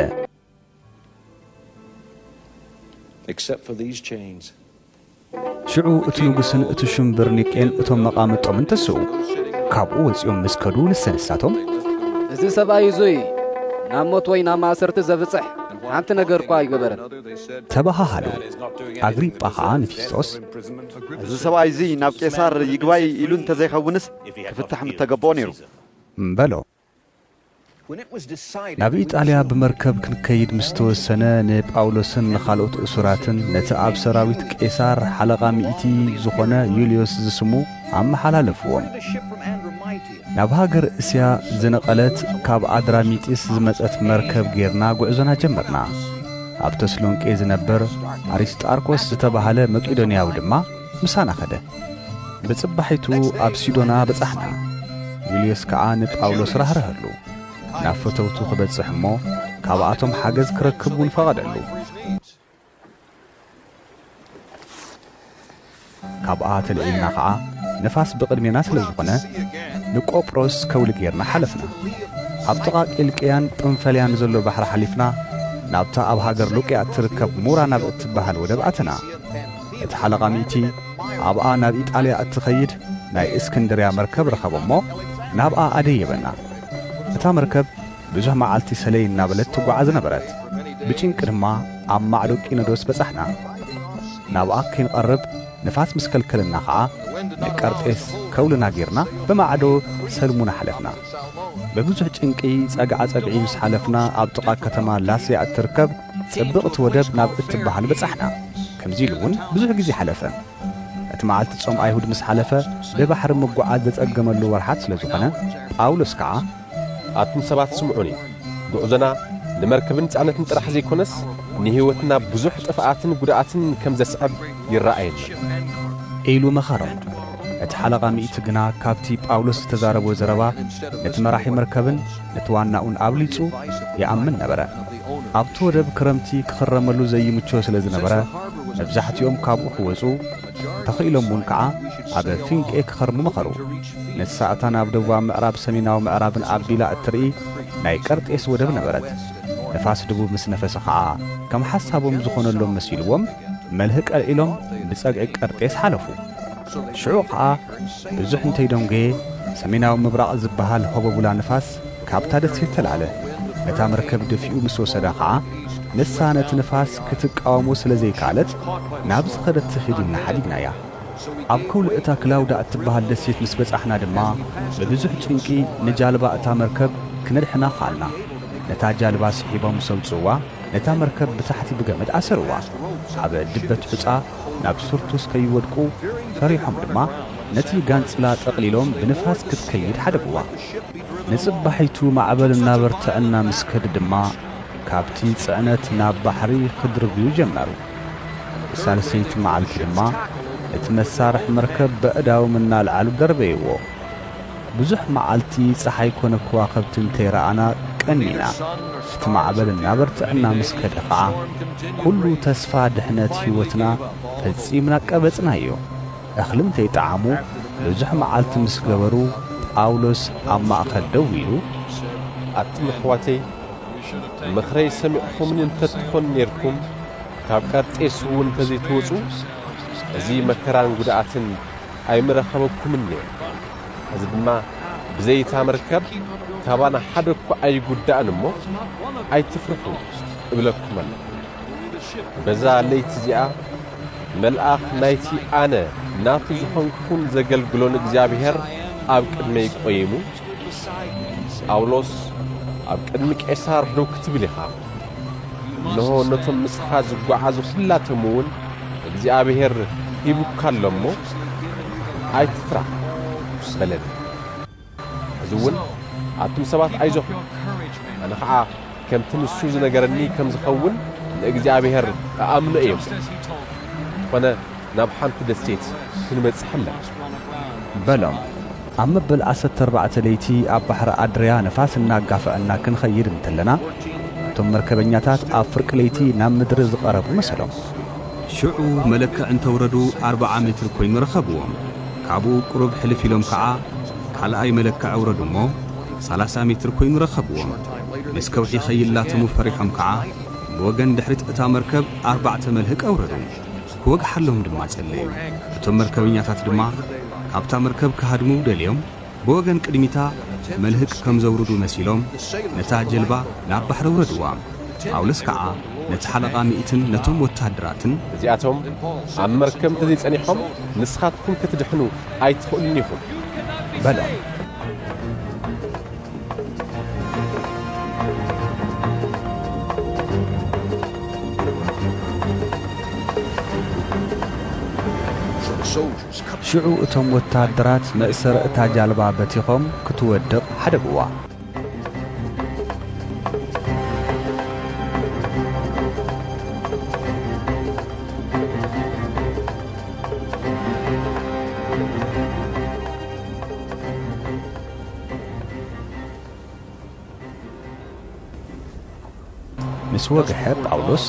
ሽዑ እቲ ንጉስን እቲ ሽምብር ኒቄን እቶም መቃምጦም እንተስኡ ካብኡ ወፂኦም ምስ ከዱ ልሰንሳቶም እዚ ሰብኣይ እዙይ ናብ ሞት ወይ ናብ ማእሰርቲ ዘብፅሕ ሓንቲ ነገር እኳ ኣይገበረን ተባሃሃሉ ኣግሪጳ ከዓ ንፊስጦስ እዚ ሰብኣይ እዚ ናብ ቄሳር ይግባይ ኢሉ እንተዘይኸውንስ ክፍታሕ ምተገብኦ ነይሩ በሎ ናብ ኢጣልያ ብመርከብ ክንከይድ ምስ ተወሰነ ንጳውሎስን ንኻልኦት እሱራትን ነቲ ኣብ ሰራዊት ቄሳር ሓለቓ ሚእቲ ዝኾነ ዩልዮስ ዝስሙ ኣመሓላለፍዎም ናብ ሃገር እስያ ዝነቐለት ካብ ኣድራሚጢስ ዝመጸት መርከብ ጌርና ጉዕዞና ጀመርና ኣብ ተስሎንቄ ዝነበር ኣሪስጣርኮስ ዝተባሃለ መቄዶንያዊ ድማ ምሳና ኸደ ብጽባሒቱ ኣብ ሲዶና በጻሕና ዩልዮስ ከዓ ንጳውሎስ ራህረህሉ ናብ ፈተውቱ ክበጽሕ እሞ ካብኣቶም ሓገዝ ክረክቡን ፈቐደሉ ካብኣ ተልዒልና ከዓ ነፋስ ብቕድሜና ስለ ዝኾነ ንቆጵሮስ ከውሊ ጌርና ሓለፍና ኣብ ጥቓ ቂልቅያን ጵንፈልያን ዘሎ ባሕሪ ሓሊፍና ናብታ ኣብ ሃገር ሉቅያ እትርከብ ሙራ ናብ እትበሃል ወደብ ኣተና እቲ ሓለቓ ሚእቲ ኣብኣ ናብ ኢጣልያ እትኸይድ ናይ እስክንድርያ መርከብ ረኸቦ እሞ ናብኣ ኣደየበና እታ መርከብ ብዙሕ መዓልቲ ሰለይ እናበለት ትጓዓዝ ነበረት ብጭንቂ ድማ ኣብ ማዕዶ ቂኖዶስ በጻሕና ናብኣ ከይንቐርብ ንፋስ ምስ ከልከልና ከዓ ንቀርጤስ ከውልና ጌርና ብማዕዶ ሰልሙና ሓለፍና በብዙሕ ጭንቂ ጸግዓ ጸግዒ ምስ ሓለፍና ኣብ ጥቓ ከተማ ላስያ እትርከብ ጽብቕቲ ወደብ ናብ እትበሃል በጻሕና ከምዚ ኢሉ እውን ብዙሕ ግዜ ሓለፈ እቲ መዓልቲ ጾም ኣይሁድ ምስ ሓለፈ ብባሕሪ ምጓዓዝ ዘጸገመሉ ወርሓት ስለ ዝኾነ ጳውሎስ ከዓ ኣቱም ሰባት ስምዑኒ ጉዕዞና ንመርከብን ጻዕነትን ጥራሕ ዘይኮነስ ንህይወትና ብዙሕ ጥፍኣትን ጉድኣትን ከም ዘስዕብ ይረኣየኒ ኢሉ መኸሮም እቲ ሓለቓ ሚእቲ ግና ካብቲ ጳውሎስ ዝተዛረቦ ዘረባ ነቲ መራሒ መርከብን ነቲ ዋናኡን ኣብሊጹ ይኣምን ነበረ ኣብቲ ወደብ ክረምቲ ክኽረመሉ ዘይምቾ ስለ ዝነበረ መብዛሕትኦም ካብኡ ክወፁ ተኽኢሎም እውን ከዓ ኣብ ፊንቄ ክኸርሙ መኸሩ ነቲ ሰዓታ ናብ ደቡባዊ ምዕራብ ሰሜናዊ ምዕራብን ኣቢላ እትርኢ ናይ ቀርጤስ ወደብ ነበረት ነፋስ ድቡብ ምስ ነፈሰ ከዓ ከም ሓሳቦም ዝኾነሎም መሲልዎም መልህቅ ቀልዒሎም ብጸግዒ ቀርጤስ ሓለፉ ሽዑ ከዓ ብዙሕ እንተይዶንገየ ሰሜናዊ ምብራቕ ዝበሃል ሆበቡላ ንፋስ ካብታ ደሴት ተላዕለ ነታ መርከብ ደፊኡ ምስ ወሰዳ ከዓ ንሳ ነቲ ንፋስ ክትቃወሙ ስለ ዘይከኣለት ናብ ዝኸደት ትኺድና ሓዲግናያ ኣብ ከውሊ እታ ክላውዳ እትበሃል ደሴት ምስ በጻሕና ድማ ብብዙሕ ጭንቂ ንጃልባ እታ መርከብ ክነድሕና ኻልና ነታ ጃልባ ስሒቦም ሰውፅዋ ነታ መርከብ ብታሕቲ ብገመድ ኣሰርዋ ኣብ ድበት ዕፃ ናብ ሱርቱስ ከይወድቁ ፈሪሖም ድማ نتي غانصلا تقليلهم بنفاس كتكيد حدقوا نصبحيتو معبل نابرتعنا مسكد دما كابتي صعنت ناب بحري خدربيو جمرو سالسيت معلت دما اتمسارح مركب بأداو منا العالو دربيو بزح معلتي صحاي كون كواكبت تيرانا كنينا معبل نابرتعنا مسكد قعا كله تسفى دحنت هيوتنا فصيمنا قبصنايو اخلم تيطعمو بزح معلت مسغبرو ጳውሎስ ኣብ ማእከል ደው ኢሉ ኣትም ኣሕዋተይ ምኽረይ ሰሚዕኹምን እንተትኾን ነርኩም ካብ ቀርጤስ እውን ተዘይትወፁ እዚ መከራን ጉድኣትን ኣይምረኸበኩምን ነይሩ እዚ ድማ ብዘይታ መርከብ ካባና ሓደ እኳ ኣይጉዳእን እሞ ኣይትፍርሑ እብለኩም ኣለኹ በዛ ለይቲ እዚኣ መልኣኽ ናይቲ ኣነ ናቱ ዝኾንኩን ዘገልግሎን እግዚአብሔር ኣብ ቅድመይ ቆይሙ ጳውሎስ ኣብ ቅድሚ ቄሳር ደው ክትብል ኢኻ እነሆ ነቶም ምስኻ ዝጓዓዙ ኩላቶም እውን እግዚአብሔር ሂቡካ ኣሎ እሞ ኣይትፍራህ በለኒ እዚ እውን ኣቱም ሰባት ኣይዞኹም ኣነ ከዓ ከምቲ ንሱ ዝነገረኒ ከም ዝኸውን ንእግዚአብሔር ኣምኖ እየ ኮነ ናብ ሓንቲ ደሴት ክንበጽሕ ኣለና በሎም أما بالعسد 4 ليتي أبحر أدريا نفاس الناقافة كنخير متلنا ثم مركبنياتات أفرق ليتي نام مدرز قرب مثلا شعو ملك أنت وردو 4 متر كوين رخبوهم كابو قرب حلف لهم كعا على أي ملك أوردو مو 3 متر كوين رخبوهم مسكوحي خيل لا تمو فريحهم كعا بوغن دحرت أتا مركب 4 ملهك أوردو كوغ حلهم دمات الليل ثم مركبنياتات دما أبتا مركب كهدمو دليوم بوغن قدميتا ملهك كم زوردو مسيلوم نتا جلبا ناب بحر وردوام أولس كعا نتحلقا مئتن نتم وتهدراتن زياتهم عم مركب تزيد أنيحهم نسخاتكم كتدحنو أيتخلنيهم بلا شعو اتم وتهدرات مأسر اتا جالبا بتيخم كتودق حدقوا مسوق حب ጳውሎስ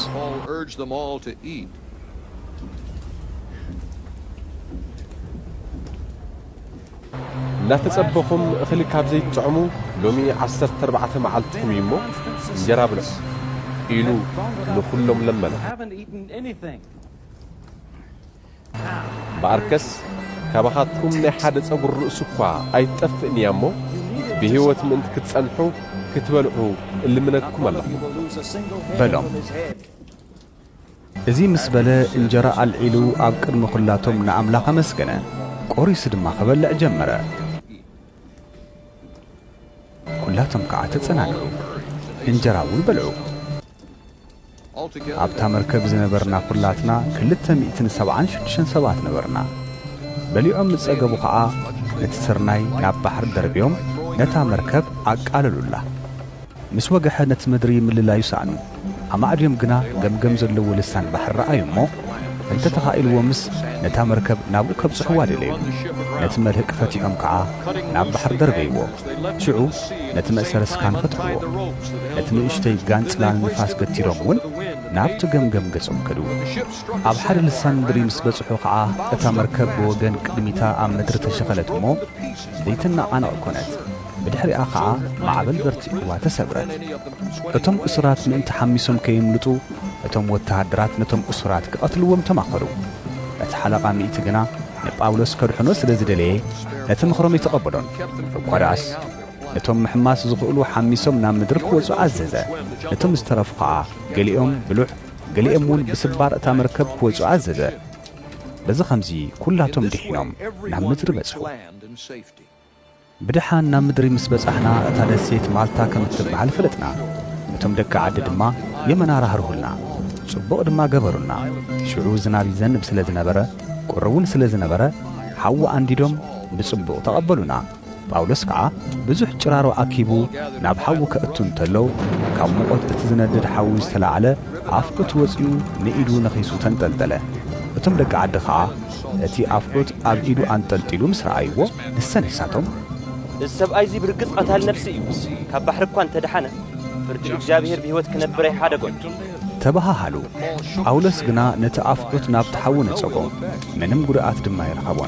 لا تصبخم خلي كاب زي تعمو لومي 14 معلتكم يمو جرابنا إلو نخلهم لمنا باركس كابخاتكم نحاد تصبر رؤسكوا أي تفقني يمو بهوة من كتصنحو كتبلعو اللي منكم الله بلوم إذي مسبلة انجرى العلو أبكر مخلاتهم نعملاق مسكنة قوريس دما خبلع جمرة كلاتهم قاعدة تسنانعو انجراو البلعو أبتا مركب زنبرنا كلاتنا كلتا 170 سبات نبرنا بليوم متساقبو قاعة نتسرناي ناب بحر دربيوم نتا مركب أقاللو الله مسوقح نتمدري من الله يسعنو أما عديم قنا قمقم زلو لسان بحر رأيمو انت تخائل ومس نتا مركب نابو كبس حوالي ليو نتملهك فتيهم كعا ناب بحر دربيو شعو نتمأسر سكان فتحوه نتمئشتي قانت لان نفاس قتيرون ناب تقمقم قصم كدو أبحر لسان بريم سبسحو كعا اتا مركب بوغن قدميتا ام مدر تشغلتو مو ديتنا انا اكونت بدحري آقعا معبل برتي واتسبرت اتم اسرات من تحميسهم كيملطو اتم وتهدرات نتم اسرات كقتلوهم تماخرو اتحلقا ميت غنا نጳውሎስ ከድሕኖ ስለዝደለየ ነቲ ምኽሮም ይተቐበሎን ቋዳስ ነቶም ምሕማስ ዝኽእሉ ሓሚሶም ናብ ምድሪ ክወፁ ኣዘዘ ነቶም ዝተረፉ ከዓ ገሊኦም ብሉዕ ገሊኦም እውን ብስባር እታ መርከብ ክወፁ ኣዘዘ በዚ ኸምዚ ኩላቶም ድሒኖም ናብ ምድሪ በጽሑ ብድሓን ናብ ምድሪ ምስ በጻሕና እታ ደሴት ማልታ ከም እትበሃል ፍለጥና ነቶም ደቂ ዓዲ ድማ የመናራ ሃርሁልና ጽቡቕ ድማ ገበሩና ሽዑ ዝናብ ይዘንብ ስለ ዝነበረ ቁርውን ስለ ዝነበረ ሓዊ ኣንዲዶም ብጽቡቕ ተቐበሉና ጳውሎስ ከዓ ብዙሕ ጭራሮ ኣኪቡ ናብ ሓዊ ከእቱ እንተለው ካብ ሙቐት እቲ ዝነድድ ሓዊ ዝተላዕለ ኣፍቆት ወፂኡ ንኢዱ ነኺሱ ተንጠልጠለ እቶም ደቂ ዓዲ ከዓ እቲ ኣፍቆት ኣብ ኢዱ ኣንጠልጢሉ ምስ ረኣይዎ ንሰንሳቶም እዚ ሰብኣይ እዚ ብርግጽ ቀታሊ ነፍሲ እዩ ካብ ባሕሪ እኳ እንተደሓነ ፍርዲ እግዚኣብሔር ብህይወት ክነብረ ይሓደጎን ተባሃሃሉ ጳውሎስ ግና ነቲ ኣፍቆት ናብ ተሓዊ ነጸጎ ምንም ጉድኣት ድማ ይረኸቦን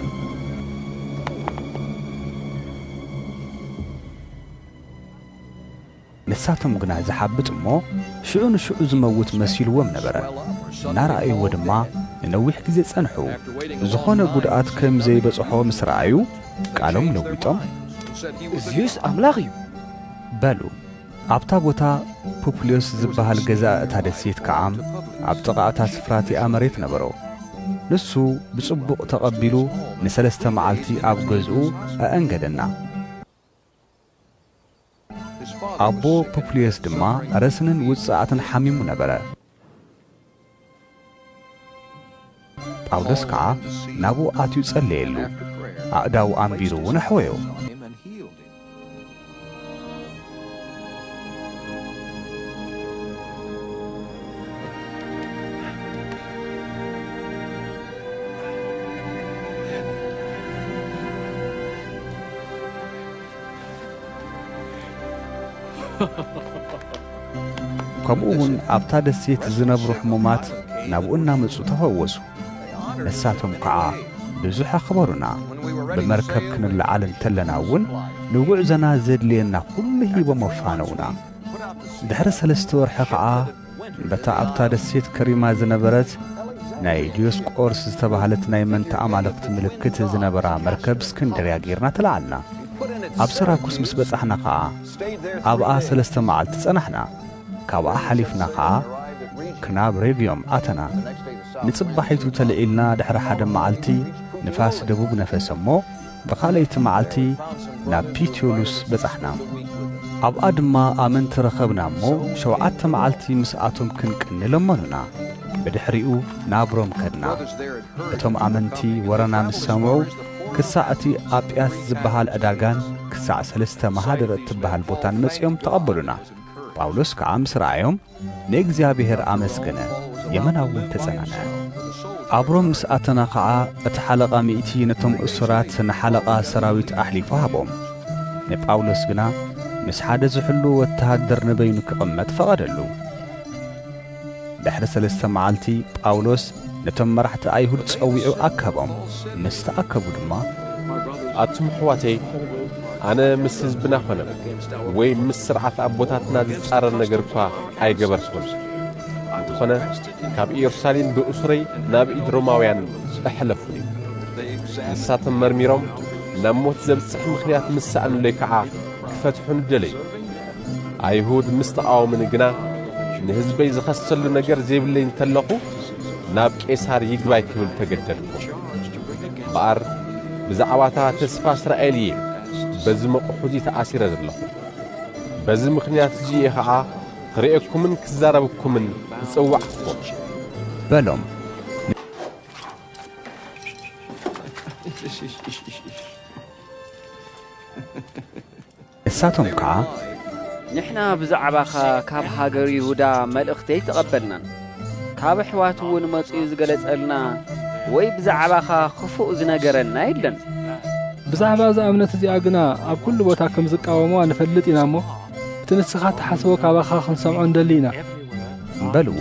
ንሳቶም ግና ዝሓብጥ እሞ ሽዑ ንሽዑ ዝመውት መሲልዎም ነበረ እናረኣይዎ ድማ ንነዊሕ ግዜ ጸንሑ ዝኾነ ጉድኣት ከም ዘይበጽሖ ምስ ረኣዩ ቃሎም ለዊጦም እዚዩስ ኣምላኽ እዩ በሉ ኣብታ ቦታ ፑፕልዮስ ዝበሃል ገዛእ እታ ደሴት ከዓ ኣብ ጥቓእታ ስፍራቲኣ መሬት ነበሮ ንሱ ብጽቡቕ ተቐቢሉ ንሰለስተ መዓልቲ ኣብ ገዝኡ ኣእንገደና ኣቦ ፑፕልዮስ ድማ ረስንን ውፅኣትን ሓሚሙ ነበረ ጳውሎስ ከዓ ናብኡ ኣትዩ ጸለየሉ ኣእዳው ኣንቢሩ እውን ኣሕወዮ ከምኡውን ኣብታ ደሴት ዝነብሩ ሕሙማት ናብኡ እናመጹ ተፈወሱ ንሳቶም ከዓ ብዙሕ ኣኽበሩና ብመርከብ ክንለዓል እንተለና እውን ንጉዕዘና ዘድልየና ኩሉ ሂቦም ኣፋነውና ድሕሪ 3 ወርሒ ከዓ በታ ኣብታ ደሴት ከሪማ ዝነበረት ናይ ዲዮስቆርስ ዝተባህለት ናይ መንታ ኣማልኽቲ ምልክት ዝነበራ መርከብ እስክንድርያ ጌርና ተለዓልና ኣብ ሰራኩስ ምስ በጻሕና ከዓ ኣብኣ 3 መዓልቲ ጸናሕና ካብኣ ሓሊፍና ከዓ ክናብ ሬግዮም ኣተና ንጽባሒቱ ተልዒልና ድሕሪ ሓደ መዓልቲ ንፋስ ደቡብ ነፈሰ እሞ ብኻልይቲ መዓልቲ ናብ ፒትዮሉስ በጻሕና ኣብኣ ድማ ኣመንቲ ረኸብና እሞ 7 መዓልቲ ምስኣቶም ክንቅኒ ለመኑና ብድሕሪኡ ናብ ሮም ከድና እቶም ኣመንቲ ወረና ምስ ሰምዑ ክሳዕ እቲ ኣጵያስ ዝበሃል ዕዳጋን ክሳዕ 3 መሃደር እትበሃል ቦታን መጺኦም ተቐበሉና ጳውሎስ ከዓ ምስ ረኣዮም ንእግዚአብሔር ኣመስገነ የመናውን ተጸናነዐ ኣብ ሮም ምስ ኣተና ከዓ እቲ ሓለቓ ሚእቲ ነቶም እሱራት ንሓለቓ ሰራዊት ኣሕሊፉ ሃቦም ንጳውሎስ ግና ምስ ሓደ ዝሕሉ ወተሃደር ንበይኑ ክቕመጥ ፈቐደሉ ድሕሪ 3 መዓልቲ ጳውሎስ ነቶም መራሕቲ ኣይሁድ ጸዊዑ ኣከቦም ምስ ተኣከቡ ድማ ኣቱም ሕዋተይ ኣነ ምስ ህዝብና ኾነ ወይ ምስ ስርዓት ኣቦታትና ዝጻረር ነገር እኳ ኣይገበርኩን እንተኾነ ካብ ኢየሩሳሌም ብእሱረይ ናብ ኢድ ሮማውያን ኣሕለፉኒ ንሳቶም መርሚሮም ናብ ሞት ዘብጽሕ ምኽንያት ምሳእኑለይ ከዓ ክፈትሑን ደለዩ ኣይሁድ ምስ ተቃወሙኒ ግና ንህዝበይ ዝኸሰሉ ነገር ዘይብለይ እንተለኹ ናብ ቄሳር ይግባይ ክብል ተገደድኩ በኣር ብዛዕባታ ተስፋ እስራኤል እየ በዚ መቑሑዚ ተኣሲረ ዘለኹ በዚ ምኽንያት እዙ ከዓ ክርእየኩምን ክዛረብኩምን ዝጽዋዕኩ በሎም ንሳቶም ከዓ ንሕና ብዛዕባኻ ካብ ሃገር ይሁዳ መልእኽተይ ተቐበልናን ካብ ኣሕዋት እውን መጺኡ ዝገለጸልና ወይ ብዛዕባኻ ክፉእ ዝነገረና የለን ብዛዕባ እዛ እምነት እዚኣ ግና ኣብ ኩሉ ቦታ ከም ዝቃወሞዋ ንፈልጥ ኢና እሞ እቲ ንስኻ ተሓስቦ ካባኻ ክንሰምዖ እንደሊ ኢና በልዎ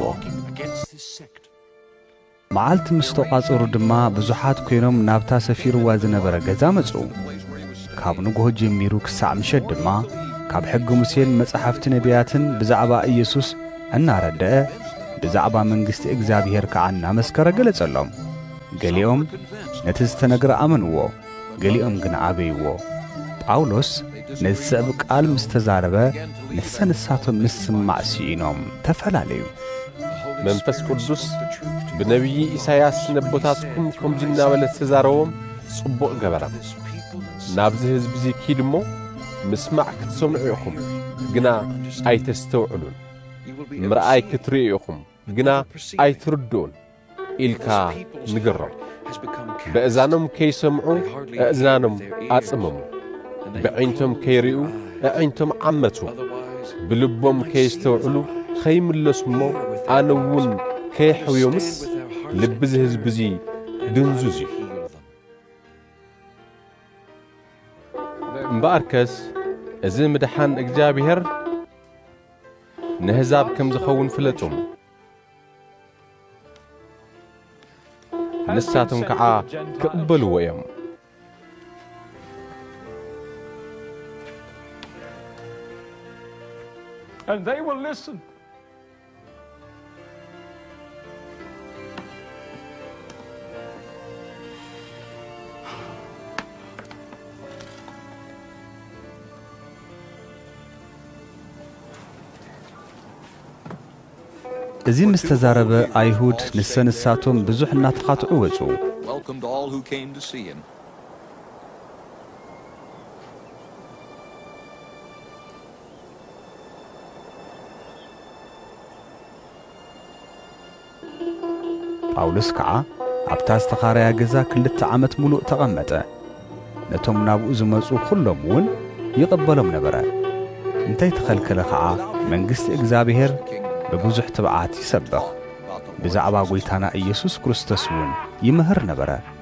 መዓልቲ ምስ ተቋጸሩ ድማ ብዙሓት ኮይኖም ናብታ ሰፊርዋ ዝነበረ ገዛ መጹ ካብ ንጎሆ ጀሚሩ ክሳዕ ምሸት ድማ ካብ ሕጊ ሙሴን መጻሕፍቲ ነቢያትን ብዛዕባ ኢየሱስ እናረድአ ብዛዕባ መንግሥቲ እግዚኣብሔር ከዓ እናመስከረ ገለጸሎም ገሊኦም ነቲ ዝተነግረ ኣመንዎ ገሊኦም ግን ኣበይዎ ጳውሎስ ነዚ ስዕብ ቃል ምስ ተዛረበ ንሰንሳቶም ምስ ስማዕ ሲኢኖም ተፈላለዩ መንፈስ ቅዱስ ብነቢይ ኢሳይያስ ነቦታትኩም ከምዚ እናበለ ዝተዛረቦም ጽቡቕ ገበራ ናብዚ ህዝቢ እዚ ኪድ እሞ ምስማዕ ክትሰምዑ ኢኹም ግና ኣይተስተውዕሉን ምርኣይ ክትርእዩ ኢኹም ግና ኣይትርድኡን ኢልካ ንገሮም بأذانهم كي سمعوا أذانهم أصمم بعينتهم كي رئوا عينتهم عمتوا بلبهم كي استوعلوا خيم اللسمو آنوون كي حويومس لبزهز بزي دنزوزي مباركس إذن مدحان إجابيهر نهزاب كم زخون فلتهم نساتهم كعا كقبلوا ويم And they will listen. إذن مستزارب أيهود نسان الساتهم بزوح الناتقات عوزو. Welcomed all who came to see him. ጳውሎስ ከዓ ኣብታ ዝተኻረያ ገዛ ክልተ ዓመት ሙሉእ ተቐመጠ ነቶም ናብኡ ዝመፁ ኩሎም እውን ይቕበሎም ነበረ እንታይ ተኸልከለ ከዓ መንግስቲ እግዚአብሔር በብዙሕ ትብዓት ይሰበኽ ብዛዕባ ጐይታና ኢየሱስ ክርስቶስ እውን ይምህር ነበረ